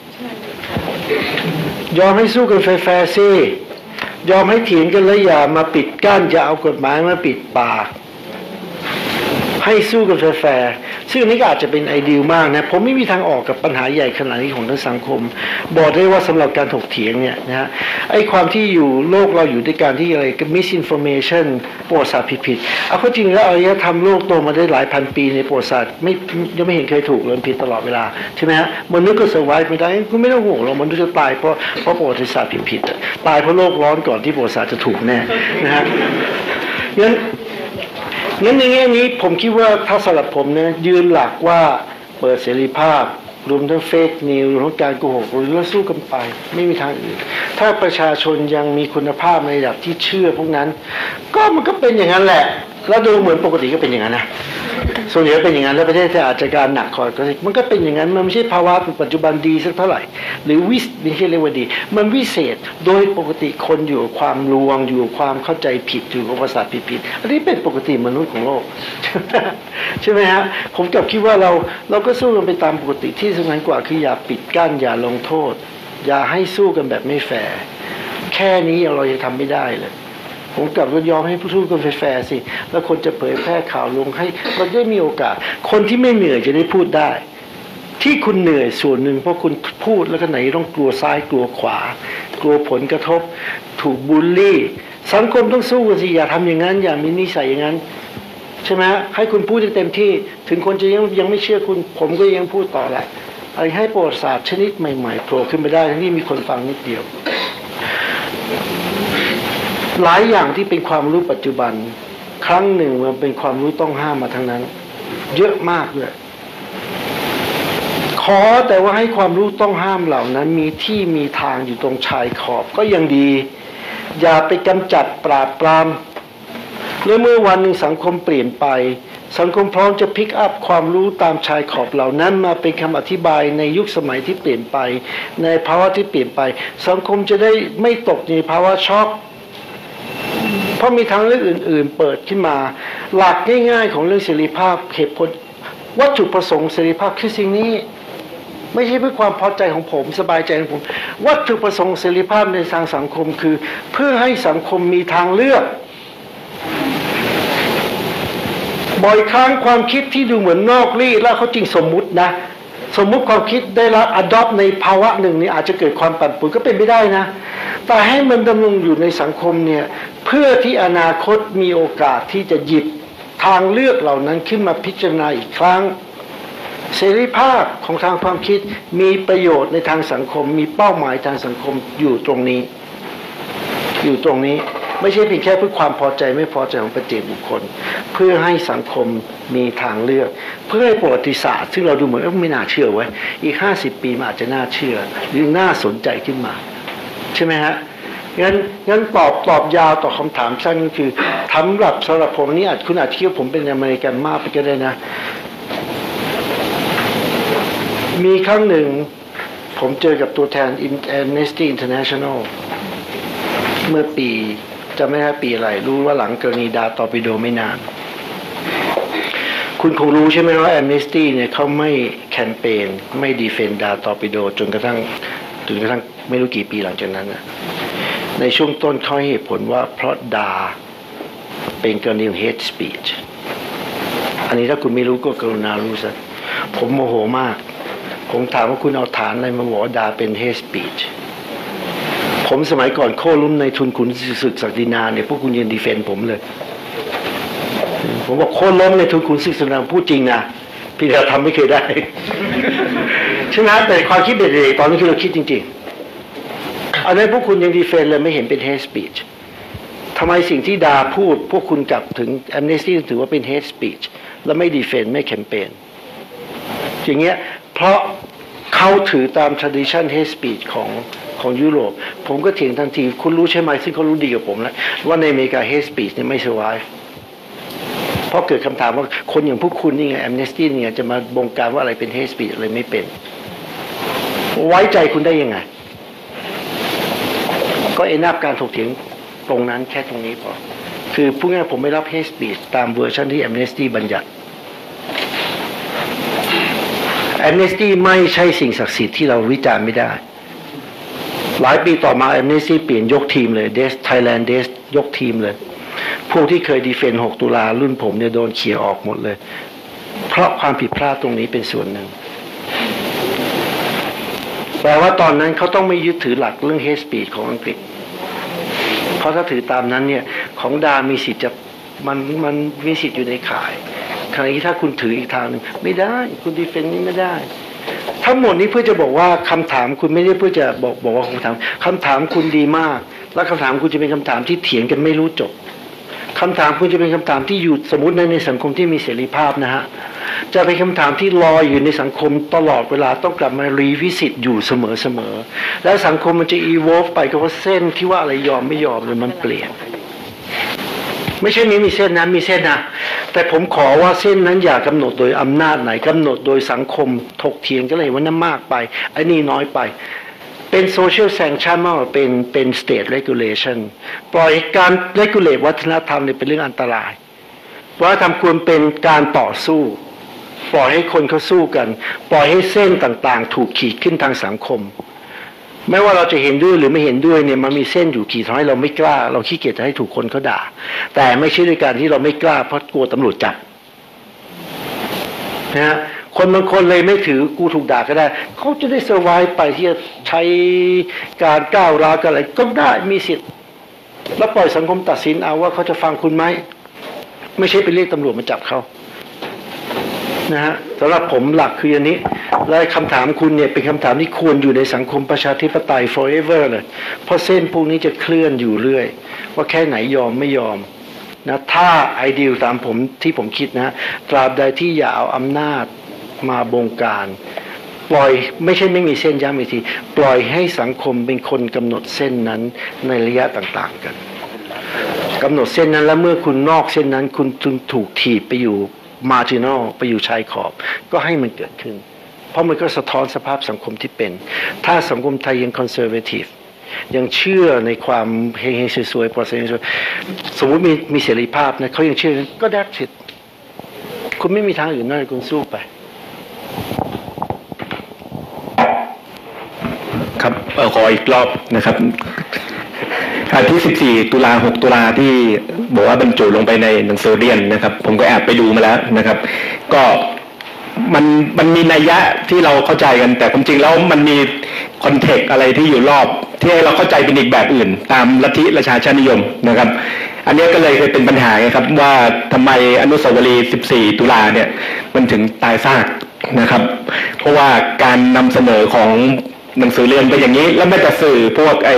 ยอมให้สู้กันแฟร์ๆสิยอมให้เถียงกันแล้วอย่ามาปิดกั้นอย่าเอากฎหมายมาปิดปากให้สู้กันแฟร์ๆซึ่งนี้ก็อาจจะเป็นไอเดียมากนะผมไม่มีทางออกกับปัญหาใหญ่ขนาดนี้ของทั้งสังคมบอกได้ว่าสำหรับการถกเถียงเนี่ยนะฮะไอ้ความที่อยู่โลกเราอยู่ด้วยการที่อะไรก็ misinformation ประวัติศาสตร์ผิดๆเอาเข้าจริงแล้วอารยธรรมโลกโตมาได้หลายพันปีในประวัติศาสตร์ไม่ยังไม่เห็นเคยถูกเลยผิดตลอดเวลาใช่ไหมฮะมนุษย์ก็ survive ไม่ได้คุณไม่ต้องห่วงหรอกมนุษย์จะตายเพราะเพราะประวัติศาสตร์ผิดๆตายเพราะโลกร้อนก่อนที่ประวัติศาสตร์จะถูกแน่นะฮะงั้นงั้นในแง่นี้ผมคิดว่าถ้าสำหรับผมเนี่ยยืนหลักว่าเปิดเสรีภาพรวมทั้งเฟกนิวรวมทั้งการโกหกหรือสู้กันไปไม่มีทางอื่นถ้าประชาชนยังมีคุณภาพในระดับที่เชื่อพวกนั้นก็มันก็เป็นอย่างนั้นแหละแล้วดูเหมือนปกติก็เป็นอย่างนั้นนะส่วนใหญ่เป็นอย่างนั้นแล้วประเทศไทยอาจจะการหนักคอยก็มันก็เป็นอย่างนั้นมันไม่ใช่ภาวะปัจจุบันดีสักเท่าไหร่หรือวิไม่ใช่เรียกว่าดีมันวิเศษโดยปกติคนอยู่กับความลวงอยู่กับความเข้าใจผิดอยู่กับประสาทผิดๆอันนี้เป็นปกติมนุษย์ของโลกใช่ไหมฮะผมกลับคิดว่าเราเราก็สู้กันไปตามปกติที่สำคัญกว่าคืออย่าปิดกั้นอย่าลงโทษอย่าให้สู้กันแบบไม่แฟร์แค่นี้เรายังทำไม่ได้เลยผมกลับก็ยอมให้ผู้สู้กันแฟร์สิแล้วคนจะเผยแพร่ข่าวลงให้เราได้มีโอกาสคนที่ไม่เหนื่อยจะได้พูดได้ที่คุณเหนื่อยส่วนหนึ่งเพราะคุณพูดแล้วก็ไหนต้องกลัวซ้ายกลัวขวากลัวผลกระทบถูกบูลลี่สังคมต้องสู้กันสิอย่าทำอย่างนั้นอย่ามีนิสัยอย่างนั้นใช่ไหมให้คุณพูดเต็มที่ถึงคนจะยังยังไม่เชื่อคุณผมก็ยังพูดต่อแหละอะไรให้ประวัติศาสตร์ชนิดใหม่ๆโผล่ขึ้นมาได้ทั้งที่มีคนฟังนิดเดียวหลายอย่างที่เป็นความรู้ปัจจุบันครั้งหนึ่งมันเป็นความรู้ต้องห้ามมาทั้งนั้นเยอะมากเลยขอแต่ว่าให้ความรู้ต้องห้ามเหล่านั้นมีที่มีทางอยู่ตรงชายขอบก็ยังดีอย่าไปกำจัดปราบปรามและเมื่อวันหนึ่งสังคมเปลี่ยนไปสังคมพร้อมจะพิกอัพความรู้ตามชายขอบเหล่านั้นมาเป็นคำอธิบายในยุคสมัยที่เปลี่ยนไปในภาวะที่เปลี่ยนไปสังคมจะได้ไม่ตกในภาวะช็อกเพราะมีทางเลือกอื่นๆเปิดขึ้นมาหลักง่ายๆของเรื่องเสรีภาพเหตุผลวัตถุประสงค์เสรีภาพคือสิ่งนี้ไม่ใช่เพื่อความพอใจของผมสบายใจของผมวัตถุประสงค์เสรีภาพในทางสังคมคือเพื่อให้สังคมมีทางเลือกบ่อยครั้งความคิดที่ดูเหมือนนอกรีดแล้วเขาจริงสมมุตินะสมมุติความคิดได้รับ adopt ในภาวะหนึ่งนี่อาจจะเกิดความปั่นป่วนก็เป็นไม่ได้นะแต่ให้มันดำรงอยู่ในสังคมเนี่ยเพื่อที่อนาคตมีโอกาสที่จะหยิบทางเลือกเหล่านั้นขึ้นมาพิจารณาอีกครั้งเสรีภาพของทางความคิดมีประโยชน์ในทางสังคมมีเป้าหมายทางสังคมอยู่ตรงนี้อยู่ตรงนี้ไม่ใช่เพียงแค่เพื่อความพอใจไม่พอใจของปัจเจกบุคคลเพื่อให้สังคมมีทางเลือกเพื่อให้ประวัติศาสตร์ซึ่งเราดูเหมือนไม่น่าเชื่อไว้อีกห้าสิบปีมันอาจจะน่าเชื่อหรือน่าสนใจขึ้นมาใช่ไหมฮะงั้นงั้นตอบตอบยาวต่อคำถามสั้นก็คือสำหรับสำหรับผมนี่อาจคุณอาจคิดว่าผมเป็นอเมริกันมากไปก็ได้นะมีครั้งหนึ่งผมเจอกับตัวแทน Amnesty International เมื่อปีจะไม่ได้ปีอะไรรู้ว่าหลังกรณีดาตอร์ปิโดไม่นานคุณคงรู้ใช่ไหมว่า Amnesty เนี่ยเขาไม่แคมเปญไม่ดีเฟนดาตอร์ปิโดจนกระทั่งจนกระทั่งไม่รู้กี่ปีหลังจากนั้นนะในช่วงต้นเขาให้เหตุผลว่าเพราะดาเป็นกรณี hate speech อันนี้ถ้าคุณไม่รู้ก็กรุณารู้ซะผมโมโหมากผมถามว่าคุณเอาฐานอะไรมาบอกว่าดาเป็น hate speech ผมสมัยก่อนโค่ลุ้มในทุนขุนศึกศักดินาเนี่ยพวกคุณยืนดีเฟนผมเลยผมบอกโค่ล้มในทุนขุนศึกศักดินาพูดจริงนะพี่เราทำไม่เคยได้ใช่ไหมแต่ความคิดเด็กๆตอนนี้คือเราคิดจริงๆอันนั้นพวกคุณยังดีเฟนเลยไม่เห็นเป็น hate speech ทำไมสิ่งที่ดาพูดพวกคุณกลับถึง Amnesty ถือว่าเป็น hate speech แล้วไม่ดีเฟนไม่แคมเปญอย่างเงี้ยเพราะเขาถือตาม tradition hate speech ของของยุโรปผมก็เถียงทันทีคุณรู้ใช่ไหมซึ่งเขารู้ดีกับผมแล้วว่าในอเมริกา hate speech เนี่ยไม่ survive เพราะเกิดคำถามว่าคนอย่างพวกคุณนี่ไง Amnesty เนี่ยจะมาบงการว่าอะไรเป็น hate speech อะไรไม่เป็นไว้ใจคุณได้ยังไงก็เอ็นับการถกเถียงตรงนั้นแค่ตรงนี้พอคือพูดง่ายผมไม่รับ hate speech ตามเวอร์ชันที่ Amnesty บัญญัติAmnesty ไม่ใช่สิ่งศักดิ์สิทธิ์ที่เราวิจารณ์ไม่ได้หลายปีต่อมา Amnesty เปลี่ยนยกทีมเลย Des Thailand Des ยกทีมเลยพวกที่เคยดีเฟนหกตุลารุ่นผมเนี่ยโดนเขี่ยออกหมดเลยเพราะความผิดพลาดตรงนี้เป็นส่วนหนึ่งแปลว่าตอนนั้นเขาต้องไม่ยึดถือหลักเรื่อง hate speech ของอังกฤษเพราะถ้าถือตามนั้นเนี่ยของดามีสิทธิ์จะมันมันมีสิทธิ์อยู่ในข่ายขณะที่ถ้าคุณถืออีกทางหนึ่งไม่ได้คุณดีเฟนนี้ไม่ได้ทั้งหมดนี้เพื่อจะบอกว่าคำถามคุณไม่ได้เพื่อจะบอกบอกว่าคำถามคำถามคุณดีมากและคำถามคุณจะเป็นคำถามที่เถียงกันไม่รู้จบคำถามคุณจะเป็นคำถามที่อยู่สมมติในในสังคมที่มีเสรีภาพนะฮะจะเป็นคำถามที่ลอยอยู่ในสังคมตลอดเวลาต้องกลับมารีวิสิตอยู่เสมอเสมอแล้วสังคมมันจะอีโวฟไปก็เพราะเส้นที่ว่าอะไรยอมไม่ยอมเลยมันเปลี่ยนไม่ใช่มีมีเส้นนั้นมีเส้นนะแต่ผมขอว่าเส้นนั้นอย่ากำหนดโดยอำนาจไหนกำหนดโดยสังคมถกเถียงก็เลยว่านั้นมากไปไอ้นี่น้อยไปเป็นโซเชียลแซงชั่นมากกว่าเป็นเป็นสเตทเรกูเลชันปล่อยการเรกูเลตวัฒนธรรมเนี่ยเป็นเรื่องอันตรายวัฒนธรรมควรเป็นการต่อสู้ปล่อยให้คนเขาสู้กันปล่อยให้เส้นต่างๆถูกขีดขึ้นทางสังคมไม่ว่าเราจะเห็นด้วยหรือไม่เห็นด้วยเนี่ยมันมีเส้นอยู่ขีดทำให้เราไม่กล้าเราขี้เกียจจะให้ถูกคนเขาด่าแต่ไม่ใช่ด้วยการที่เราไม่กล้าเพราะกลัวตำรวจจับนะฮะคนบางคนเลยไม่ถือกูถูกด่าก็ได้เขาจะได้เซอร์ไวฟ์ไปที่จะใช้การก้าวร้าวกันอะไรก็ได้มีสิทธิ์แล้วปล่อยสังคมตัดสินเอาว่าเขาจะฟังคุณไหมไม่ใช่ไปเรียกตำรวจมาจับเขานะฮะสำหรับผมหลักคืออันนี้และคำถามคุณเนี่ยเป็นคำถามที่ควรอยู่ในสังคมประชาธิปไตย forever เลยเพราะเส้นพวกนี้จะเคลื่อนอยู่เรื่อยว่าแค่ไหนยอมไม่ยอมนะถ้าไอเดียตามผมที่ผมคิดนะตราบใดที่อย่าเอาอำนาจมาบงการปล่อยไม่ใช่ไม่มีเส้นย้ำอีกทีปล่อยให้สังคมเป็นคนกำหนดเส้นนั้นในระยะต่างๆกันกำหนดเส้นนั้นแล้วเมื่อคุณนอกเส้นนั้นคุณถูกถีบไปอยู่marginal ไปอยู่ชายขอบก็ให้มันเกิดขึ้นเพราะมันก็สะท้อนสภาพสังคมที่เป็นถ้าสังคมไทยยัง conservative ยังเชื่อในความเฮงๆสวยๆพอเสรีสมมติมีมีเสรีภาพนะเขายังเชื่อก็ได้สิคุณไม่มีทางอื่นนอกจากคุณสู้ไปครับขออีกรอบนะครับอ่าที่สิบสี่ตุลาหกตุลาที่บอกว่าบรรจุลงไปในหนังสือเรียนนะครับผมก็แอบไปดูมาแล้วนะครับก็มันมันมีนัยยะที่เราเข้าใจกันแต่ความจริงแล้วมันมีคอนเทกต์อะไรที่อยู่รอบที่ให้เราเข้าใจเป็นอีกแบบอื่นตามลัทธิประชาชาตินิยมนะครับอันนี้ก็เลยเคยเป็นปัญหาไงครับว่าทำไมอนุสาวรีย์สิบสี่ตุลาเนี่ยมันถึงตายซากนะครับเพราะว่าการนำเสนอของหนังสือเรียนเป็นอย่างนี้แล้วแม้แต่สื่อพวกไอ้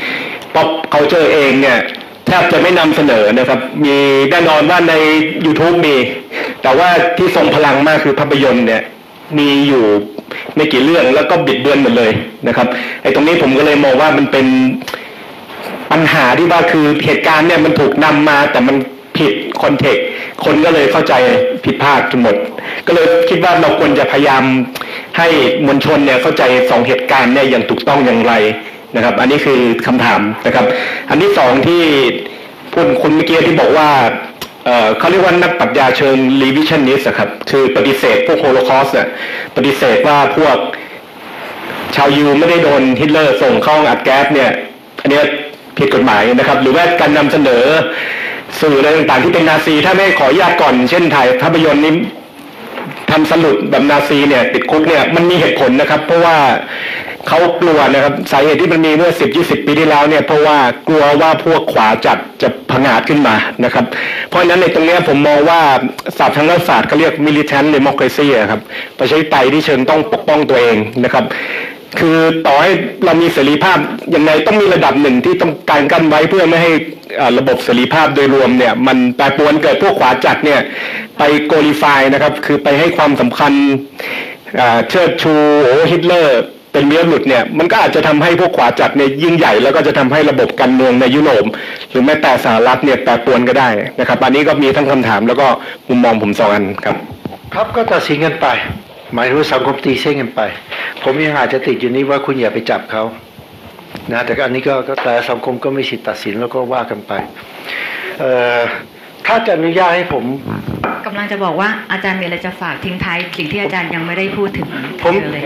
pop culture เองเนี่ยแทบจะไม่นำเสนอนะครับมีแน่นอนว่าใน YouTube มีแต่ว่าที่ทรงพลังมากคือภาพยนตร์เนี่ยมีอยู่ไม่กี่เรื่องแล้วก็บิดเบือนหมดเลยนะครับไอ้ตรงนี้ผมก็เลยมองว่ามันเป็นปัญหาที่ว่าคือเหตุการณ์เนี่ยมันถูกนำมาแต่มันผิดคอนเทกต์คนก็เลยเข้าใจผิดพลาดทั้งหมดก็เลยคิดว่าเราควรจะพยายามให้มวลชนเนี่ยเข้าใจสองเหตุการณ์เนี่ยอย่างถูกต้องอย่างไรนะครับอันนี้คือคำถามนะครับอันที่สองที่พูดคุณเมื่อกี้ที่บอกว่าเอ่อเขาเรียกว่านักปรัชญาเชิง revisionist ครับคือปฏิเสธพวกโฮโลคอสต์ปฏิเสธว่าพวกชาวยิวไม่ได้โดนฮิตเลอร์ส่งเข้าอัดแก๊สเนี่ยอันนี้ผิดกฎหมายนะครับหรือว่าการนำเสนอสื่ออะไรต่างๆที่เป็นนาซีถ้าไม่ขออนุญาตก่อนเช่นถ่ายภาพยนตร์นี้ทำสรุปแบบนาซีเนี่ยติดคุกเนี่ยมันมีเหตุผลนะครับเพราะว่าเขากลัวนะครับสาเหตุที่มันมีเมื่อสิบยี่สิบปีที่แล้วเนี่ยเพราะว่ากลัวว่าพวกขวาจัดจะผงาดขึ้นมานะครับเพราะฉะนั้นในตรงนี้ผมมองว่าศาสตร์ทางรัฐศาสตร์เขาเรียก militant democracy ครับประชาธิปไตยที่เชิงต้องปกป้องตัวเองนะครับคือต่อให้เรามีเสรีภาพยังไงต้องมีระดับหนึ่งที่ต้องการกั้นไว้เพื่อไม่ให้ระบบเสรีภาพโดยรวมเนี่ยมันแปรปรวนเกิดพวกขวาจัดเนี่ยไปโกลิฟายนะครับคือไปให้ความสำคัญเชิดชูโอ้ฮิตเลอร์เป็นเมียหลุดเนี่ยมันก็อาจจะทำให้พวกขวาจัดเนี่ยยิ่งใหญ่แล้วก็จะทำให้ระบบการเมืองในยุโรปหรือแม้แต่สหรัฐเนี่ยแปรปรวนก็ได้นะครับอันนี้ก็มีทั้งคำถามแล้วก็มุมมองผมสองอันครับครับก็ตัดสินกันไปหมายถึงสังคมตีเส้นกันไปผมยังอาจจะติดอยู่นี้ว่าคุณอย่าไปจับเขานะแต่อันนี้ก็แต่สังคมก็ไม่สิทธิ์ตัดสินแล้วก็ว่ากันไปเอ่อถ้าจะอนุญาตให้ผมกำลังจะบอกว่าอาจารย์มีอะไรจะฝากทิ้งท้ายสิ่งที่อาจารย์ยังไม่ได้พูดถึงผมเลย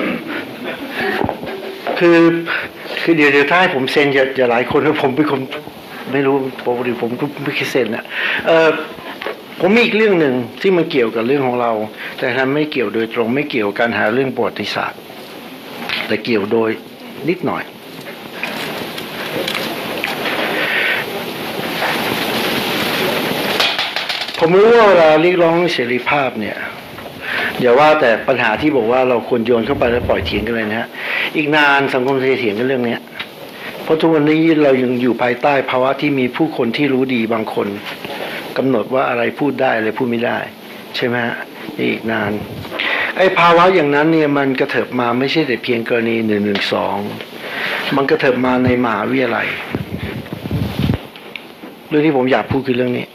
คือคือเดี๋ยวเดี๋ยวถ้าให้ผมเซ็นจะจะหลายคนแล้วผมเป็นคนไม่รู้ปกติผมก็ไม่เคยเซ็นนะเออผมมีอีกเรื่องหนึ่งที่มันเกี่ยวกับเรื่องของเราแต่ทำไม่เกี่ยวโดยตรงไม่เกี่ยวกับการหาเรื่องประวัติศาสตร์แต่เกี่ยวโดยนิดหน่อยผมรู้ว่าเวลาเรียกร้องเสรีภาพเนี่ยอย่าว่าแต่ปัญหาที่บอกว่าเราควรโยนเข้าไปแล้วปล่อยเถียงกันเลยนะฮะอีกนานสังคมจะเถียงกันเรื่องนี้เพราะทุกวันนี้เรายังอยู่ภายใต้ภาวะที่มีผู้คนที่รู้ดีบางคนกำหนดว่าอะไรพูดได้อะไรพูดไม่ได้ใช่ไหมฮะอีกนานไอ้ภาวะอย่างนั้นเนี่ยมันกระเถิบมาไม่ใช่แต่เพียงกรณีหนึ่งหนึ่งสองมันกระเถิบมาในมหาวิทยาลัยเรื่องที่ผมอยากพูดคือเรื่องนี้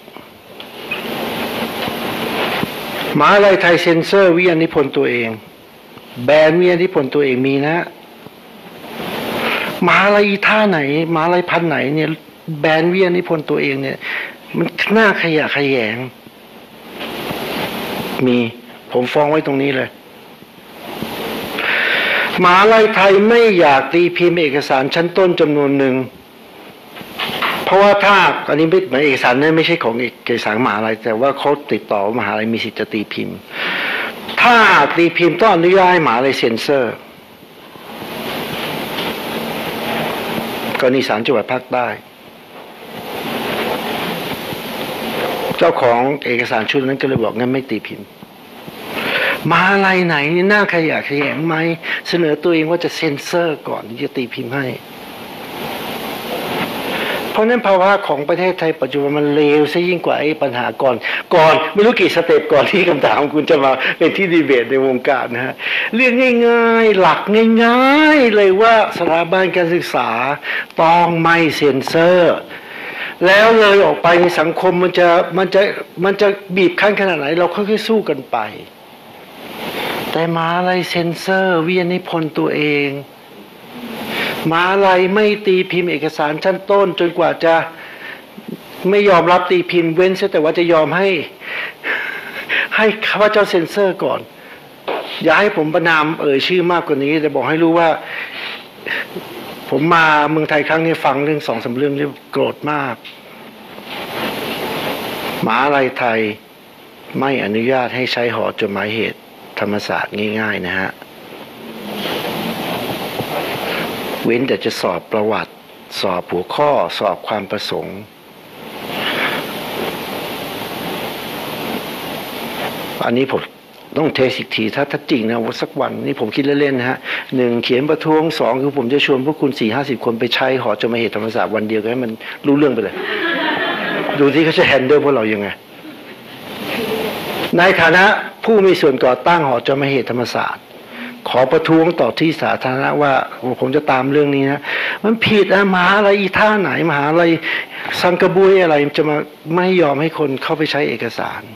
มหาวิทยาลัยไทยเซ็นเซอร์วิทยานิพนธ์ตัวเองแบนวิทยานิพนธ์ตัวเองมีนะมหาวิทยาลัยท่าไหนมหาวิทยาลัยพันไหนเนี่ยแบนวิทยานิพนธ์ตัวเองเนี่ยมันน่าขยะแขยงมีผมฟ้องไว้ตรงนี้เลยมหาวิทยาลัยไทยไม่อยากตีพิมพ์เอกสารชั้นต้นจำนวนหนึ่งเพราะว่าถ้าอันนี้ไม่หมายเอกสารนั้นไม่ใช่ของเอกสารมหาวิทยาลัยแต่ว่าเขาติดต่อมหาวิทยาลัยมีสิทธิ์จะตีพิมพ์ถ้าตีพิมพ์ต้องอนุญาตให้มหาวิทยาลัยเซ็นเซอร์กรณีศาลจังหวัดภาคใต้เจ้าของเอกสารชุดนั้นก็เลยบอกงั้นไม่ตีพิมพ์มหาวิทยาลัยไหนนี่น่าขยะแขยงไหมเสนอตัวเองว่าจะเซ็นเซอร์ก่อนที่จะตีพิมพ์ให้เพราะนั้นภาวะของประเทศไทยปัจจุบันมันเลวซะยิ่งกว่าไอ้ปัญหาก่อนก่อนไม่รู้กี่สเต็ปก่อนที่คำถามคุณจะมาเป็นที่ดีเบตในวงการนะฮะเรื่องง่ายๆหลักง่ายๆเลยว่าสถาบันการศึกษาต้องไม่เซ็นเซอร์แล้วเลยออกไปในสังคมมันจะมันจะมันจะบีบคั้นขนาดไหนเราค่อยๆสู้กันไปแต่มหาวิทยาลัยเซ็นเซอร์วิทยานิพนธ์ตัวเองมหาวิทยาลัยไม่ตีพิมพ์เอกสารชั้นต้นจนกว่าจะไม่ยอมรับตีพิมพ์เว้นแต่ว่าจะยอมให้ให้ข้าพเจ้าเซ็นเซอร์ก่อนอย่าให้ผมประนามเอ่ยชื่อมากกว่านี้แต่บอกให้รู้ว่าผมมาเมืองไทยครั้งนี้ฟังเรื่องสองสามเรื่องที่โกรธมากมหาวิทยาลัยไทยไม่อนุญาตให้ใช้หอจดหมายเหตุธรรมศาสตร์ง่ายๆนะฮะเว้นแต่จะสอบประวัติสอบหัวข้อสอบความประสงค์อันนี้ผมต้องเทสอีกทีถ้าถ้าจริงนะว่าสักวันนี่ผมคิดเล่นๆนะฮะหนึ่งเขียนประท้วงสองคือผมจะชวนพวกคุณสี่ห้าสิบคนไปใช้หอจดหมายเหตุธรรมศาสตร์วันเดียวกันให้มันรู้เรื่องไปเลยดูที่เขาจะแฮนเดิลพวกเรายังไงในฐานะผู้มีส่วนก่อตั้งหอจดหมายเหตุธรรมศาสตร์ขอประท้วงต่อที่สาธารณะว่าผมจะตามเรื่องนี้นะมันผิดนะมหาอะไรอีท่าไหนมหาอะไรสังกะบุยอะไรจะมาไม่ยอมให้คนเข้าไปใช้เอกสาร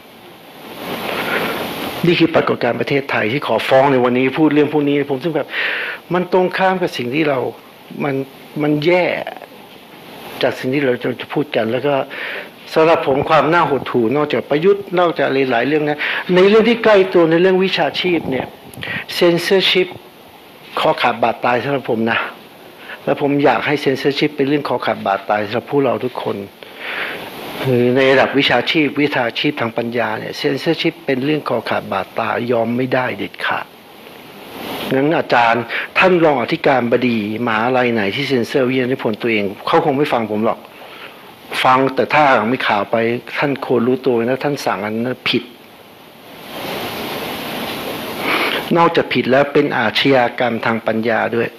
นี่คือปรากฏการณ์ประเทศไทยที่ขอฟ้องในวันนี้พูดเรื่องพวกนี้ผมซึ่งแบบมันตรงข้ามกับสิ่งที่เรามันมันแย่จากสิ่งที่เราจะพูดกันแล้วก็สำหรับผมความน่าหดหู่นอกจากประยุทธ์นอกจากหลายๆเรื่องนะในเรื่องที่ใกล้ตัวในเรื่องวิชาชีพเนี่ยเซนเซอร์ชิพคอขาดบาดตายสำหรับผมนะและผมอยากให้เซนเซอร์ชิพเป็นเรื่องคอขาดบาดตายสำหรับพวกเราทุกคนคือในระดับวิชาชีพวิชาชีพทางปัญญาเนี่ยเซนเซอร์ชิพเป็นเรื่องคอขาดบาดตายยอมไม่ได้เด็ดขาดงั้นอาจารย์ท่านรองอธิการบดีมหาลัยไหนที่เซ็นเซอร์วิทยานิพนธ์ตัวเองเขาคงไม่ฟังผมหรอกฟังแต่ถ้าไม่ข่าวไปท่านควรรู้ตัวนะท่านสั่งอันนั้นผิดนอกจากผิดแล้วเป็นอาชญากรรมทางปัญญาด้วย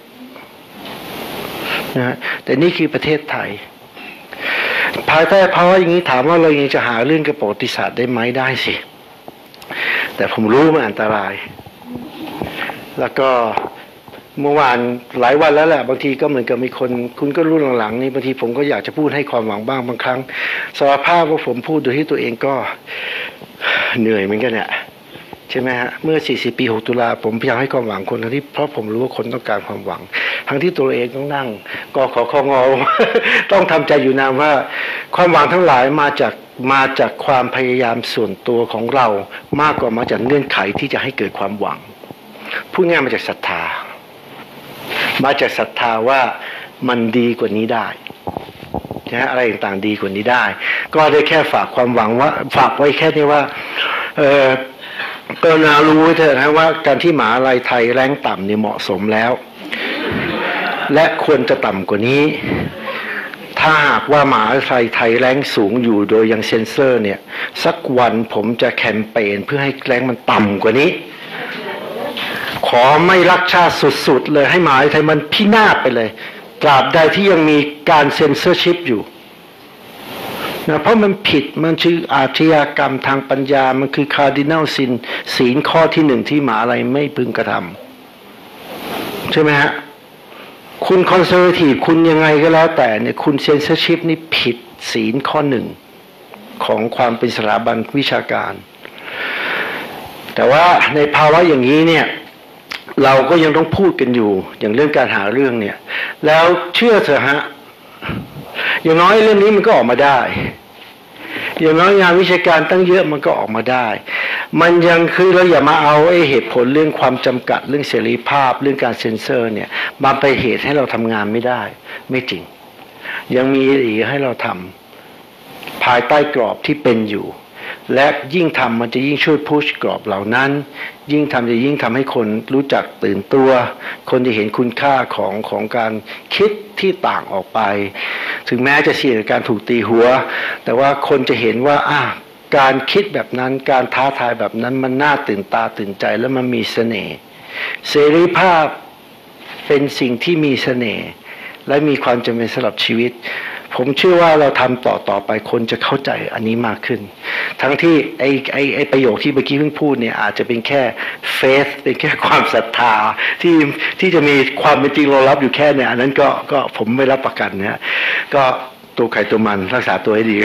นะแต่นี่คือประเทศไทยภายใต้ภาวะอย่างนี้ถามว่าเรายังจะหาเรื่องกับประวัติศาสตร์ได้ไหมได้สิแต่ผมรู้มันอันตรายแล้วก็เมื่อวานหลายวันแล้วแหละบางทีก็เหมือนกับมีคนคุณก็รู้หลังๆนี่บางทีผมก็อยากจะพูดให้ความหวังบ้างบางครั้งสารภาพว่าผมพูดโดยที่ตัวเองก็เหนื่อยเหมือนกันเนี่ยใช่ไหมฮะเมื่อสี่สิบปีหกตุลาผมพยายามให้ความหวังคนทั้งที่เพราะผมรู้ว่าคนต้องการความหวังทั้งที่ตัวเองต้องนั่งก็ขอของอ ต้องทำใจอยู่นานว่าความหวังทั้งหลายมาจากมาจากความพยายามส่วนตัวของเรามากกว่ามาจากเงื่อนไขที่จะให้เกิดความหวังพูดง่ายมาจากศรัทธามาจากศรัทธาว่ามันดีกว่านี้ได้นะอะไรต่างๆดีกว่านี้ได้ก็ได้แค่ฝากความหวังว่าฝากไว้แค่นี้ว่าเออก็นารู้ไว้เถอะนะว่าการที่มหาวิทยาลัยไทยแรงต่ำเนี่ยเหมาะสมแล้วและควรจะต่ำกว่านี้ถ้าหากว่ามหาวิทยาลัยไทยแรงสูงอยู่โดยยังเซ็นเซอร์เนี่ยสักวันผมจะแคมเปญเพื่อให้แรงมันต่ำกว่านี้ขอไม่รักชาติสุดๆเลยให้มหาวิทยาลัยมันพินาศไปเลยตราบใดที่ยังมีการเซ็นเซอร์ชิพอยู่นะเพราะมันผิดมันชื่ออาชญากรรมทางปัญญามันคือ cardinal sin ศีลข้อที่หนึ่งที่มหาอะไรไม่พึงกระทำใช่ไหมฮะคุณคอนเซอร์เวทีฟคุณยังไงก็แล้วแต่เนี่ยคุณเซนเซอร์ชิพนี่ผิดศีลข้อหนึ่งของความเป็นสถาบันวิชาการแต่ว่าในภาวะอย่างนี้เนี่ยเราก็ยังต้องพูดกันอยู่อย่างเรื่องการหาเรื่องเนี่ยแล้วเชื่อเถอะฮะอย่างน้อยเรื่องนี้มันก็ออกมาได้อย่างน้อยงานวิชาการตั้งเยอะมันก็ออกมาได้มันยังคือเราอย่ามาเอาไอ้เหตุผลเรื่องความจำกัดเรื่องเสรีภาพเรื่องการเซ็นเซอร์เนี่ยมาไปเหตุให้เราทำงานไม่ได้ไม่จริงยังมีอีกให้เราทำภายใต้กรอบที่เป็นอยู่และยิ่งทำมันจะยิ่งช่วยพุชกรอบเหล่านั้นยิ่งทำจะยิ่งทำให้คนรู้จักตื่นตัวคนจะเห็นคุณค่าของของการคิดที่ต่างออกไปถึงแม้จะเสี่ยงกับการถูกตีหัวแต่ว่าคนจะเห็นว่าอ่ะการคิดแบบนั้นการท้าทายแบบนั้นมันน่าตื่นตาตื่นใจและมันมีเสน่ห์เสรีภาพเป็นสิ่งที่มีเสน่ห์และมีความจำเป็นสำหรับชีวิตผมเชื่อว่าเราทำต่อต่อไปคนจะเข้าใจอันนี้มากขึ้นทั้งที่ไอ้ไอ้ไอ้ประโยคที่เมื่อกี้เพิ่งพูดเนี่ยอาจจะเป็นแค่เฟซเป็นแค่ความศรัทธาที่ที่จะมีความเป็นจริงรองรับอยู่แค่เนี่ยอันนั้นก็ก็ผมไม่รับประกันนะก็ตัวไข่ตัวมันรักษาตัวให้ดี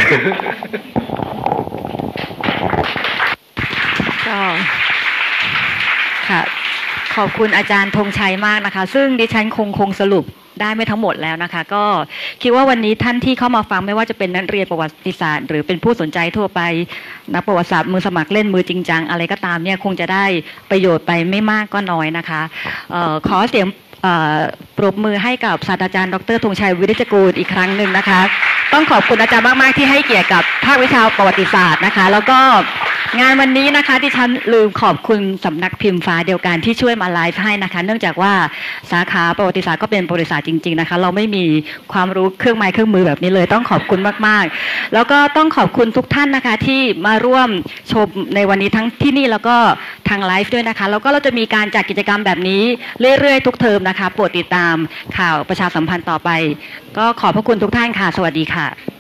ก็ค่ะขอบคุณอาจารย์ธงชัยมากนะคะซึ่งดิฉันคงคงสรุปได้ไม่ทั้งหมดแล้วนะคะก็คิดว่าวันนี้ท่านที่เข้ามาฟังไม่ว่าจะเป็นนักเรียนประวัติศาสตร์หรือเป็นผู้สนใจทั่วไปนักประวัติศาสตร์มือสมัครเล่นมือจริงจังอะไรก็ตามเนี่ยคงจะได้ประโยชน์ไปไม่มากก็น้อยนะคะเอ่อขอเสียงเอ่อปรบมือให้กับศาสตราจารย์ดรธงชัยวิริจกูลอีกครั้งหนึ่งนะคะต้องขอบคุณอาจารย์มากๆที่ให้เกียรติกับภาควิชาประวัติศาสตร์นะคะแล้วก็งานวันนี้นะคะที่ฉันลืมขอบคุณสำนักพิมพ์ฟ้าเดียวกันที่ช่วยมาไลฟ์ให้นะคะเนื่องจากว่าสาขาประวัติศาสตร์ก็เป็นประวัติศาสตร์จริงๆนะคะเราไม่มีความรู้เครื่องไม้เครื่องมือแบบนี้เลยต้องขอบคุณมากๆแล้วก็ต้องขอบคุณทุกท่านนะคะที่มาร่วมชมในวันนี้ทั้งที่นี่แล้วก็ทางไลฟ์ด้วยนะคะแล้วก็เราจะมีการจัดกิจกรรมแบบนี้เรื่อยๆทุกเทอมนะคะโปรดติดตามข่าวประชาสัมพันธ์ต่อไปก็ขอบพระคุณทุกท่านค่ะสวัสดีค่ะ